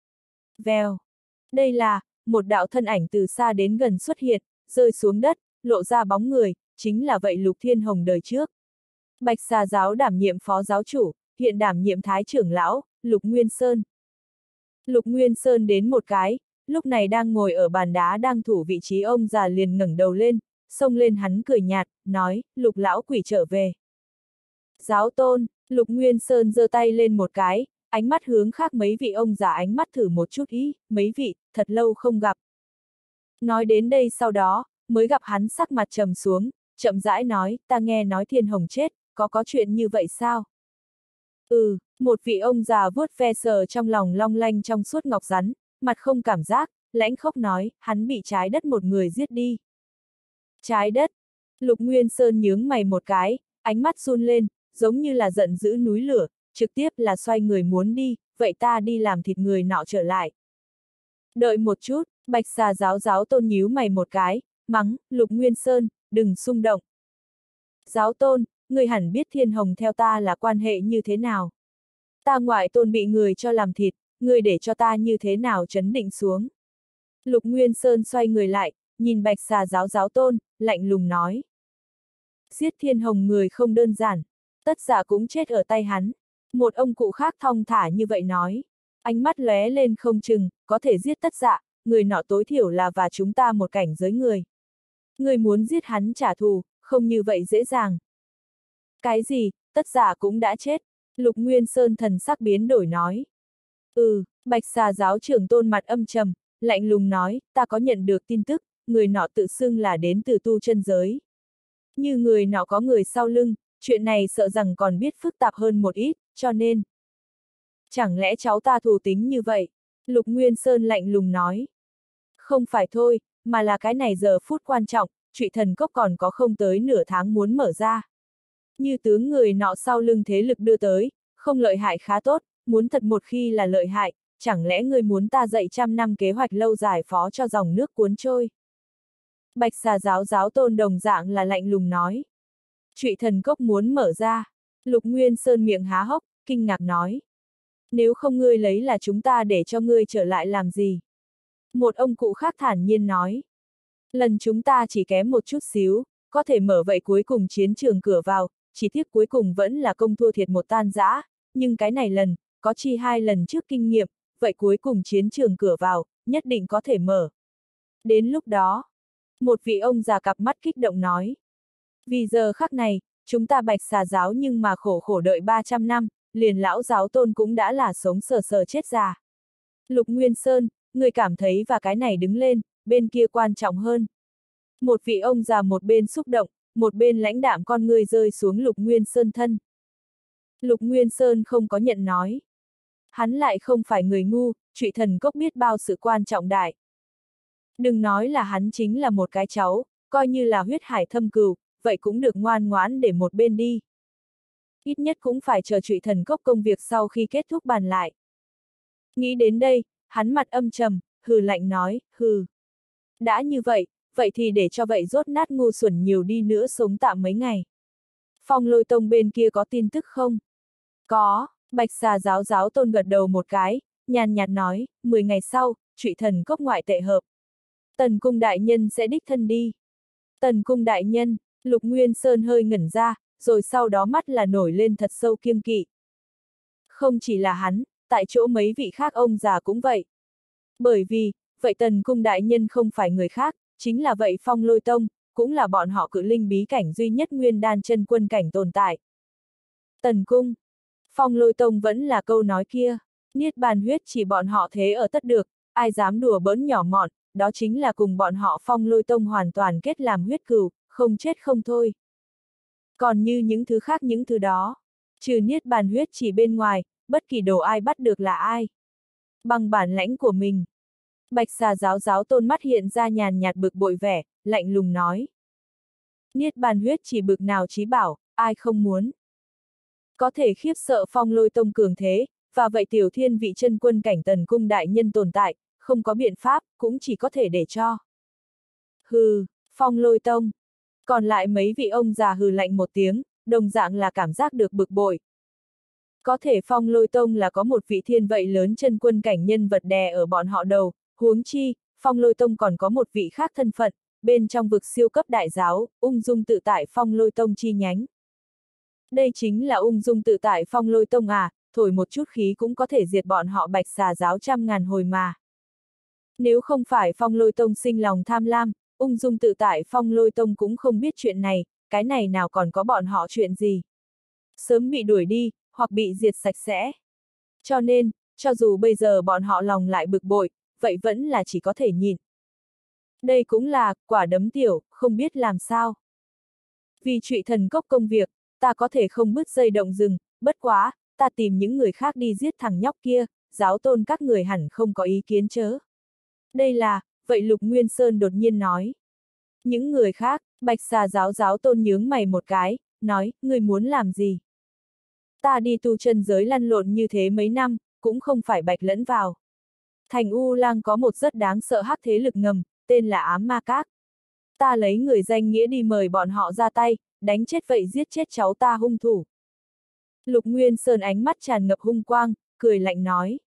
Vèo. Đây là, một đạo thân ảnh từ xa đến gần xuất hiện, rơi xuống đất, lộ ra bóng người, chính là vậy Lục Thiên Hồng đời trước. Bạch Xà giáo đảm nhiệm phó giáo chủ, hiện đảm nhiệm thái trưởng lão, Lục Nguyên Sơn. Lục Nguyên Sơn đến một cái, lúc này đang ngồi ở bàn đá đang thủ vị trí ông già liền ngẩng đầu lên, xông lên hắn cười nhạt, nói, Lục lão quỷ trở về. Giáo tôn, Lục Nguyên Sơn giơ tay lên một cái, ánh mắt hướng khác mấy vị ông già ánh mắt thử một chút ý, mấy vị, thật lâu không gặp. Nói đến đây sau đó, mới gặp hắn sắc mặt trầm xuống, chậm rãi nói, ta nghe nói Thiên Hồng chết, có có chuyện như vậy sao? Ừ, một vị ông già vuốt ve sờ trong lòng long lanh trong suốt ngọc rắn, mặt không cảm giác, lãnh khốc nói, hắn bị trái đất một người giết đi. Trái đất, Lục Nguyên Sơn nhướng mày một cái, ánh mắt run lên, giống như là giận dữ núi lửa, trực tiếp là xoay người muốn đi, vậy ta đi làm thịt người nọ trở lại. Đợi một chút, Bạch Xà giáo giáo tôn nhíu mày một cái, mắng, Lục Nguyên Sơn, đừng xung động. Giáo tôn, người hẳn biết Thiên Hồng theo ta là quan hệ như thế nào. Ta ngoại tôn bị người cho làm thịt, người để cho ta như thế nào trấn định xuống. Lục Nguyên Sơn xoay người lại, nhìn Bạch Xà giáo giáo tôn, lạnh lùng nói. Giết Thiên Hồng người không đơn giản, tất giả cũng chết ở tay hắn. Một ông cụ khác thong thả như vậy nói. Ánh mắt lóe lên không chừng, có thể giết tất dạ, người nọ tối thiểu là và chúng ta một cảnh giới người. Người muốn giết hắn trả thù, không như vậy dễ dàng. Cái gì, tất giả cũng đã chết, Lục Nguyên Sơn thần sắc biến đổi nói. Ừ, Bạch Xà giáo trưởng tôn mặt âm trầm, lạnh lùng nói, ta có nhận được tin tức, người nọ tự xưng là đến từ tu chân giới. Như người nọ có người sau lưng, chuyện này sợ rằng còn biết phức tạp hơn một ít, cho nên. Chẳng lẽ cháu ta thù tính như vậy? Lục Nguyên Sơn lạnh lùng nói. Không phải thôi, mà là cái này giờ phút quan trọng, Trụy Thần Cốc còn có không tới nửa tháng muốn mở ra. Như tướng người nọ sau lưng thế lực đưa tới, không lợi hại khá tốt, muốn thật một khi là lợi hại, chẳng lẽ người muốn ta dạy trăm năm kế hoạch lâu dài phó cho dòng nước cuốn trôi? Bạch Xà giáo giáo tôn đồng dạng là lạnh lùng nói. Trụy Thần Cốc muốn mở ra, Lục Nguyên Sơn miệng há hốc, kinh ngạc nói. Nếu không ngươi lấy là chúng ta để cho ngươi trở lại làm gì? Một ông cụ khác thản nhiên nói. Lần chúng ta chỉ kém một chút xíu, có thể mở vậy cuối cùng chiến trường cửa vào, chỉ tiếc cuối cùng vẫn là công thua thiệt một tan rã, nhưng cái này lần, có chi hai lần trước kinh nghiệm, vậy cuối cùng chiến trường cửa vào, nhất định có thể mở. Đến lúc đó, một vị ông già cặp mắt kích động nói. Vì giờ khắc này, chúng ta Bạch Xà giáo nhưng mà khổ khổ đợi ba trăm năm, liền lão giáo tôn cũng đã là sống sờ sờ chết già. Lục Nguyên Sơn, người cảm thấy và cái này đứng lên, bên kia quan trọng hơn. Một vị ông già một bên xúc động, một bên lãnh đạm con người rơi xuống Lục Nguyên Sơn thân. Lục Nguyên Sơn không có nhận nói. Hắn lại không phải người ngu, Trụy Thần Cốc biết bao sự quan trọng đại. Đừng nói là hắn chính là một cái cháu, coi như là huyết hải thâm cừu, vậy cũng được ngoan ngoãn để một bên đi. Ít nhất cũng phải chờ Trụy Thần Cốc công việc sau khi kết thúc bàn lại. Nghĩ đến đây, hắn mặt âm trầm, hừ lạnh nói, hừ. Đã như vậy, vậy thì để cho vậy rốt nát ngu xuẩn nhiều đi nữa sống tạm mấy ngày. Phong Lôi Tông bên kia có tin tức không? Có, Bạch Xà giáo giáo tôn gật đầu một cái, nhàn nhạt nói, mười ngày sau, Trụy Thần Cốc ngoại tệ hợp. Tần cung đại nhân sẽ đích thân đi. Tần cung đại nhân, Lục Nguyên Sơn hơi ngẩn ra, rồi sau đó mắt là nổi lên thật sâu kiêng kỵ. Không chỉ là hắn, tại chỗ mấy vị khác ông già cũng vậy. Bởi vì, vậy Tần cung đại nhân không phải người khác, chính là vậy Phong Lôi Tông, cũng là bọn họ cự linh bí cảnh duy nhất nguyên đan chân quân cảnh tồn tại. Tần cung, Phong Lôi Tông vẫn là câu nói kia, niết bàn huyết chỉ bọn họ thế ở tất được, ai dám đùa bỡn nhỏ mọn, đó chính là cùng bọn họ Phong Lôi Tông hoàn toàn kết làm huyết cừu, không chết không thôi. Còn như những thứ khác những thứ đó, trừ niết bàn huyết chỉ bên ngoài, bất kỳ đồ ai bắt được là ai. Bằng bản lãnh của mình. Bạch Xà giáo giáo tôn mắt hiện ra nhàn nhạt bực bội vẻ, lạnh lùng nói. Niết bàn huyết chỉ bực nào chí bảo, ai không muốn. Có thể khiếp sợ Phong Lôi Tông cường thế, và vậy tiểu thiên vị chân quân cảnh Tần cung đại nhân tồn tại, không có biện pháp, cũng chỉ có thể để cho. Hừ, Phong Lôi Tông. Còn lại mấy vị ông già hừ lạnh một tiếng, đồng dạng là cảm giác được bực bội. Có thể Phong Lôi Tông là có một vị thiên vậy lớn chân quân cảnh nhân vật đè ở bọn họ đầu, huống chi, Phong Lôi Tông còn có một vị khác thân phận, bên trong vực siêu cấp đại giáo, ung dung tự tại Phong Lôi Tông chi nhánh. Đây chính là ung dung tự tại Phong Lôi Tông à, thổi một chút khí cũng có thể diệt bọn họ Bạch Xà giáo trăm ngàn hồi mà. Nếu không phải Phong Lôi Tông sinh lòng tham lam, ung dung tự tại Phong Lôi Tông cũng không biết chuyện này, cái này nào còn có bọn họ chuyện gì. Sớm bị đuổi đi, hoặc bị diệt sạch sẽ. Cho nên, cho dù bây giờ bọn họ lòng lại bực bội, vậy vẫn là chỉ có thể nhìn. Đây cũng là, quả đấm tiểu, không biết làm sao. Vì Trụy Thần Cốc công việc, ta có thể không bứt dây động rừng, bất quá, ta tìm những người khác đi giết thằng nhóc kia, giáo tôn các người hẳn không có ý kiến chớ. Đây là, vậy Lục Nguyên Sơn đột nhiên nói. Những người khác, Bạch Xà giáo giáo tôn nhướng mày một cái, nói, người muốn làm gì? Ta đi tu chân giới lăn lộn như thế mấy năm, cũng không phải bạch lẫn vào. Thành U Lang có một rất đáng sợ hắc thế lực ngầm, tên là Ám Ma Các. Ta lấy người danh nghĩa đi mời bọn họ ra tay, đánh chết vậy giết chết cháu ta hung thủ. Lục Nguyên Sơn ánh mắt tràn ngập hung quang, cười lạnh nói.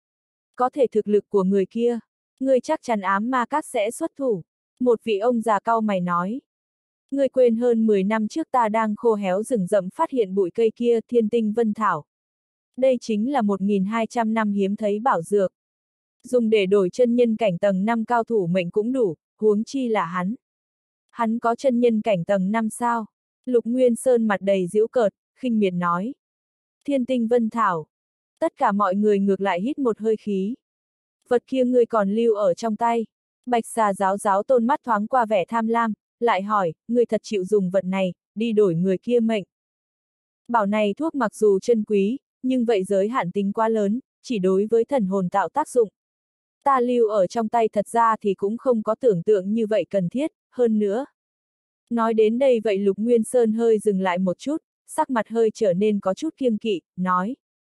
Có thể thực lực của người kia, người chắc chắn Ám Ma Các sẽ xuất thủ. Một vị ông già cau mày nói. Người quên hơn mười năm trước ta đang khô héo rừng rậm phát hiện bụi cây kia thiên tinh vân thảo. Đây chính là một nghìn hai trăm năm hiếm thấy bảo dược. Dùng để đổi chân nhân cảnh tầng năm cao thủ mệnh cũng đủ, huống chi là hắn. Hắn có chân nhân cảnh tầng năm sao? Lục Nguyên Sơn mặt đầy giễu cợt, khinh miệt nói. Thiên tinh vân thảo. Tất cả mọi người ngược lại hít một hơi khí. Vật kia ngươi còn lưu ở trong tay. Bạch Xà giáo giáo tôn mắt thoáng qua vẻ tham lam, lại hỏi, ngươi thật chịu dùng vật này, đi đổi người kia mệnh. Bảo này thuốc mặc dù chân quý, nhưng vậy giới hạn tính quá lớn, chỉ đối với thần hồn tạo tác dụng. Ta lưu ở trong tay thật ra thì cũng không có tưởng tượng như vậy cần thiết, hơn nữa. Nói đến đây vậy Lục Nguyên Sơn hơi dừng lại một chút, sắc mặt hơi trở nên có chút kiêng kỵ, nói.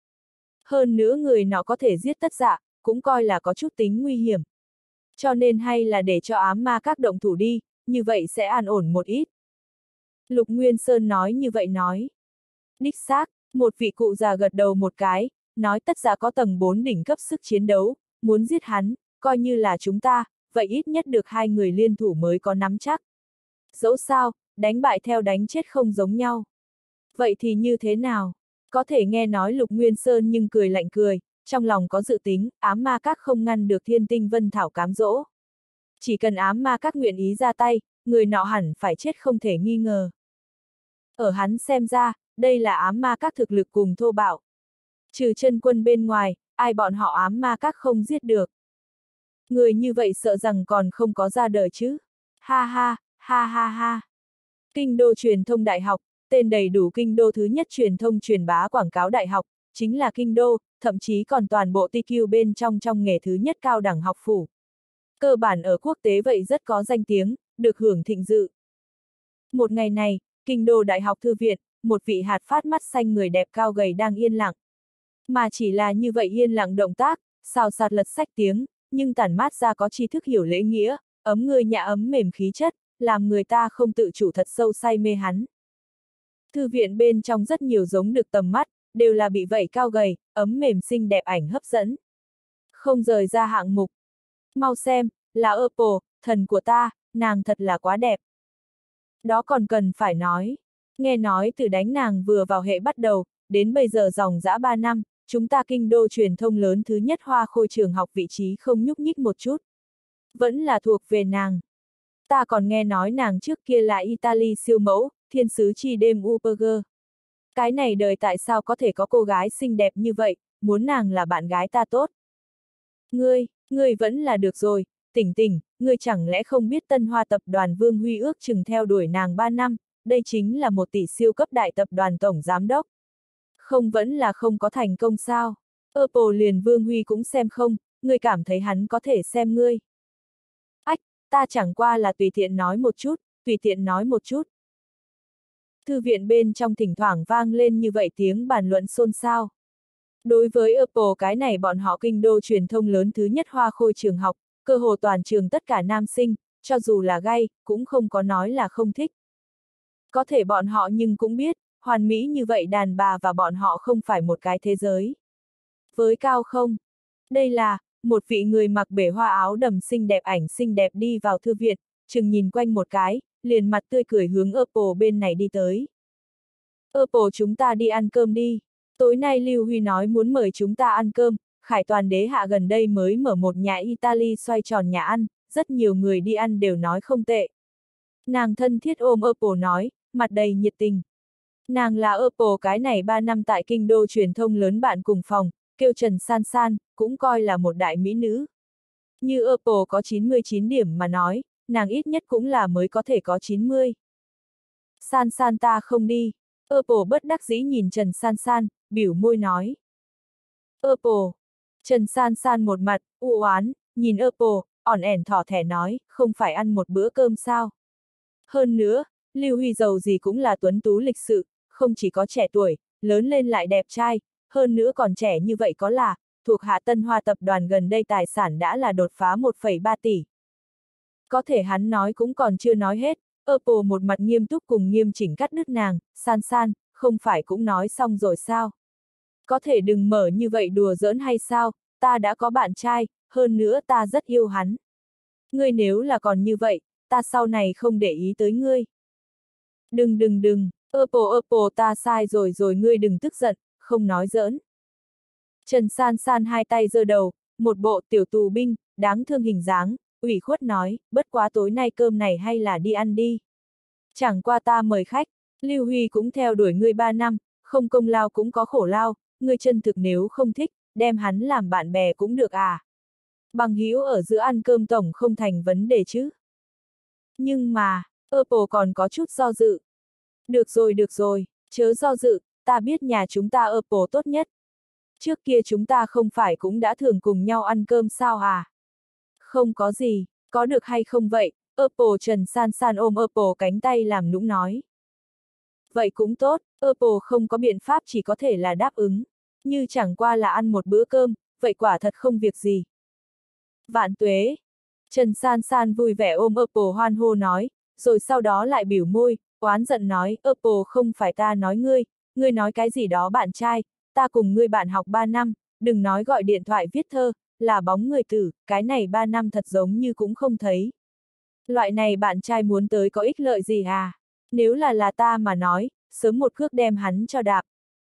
Hơn nữa người nó có thể giết tất dạ, cũng coi là có chút tính nguy hiểm. Cho nên hay là để cho Ám Ma Các động thủ đi, như vậy sẽ an ổn một ít. Lục Nguyên Sơn nói như vậy nói. Đích xác, một vị cụ già gật đầu một cái, nói tất dạ có tầng bốn đỉnh cấp sức chiến đấu, muốn giết hắn, coi như là chúng ta, vậy ít nhất được hai người liên thủ mới có nắm chắc. Dẫu sao, đánh bại theo đánh chết không giống nhau. Vậy thì như thế nào? Có thể nghe nói Lục Nguyên Sơn nhưng cười lạnh cười, trong lòng có dự tính, Ám Ma Các không ngăn được thiên tinh vân thảo cám dỗ. Chỉ cần Ám Ma Các nguyện ý ra tay, người nọ hẳn phải chết không thể nghi ngờ. Ở hắn xem ra, đây là Ám Ma Các thực lực cùng thô bạo. Trừ chân quân bên ngoài, ai bọn họ Ám Ma Các không giết được. Người như vậy sợ rằng còn không có ra đời chứ. Ha ha, ha ha ha. Kinh đô truyền thông đại học, tên đầy đủ kinh đô thứ nhất truyền thông truyền bá quảng cáo đại học, chính là kinh đô, thậm chí còn toàn bộ tê quy bên trong trong nghề thứ nhất cao đẳng học phủ. Cơ bản ở quốc tế vậy rất có danh tiếng, được hưởng thịnh dự. Một ngày này, kinh đô đại học thư viện, một vị hạt phát mắt xanh người đẹp cao gầy đang yên lặng. Mà chỉ là như vậy yên lặng động tác, xào xạc lật sách tiếng, nhưng tản mát ra có tri thức hiểu lễ nghĩa, ấm người nhã ấm mềm khí chất, làm người ta không tự chủ thật sâu say mê hắn. Thư viện bên trong rất nhiều giống được tầm mắt, đều là bị vậy cao gầy, ấm mềm xinh đẹp ảnh hấp dẫn. Không rời ra hạng mục. Mau xem, là Oppo, thần của ta, nàng thật là quá đẹp. Đó còn cần phải nói. Nghe nói từ đánh nàng vừa vào hệ bắt đầu, đến bây giờ dòng dã ba năm, chúng ta kinh đô truyền thông lớn thứ nhất Hoa Khôi trường học vị trí không nhúc nhích một chút. Vẫn là thuộc về nàng. Ta còn nghe nói nàng trước kia là Italy siêu mẫu, thiên sứ chi đêm Uperger. Cái này đời tại sao có thể có cô gái xinh đẹp như vậy, muốn nàng là bạn gái ta tốt. Ngươi, ngươi vẫn là được rồi, tỉnh tỉnh, ngươi chẳng lẽ không biết Tân Hoa tập đoàn Vương Huy ước chừng theo đuổi nàng ba năm, đây chính là một tỷ siêu cấp đại tập đoàn tổng giám đốc. Không vẫn là không có thành công sao? Oppo liền Vương Huy cũng xem không, ngươi cảm thấy hắn có thể xem ngươi. Ách, ta chẳng qua là tùy tiện nói một chút, tùy tiện nói một chút. Thư viện bên trong thỉnh thoảng vang lên như vậy tiếng bàn luận xôn xao. Đối với Oppo cái này bọn họ kinh đô truyền thông lớn thứ nhất Hoa Khôi trường học, cơ hồ toàn trường tất cả nam sinh, cho dù là gay, cũng không có nói là không thích. Có thể bọn họ nhưng cũng biết, hoàn mỹ như vậy đàn bà và bọn họ không phải một cái thế giới. Với Cao Không, đây là, một vị người mặc bể hoa áo đầm xinh đẹp ảnh xinh đẹp đi vào thư viện, chừng nhìn quanh một cái, liền mặt tươi cười hướng Apple bên này đi tới. Apple chúng ta đi ăn cơm đi. Tối nay Lưu Huy nói muốn mời chúng ta ăn cơm, Khải Toàn đế hạ gần đây mới mở một nhà Italy xoay tròn nhà ăn, rất nhiều người đi ăn đều nói không tệ. Nàng thân thiết ôm Apple nói, mặt đầy nhiệt tình. Nàng là Apple cái này ba năm tại kinh đô truyền thông lớn bạn cùng phòng, kêu Trần San San, cũng coi là một đại mỹ nữ. Như Apple có chín mươi chín điểm mà nói, nàng ít nhất cũng là mới có thể có chín mươi. San San ta không đi. Apple bất đắc dĩ nhìn Trần San San, biểu môi nói. Apple. Trần San San một mặt, u oán, nhìn Apple, ỏn ẻn thỏ thẻ nói, không phải ăn một bữa cơm sao. Hơn nữa, Lưu Huy giàu gì cũng là tuấn tú lịch sự, không chỉ có trẻ tuổi, lớn lên lại đẹp trai, hơn nữa còn trẻ như vậy có là, thuộc hạ Tân Hoa tập đoàn gần đây tài sản đã là đột phá một phẩy ba tỷ. Có thể hắn nói cũng còn chưa nói hết, Apple một mặt nghiêm túc cùng nghiêm chỉnh cắt đứt nàng, San San, không phải cũng nói xong rồi sao? Có thể đừng mở như vậy đùa giỡn hay sao, ta đã có bạn trai, hơn nữa ta rất yêu hắn. Ngươi nếu là còn như vậy, ta sau này không để ý tới ngươi. Đừng đừng đừng, Apple Apple ta sai rồi rồi ngươi đừng tức giận, không nói giỡn. Trần San San hai tay giơ đầu, một bộ tiểu tù binh, đáng thương hình dáng, ủy khuất nói, bất quá tối nay cơm này hay là đi ăn đi. Chẳng qua ta mời khách, Lưu Huy cũng theo đuổi ngươi ba năm, không công lao cũng có khổ lao, ngươi chân thực nếu không thích, đem hắn làm bạn bè cũng được à. Bằng hữu ở giữa ăn cơm tổng không thành vấn đề chứ. Nhưng mà, Apple còn có chút do dự. Được rồi được rồi, chớ do dự, ta biết nhà chúng ta Apple tốt nhất. Trước kia chúng ta không phải cũng đã thường cùng nhau ăn cơm sao à? Không có gì, có được hay không vậy? Apple Trần San San ôm Apple cánh tay làm nũng nói. Vậy cũng tốt, Apple không có biện pháp chỉ có thể là đáp ứng. Như chẳng qua là ăn một bữa cơm, vậy quả thật không việc gì. Vạn tuế! Trần San San vui vẻ ôm Apple hoan hô nói, rồi sau đó lại biểu môi, oán giận nói, Apple không phải ta nói ngươi, ngươi nói cái gì đó bạn trai, ta cùng ngươi bạn học ba năm, đừng nói gọi điện thoại viết thơ, là bóng người tử, cái này ba năm thật giống như cũng không thấy. Loại này bạn trai muốn tới có ích lợi gì à? Nếu là là ta mà nói, sớm một cước đem hắn cho đạp.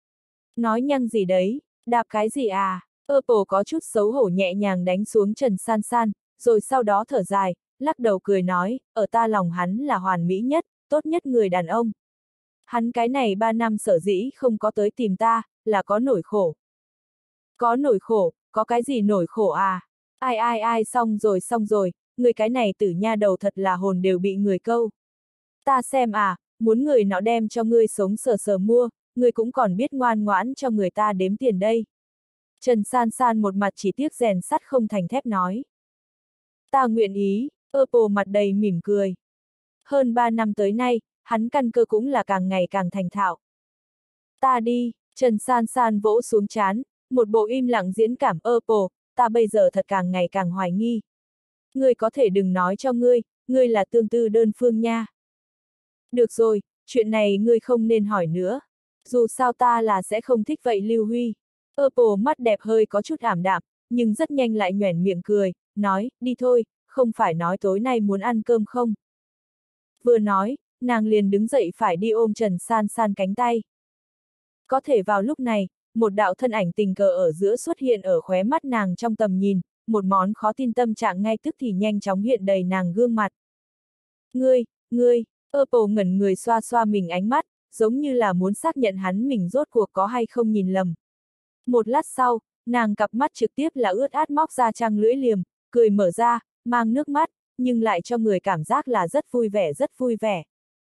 Nói nhăng gì đấy, đạp cái gì à? Apple có chút xấu hổ nhẹ nhàng đánh xuống Trần San San, rồi sau đó thở dài, lắc đầu cười nói, ở ta lòng hắn là hoàn mỹ nhất, tốt nhất người đàn ông. Hắn cái này ba năm sở dĩ không có tới tìm ta, là có nỗi khổ. Có nỗi khổ, có cái gì nỗi khổ à? Ai ai ai xong rồi xong rồi, người cái này tử nha đầu thật là hồn đều bị người câu. Ta xem à, muốn người nó đem cho ngươi sống sờ sờ mua, ngươi cũng còn biết ngoan ngoãn cho người ta đếm tiền đây. Trần San San một mặt chỉ tiếc rèn sắt không thành thép nói. Ta nguyện ý, Apple mặt đầy mỉm cười. Hơn ba năm tới nay, hắn căn cơ cũng là càng ngày càng thành thạo. Ta đi, Trần San San vỗ xuống chán, một bộ im lặng diễn cảm Apple, ta bây giờ thật càng ngày càng hoài nghi. Ngươi có thể đừng nói cho ngươi, ngươi là tương tư đơn phương nha. Được rồi, chuyện này ngươi không nên hỏi nữa. Dù sao ta là sẽ không thích vậy Lưu Huy. Apple mắt đẹp hơi có chút ảm đạm, nhưng rất nhanh lại nhoẻn miệng cười, nói, đi thôi, không phải nói tối nay muốn ăn cơm không? Vừa nói, nàng liền đứng dậy phải đi ôm Trần San San cánh tay. Có thể vào lúc này, một đạo thân ảnh tình cờ ở giữa xuất hiện ở khóe mắt nàng trong tầm nhìn, một món khó tin tâm trạng ngay tức thì nhanh chóng hiện đầy nàng gương mặt. Ngươi, ngươi, Apple ngẩn người xoa xoa mình ánh mắt, giống như là muốn xác nhận hắn mình rốt cuộc có hay không nhìn lầm. Một lát sau, nàng cặp mắt trực tiếp là ướt át móc ra trăng lưỡi liềm, cười mở ra, mang nước mắt, nhưng lại cho người cảm giác là rất vui vẻ rất vui vẻ.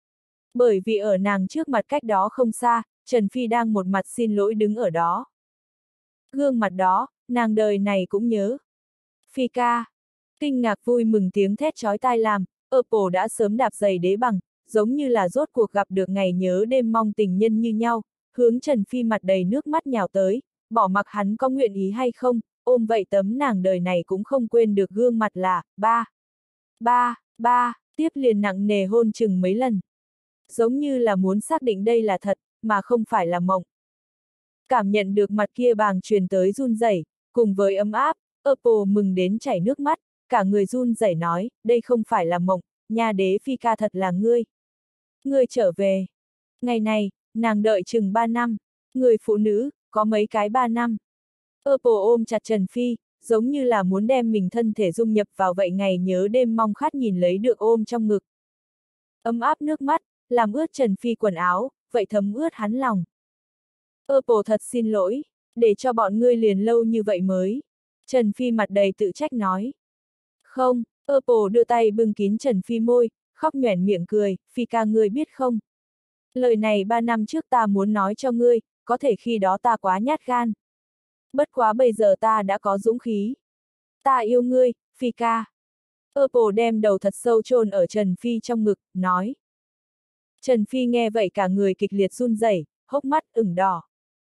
Bởi vì ở nàng trước mặt cách đó không xa, Trần Phi đang một mặt xin lỗi đứng ở đó. Gương mặt đó, nàng đời này cũng nhớ. Phi ca. Kinh ngạc vui mừng tiếng thét chói tai làm, Apple đã sớm đạp giày đế bằng, giống như là rốt cuộc gặp được ngày nhớ đêm mong tình nhân như nhau, hướng Trần Phi mặt đầy nước mắt nhào tới, bỏ mặc hắn có nguyện ý hay không, ôm vậy tấm nàng đời này cũng không quên được gương mặt là, ba. Ba, ba, tiếp liền nặng nề hôn chừng mấy lần. Giống như là muốn xác định đây là thật, mà không phải là mộng. Cảm nhận được mặt kia bàng truyền tới run rẩy, cùng với ấm áp, Apple mừng đến chảy nước mắt, cả người run rẩy nói, đây không phải là mộng, nha đế phi ca thật là ngươi. Ngươi trở về. Ngày này, nàng đợi chừng ba năm. Người phụ nữ, có mấy cái ba năm. Apple ôm chặt Trần Phi, giống như là muốn đem mình thân thể dung nhập vào vậy ngày nhớ đêm mong khát nhìn lấy được ôm trong ngực. Ấm áp nước mắt, làm ướt Trần Phi quần áo, vậy thấm ướt hắn lòng. Apple thật xin lỗi, để cho bọn ngươi liền lâu như vậy mới. Trần Phi mặt đầy tự trách nói. Không, Apple đưa tay bưng kín Trần Phi môi, khóc nhoẻn miệng cười, Phi ca ngươi biết không? Lời này ba năm trước ta muốn nói cho ngươi, có thể khi đó ta quá nhát gan. Bất quá bây giờ ta đã có dũng khí. Ta yêu ngươi, Phi ca. Apple đem đầu thật sâu chôn ở Trần Phi trong ngực, nói. Trần Phi nghe vậy cả người kịch liệt run rẩy, hốc mắt ửng đỏ.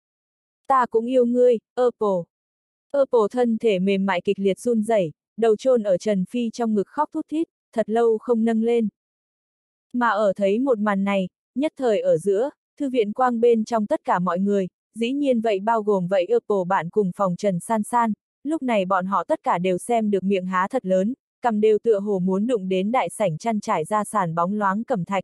Ta cũng yêu ngươi, Apple. Apple thân thể mềm mại kịch liệt run rẩy, đầu chôn ở Trần Phi trong ngực khóc thút thít, thật lâu không nâng lên. Mà ở thấy một màn này, nhất thời ở giữa, thư viện quang bên trong tất cả mọi người, dĩ nhiên vậy bao gồm vậy Apple bạn cùng phòng Trần San San, lúc này bọn họ tất cả đều xem được miệng há thật lớn, cầm đều tựa hồ muốn đụng đến đại sảnh chăn trải ra sàn bóng loáng cẩm thạch.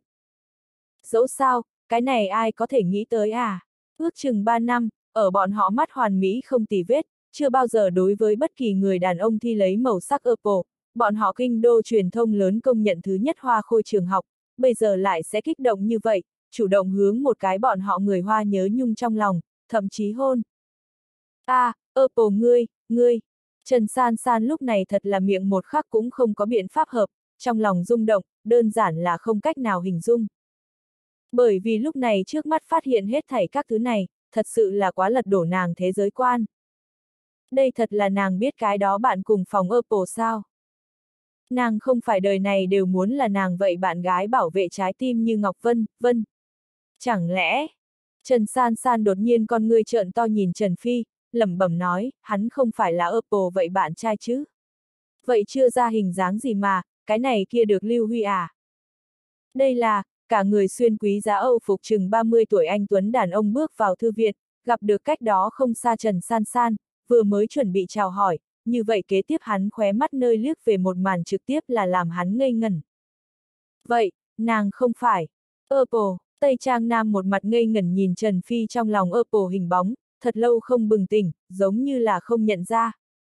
Dẫu sao, cái này ai có thể nghĩ tới à? Ước chừng ba năm, ở bọn họ mắt hoàn mỹ không tì vết, chưa bao giờ đối với bất kỳ người đàn ông thi lấy màu sắc Apple, bọn họ kinh đô truyền thông lớn công nhận thứ nhất hoa khôi trường học, bây giờ lại sẽ kích động như vậy, chủ động hướng một cái bọn họ người Hoa nhớ nhung trong lòng, thậm chí hôn. A, à, Apple ngươi, ngươi. Trần San San lúc này thật là miệng một khắc cũng không có biện pháp hợp, trong lòng rung động, đơn giản là không cách nào hình dung. Bởi vì lúc này trước mắt phát hiện hết thảy các thứ này, thật sự là quá lật đổ nàng thế giới quan. Đây thật là nàng biết cái đó bạn cùng phòng Apple sao? Nàng không phải đời này đều muốn là nàng vậy bạn gái bảo vệ trái tim như Ngọc Vân, Vân. Chẳng lẽ, Trần San San đột nhiên con ngươi trợn to nhìn Trần Phi, lẩm bẩm nói, hắn không phải là Apple vậy bạn trai chứ? Vậy chưa ra hình dáng gì mà, cái này kia được Lưu Huy à? Đây là, cả người xuyên quý giá Âu phục chừng ba mươi tuổi anh tuấn đàn ông bước vào thư viện, gặp được cách đó không xa Trần San San, vừa mới chuẩn bị chào hỏi, như vậy kế tiếp hắn khóe mắt nơi liếc về một màn trực tiếp là làm hắn ngây ngẩn. Vậy, nàng không phải. Apple, Tây Trang Nam một mặt ngây ngẩn nhìn Trần Phi trong lòng Apple hình bóng, thật lâu không bừng tỉnh, giống như là không nhận ra.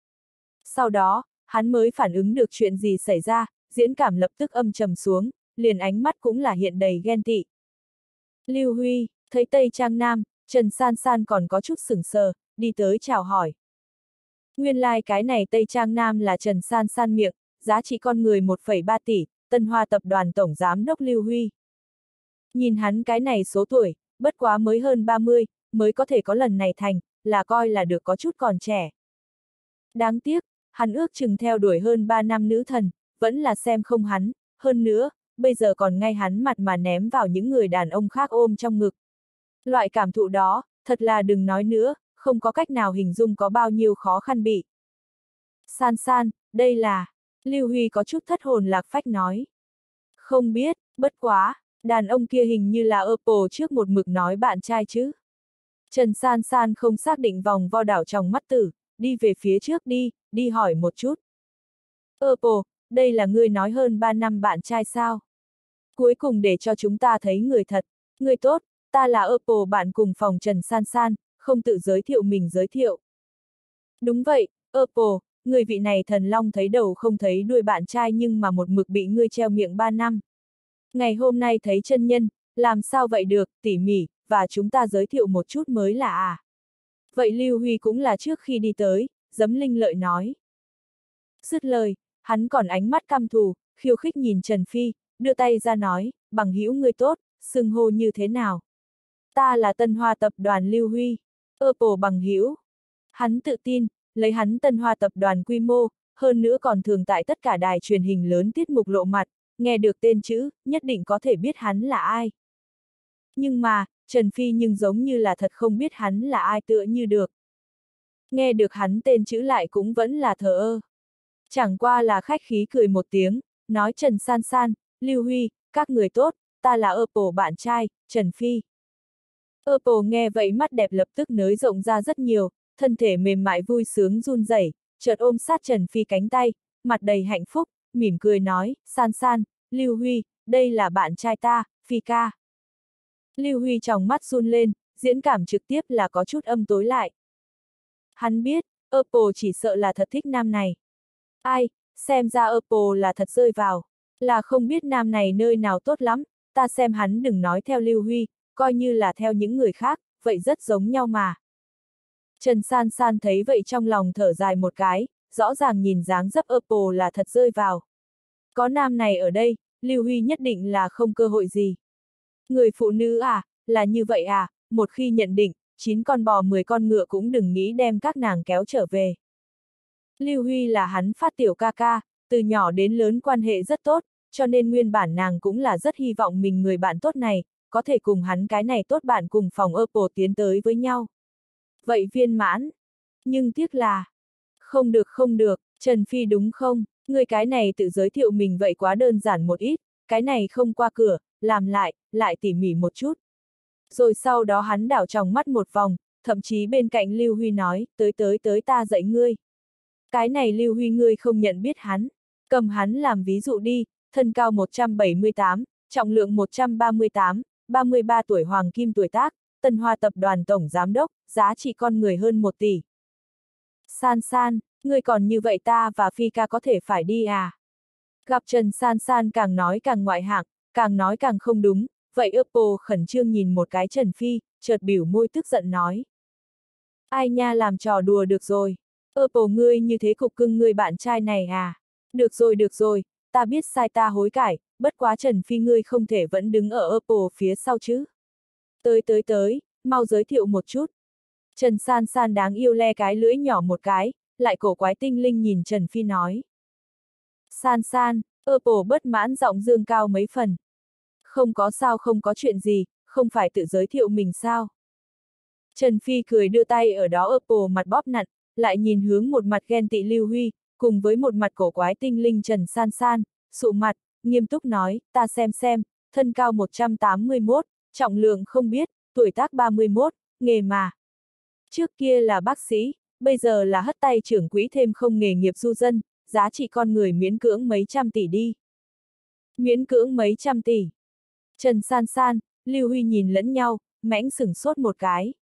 Sau đó, hắn mới phản ứng được chuyện gì xảy ra, diễn cảm lập tức âm trầm xuống, liền ánh mắt cũng là hiện đầy ghen tị. Lưu Huy, thấy Tây Trang Nam, Trần San San còn có chút sửng sờ, đi tới chào hỏi. Nguyên lai like cái này Tây Trang Nam là Trần San San miệng, giá trị con người một phẩy ba tỷ, Tân Hoa tập đoàn tổng giám đốc Lưu Huy. Nhìn hắn cái này số tuổi, bất quá mới hơn ba mươi, mới có thể có lần này thành, là coi là được có chút còn trẻ. Đáng tiếc, hắn ước chừng theo đuổi hơn ba năm nữ thần, vẫn là xem không hắn, hơn nữa, bây giờ còn ngay hắn mặt mà ném vào những người đàn ông khác ôm trong ngực. Loại cảm thụ đó, thật là đừng nói nữa, không có cách nào hình dung có bao nhiêu khó khăn bị. San San, đây là, Lưu Huy có chút thất hồn lạc phách nói. Không biết, bất quá, đàn ông kia hình như là Apple trước một mực nói bạn trai chứ. Trần San San không xác định vòng vo đảo trong mắt tử, đi về phía trước đi, đi hỏi một chút. Apple, đây là ngươi nói hơn ba năm bạn trai sao? Cuối cùng để cho chúng ta thấy người thật, người tốt, ta là Apple bạn cùng phòng Trần San San, không tự giới thiệu mình giới thiệu. Đúng vậy, Apple, người vị này thần long thấy đầu không thấy đuôi bạn trai nhưng mà một mực bị ngươi treo miệng ba năm. Ngày hôm nay thấy chân nhân, làm sao vậy được, tỉ mỉ, và chúng ta giới thiệu một chút mới là à. Vậy Lưu Huy cũng là trước khi đi tới, giấm linh lợi nói. Dứt lời, hắn còn ánh mắt căm thù, khiêu khích nhìn Trần Phi, đưa tay ra nói, bằng hữu người tốt, xưng hô như thế nào? Ta là Tân Hoa tập đoàn Lưu Huy, Apple bằng hữu. Hắn tự tin, lấy hắn Tân Hoa tập đoàn quy mô, hơn nữa còn thường tại tất cả đài truyền hình lớn tiết mục lộ mặt, nghe được tên chữ, nhất định có thể biết hắn là ai. Nhưng mà, Trần Phi nhưng giống như là thật không biết hắn là ai tựa như được. Nghe được hắn tên chữ lại cũng vẫn là thờ ơ. Chẳng qua là khách khí cười một tiếng, nói Trần San San, Lưu Huy, các người tốt, ta là Apple bạn trai, Trần Phi. Apple nghe vậy mắt đẹp lập tức nới rộng ra rất nhiều, thân thể mềm mại vui sướng run rẩy, chợt ôm sát Trần Phi cánh tay, mặt đầy hạnh phúc, mỉm cười nói, San San, Lưu Huy, đây là bạn trai ta, Phi ca. Lưu Huy tròng mắt run lên, diễn cảm trực tiếp là có chút âm tối lại. Hắn biết, Apple chỉ sợ là thật thích nam này. Ai, xem ra Apple là thật rơi vào, là không biết nam này nơi nào tốt lắm, ta xem hắn đừng nói theo Lưu Huy, coi như là theo những người khác, vậy rất giống nhau mà. Trần San San thấy vậy trong lòng thở dài một cái, rõ ràng nhìn dáng dấp Apple là thật rơi vào. Có nam này ở đây, Lưu Huy nhất định là không cơ hội gì. Người phụ nữ à, là như vậy à, một khi nhận định, chín con bò mười con ngựa cũng đừng nghĩ đem các nàng kéo trở về. Lưu Huy là hắn phát tiểu ca ca, từ nhỏ đến lớn quan hệ rất tốt, cho nên nguyên bản nàng cũng là rất hy vọng mình người bạn tốt này, có thể cùng hắn cái này tốt bạn cùng phòng Apple tiến tới với nhau. Vậy viên mãn. Nhưng tiếc là, không được không được, Trần Phi đúng không, người cái này tự giới thiệu mình vậy quá đơn giản một ít, cái này không qua cửa, làm lại, lại tỉ mỉ một chút. Rồi sau đó hắn đảo tròng mắt một vòng, thậm chí bên cạnh Lưu Huy nói, tới tới tới ta dạy ngươi. Cái này Lưu Huy ngươi không nhận biết hắn, cầm hắn làm ví dụ đi, thân cao một trăm bảy mươi tám, trọng lượng một trăm ba mươi tám, ba mươi ba tuổi hoàng kim tuổi tác, Tân Hoa tập đoàn tổng giám đốc, giá trị con người hơn một tỷ. San San, ngươi còn như vậy ta và Phi ca có thể phải đi à? Gặp Trần San San càng nói càng ngoại hạng, càng nói càng không đúng, vậy Apple khẩn trương nhìn một cái Trần Phi, chợt biểu môi tức giận nói. Ai nha làm trò đùa được rồi. Apple ngươi như thế cục cưng ngươi bạn trai này à? Được rồi được rồi, ta biết sai ta hối cải, bất quá Trần Phi ngươi không thể vẫn đứng ở Apple phía sau chứ. Tới tới tới, mau giới thiệu một chút. Trần San San đáng yêu le cái lưỡi nhỏ một cái, lại cổ quái tinh linh nhìn Trần Phi nói. San San, Apple bất mãn giọng dương cao mấy phần. Không có sao không có chuyện gì, không phải tự giới thiệu mình sao. Trần Phi cười đưa tay ở đó Apple mặt bóp nặn, lại nhìn hướng một mặt ghen tị Lưu Huy, cùng với một mặt cổ quái tinh linh Trần San San, sụ mặt, nghiêm túc nói, ta xem xem, thân cao một trăm tám mươi mốt, trọng lượng không biết, tuổi tác ba mươi mốt, nghề mà. Trước kia là bác sĩ, bây giờ là hất tay trưởng quỹ thêm không nghề nghiệp du dân, giá trị con người miễn cưỡng mấy trăm tỷ đi. Miễn cưỡng mấy trăm tỷ. Trần San San, Lưu Huy nhìn lẫn nhau, mãnh sửng sốt một cái.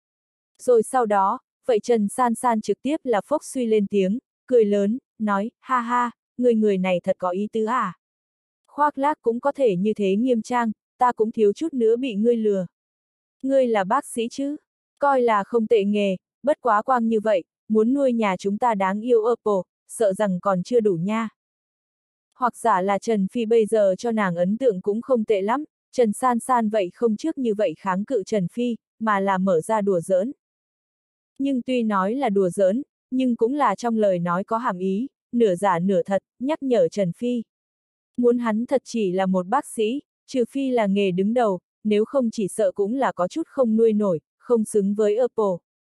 Rồi sau đó, vậy Trần San San trực tiếp là phốc suy lên tiếng, cười lớn, nói, ha ha, người người này thật có ý tứ à. Khoác lác cũng có thể như thế nghiêm trang, ta cũng thiếu chút nữa bị ngươi lừa. Ngươi là bác sĩ chứ, coi là không tệ nghề, bất quá quang như vậy, muốn nuôi nhà chúng ta đáng yêu Apple, sợ rằng còn chưa đủ nha. Hoặc giả là Trần Phi bây giờ cho nàng ấn tượng cũng không tệ lắm, Trần San San vậy không trước như vậy kháng cự Trần Phi, mà là mở ra đùa giỡn. Nhưng tuy nói là đùa giỡn, nhưng cũng là trong lời nói có hàm ý, nửa giả nửa thật, nhắc nhở Trần Phi. Muốn hắn thật chỉ là một bác sĩ, trừ phi là nghề đứng đầu, nếu không chỉ sợ cũng là có chút không nuôi nổi, không xứng với Apple.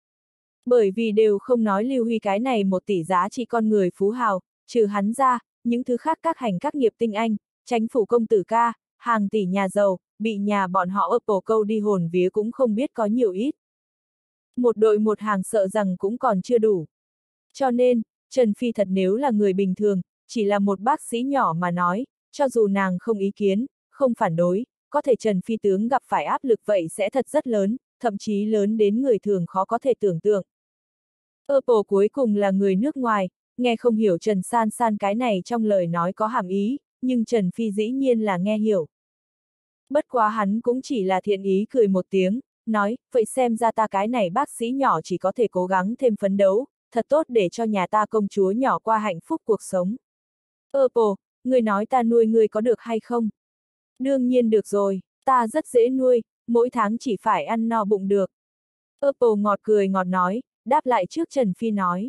Bởi vì đều không nói Lưu Huy cái này một tỷ giá trị con người phú hào, trừ hắn ra, những thứ khác các hành các nghiệp tinh anh, chánh phủ công tử ca, hàng tỷ nhà giàu, bị nhà bọn họ Apple câu đi hồn vía cũng không biết có nhiều ít. Một đội một hàng sợ rằng cũng còn chưa đủ. Cho nên, Trần Phi thật nếu là người bình thường, chỉ là một bác sĩ nhỏ mà nói, cho dù nàng không ý kiến, không phản đối, có thể Trần Phi tướng gặp phải áp lực vậy sẽ thật rất lớn, thậm chí lớn đến người thường khó có thể tưởng tượng. Apple cuối cùng là người nước ngoài, nghe không hiểu Trần San San cái này trong lời nói có hàm ý, nhưng Trần Phi dĩ nhiên là nghe hiểu. Bất quá hắn cũng chỉ là thiện ý cười một tiếng, nói, vậy xem ra ta cái này bác sĩ nhỏ chỉ có thể cố gắng thêm phấn đấu, thật tốt để cho nhà ta công chúa nhỏ qua hạnh phúc cuộc sống. Apple, người nói ta nuôi người có được hay không? Đương nhiên được rồi, ta rất dễ nuôi, mỗi tháng chỉ phải ăn no bụng được. Apple ngọt cười ngọt nói, đáp lại trước Trần Phi nói.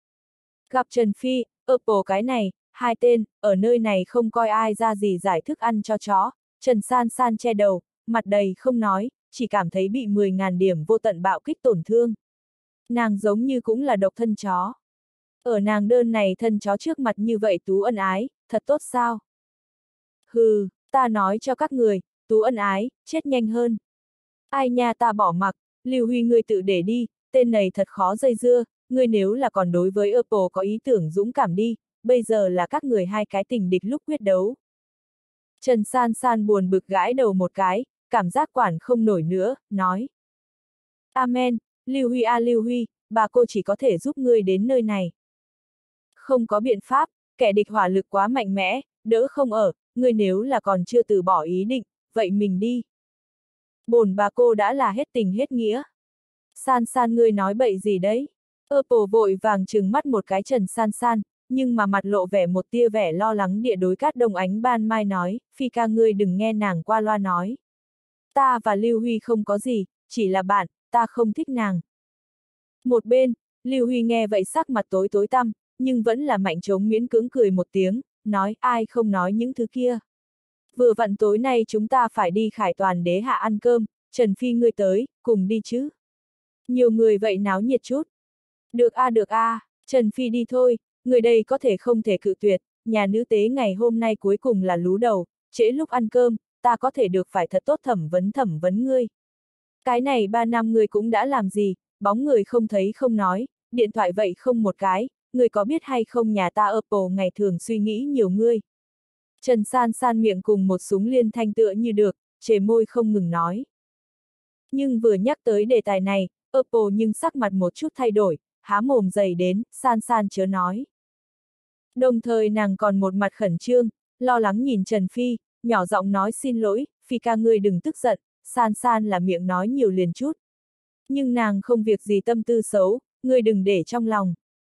Gặp Trần Phi, Apple cái này, hai tên, ở nơi này không coi ai ra gì giải thức ăn cho chó, Trần San San che đầu, mặt đầy không nói, chỉ cảm thấy bị mười ngàn điểm vô tận bạo kích tổn thương. Nàng giống như cũng là độc thân chó. Ở nàng đơn này thân chó trước mặt như vậy Tú ân ái, thật tốt sao? Hừ, ta nói cho các người, Tú ân ái, chết nhanh hơn. Ai nha ta bỏ mặc, Lưu Huy ngươi tự để đi, tên này thật khó dây dưa, ngươi nếu là còn đối với Apple có ý tưởng dũng cảm đi, bây giờ là các người hai cái tình địch lúc quyết đấu. Trần San San buồn bực gãi đầu một cái, cảm giác quản không nổi nữa, nói. Amen, Lưu Huy a Lưu Huy, bà cô chỉ có thể giúp ngươi đến nơi này. Không có biện pháp, kẻ địch hỏa lực quá mạnh mẽ, đỡ không ở, ngươi nếu là còn chưa từ bỏ ý định, vậy mình đi. Bổn bà cô đã là hết tình hết nghĩa. San San ngươi nói bậy gì đấy? Apple vội vàng trừng mắt một cái Trần San San, nhưng mà mặt lộ vẻ một tia vẻ lo lắng địa đối Cát Đông Ánh Ban Mai nói, Phi ca ngươi đừng nghe nàng qua loa nói. Ta và Lưu Huy không có gì, chỉ là bạn, ta không thích nàng. Một bên, Lưu Huy nghe vậy sắc mặt tối tối tăm, nhưng vẫn là mạnh trống miễn cưỡng cười một tiếng, nói ai không nói những thứ kia. Vừa vặn tối nay chúng ta phải đi Khải Toàn Đế hạ ăn cơm, Trần Phi ngươi tới, cùng đi chứ. Nhiều người vậy náo nhiệt chút. Được a à, được a, à, Trần Phi đi thôi, người đây có thể không thể cự tuyệt, nhà nữ tế ngày hôm nay cuối cùng là lú đầu, trễ lúc ăn cơm, ta có thể được phải thật tốt thẩm vấn thẩm vấn ngươi. Cái này ba năm ngươi cũng đã làm gì, bóng người không thấy không nói, điện thoại vậy không một cái, ngươi có biết hay không nhà ta Apple ngày thường suy nghĩ nhiều ngươi. Trần San San miệng cùng một súng liên thanh tựa như được, chề môi không ngừng nói. Nhưng vừa nhắc tới đề tài này, Apple nhưng sắc mặt một chút thay đổi, há mồm dày đến, San San chớ nói. Đồng thời nàng còn một mặt khẩn trương, lo lắng nhìn Trần Phi, nhỏ giọng nói xin lỗi, Phi ca ngươi đừng tức giận, San San là miệng nói nhiều liền chút. Nhưng nàng không việc gì tâm tư xấu, ngươi đừng để trong lòng.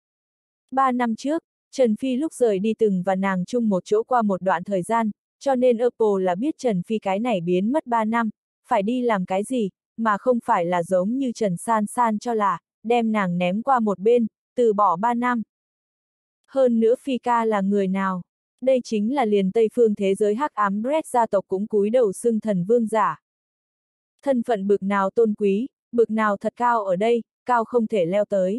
Ba năm trước, Trần Phi lúc rời đi từng và nàng chung một chỗ qua một đoạn thời gian, cho nên Apple là biết Trần Phi cái này biến mất ba năm, phải đi làm cái gì, mà không phải là giống như Trần San San cho là, đem nàng ném qua một bên, từ bỏ ba năm. Hơn nữa Phi ca là người nào? Đây chính là liền Tây phương thế giới hắc ám Brett gia tộc cũng cúi đầu xưng thần vương giả. Thân phận bực nào tôn quý, bực nào thật cao ở đây, cao không thể leo tới.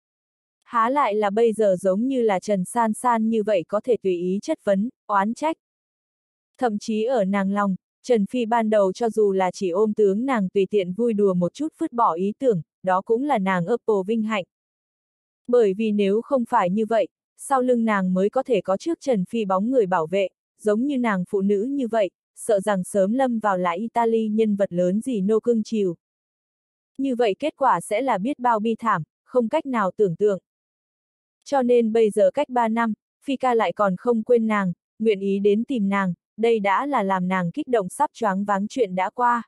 Há lại là bây giờ giống như là Trần San San như vậy có thể tùy ý chất vấn, oán trách. Thậm chí ở nàng lòng, Trần Phi ban đầu cho dù là chỉ ôm tướng nàng tùy tiện vui đùa một chút vứt bỏ ý tưởng, đó cũng là nàng Apple vinh hạnh. Bởi vì nếu không phải như vậy, sau lưng nàng mới có thể có trước Trần Phi bóng người bảo vệ, giống như nàng phụ nữ như vậy, sợ rằng sớm lâm vào lại Italy nhân vật lớn gì nô cưng chiều. Như vậy kết quả sẽ là biết bao bi thảm, không cách nào tưởng tượng. Cho nên bây giờ cách ba năm, Phi ca lại còn không quên nàng, nguyện ý đến tìm nàng, đây đã là làm nàng kích động sắp choáng váng chuyện đã qua.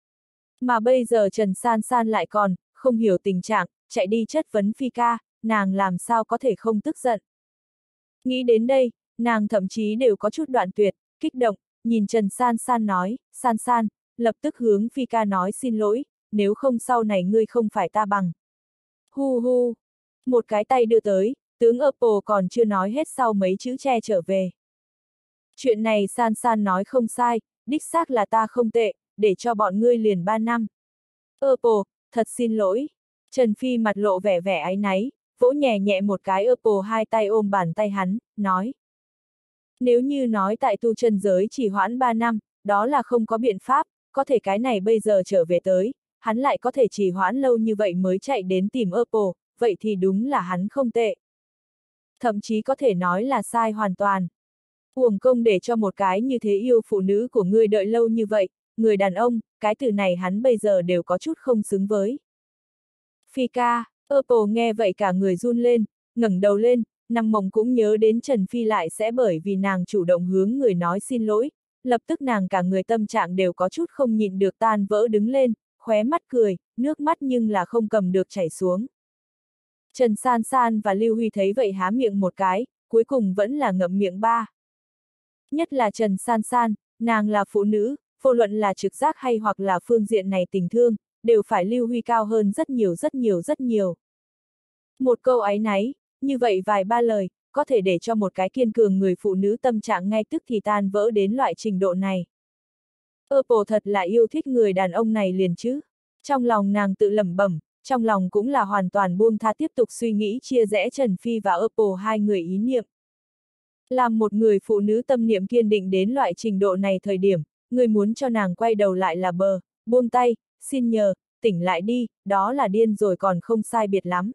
Mà bây giờ Trần San San lại còn, không hiểu tình trạng, chạy đi chất vấn Phi ca, nàng làm sao có thể không tức giận. Nghĩ đến đây, nàng thậm chí đều có chút đoạn tuyệt, kích động, nhìn Trần San San nói, San San, lập tức hướng Phi ca nói xin lỗi, nếu không sau này ngươi không phải ta bằng. Hu hu, một cái tay đưa tới, tướng Apple còn chưa nói hết sau mấy chữ che trở về. Chuyện này San San nói không sai, đích xác là ta không tệ, để cho bọn ngươi liền ba năm. Apple, thật xin lỗi. Trần Phi mặt lộ vẻ vẻ áy náy, vỗ nhẹ nhẹ một cái Apple hai tay ôm bàn tay hắn, nói. Nếu như nói tại tu chân giới chỉ hoãn ba năm, đó là không có biện pháp, có thể cái này bây giờ trở về tới, hắn lại có thể chỉ hoãn lâu như vậy mới chạy đến tìm Apple, vậy thì đúng là hắn không tệ. Thậm chí có thể nói là sai hoàn toàn. Uổng công để cho một cái như thế yêu phụ nữ của ngươi đợi lâu như vậy, người đàn ông, cái từ này hắn bây giờ đều có chút không xứng với. Phi ca, Apple nghe vậy cả người run lên, ngẩng đầu lên, nằm mộng cũng nhớ đến Trần Phi lại sẽ bởi vì nàng chủ động hướng người nói xin lỗi, lập tức nàng cả người tâm trạng đều có chút không nhịn được tan vỡ đứng lên, khóe mắt cười, nước mắt nhưng là không cầm được chảy xuống. Trần San San và Lưu Huy thấy vậy há miệng một cái, cuối cùng vẫn là ngậm miệng ba. Nhất là Trần San San, nàng là phụ nữ, vô luận là trực giác hay hoặc là phương diện này tình thương, đều phải Lưu Huy cao hơn rất nhiều rất nhiều rất nhiều. Một câu áy náy, như vậy vài ba lời, có thể để cho một cái kiên cường người phụ nữ tâm trạng ngay tức thì tan vỡ đến loại trình độ này. Apple thật là yêu thích người đàn ông này liền chứ. Trong lòng nàng tự lẩm bẩm, trong lòng cũng là hoàn toàn buông tha tiếp tục suy nghĩ chia rẽ Trần Phi và Apple hai người ý niệm. Làm một người phụ nữ tâm niệm kiên định đến loại trình độ này thời điểm, người muốn cho nàng quay đầu lại là bờ, buông tay, xin nhờ, tỉnh lại đi, đó là điên rồi còn không sai biệt lắm.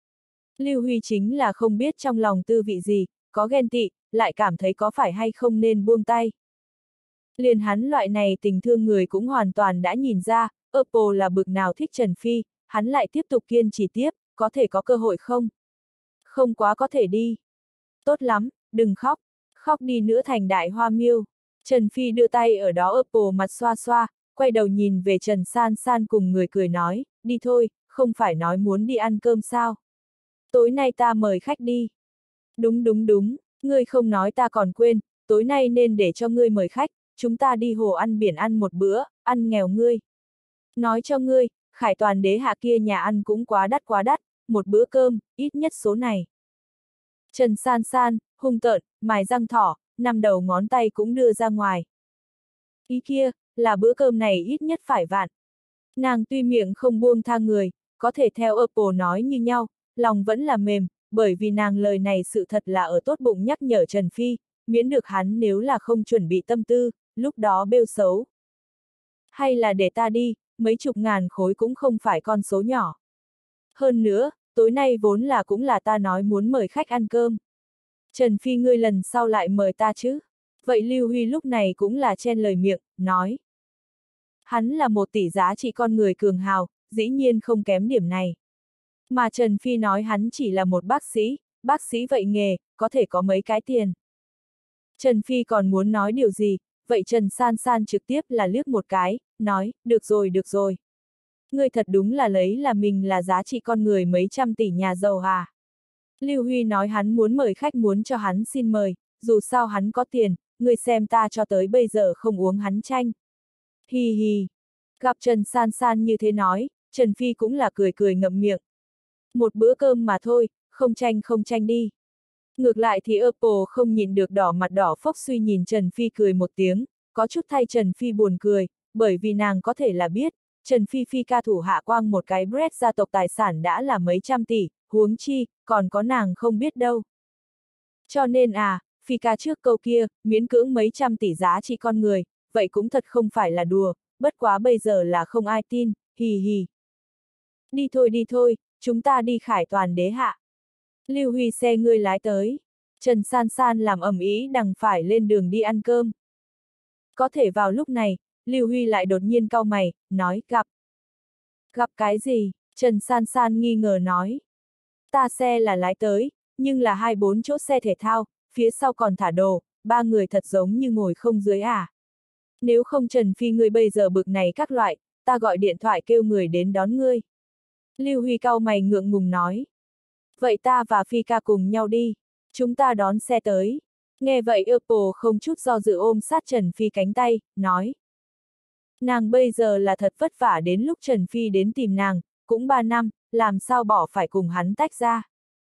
Lưu Huy chính là không biết trong lòng tư vị gì, có ghen tị, lại cảm thấy có phải hay không nên buông tay. Liền hắn loại này tình thương người cũng hoàn toàn đã nhìn ra, Apple là bực nào thích Trần Phi, hắn lại tiếp tục kiên trì tiếp, có thể có cơ hội không? Không quá có thể đi. Tốt lắm, đừng khóc, khóc đi nữa thành đại hoa miêu. Trần Phi đưa tay ở đó Apple mặt xoa xoa, quay đầu nhìn về Trần San San cùng người cười nói, đi thôi, không phải nói muốn đi ăn cơm sao? Tối nay ta mời khách đi. Đúng đúng đúng, ngươi không nói ta còn quên, tối nay nên để cho ngươi mời khách, chúng ta đi hồ ăn biển ăn một bữa, ăn nghèo ngươi. Nói cho ngươi, Khải Toàn đế hạ kia nhà ăn cũng quá đắt quá đắt, một bữa cơm, ít nhất số này. Trần San San, hung tợn, mài răng thỏ, năm đầu ngón tay cũng đưa ra ngoài. Ý kia, là bữa cơm này ít nhất phải vạn. Nàng tuy miệng không buông tha người, có thể theo Apple nói như nhau, lòng vẫn là mềm, bởi vì nàng lời này sự thật là ở tốt bụng nhắc nhở Trần Phi, miễn được hắn nếu là không chuẩn bị tâm tư, lúc đó bêu xấu. Hay là để ta đi, mấy chục ngàn khối cũng không phải con số nhỏ. Hơn nữa, tối nay vốn là cũng là ta nói muốn mời khách ăn cơm. Trần Phi ngươi lần sau lại mời ta chứ? Vậy Lưu Huy lúc này cũng là chen lời miệng, nói. Hắn là một tỷ giá trị con người cường hào, dĩ nhiên không kém điểm này. Mà Trần Phi nói hắn chỉ là một bác sĩ, bác sĩ vậy nghề, có thể có mấy cái tiền. Trần Phi còn muốn nói điều gì, vậy Trần San San trực tiếp là liếc một cái, nói, được rồi được rồi. Ngươi thật đúng là lấy là mình là giá trị con người mấy trăm tỷ nhà giàu à. Lưu Huy nói hắn muốn mời khách muốn cho hắn xin mời, dù sao hắn có tiền, ngươi xem ta cho tới bây giờ không uống hắn chanh. Hi hi. Gặp Trần San San như thế nói, Trần Phi cũng là cười cười ngậm miệng. Một bữa cơm mà thôi, không tranh không tranh đi. Ngược lại thì Apple không nhìn được đỏ mặt đỏ phốc suy nhìn Trần Phi cười một tiếng, có chút thay Trần Phi buồn cười, bởi vì nàng có thể là biết, Trần Phi Phi ca thủ hạ quang một cái Brett gia tộc tài sản đã là mấy trăm tỷ, huống chi, còn có nàng không biết đâu. Cho nên à, Phi ca trước câu kia, miễn cưỡng mấy trăm tỷ giá trị con người, vậy cũng thật không phải là đùa, bất quá bây giờ là không ai tin, hì hì. Đi thôi đi thôi, chúng ta đi Khải Toàn đế hạ. Lưu Huy xe ngươi lái tới. Trần San San làm ầm ĩ đằng phải lên đường đi ăn cơm. Có thể vào lúc này, Lưu Huy lại đột nhiên cau mày, nói, gặp. Gặp cái gì? Trần San San nghi ngờ nói. Ta xe là lái tới, nhưng là hai bốn chỗ xe thể thao, phía sau còn thả đồ, ba người thật giống như ngồi không dưới à. Nếu không Trần Phi ngươi bây giờ bực này các loại, ta gọi điện thoại kêu người đến đón ngươi. Lưu Huy cau mày ngượng ngùng nói. Vậy ta và Phi ca cùng nhau đi, chúng ta đón xe tới. Nghe vậy Apple không chút do dự ôm sát Trần Phi cánh tay, nói. Nàng bây giờ là thật vất vả đến lúc Trần Phi đến tìm nàng, cũng ba năm, làm sao bỏ phải cùng hắn tách ra.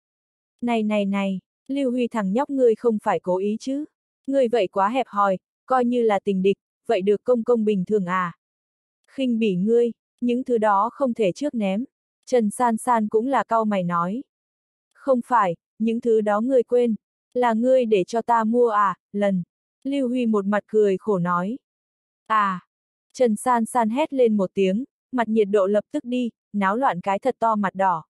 Này này này, Lưu Huy thằng nhóc ngươi không phải cố ý chứ. Ngươi vậy quá hẹp hòi, coi như là tình địch, vậy được công công bình thường à. Khinh bỉ ngươi, những thứ đó không thể trước ném. Trần San San cũng là cau mày nói. Không phải, những thứ đó ngươi quên, là ngươi để cho ta mua à, lần. Lưu Huy một mặt cười khổ nói. À, Trần San San hét lên một tiếng, mặt nhiệt độ lập tức đi, náo loạn cái thật to mặt đỏ.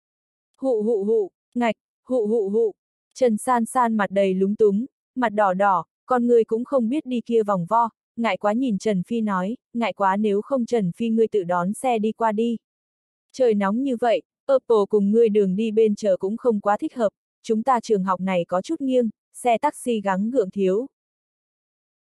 Hụ hụ hụ, ngạch, hụ hụ hụ. Trần San San mặt đầy lúng túng, mặt đỏ đỏ, con người cũng không biết đi kia vòng vo, ngại quá nhìn Trần Phi nói, ngại quá nếu không Trần Phi ngươi tự đón xe đi qua đi. Trời nóng như vậy, Apple cùng ngươi đường đi bên chờ cũng không quá thích hợp, chúng ta trường học này có chút nghiêng, xe taxi gắng gượng thiếu,